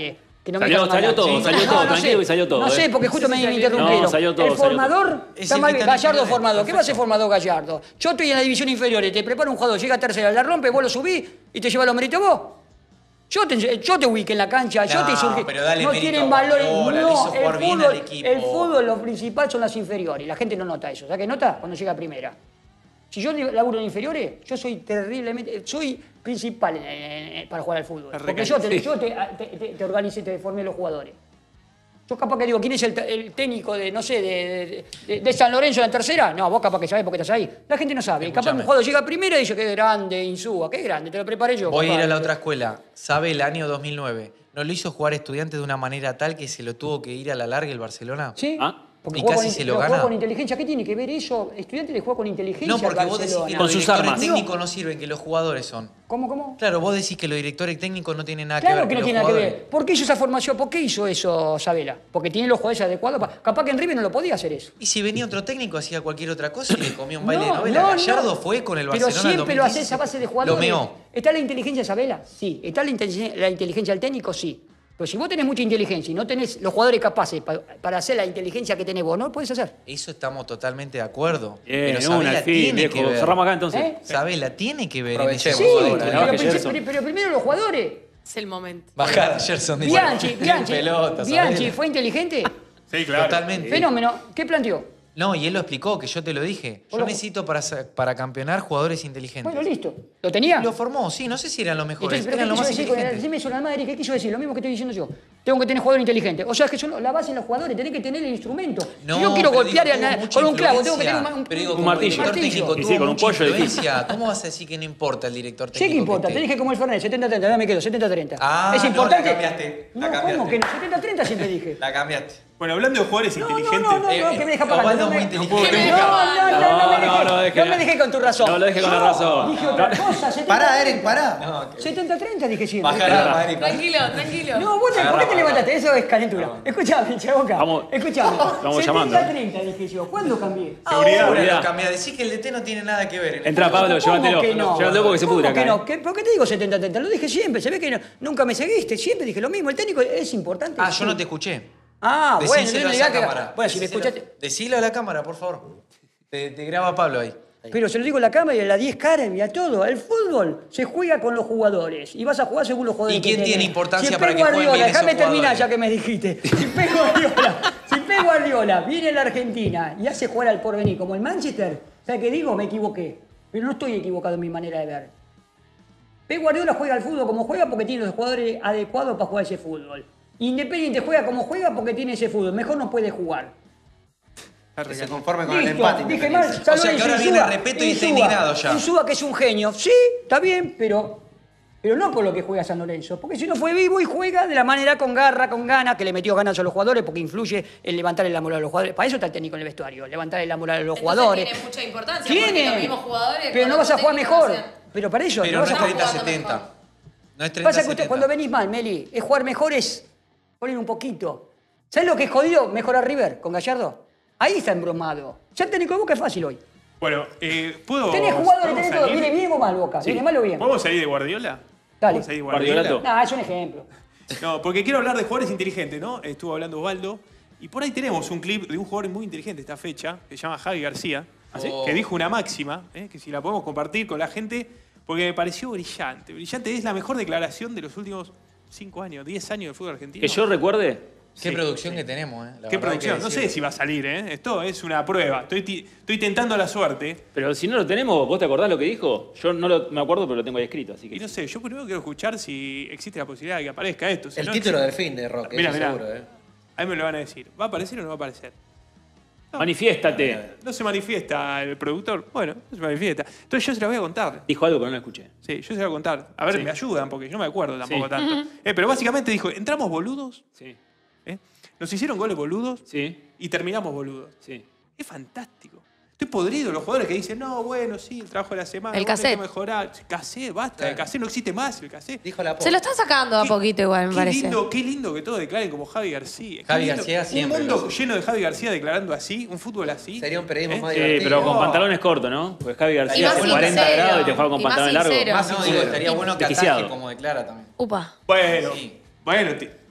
[SPEAKER 6] aire. Que no me
[SPEAKER 1] Salió-
[SPEAKER 6] dejaron
[SPEAKER 1] salió
[SPEAKER 6] hablar.
[SPEAKER 1] todo,
[SPEAKER 6] Sí.
[SPEAKER 1] salió
[SPEAKER 6] No,
[SPEAKER 1] todo,
[SPEAKER 6] no
[SPEAKER 1] tranquilo
[SPEAKER 6] sé.
[SPEAKER 1] que salió todo,
[SPEAKER 6] No
[SPEAKER 1] eh.
[SPEAKER 6] sé, porque justo
[SPEAKER 5] Sí,
[SPEAKER 6] me
[SPEAKER 5] sí, salió
[SPEAKER 6] interrumpieron.
[SPEAKER 1] todo. No, salió todo,
[SPEAKER 6] el
[SPEAKER 1] salió
[SPEAKER 6] formador
[SPEAKER 5] Es
[SPEAKER 6] está
[SPEAKER 5] el
[SPEAKER 6] mal.
[SPEAKER 5] que está en
[SPEAKER 6] Gallardo
[SPEAKER 5] internet.
[SPEAKER 6] formador. ¿Qué va a hacer
[SPEAKER 5] Perfecto.
[SPEAKER 6] formador Gallardo? Yo estoy en la división inferior, te preparo un jugador, llega a tercera, la rompe, vos lo subís y te lleva los méritos vos. Yo te, yo te ubiqué en la cancha, yo
[SPEAKER 5] No,
[SPEAKER 6] te surgí.
[SPEAKER 5] pero dale
[SPEAKER 6] no
[SPEAKER 5] mérito
[SPEAKER 6] tienen
[SPEAKER 5] a
[SPEAKER 6] valores.
[SPEAKER 5] Guardiola, le
[SPEAKER 6] No,
[SPEAKER 5] hizo
[SPEAKER 6] el
[SPEAKER 5] jugar bien
[SPEAKER 6] fútbol,
[SPEAKER 5] al equipo.
[SPEAKER 6] el fútbol, lo principal son las inferiores. La gente no nota eso. ¿Sabes qué nota? Cuando llega a primera. Si yo laburo en inferiores, yo soy terriblemente. Soy principal en- en- en- para jugar al fútbol. Porque yo te, yo te, te, te, te organicé, te formé los jugadores. Yo capaz que digo, ¿quién es el, el técnico de, no sé, de, de, de San Lorenzo en la tercera? No, vos capaz que sabés porque estás ahí. La gente no sabe. Capaz que un
[SPEAKER 5] Escuchame.
[SPEAKER 6] jugador llega a primera y dice, qué grande, Insúa, qué grande, te lo preparé yo.
[SPEAKER 5] Voy a ir
[SPEAKER 6] papá.
[SPEAKER 5] a la otra escuela. ¿Sabe el año dos mil nueve? ¿No lo hizo jugar Estudiantes de una manera tal que se lo tuvo que ir a la larga el Barcelona?
[SPEAKER 6] ¿Sí?
[SPEAKER 1] Ah.
[SPEAKER 6] Porque
[SPEAKER 5] Y
[SPEAKER 6] juega
[SPEAKER 5] casi
[SPEAKER 6] con,
[SPEAKER 5] se lo
[SPEAKER 6] pero
[SPEAKER 5] gana.
[SPEAKER 6] juega con inteligencia. ¿Qué tiene que ver eso? Estudiante le juega con inteligencia
[SPEAKER 5] No,
[SPEAKER 6] al
[SPEAKER 5] porque vos decís que
[SPEAKER 6] Barcelona.
[SPEAKER 1] Con
[SPEAKER 5] los
[SPEAKER 1] sus
[SPEAKER 5] directores
[SPEAKER 1] armas.
[SPEAKER 5] técnicos no sirven, que los jugadores son.
[SPEAKER 6] ¿Cómo, cómo?
[SPEAKER 5] Claro, vos decís que los directores técnicos no tienen nada
[SPEAKER 6] Claro
[SPEAKER 5] que ver.
[SPEAKER 6] que no
[SPEAKER 5] los
[SPEAKER 6] tiene nada que
[SPEAKER 5] jugadores-
[SPEAKER 6] ver. ¿Por qué hizo esa formación? ¿Por qué hizo eso Sabela? Porque tiene los jugadores adecuados. pa- Capaz que en River no lo podía hacer eso.
[SPEAKER 5] Y si venía otro técnico, hacía cualquier otra cosa y le comía un baile
[SPEAKER 6] No,
[SPEAKER 5] de novela.
[SPEAKER 6] no,
[SPEAKER 5] Gallardo
[SPEAKER 6] no.
[SPEAKER 5] fue con el
[SPEAKER 6] Pero
[SPEAKER 5] Barcelona en
[SPEAKER 6] siempre lo hace
[SPEAKER 5] dos mil diez.
[SPEAKER 6] esa base de jugadores.
[SPEAKER 5] Lo meó.
[SPEAKER 6] ¿Está la inteligencia de Sabela? Sí. ¿Está la inteligencia, la inteligencia del técnico? Sí. Pero si vos tenés mucha inteligencia y no tenés los jugadores capaces pa- para hacer la inteligencia que tenés vos, no lo podés hacer.
[SPEAKER 5] Eso estamos totalmente de acuerdo.
[SPEAKER 1] Bien,
[SPEAKER 5] pero
[SPEAKER 1] una,
[SPEAKER 5] Sabela
[SPEAKER 1] al fin,
[SPEAKER 5] tiene
[SPEAKER 1] viejo.
[SPEAKER 5] que ver.
[SPEAKER 1] Cerramos acá entonces.
[SPEAKER 6] ¿Eh?
[SPEAKER 5] Sabela tiene que ver en
[SPEAKER 3] Aprovechemos
[SPEAKER 5] ese
[SPEAKER 6] Sí,
[SPEAKER 3] ahora,
[SPEAKER 5] jugador.
[SPEAKER 3] ¿eh?
[SPEAKER 6] pero,
[SPEAKER 1] que
[SPEAKER 6] prin-
[SPEAKER 1] Gerson.
[SPEAKER 6] pero- pero primero los jugadores.
[SPEAKER 2] Es el momento.
[SPEAKER 5] Bajar a Gerson. dice,
[SPEAKER 6] Bianchi,
[SPEAKER 5] "Tiene
[SPEAKER 6] Bianchi,
[SPEAKER 5] pelota,
[SPEAKER 6] Bianchi,
[SPEAKER 5] Sabela".
[SPEAKER 6] ¿fue inteligente?
[SPEAKER 4] Sí, claro.
[SPEAKER 5] Totalmente.
[SPEAKER 6] Fenómeno. ¿Qué planteó?
[SPEAKER 5] No, y él lo explicó, que yo te lo dije. Yo
[SPEAKER 6] Bueno.
[SPEAKER 5] necesito para, sa- para campeonar jugadores inteligentes.
[SPEAKER 6] Bueno, listo. ¿Lo tenía?
[SPEAKER 5] Lo formó, sí, no sé si eran los mejores,
[SPEAKER 6] Entonces, ¿pero
[SPEAKER 5] eran
[SPEAKER 6] qué
[SPEAKER 5] los
[SPEAKER 6] quiso
[SPEAKER 5] más
[SPEAKER 6] decir con el
[SPEAKER 5] inteligentes.
[SPEAKER 6] decime eso en Madrid? ¿Qué quiso decir? Lo mismo que estoy diciendo yo. Tengo que tener jugadores inteligentes. O sea, que son la base en los jugadores, tenés que tener el instrumento.
[SPEAKER 5] No,
[SPEAKER 6] si yo quiero
[SPEAKER 5] pero
[SPEAKER 6] golpear
[SPEAKER 5] digo,
[SPEAKER 6] a
[SPEAKER 5] tuvo
[SPEAKER 6] na-
[SPEAKER 5] mucha
[SPEAKER 6] con un clavo, tengo que tener
[SPEAKER 5] influencia.
[SPEAKER 6] un, un-
[SPEAKER 5] Pero digo,
[SPEAKER 1] un
[SPEAKER 5] como
[SPEAKER 1] martillo.
[SPEAKER 5] director técnico
[SPEAKER 1] Y
[SPEAKER 5] tuvo
[SPEAKER 1] sí, con un
[SPEAKER 5] mucha
[SPEAKER 1] pollo es difícil.
[SPEAKER 5] influencia. ¿Cómo vas a decir que no importa el director
[SPEAKER 6] Sí
[SPEAKER 5] técnico?
[SPEAKER 6] que importa,
[SPEAKER 5] esté?
[SPEAKER 6] te dije como el Fernet, setenta treinta, ahora me quedo, setenta treinta.
[SPEAKER 5] Ah,
[SPEAKER 6] es
[SPEAKER 5] no,
[SPEAKER 6] importante.
[SPEAKER 5] la cambiaste, la
[SPEAKER 6] No,
[SPEAKER 5] cambiaste.
[SPEAKER 6] ¿cómo que no? setenta treinta siempre dije.
[SPEAKER 5] La cambiaste.
[SPEAKER 4] Bueno, hablando de jugadores
[SPEAKER 6] No, no,
[SPEAKER 4] inteligentes.
[SPEAKER 6] no, no, no,
[SPEAKER 5] Eh,
[SPEAKER 6] que me deja
[SPEAKER 5] eh,
[SPEAKER 6] pagando.
[SPEAKER 5] Osvaldo
[SPEAKER 6] No,
[SPEAKER 5] es muy
[SPEAKER 6] me-
[SPEAKER 5] inteligente.
[SPEAKER 6] no, no, no, no, no, me
[SPEAKER 1] No,
[SPEAKER 6] dejé,
[SPEAKER 1] no,
[SPEAKER 6] no,
[SPEAKER 1] deje-
[SPEAKER 6] me dejé con tu razón.
[SPEAKER 1] No lo deje con la
[SPEAKER 6] Yo
[SPEAKER 1] razón.
[SPEAKER 6] Dije otra cosa, setenta
[SPEAKER 3] Pará, Eren, pará.
[SPEAKER 6] setenta treinta dije siempre.
[SPEAKER 5] Bajar a Madrid.
[SPEAKER 2] Tranquilo, tranquilo.
[SPEAKER 6] No, vos te, ¿por qué te levantaste? Eso es calentura. Escuchame, Chaboca.
[SPEAKER 1] Vamos-
[SPEAKER 6] Escuchame.
[SPEAKER 1] vamos llamando.
[SPEAKER 6] setenta treinta dije yo. ¿Cuándo cambié?
[SPEAKER 4] Seguridad.
[SPEAKER 5] Ahora
[SPEAKER 1] Seguridad.
[SPEAKER 5] lo cambiá. Decís que el D T no tiene nada que ver. en el
[SPEAKER 1] Entra,
[SPEAKER 5] fútbol.
[SPEAKER 1] Pablo, llévatelo.
[SPEAKER 6] ¿Cómo que no?
[SPEAKER 1] Llévatelo porque se
[SPEAKER 6] ¿Cómo
[SPEAKER 1] pudre
[SPEAKER 6] que
[SPEAKER 1] acá.
[SPEAKER 6] no?
[SPEAKER 1] ¿eh?
[SPEAKER 6] ¿Qué- ¿Por qué te digo setenta treinta? Lo dije siempre. Se ve que no- nunca me seguiste. Siempre dije lo mismo. El técnico es importante.
[SPEAKER 5] Ah,
[SPEAKER 6] sí.
[SPEAKER 5] yo no te escuché.
[SPEAKER 6] Ah, bueno,
[SPEAKER 5] Decíselo
[SPEAKER 6] no
[SPEAKER 5] a
[SPEAKER 6] le
[SPEAKER 5] esa
[SPEAKER 6] digas que-
[SPEAKER 5] cámara.
[SPEAKER 6] Bueno, si me
[SPEAKER 5] Decíselo-
[SPEAKER 6] escuchaste.
[SPEAKER 5] Decilo a la cámara, por favor. Te, te graba Pablo ahí.
[SPEAKER 6] Pero se lo digo a la cámara y a la diez caras y a todo. El fútbol se juega con los jugadores. Y vas a jugar según los jugadores.
[SPEAKER 5] ¿Y
[SPEAKER 6] que
[SPEAKER 5] quién
[SPEAKER 6] tenés.
[SPEAKER 5] tiene importancia
[SPEAKER 6] si
[SPEAKER 5] para
[SPEAKER 6] Pep
[SPEAKER 5] que jueguen
[SPEAKER 6] Guardiola,
[SPEAKER 5] bien esos
[SPEAKER 6] déjame terminar
[SPEAKER 5] jugadores?
[SPEAKER 6] ya que me dijiste. Si Pep Guardiola, si Pep Guardiola viene a la Argentina y hace jugar al Porvenir como el Manchester, ¿sabes qué digo? Me equivoqué. Pero no estoy equivocado en mi manera de ver. Pep Guardiola juega al fútbol como juega porque tiene los jugadores adecuados para jugar ese fútbol. Independiente juega como juega porque tiene ese fútbol. Mejor no puede jugar.
[SPEAKER 3] Que se conforme con el
[SPEAKER 6] Listo,
[SPEAKER 3] empate.
[SPEAKER 6] dije
[SPEAKER 3] Independiente.
[SPEAKER 6] mal. San
[SPEAKER 5] O sea que
[SPEAKER 6] Lorenzo,
[SPEAKER 5] ahora viene
[SPEAKER 6] Insúa,
[SPEAKER 5] respeto y está
[SPEAKER 6] Insúa,
[SPEAKER 5] indignado ya.
[SPEAKER 6] Insúa, que es un genio. Sí, está bien, pero, pero no por lo que juega San Lorenzo. Porque si no fue vivo y juega de la manera con garra, con ganas, que le metió ganas a los jugadores porque influye en levantarle la moral a los jugadores. Para eso está el técnico en el vestuario, levantarle la moral a los
[SPEAKER 2] Entonces
[SPEAKER 6] jugadores.
[SPEAKER 2] tiene mucha importancia, porque
[SPEAKER 6] Tiene,
[SPEAKER 2] los mismos jugadores
[SPEAKER 6] pero
[SPEAKER 2] con
[SPEAKER 6] no vas a
[SPEAKER 2] otro
[SPEAKER 6] jugar
[SPEAKER 2] técnico
[SPEAKER 6] mejor.
[SPEAKER 2] hacen-
[SPEAKER 6] Pero para eso
[SPEAKER 5] Pero
[SPEAKER 6] no
[SPEAKER 5] no
[SPEAKER 6] vas
[SPEAKER 5] es
[SPEAKER 6] a jugar.
[SPEAKER 2] jugando
[SPEAKER 5] treinta setenta.
[SPEAKER 2] mejor.
[SPEAKER 5] No es treinta
[SPEAKER 6] Pasa que usted,
[SPEAKER 5] setenta.
[SPEAKER 6] cuando venís mal, Meli, es jugar mejor, es poner un poquito. ¿Sabes lo que es jodido? Mejorar River con Gallardo. Ahí está embromado. Ya el técnico de Boca es fácil hoy.
[SPEAKER 4] Bueno, eh, ¿puedo.
[SPEAKER 6] Tenés jugadores,
[SPEAKER 4] ¿podemos
[SPEAKER 6] tenés todo.
[SPEAKER 4] salir?
[SPEAKER 6] ¿Viene bien o mal Boca? ¿Viene mal o bien?
[SPEAKER 4] ¿Podemos salir de Guardiola?
[SPEAKER 6] Dale.
[SPEAKER 4] ¿Podemos salir de Guardiola?
[SPEAKER 1] Guardiolato.
[SPEAKER 6] No, es un ejemplo.
[SPEAKER 4] No, porque quiero hablar de jugadores inteligentes, ¿no? Estuvo hablando Osvaldo. Y por ahí tenemos un clip de un jugador muy inteligente esta fecha, que se llama Javi García,
[SPEAKER 5] ¿sí?
[SPEAKER 4] que dijo una máxima, ¿eh? que si la podemos compartir con la gente, porque me pareció brillante. Brillante es la mejor declaración de los últimos cinco años, diez años del fútbol argentino.
[SPEAKER 1] Que yo recuerde,
[SPEAKER 5] Qué
[SPEAKER 4] Sí,
[SPEAKER 5] producción
[SPEAKER 4] sí.
[SPEAKER 5] que tenemos, ¿eh? La
[SPEAKER 4] ¿Qué
[SPEAKER 5] verdad
[SPEAKER 4] producción?
[SPEAKER 5] que
[SPEAKER 4] No sé
[SPEAKER 5] decir-
[SPEAKER 4] si va a salir, ¿eh? Esto es una prueba. Estoy, ti- estoy tentando la suerte.
[SPEAKER 1] pero si no lo tenemos, ¿vos te acordás lo que dijo? Yo no lo, me acuerdo, pero lo tengo ahí escrito, así que...
[SPEAKER 4] Y no sé, yo primero quiero escuchar si existe la posibilidad de que aparezca esto. Si
[SPEAKER 3] El
[SPEAKER 4] no
[SPEAKER 3] título
[SPEAKER 4] existe-
[SPEAKER 3] del fin de Rock,
[SPEAKER 4] Mira,
[SPEAKER 3] eso
[SPEAKER 4] mira.
[SPEAKER 3] seguro, ¿eh?
[SPEAKER 4] Ahí me lo van a decir. ¿Va a aparecer o no va a aparecer?
[SPEAKER 1] Manifiéstate.
[SPEAKER 4] No se manifiesta el productor. Bueno, no se manifiesta. Entonces yo se la voy a contar.
[SPEAKER 1] Dijo algo, pero no lo escuché.
[SPEAKER 4] Sí, yo se la voy a contar. A ver,
[SPEAKER 1] Sí.
[SPEAKER 4] me ayudan porque yo no me acuerdo tampoco
[SPEAKER 1] Sí.
[SPEAKER 4] tanto. Eh, pero básicamente dijo, entramos boludos,
[SPEAKER 1] Sí,
[SPEAKER 4] ¿eh? Nos hicieron goles boludos
[SPEAKER 1] sí,
[SPEAKER 4] y terminamos boludos.
[SPEAKER 1] sí.
[SPEAKER 4] Es fantástico. Estoy podrido los jugadores que dicen, no, bueno, sí, el trabajo de la semana.
[SPEAKER 2] El
[SPEAKER 4] bueno, hay
[SPEAKER 2] cassette.
[SPEAKER 4] que mejorar. Cassette, basta. El cassette no existe más, el cassette.
[SPEAKER 3] Dijo la
[SPEAKER 2] Se lo están sacando a
[SPEAKER 4] Qué-
[SPEAKER 2] poquito igual, me
[SPEAKER 4] qué
[SPEAKER 2] parece.
[SPEAKER 4] Lindo, qué lindo que todos declaren como Javi García. Qué
[SPEAKER 5] Javi
[SPEAKER 4] lindo.
[SPEAKER 5] García siempre
[SPEAKER 4] Un
[SPEAKER 5] lo
[SPEAKER 4] mundo
[SPEAKER 5] hace.
[SPEAKER 4] lleno de Javi García declarando así, un fútbol así.
[SPEAKER 3] Sería un periodismo
[SPEAKER 4] ¿Eh?
[SPEAKER 3] más
[SPEAKER 1] Sí,
[SPEAKER 3] divertido.
[SPEAKER 1] pero con
[SPEAKER 4] No.
[SPEAKER 1] pantalones cortos, ¿no? Porque Javi
[SPEAKER 2] Y
[SPEAKER 1] García
[SPEAKER 2] más
[SPEAKER 1] hace cuarenta
[SPEAKER 2] sincero.
[SPEAKER 1] grados y te juega con
[SPEAKER 2] Y más
[SPEAKER 1] pantalones largos.
[SPEAKER 2] sincero.
[SPEAKER 5] Más no, digo, estaría bueno que ataje
[SPEAKER 1] Desquiciado.
[SPEAKER 5] como declara también.
[SPEAKER 2] Upa.
[SPEAKER 4] Bueno,
[SPEAKER 5] Sí.
[SPEAKER 4] bueno, te-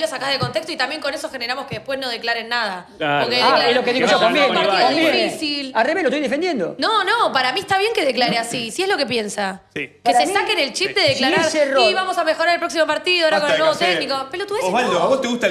[SPEAKER 2] lo sacás de contexto y también con eso generamos que después no declaren nada.
[SPEAKER 1] Claro.
[SPEAKER 2] Porque
[SPEAKER 6] Ah,
[SPEAKER 2] declarar-
[SPEAKER 6] es lo que digo
[SPEAKER 1] Que
[SPEAKER 6] yo
[SPEAKER 1] no,
[SPEAKER 6] también.
[SPEAKER 2] un partido
[SPEAKER 6] también.
[SPEAKER 2] difícil.
[SPEAKER 6] Al revés, lo estoy defendiendo.
[SPEAKER 2] No, no, para mí está bien que declare así, si es lo que piensa.
[SPEAKER 4] Sí.
[SPEAKER 2] Que
[SPEAKER 6] Para
[SPEAKER 2] se
[SPEAKER 6] mí,
[SPEAKER 2] saquen el chip de
[SPEAKER 6] si
[SPEAKER 2] declarar
[SPEAKER 6] ese error-
[SPEAKER 2] y vamos a mejorar el próximo partido ahora
[SPEAKER 4] Basta
[SPEAKER 2] con el
[SPEAKER 4] de
[SPEAKER 2] nuevo
[SPEAKER 4] café.
[SPEAKER 2] técnico. Pelotudeces,
[SPEAKER 4] Osvaldo,
[SPEAKER 2] no.
[SPEAKER 4] ¿a vos te gusta el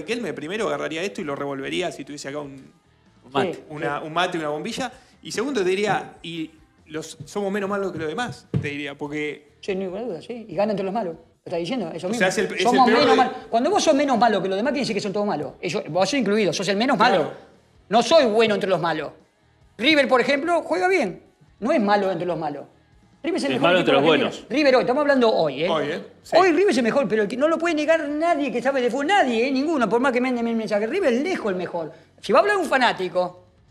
[SPEAKER 4] Riquelme, primero agarraría esto y lo revolvería si tuviese acá un,
[SPEAKER 1] Un mate.
[SPEAKER 6] Sí.
[SPEAKER 4] una, un mate, una bombilla. Y segundo te diría, y los, somos menos malos que los demás, te diría, porque...
[SPEAKER 6] Sí, no hay ninguna duda, sí. Y gana entre los malos. ¿Lo estás diciendo? Eso
[SPEAKER 4] O
[SPEAKER 6] mismo.
[SPEAKER 4] sea, es el- es
[SPEAKER 6] Somos
[SPEAKER 4] el peor
[SPEAKER 6] menos
[SPEAKER 4] de-
[SPEAKER 6] malos. Cuando vos sos menos malo que los demás, quiere decir que son todos malos. Ellos- vos sos incluido, sos el menos malo.
[SPEAKER 4] Claro.
[SPEAKER 6] No soy bueno entre los malos. River, por ejemplo, juega bien. No es malo entre los malos. River es el
[SPEAKER 1] Es
[SPEAKER 6] mejor
[SPEAKER 1] malo
[SPEAKER 6] equipo
[SPEAKER 1] entre los
[SPEAKER 6] argentino.
[SPEAKER 1] buenos.
[SPEAKER 6] River hoy, estamos hablando hoy, ¿eh?
[SPEAKER 4] Hoy, ¿eh? Sí.
[SPEAKER 6] Hoy River es el mejor, pero el que no lo puede negar nadie que sabe de fútbol. Nadie, ¿eh? Ninguno, por más que mande el mensaje. River es lejos el mejor. Si va a hablar un fanático,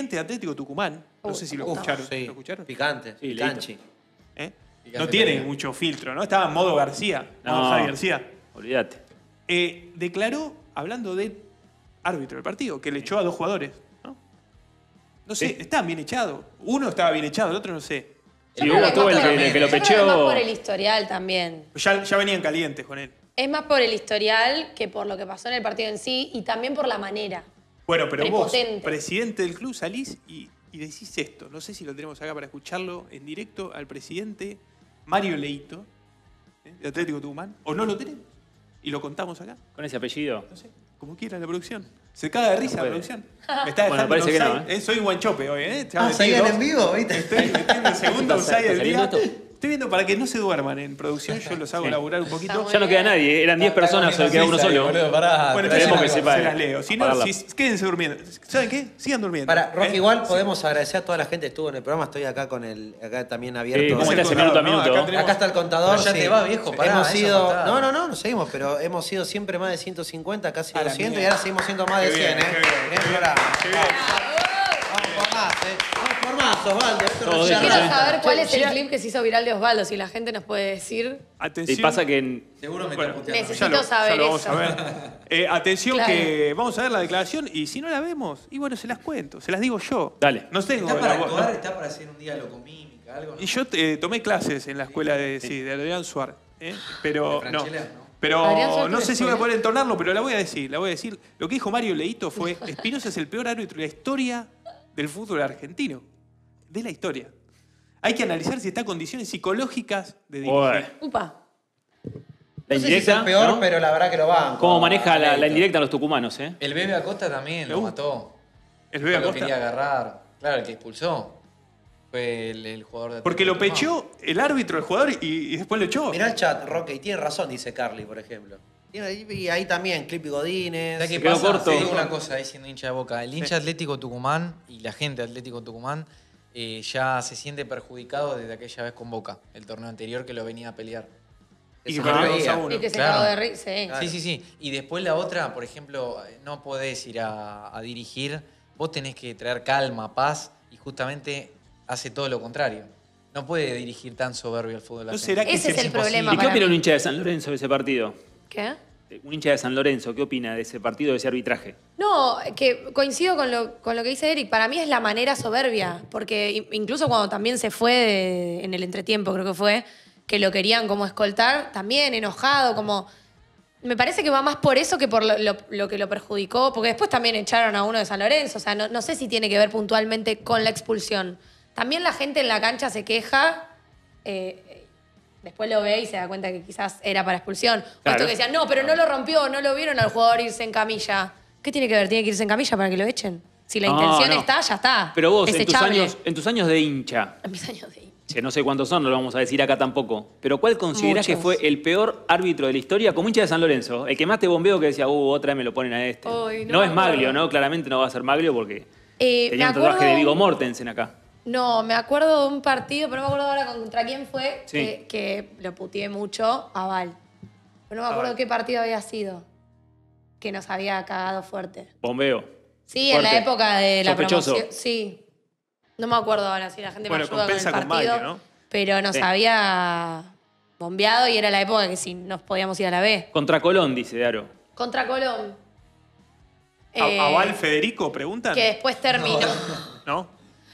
[SPEAKER 4] Independiente Atlético Tucumán, no sé si lo
[SPEAKER 3] Uf,
[SPEAKER 4] escucharon.
[SPEAKER 3] sí,
[SPEAKER 4] ¿Lo escucharon?
[SPEAKER 3] Picante,
[SPEAKER 1] Sí,
[SPEAKER 3] picanchi.
[SPEAKER 4] ¿Eh? no tiene mucho filtro, ¿no? Estaba en modo García,
[SPEAKER 1] No.
[SPEAKER 4] modo Javi García.
[SPEAKER 1] Olvídate.
[SPEAKER 4] Eh, declaró, hablando del árbitro del partido, que le echó a dos jugadores, ¿no? No sé,
[SPEAKER 1] Sí.
[SPEAKER 4] estaban bien echados. Uno estaba bien echado, el otro no sé.
[SPEAKER 1] Sí,
[SPEAKER 2] Yo
[SPEAKER 1] hubo
[SPEAKER 2] creo que
[SPEAKER 1] todo el
[SPEAKER 2] es
[SPEAKER 1] que,
[SPEAKER 2] más
[SPEAKER 1] el que lo
[SPEAKER 2] por- yo creo que es más
[SPEAKER 1] pecheó.
[SPEAKER 2] por el historial también.
[SPEAKER 4] Ya, ya venían calientes con él.
[SPEAKER 2] Es más por el historial que por lo que pasó en el partido en sí y también por la manera.
[SPEAKER 4] Bueno, pero vos,
[SPEAKER 2] Prepotente.
[SPEAKER 4] presidente del club, salís y, y decís esto. No sé si lo tenemos acá para escucharlo en directo al presidente Mario Leito, ¿eh? de Atlético Tucumán. ¿O no lo tenemos? Y lo contamos acá.
[SPEAKER 1] Con ese apellido.
[SPEAKER 4] No sé, como quiera la producción. Se caga de risa la
[SPEAKER 1] puede.
[SPEAKER 4] producción. Me está
[SPEAKER 1] Bueno,
[SPEAKER 4] dejando
[SPEAKER 1] parece
[SPEAKER 4] en
[SPEAKER 1] que no,
[SPEAKER 4] offside. Eh, Soy un guanchope hoy, ¿eh? Ya
[SPEAKER 3] Ah,
[SPEAKER 4] metí
[SPEAKER 3] ¿seguían
[SPEAKER 4] dos.
[SPEAKER 3] en vivo? ¿Viste?
[SPEAKER 4] Estoy metiendo el segundo
[SPEAKER 1] ¿Está-
[SPEAKER 4] offside
[SPEAKER 1] está
[SPEAKER 4] del día.
[SPEAKER 1] saliendo esto?
[SPEAKER 4] Estoy viendo para que no se duerman en producción. Yo los hago
[SPEAKER 1] Sí.
[SPEAKER 4] laburar un poquito.
[SPEAKER 2] Está muy
[SPEAKER 1] Ya no queda
[SPEAKER 2] bien.
[SPEAKER 1] nadie, eran diez personas, hoy queda uno solo.
[SPEAKER 4] Bueno,
[SPEAKER 1] Esperemos
[SPEAKER 4] entonces
[SPEAKER 1] que
[SPEAKER 4] se,
[SPEAKER 1] sepa,
[SPEAKER 4] se
[SPEAKER 1] eh,
[SPEAKER 4] las leo. Si no,
[SPEAKER 1] apagarla.
[SPEAKER 4] si, quédense durmiendo. ¿Saben qué? Sigan durmiendo.
[SPEAKER 3] Para, Rocky,
[SPEAKER 4] ¿eh?
[SPEAKER 3] igual
[SPEAKER 4] Sí.
[SPEAKER 3] podemos agradecer a toda la gente que estuvo en el programa. Estoy acá con el, acá también abierto.
[SPEAKER 1] Sí, ¿cómo
[SPEAKER 4] Es el
[SPEAKER 1] estás ese
[SPEAKER 4] contador,
[SPEAKER 1] minuto a
[SPEAKER 4] ¿no?
[SPEAKER 1] minuto?
[SPEAKER 4] Acá tenemos-
[SPEAKER 3] Acá está el contador.
[SPEAKER 5] Pero ya
[SPEAKER 3] sí.
[SPEAKER 5] te va, viejo, pará,
[SPEAKER 3] hemos
[SPEAKER 5] eso
[SPEAKER 3] sido,
[SPEAKER 5] faltaba.
[SPEAKER 3] no, no, no, nos seguimos, pero hemos sido siempre más de ciento cincuenta, casi
[SPEAKER 4] A la
[SPEAKER 3] doscientos, y
[SPEAKER 4] mierda.
[SPEAKER 3] ahora seguimos siendo más de
[SPEAKER 4] Qué
[SPEAKER 3] cien,
[SPEAKER 4] bien,
[SPEAKER 3] ¿eh?
[SPEAKER 4] qué bien,
[SPEAKER 3] Bien
[SPEAKER 4] qué bien,
[SPEAKER 3] programa.
[SPEAKER 4] qué bien.
[SPEAKER 3] Vamos por más, ¿eh? Vamos por más, Osvaldo. Esto no
[SPEAKER 1] Todo
[SPEAKER 3] se
[SPEAKER 1] eso,
[SPEAKER 2] Quiero
[SPEAKER 1] sí.
[SPEAKER 3] arranca.
[SPEAKER 2] saber cuál
[SPEAKER 6] Che,
[SPEAKER 2] es el
[SPEAKER 6] ya-
[SPEAKER 2] clip que se hizo viral de Osvaldo, si la gente nos puede decir.
[SPEAKER 4] Atención.
[SPEAKER 1] Y pasa que en-
[SPEAKER 5] Seguro me
[SPEAKER 4] Bueno,
[SPEAKER 5] está puteando.
[SPEAKER 2] Necesito
[SPEAKER 4] ya lo,
[SPEAKER 2] saber
[SPEAKER 4] ya lo vamos
[SPEAKER 2] eso.
[SPEAKER 4] a ver. Eh, atención
[SPEAKER 2] Claro.
[SPEAKER 4] que vamos a ver la declaración y si no la vemos, y bueno, se las cuento, se las digo yo.
[SPEAKER 1] Dale.
[SPEAKER 4] No tengo
[SPEAKER 5] ¿Está
[SPEAKER 4] la
[SPEAKER 5] para
[SPEAKER 4] voz,
[SPEAKER 5] actuar?
[SPEAKER 4] ¿no?
[SPEAKER 5] ¿Está para hacer un diálogo mímica? Algo?
[SPEAKER 4] Y yo eh, tomé clases en la escuela de, sí, de Adrián Suárez, ¿eh? pero
[SPEAKER 5] De
[SPEAKER 4] no.
[SPEAKER 5] Franchella, ¿no?
[SPEAKER 4] Pero
[SPEAKER 2] Adrián Suárez
[SPEAKER 4] no
[SPEAKER 2] tiene
[SPEAKER 4] sé si voy a
[SPEAKER 2] escuela.
[SPEAKER 4] poder entonarlo, pero la voy a decir, la voy a decir. Lo que dijo Mario Leito fue, Espinosa es el peor árbitro de la historia del fútbol argentino. De la historia. Hay que analizar si está en condiciones psicológicas de dirigir.
[SPEAKER 1] Ué.
[SPEAKER 2] Upa.
[SPEAKER 1] la
[SPEAKER 3] No sé si es
[SPEAKER 1] indirecta,
[SPEAKER 3] el peor,
[SPEAKER 1] ¿no?
[SPEAKER 3] pero la verdad que lo van.
[SPEAKER 1] ¿Cómo maneja la, la indirecta a los tucumanos, eh?
[SPEAKER 5] El Bebe Acosta también lo
[SPEAKER 4] Uh.
[SPEAKER 5] mató.
[SPEAKER 4] El Bebe
[SPEAKER 5] lo
[SPEAKER 4] Acosta.
[SPEAKER 5] quería agarrar. Claro, el que expulsó fue el, el jugador de
[SPEAKER 4] Porque lo
[SPEAKER 5] Atlético Tucumán.
[SPEAKER 4] pechó el árbitro, el jugador, y, y después lo echó.
[SPEAKER 3] Mirá el chat, Roque, y tiene razón, dice Carly, por ejemplo. Tiene- Y ahí también, Clip y Godínez.
[SPEAKER 5] ¿Sabes qué
[SPEAKER 1] quedó
[SPEAKER 5] pasa?
[SPEAKER 1] corto.
[SPEAKER 5] Te digo una cosa ahí siendo hincha de Boca. El hincha Atlético Tucumán y la gente de Atlético Tucumán eh, ya se siente perjudicado desde aquella vez con Boca, el torneo anterior que lo venía a pelear.
[SPEAKER 4] Y
[SPEAKER 3] se
[SPEAKER 4] que perdió
[SPEAKER 3] reía.
[SPEAKER 4] dos a uno.
[SPEAKER 2] Y que se
[SPEAKER 5] Claro.
[SPEAKER 2] cagó de risa. Sí.
[SPEAKER 5] Sí, sí, sí. Y después la otra, por ejemplo, no podés ir a, a dirigir, vos tenés que traer calma, paz, y justamente hace todo lo contrario. No puede dirigir tan soberbio el fútbol
[SPEAKER 4] ¿No
[SPEAKER 5] argentino.
[SPEAKER 4] será que
[SPEAKER 2] Ese es el
[SPEAKER 5] imposible.
[SPEAKER 2] problema
[SPEAKER 1] ¿Y qué
[SPEAKER 2] para
[SPEAKER 1] opina
[SPEAKER 2] mí.
[SPEAKER 1] un hincha de San Lorenzo de ese partido?
[SPEAKER 2] ¿Qué?
[SPEAKER 1] Un hincha de San Lorenzo, ¿qué opina de ese partido, de ese arbitraje?
[SPEAKER 2] No, que coincido con lo, con lo que dice Eric. Para mí es la manera soberbia, porque i- incluso cuando también se fue de- en el entretiempo, creo que fue, que lo querían como escoltar, también enojado, como... Me parece que va más por eso que por lo, lo- lo que lo perjudicó, porque después también echaron a uno de San Lorenzo, o sea, no, no sé si tiene que ver puntualmente con la expulsión. También la gente en la cancha se queja, eh, después lo ve y se da cuenta que quizás era para expulsión. O
[SPEAKER 1] Claro.
[SPEAKER 2] esto que decían, no, pero no lo rompió, no lo vieron al jugador irse en camilla. ¿Qué tiene que ver? ¿Tiene que irse en camilla para que lo echen? Si la
[SPEAKER 1] No,
[SPEAKER 2] intención
[SPEAKER 1] no.
[SPEAKER 2] está, ya está.
[SPEAKER 1] Pero vos,
[SPEAKER 2] Es
[SPEAKER 1] en tus,
[SPEAKER 2] echable.
[SPEAKER 1] años, en tus años de hincha,
[SPEAKER 2] En mis años de...
[SPEAKER 1] que no sé cuántos son, no lo vamos a decir acá tampoco, pero ¿cuál considerás que
[SPEAKER 2] Muchos.
[SPEAKER 1] fue el peor árbitro de la historia como hincha de San Lorenzo? El que más te bombeo que decía, uh, otra vez me lo ponen a este.
[SPEAKER 2] Ay, no
[SPEAKER 1] no
[SPEAKER 2] me
[SPEAKER 1] es Maglio,
[SPEAKER 2] acuerdo.
[SPEAKER 1] ¿no? Claramente no va a ser Maglio porque
[SPEAKER 2] Eh,
[SPEAKER 1] tenía
[SPEAKER 2] me
[SPEAKER 1] un tatuaje
[SPEAKER 2] acuerdo-
[SPEAKER 1] de Viggo Mortensen acá.
[SPEAKER 2] No, me acuerdo de un partido, pero no me acuerdo ahora contra quién fue,
[SPEAKER 1] Sí.
[SPEAKER 2] que, que lo puteé mucho, a Val. Pero no me acuerdo
[SPEAKER 4] Val.
[SPEAKER 2] qué partido había sido, que nos había cagado fuerte.
[SPEAKER 1] Bombeo.
[SPEAKER 2] Sí, en la
[SPEAKER 1] Fuerte.
[SPEAKER 2] época de la
[SPEAKER 1] Sospechoso.
[SPEAKER 2] promoción. Sí. No me acuerdo ahora si la gente
[SPEAKER 4] Bueno,
[SPEAKER 2] me ayuda con el
[SPEAKER 4] compensa con
[SPEAKER 2] partido.
[SPEAKER 4] Maglio, ¿no?
[SPEAKER 2] Pero nos
[SPEAKER 1] Sí.
[SPEAKER 2] había bombeado y era la época que sí nos podíamos ir a la B.
[SPEAKER 1] Contra Colón, dice Daro.
[SPEAKER 2] Contra Colón.
[SPEAKER 4] ¿A,
[SPEAKER 2] Eh,
[SPEAKER 4] a Val Federico preguntan?
[SPEAKER 2] Que después terminó.
[SPEAKER 4] ¿No?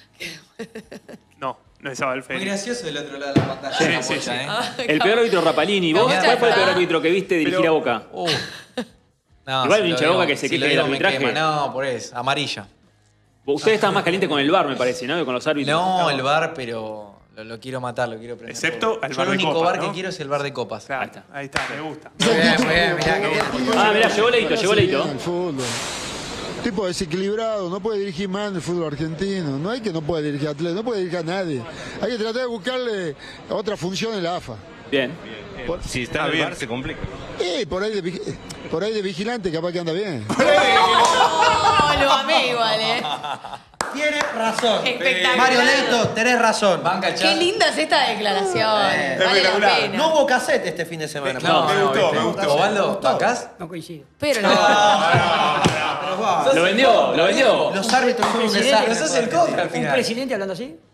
[SPEAKER 4] No, no es a Val
[SPEAKER 5] Muy
[SPEAKER 4] Federico.
[SPEAKER 5] gracioso del otro lado de la pantalla.
[SPEAKER 4] Sí,
[SPEAKER 5] la
[SPEAKER 4] sí,
[SPEAKER 5] bocha,
[SPEAKER 4] sí.
[SPEAKER 5] ¿eh?
[SPEAKER 1] El peor árbitro Rapalini. ¿Vos
[SPEAKER 2] Camucha
[SPEAKER 1] cuál fue el
[SPEAKER 2] está-
[SPEAKER 1] peor árbitro que viste dirigir
[SPEAKER 4] Pero-
[SPEAKER 1] a Boca?
[SPEAKER 5] Uh. No,
[SPEAKER 1] Igual
[SPEAKER 5] si
[SPEAKER 1] un
[SPEAKER 5] lo
[SPEAKER 1] hincha de Boca
[SPEAKER 5] digo-
[SPEAKER 1] que se
[SPEAKER 5] si lo
[SPEAKER 1] queje del
[SPEAKER 5] digo me
[SPEAKER 1] arbitraje.
[SPEAKER 5] quema. No, por eso. Amarilla.
[SPEAKER 1] Usted está más caliente con el V A R, me parece, ¿no? Que con los árbitros.
[SPEAKER 5] No, el bar, pero lo, lo quiero matar, lo quiero prender.
[SPEAKER 4] Excepto
[SPEAKER 5] fuego.
[SPEAKER 4] al
[SPEAKER 5] Yo
[SPEAKER 4] bar
[SPEAKER 5] el
[SPEAKER 4] de
[SPEAKER 5] único
[SPEAKER 4] copas,
[SPEAKER 5] bar
[SPEAKER 4] ¿no?
[SPEAKER 5] que quiero es el bar de copas.
[SPEAKER 4] Claro,
[SPEAKER 1] Ahí está.
[SPEAKER 4] ahí está, me gusta.
[SPEAKER 3] Muy bien, muy bien, mirá que bien.
[SPEAKER 1] Ah, mirá, llegó Leito, llegó Leito.
[SPEAKER 7] El fútbol. Tipo desequilibrado, no puede dirigir más en el fútbol argentino. No hay que no puede dirigir a Atlético, no puede dirigir a nadie. Hay que tratar de buscarle otra función en la A F A.
[SPEAKER 1] Bien.
[SPEAKER 7] Por,
[SPEAKER 8] Si está
[SPEAKER 4] Ah,
[SPEAKER 8] en el
[SPEAKER 4] bien.
[SPEAKER 8] bar se complica.
[SPEAKER 7] eh, por, ahí de, vigi- por ahí de vigilante capaz que anda bien.
[SPEAKER 2] Oh, lo amé igual, ¿eh?
[SPEAKER 3] Tienes razón.
[SPEAKER 2] Espectacular.
[SPEAKER 3] Mario Leito, tenés razón.
[SPEAKER 5] Banca el
[SPEAKER 2] Qué
[SPEAKER 5] chat.
[SPEAKER 2] linda es esta declaración. Vale la
[SPEAKER 4] espectacular.
[SPEAKER 2] pena.
[SPEAKER 3] No hubo cassette este fin de semana.
[SPEAKER 5] No,
[SPEAKER 4] Me
[SPEAKER 5] no,
[SPEAKER 4] gustó,
[SPEAKER 5] ¿viste?
[SPEAKER 4] me gustó.
[SPEAKER 5] Osvaldo, ¿bancás?
[SPEAKER 6] No coincido.
[SPEAKER 2] Pero no.
[SPEAKER 3] Pero va,
[SPEAKER 1] Lo vendió, lo vendió.
[SPEAKER 3] Los árbitros son un
[SPEAKER 6] Presidente,
[SPEAKER 3] desastre.
[SPEAKER 5] Pero sos el contra al
[SPEAKER 6] ¿Un
[SPEAKER 5] final.
[SPEAKER 6] presidente hablando así?
[SPEAKER 2] Está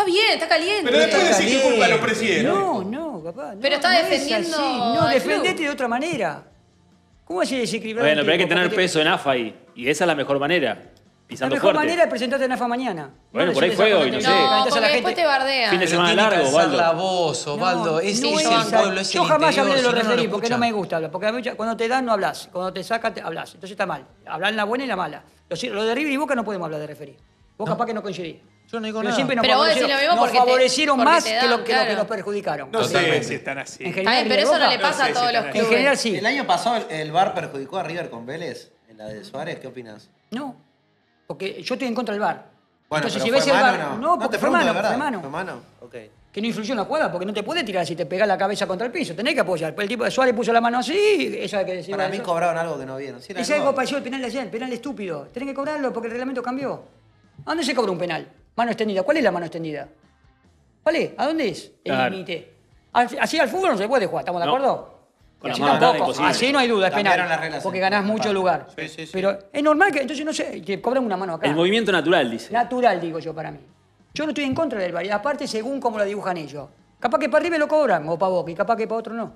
[SPEAKER 2] Está bien, está caliente.
[SPEAKER 4] Pero después decís que culpa a los presidentes.
[SPEAKER 6] No, no, capaz.
[SPEAKER 2] Pero está
[SPEAKER 6] no es
[SPEAKER 2] defendiendo
[SPEAKER 6] así. No,
[SPEAKER 2] al
[SPEAKER 6] defendete
[SPEAKER 2] club.
[SPEAKER 6] de otra manera. ¿Cómo haces desequilibrar?
[SPEAKER 1] Bueno,
[SPEAKER 6] el
[SPEAKER 1] pero hay que
[SPEAKER 6] tipo?
[SPEAKER 1] tener
[SPEAKER 6] Porque te-
[SPEAKER 1] peso en A F A ahí. Y esa es la mejor manera.
[SPEAKER 6] La
[SPEAKER 1] Pisando
[SPEAKER 6] mejor
[SPEAKER 1] fuerte.
[SPEAKER 6] manera es presentarte en A F A mañana.
[SPEAKER 1] Bueno,
[SPEAKER 6] No
[SPEAKER 1] por ahí
[SPEAKER 6] decirle
[SPEAKER 1] fue
[SPEAKER 6] esa
[SPEAKER 1] hoy, no
[SPEAKER 6] cosa
[SPEAKER 1] sé.
[SPEAKER 6] que
[SPEAKER 2] No,
[SPEAKER 6] calentás a
[SPEAKER 2] porque
[SPEAKER 6] la
[SPEAKER 2] después
[SPEAKER 6] gente.
[SPEAKER 2] te bardean.
[SPEAKER 1] Fin de
[SPEAKER 5] Pero
[SPEAKER 1] semana
[SPEAKER 5] tiene que
[SPEAKER 1] largo,
[SPEAKER 5] alzar
[SPEAKER 1] Osvaldo.
[SPEAKER 5] la voz, Osvaldo.
[SPEAKER 6] No,
[SPEAKER 5] es,
[SPEAKER 6] no
[SPEAKER 5] es
[SPEAKER 6] es
[SPEAKER 5] el
[SPEAKER 6] esa-
[SPEAKER 5] pueblo, es
[SPEAKER 6] Yo
[SPEAKER 5] el
[SPEAKER 6] jamás
[SPEAKER 5] interior,
[SPEAKER 6] hablé de los
[SPEAKER 5] si no, no lo
[SPEAKER 6] referees porque no
[SPEAKER 5] escuchan.
[SPEAKER 6] me gusta hablar. Porque a mí cuando te dan no hablas. Cuando te sacan te hablas. Entonces está mal. Hablar en la buena y la mala. Lo, lo de River y Boca no podemos hablar de referee. Vos capaz que no coincidís.
[SPEAKER 5] Yo no digo
[SPEAKER 6] Pero
[SPEAKER 5] nada.
[SPEAKER 6] siempre nos
[SPEAKER 2] Pero vos
[SPEAKER 6] favorecieron,
[SPEAKER 2] decís lo mismo
[SPEAKER 6] nos
[SPEAKER 2] porque te-
[SPEAKER 6] favorecieron
[SPEAKER 2] porque
[SPEAKER 6] más
[SPEAKER 2] te
[SPEAKER 6] que
[SPEAKER 2] dan,
[SPEAKER 6] lo que, lo
[SPEAKER 2] claro.
[SPEAKER 6] que nos perjudicaron.
[SPEAKER 4] No
[SPEAKER 5] Totalmente.
[SPEAKER 4] sé si están así.
[SPEAKER 6] En
[SPEAKER 2] Está
[SPEAKER 6] general,
[SPEAKER 2] bien, pero eso
[SPEAKER 6] Boca-
[SPEAKER 2] no le pasa
[SPEAKER 4] No
[SPEAKER 2] a
[SPEAKER 4] sé
[SPEAKER 2] todos
[SPEAKER 4] si
[SPEAKER 2] los
[SPEAKER 4] están-
[SPEAKER 6] En
[SPEAKER 2] clubes.
[SPEAKER 6] general sí.
[SPEAKER 3] El año pasado el, el V A R perjudicó a River con Vélez, en la de Suárez, ¿qué opinas?
[SPEAKER 6] No, porque yo estoy en contra del V A R.
[SPEAKER 3] Bueno,
[SPEAKER 6] Entonces,
[SPEAKER 3] pero
[SPEAKER 6] si
[SPEAKER 3] fue
[SPEAKER 6] ves el
[SPEAKER 3] mano
[SPEAKER 6] V A R,
[SPEAKER 3] o no?
[SPEAKER 6] no,
[SPEAKER 3] No,
[SPEAKER 6] porque
[SPEAKER 3] te
[SPEAKER 6] fue
[SPEAKER 3] pregunto
[SPEAKER 6] mano,
[SPEAKER 3] de verdad.
[SPEAKER 6] fue mano.
[SPEAKER 3] ¿Fue mano? Ok.
[SPEAKER 6] Que no influyó en la jugada, porque no te puede tirar si te pegás la cabeza contra el piso. Tenés que apoyar. El tipo de Suárez puso la mano así, eso hay que decir.
[SPEAKER 3] Para mí
[SPEAKER 6] eso.
[SPEAKER 3] cobraron algo que no vieron. Sí, era
[SPEAKER 6] Es
[SPEAKER 3] el
[SPEAKER 6] algo
[SPEAKER 3] gol.
[SPEAKER 6] parecido al penal de ayer, el penal estúpido. Tenés que cobrarlo porque el reglamento cambió. ¿A dónde se cobra un penal? Mano extendida. ¿Cuál es la mano extendida? ¿Cuál es? ¿A dónde es el
[SPEAKER 1] Claro.
[SPEAKER 6] límite? Así así al fútbol no se puede jugar, ¿estamos de
[SPEAKER 1] No.
[SPEAKER 6] acuerdo?
[SPEAKER 1] Con
[SPEAKER 6] Y
[SPEAKER 1] la
[SPEAKER 6] así
[SPEAKER 1] mano atada,
[SPEAKER 6] tampoco.
[SPEAKER 1] imposible.
[SPEAKER 6] Así no hay duda, es
[SPEAKER 3] Cambiaron
[SPEAKER 6] penal.
[SPEAKER 3] las reglas
[SPEAKER 6] Porque
[SPEAKER 3] en-
[SPEAKER 6] ganás
[SPEAKER 3] en
[SPEAKER 6] mucho
[SPEAKER 3] parte.
[SPEAKER 6] lugar.
[SPEAKER 3] Sí, sí, sí.
[SPEAKER 6] Pero es normal que, entonces no sé, que cobren una mano acá.
[SPEAKER 1] El movimiento natural, dice.
[SPEAKER 6] Natural, digo yo, para mí. Yo no estoy en contra del V A R. Y aparte, según cómo lo dibujan ellos. Capaz que para arriba lo cobran, o para Boca, y capaz que para otro no.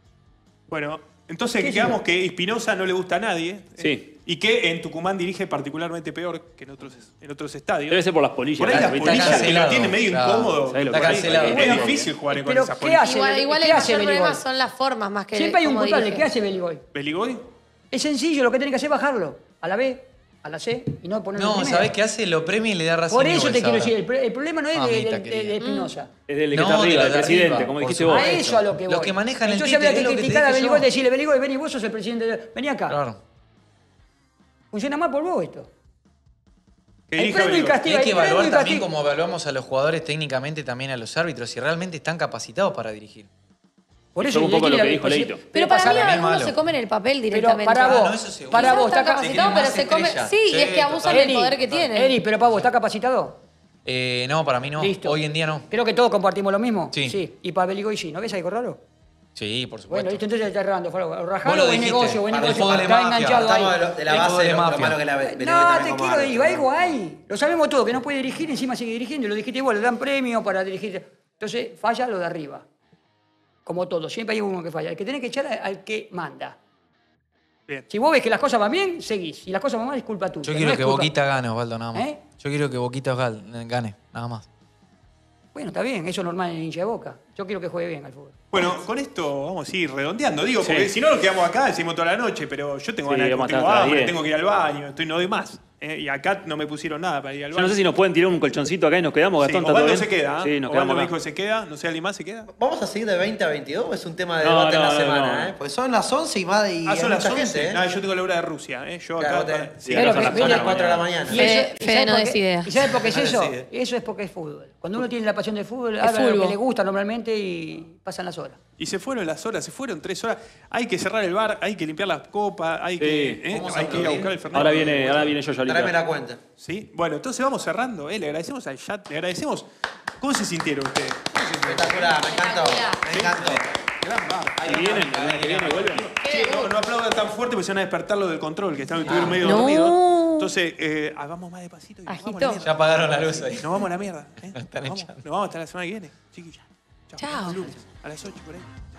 [SPEAKER 4] Bueno, entonces
[SPEAKER 6] ¿Qué
[SPEAKER 4] quedamos
[SPEAKER 6] sé yo?
[SPEAKER 4] que Espinosa no le gusta a nadie.
[SPEAKER 1] Sí.
[SPEAKER 4] eh, Y que en Tucumán dirige particularmente peor que en otros, en otros estadios.
[SPEAKER 1] Debe ser por las polillas.
[SPEAKER 4] Por ahí las
[SPEAKER 1] ¿viste?
[SPEAKER 4] polillas que lo
[SPEAKER 5] cancelado.
[SPEAKER 4] tiene medio
[SPEAKER 5] Claro.
[SPEAKER 4] incómodo.
[SPEAKER 1] ¿Sabes lo
[SPEAKER 5] Está
[SPEAKER 1] que hay?
[SPEAKER 5] cancelado.
[SPEAKER 4] Es
[SPEAKER 5] Bueno,
[SPEAKER 4] difícil jugar con
[SPEAKER 6] pero
[SPEAKER 4] esas
[SPEAKER 6] ¿qué
[SPEAKER 4] polillas.
[SPEAKER 6] hace?
[SPEAKER 2] Igual, igual
[SPEAKER 6] ¿Qué
[SPEAKER 2] el
[SPEAKER 6] hace
[SPEAKER 2] mayor problema
[SPEAKER 6] Beligol?
[SPEAKER 2] son las formas más que
[SPEAKER 6] Siempre hay un
[SPEAKER 2] cómo
[SPEAKER 6] culpable.
[SPEAKER 2] dirige.
[SPEAKER 6] ¿Qué hace Beligol?
[SPEAKER 4] ¿Beligoy?
[SPEAKER 6] Es sencillo, lo que tiene que hacer es bajarlo. A la B, a la C, y no ponerlo en
[SPEAKER 5] No,
[SPEAKER 6] primera.
[SPEAKER 5] ¿sabés qué hace? Lo premia y le da razón.
[SPEAKER 6] Por eso te quiero
[SPEAKER 5] ahora.
[SPEAKER 6] decir, el, pro- el problema no es de,
[SPEAKER 5] Mamita
[SPEAKER 6] de, de-
[SPEAKER 5] querida.
[SPEAKER 6] de Espinosa.
[SPEAKER 1] Es del que
[SPEAKER 5] No,
[SPEAKER 1] está
[SPEAKER 5] de
[SPEAKER 1] arriba,
[SPEAKER 5] los
[SPEAKER 1] del
[SPEAKER 5] de
[SPEAKER 1] presidente,
[SPEAKER 5] arriba,
[SPEAKER 1] como
[SPEAKER 5] por
[SPEAKER 1] dijiste
[SPEAKER 5] supuesto.
[SPEAKER 1] vos.
[SPEAKER 6] A eso a lo que voy.
[SPEAKER 5] Los que manejan el
[SPEAKER 6] Entonces
[SPEAKER 5] Tite,
[SPEAKER 6] habría
[SPEAKER 5] es
[SPEAKER 6] que
[SPEAKER 5] lo que te
[SPEAKER 6] criticar a
[SPEAKER 5] dije
[SPEAKER 6] Beligol,
[SPEAKER 5] yo.
[SPEAKER 6] decirle, Beligol, vení, vos sos el presidente. de- Vení acá.
[SPEAKER 5] Claro.
[SPEAKER 6] Funciona más por vos esto.
[SPEAKER 4] Que
[SPEAKER 6] Hay
[SPEAKER 4] dirija
[SPEAKER 6] premio y
[SPEAKER 4] Beligoy.
[SPEAKER 6] castigo.
[SPEAKER 5] Hay que
[SPEAKER 6] premio y
[SPEAKER 5] evaluar también
[SPEAKER 6] castigo.
[SPEAKER 5] como evaluamos a los jugadores técnicamente, también a los árbitros, si realmente están capacitados para dirigir.
[SPEAKER 6] Por
[SPEAKER 1] Fue
[SPEAKER 6] eso
[SPEAKER 1] un poco
[SPEAKER 6] hay
[SPEAKER 1] lo
[SPEAKER 6] ir a-
[SPEAKER 1] que dijo
[SPEAKER 6] pues,
[SPEAKER 1] Leito.
[SPEAKER 2] Pero para mí
[SPEAKER 6] pasar-
[SPEAKER 5] es
[SPEAKER 2] algunos
[SPEAKER 5] malo.
[SPEAKER 2] se comen el papel
[SPEAKER 6] Pero
[SPEAKER 2] directamente.
[SPEAKER 6] para
[SPEAKER 5] Ah,
[SPEAKER 6] vos,
[SPEAKER 5] no, eso seguro.
[SPEAKER 6] para
[SPEAKER 2] Quizás
[SPEAKER 6] vos,
[SPEAKER 2] está
[SPEAKER 6] está
[SPEAKER 2] capacitado,
[SPEAKER 5] capacitado,
[SPEAKER 2] pero
[SPEAKER 5] más
[SPEAKER 2] se come.
[SPEAKER 5] estrella.
[SPEAKER 2] Sí,
[SPEAKER 5] Sí,
[SPEAKER 2] es que abusan del
[SPEAKER 6] Eri,
[SPEAKER 2] poder que tiene.
[SPEAKER 6] Eri, pero para vos, ¿está capacitado?
[SPEAKER 5] Eh, no, para mí no.
[SPEAKER 6] Listo.
[SPEAKER 5] Hoy en día no.
[SPEAKER 6] Creo que todos compartimos lo mismo.
[SPEAKER 5] Sí.
[SPEAKER 6] Y para Beligoy sí. ¿No ves algo raro?
[SPEAKER 5] Sí, por
[SPEAKER 6] Bueno,
[SPEAKER 5] supuesto.
[SPEAKER 6] listo, entonces está errando. Fue algo
[SPEAKER 5] Vos
[SPEAKER 6] rajado,
[SPEAKER 5] lo
[SPEAKER 6] buen
[SPEAKER 5] dijiste.
[SPEAKER 6] negocio, buen
[SPEAKER 5] Para el
[SPEAKER 6] negocio.
[SPEAKER 5] fútbol de
[SPEAKER 6] Está
[SPEAKER 5] mafia.
[SPEAKER 6] enganchado ahí.
[SPEAKER 3] Estamos de, lo- de la
[SPEAKER 5] El
[SPEAKER 3] base
[SPEAKER 5] fútbol
[SPEAKER 3] de
[SPEAKER 5] de
[SPEAKER 3] lo, lo
[SPEAKER 5] mafia.
[SPEAKER 3] malo que la Be- Beligoy
[SPEAKER 6] No,
[SPEAKER 3] también
[SPEAKER 6] te
[SPEAKER 3] como
[SPEAKER 6] quiero
[SPEAKER 3] árbitro,
[SPEAKER 6] digo, algo
[SPEAKER 3] ¿no?
[SPEAKER 6] hay. Lo sabemos todo, que no puede dirigir, encima sigue dirigiendo. Lo dijiste vos, le dan premio para dirigir. Entonces, falla lo de arriba. Como todo, siempre hay uno que falla. El que tiene que echar al- al que manda.
[SPEAKER 4] Bien.
[SPEAKER 6] Si vos ves que las cosas van bien, seguís. Si las cosas van mal, es culpa tuya.
[SPEAKER 5] Yo
[SPEAKER 6] no
[SPEAKER 5] quiero
[SPEAKER 6] es
[SPEAKER 5] que
[SPEAKER 6] culpa-
[SPEAKER 5] Boquita gane, Osvaldo, nada más.
[SPEAKER 6] ¿Eh?
[SPEAKER 5] Yo quiero que Boquita gal- gane, nada más.
[SPEAKER 6] Bueno, está bien, eso es normal en el hincha de Boca. Yo quiero que juegue bien al fútbol.
[SPEAKER 4] Bueno, con esto vamos a ir redondeando, digo,
[SPEAKER 1] Sí.
[SPEAKER 4] porque si no nos quedamos acá, decimos toda la noche, pero yo tengo
[SPEAKER 1] Sí,
[SPEAKER 4] ganas,
[SPEAKER 1] vamos a
[SPEAKER 4] tengo
[SPEAKER 1] estar hasta las
[SPEAKER 4] hambre,
[SPEAKER 1] diez.
[SPEAKER 4] tengo que ir al baño, estoy, no doy más. ¿eh? Y acá no me pusieron nada para ir al
[SPEAKER 1] Yo
[SPEAKER 4] baño.
[SPEAKER 1] no sé si nos pueden tirar un colchoncito acá y nos quedamos,
[SPEAKER 4] Sí,
[SPEAKER 1] Gastón. ¿está todo
[SPEAKER 4] Osvaldo
[SPEAKER 1] bien?
[SPEAKER 4] se queda. ¿eh?
[SPEAKER 1] Sí, nos
[SPEAKER 4] Osvaldo
[SPEAKER 1] quedamos
[SPEAKER 4] me
[SPEAKER 1] acá.
[SPEAKER 4] dijo que se queda, no sé, ¿alguien más se queda?
[SPEAKER 3] ¿Vamos a seguir de veinte a veintidós o es un tema de
[SPEAKER 1] No,
[SPEAKER 3] debate en
[SPEAKER 1] no,
[SPEAKER 3] la
[SPEAKER 1] no,
[SPEAKER 3] semana?
[SPEAKER 1] no.
[SPEAKER 3] ¿eh? Porque son las once y más y
[SPEAKER 4] Ah,
[SPEAKER 3] hay
[SPEAKER 4] son las
[SPEAKER 3] mucha
[SPEAKER 4] once.
[SPEAKER 3] gente, ¿eh?
[SPEAKER 4] Ah, yo tengo la hora de Rusia, ¿eh? Yo
[SPEAKER 3] Claro,
[SPEAKER 4] acá.
[SPEAKER 3] te-
[SPEAKER 4] para-
[SPEAKER 3] sí,
[SPEAKER 1] Pero
[SPEAKER 3] ahora son
[SPEAKER 1] que-
[SPEAKER 3] las
[SPEAKER 1] pero-
[SPEAKER 3] cuatro de la mañana.
[SPEAKER 2] Y- Fede-
[SPEAKER 6] eso-
[SPEAKER 2] Fede
[SPEAKER 6] ¿sabes
[SPEAKER 2] no
[SPEAKER 6] por qué?
[SPEAKER 2] decide.
[SPEAKER 6] ¿Y sabes por qué es
[SPEAKER 3] No
[SPEAKER 6] eso?
[SPEAKER 3] decide.
[SPEAKER 6] Eso es porque es fútbol. Cuando uno tiene la pasión del fútbol, habla de lo
[SPEAKER 2] fútbol.
[SPEAKER 6] que le gusta normalmente y pasan las horas.
[SPEAKER 4] Y se fueron las horas, se fueron tres horas. Hay que cerrar el bar, hay que limpiar las copas, hay que,
[SPEAKER 1] Sí.
[SPEAKER 4] ¿eh?
[SPEAKER 3] Vamos
[SPEAKER 4] hay
[SPEAKER 3] a
[SPEAKER 4] que ir a
[SPEAKER 3] aplaudir.
[SPEAKER 4] buscar el Fernet.
[SPEAKER 1] Ahora viene, ahora viene yo
[SPEAKER 3] Tráeme
[SPEAKER 1] ahorita.
[SPEAKER 3] la cuenta.
[SPEAKER 4] ¿Sí? Bueno, entonces vamos cerrando. ¿eh? Le agradecemos al chat, le agradecemos. ¿Cómo se sintieron ustedes?
[SPEAKER 3] Espectacular, me encantó. Me encantó.
[SPEAKER 4] Gran bar.
[SPEAKER 1] Si vienen, el lunes que viene vuelven.
[SPEAKER 4] Sí, no, no aplaudan tan fuerte porque se van a despertar los del control, que están, estuvieron medio
[SPEAKER 2] No.
[SPEAKER 4] dormidos. Entonces, eh, ah, vamos más despacito y nos vamos a la
[SPEAKER 2] Agito.
[SPEAKER 4] mierda.
[SPEAKER 5] Ya apagaron la luz ahí.
[SPEAKER 4] Nos vamos a la mierda. ¿eh?
[SPEAKER 5] Están
[SPEAKER 4] Nos vamos,
[SPEAKER 5] echando.
[SPEAKER 4] nos vamos hasta la semana que viene. Chiquilla.
[SPEAKER 2] Chao.
[SPEAKER 4] Lunes, a las ocho por ahí.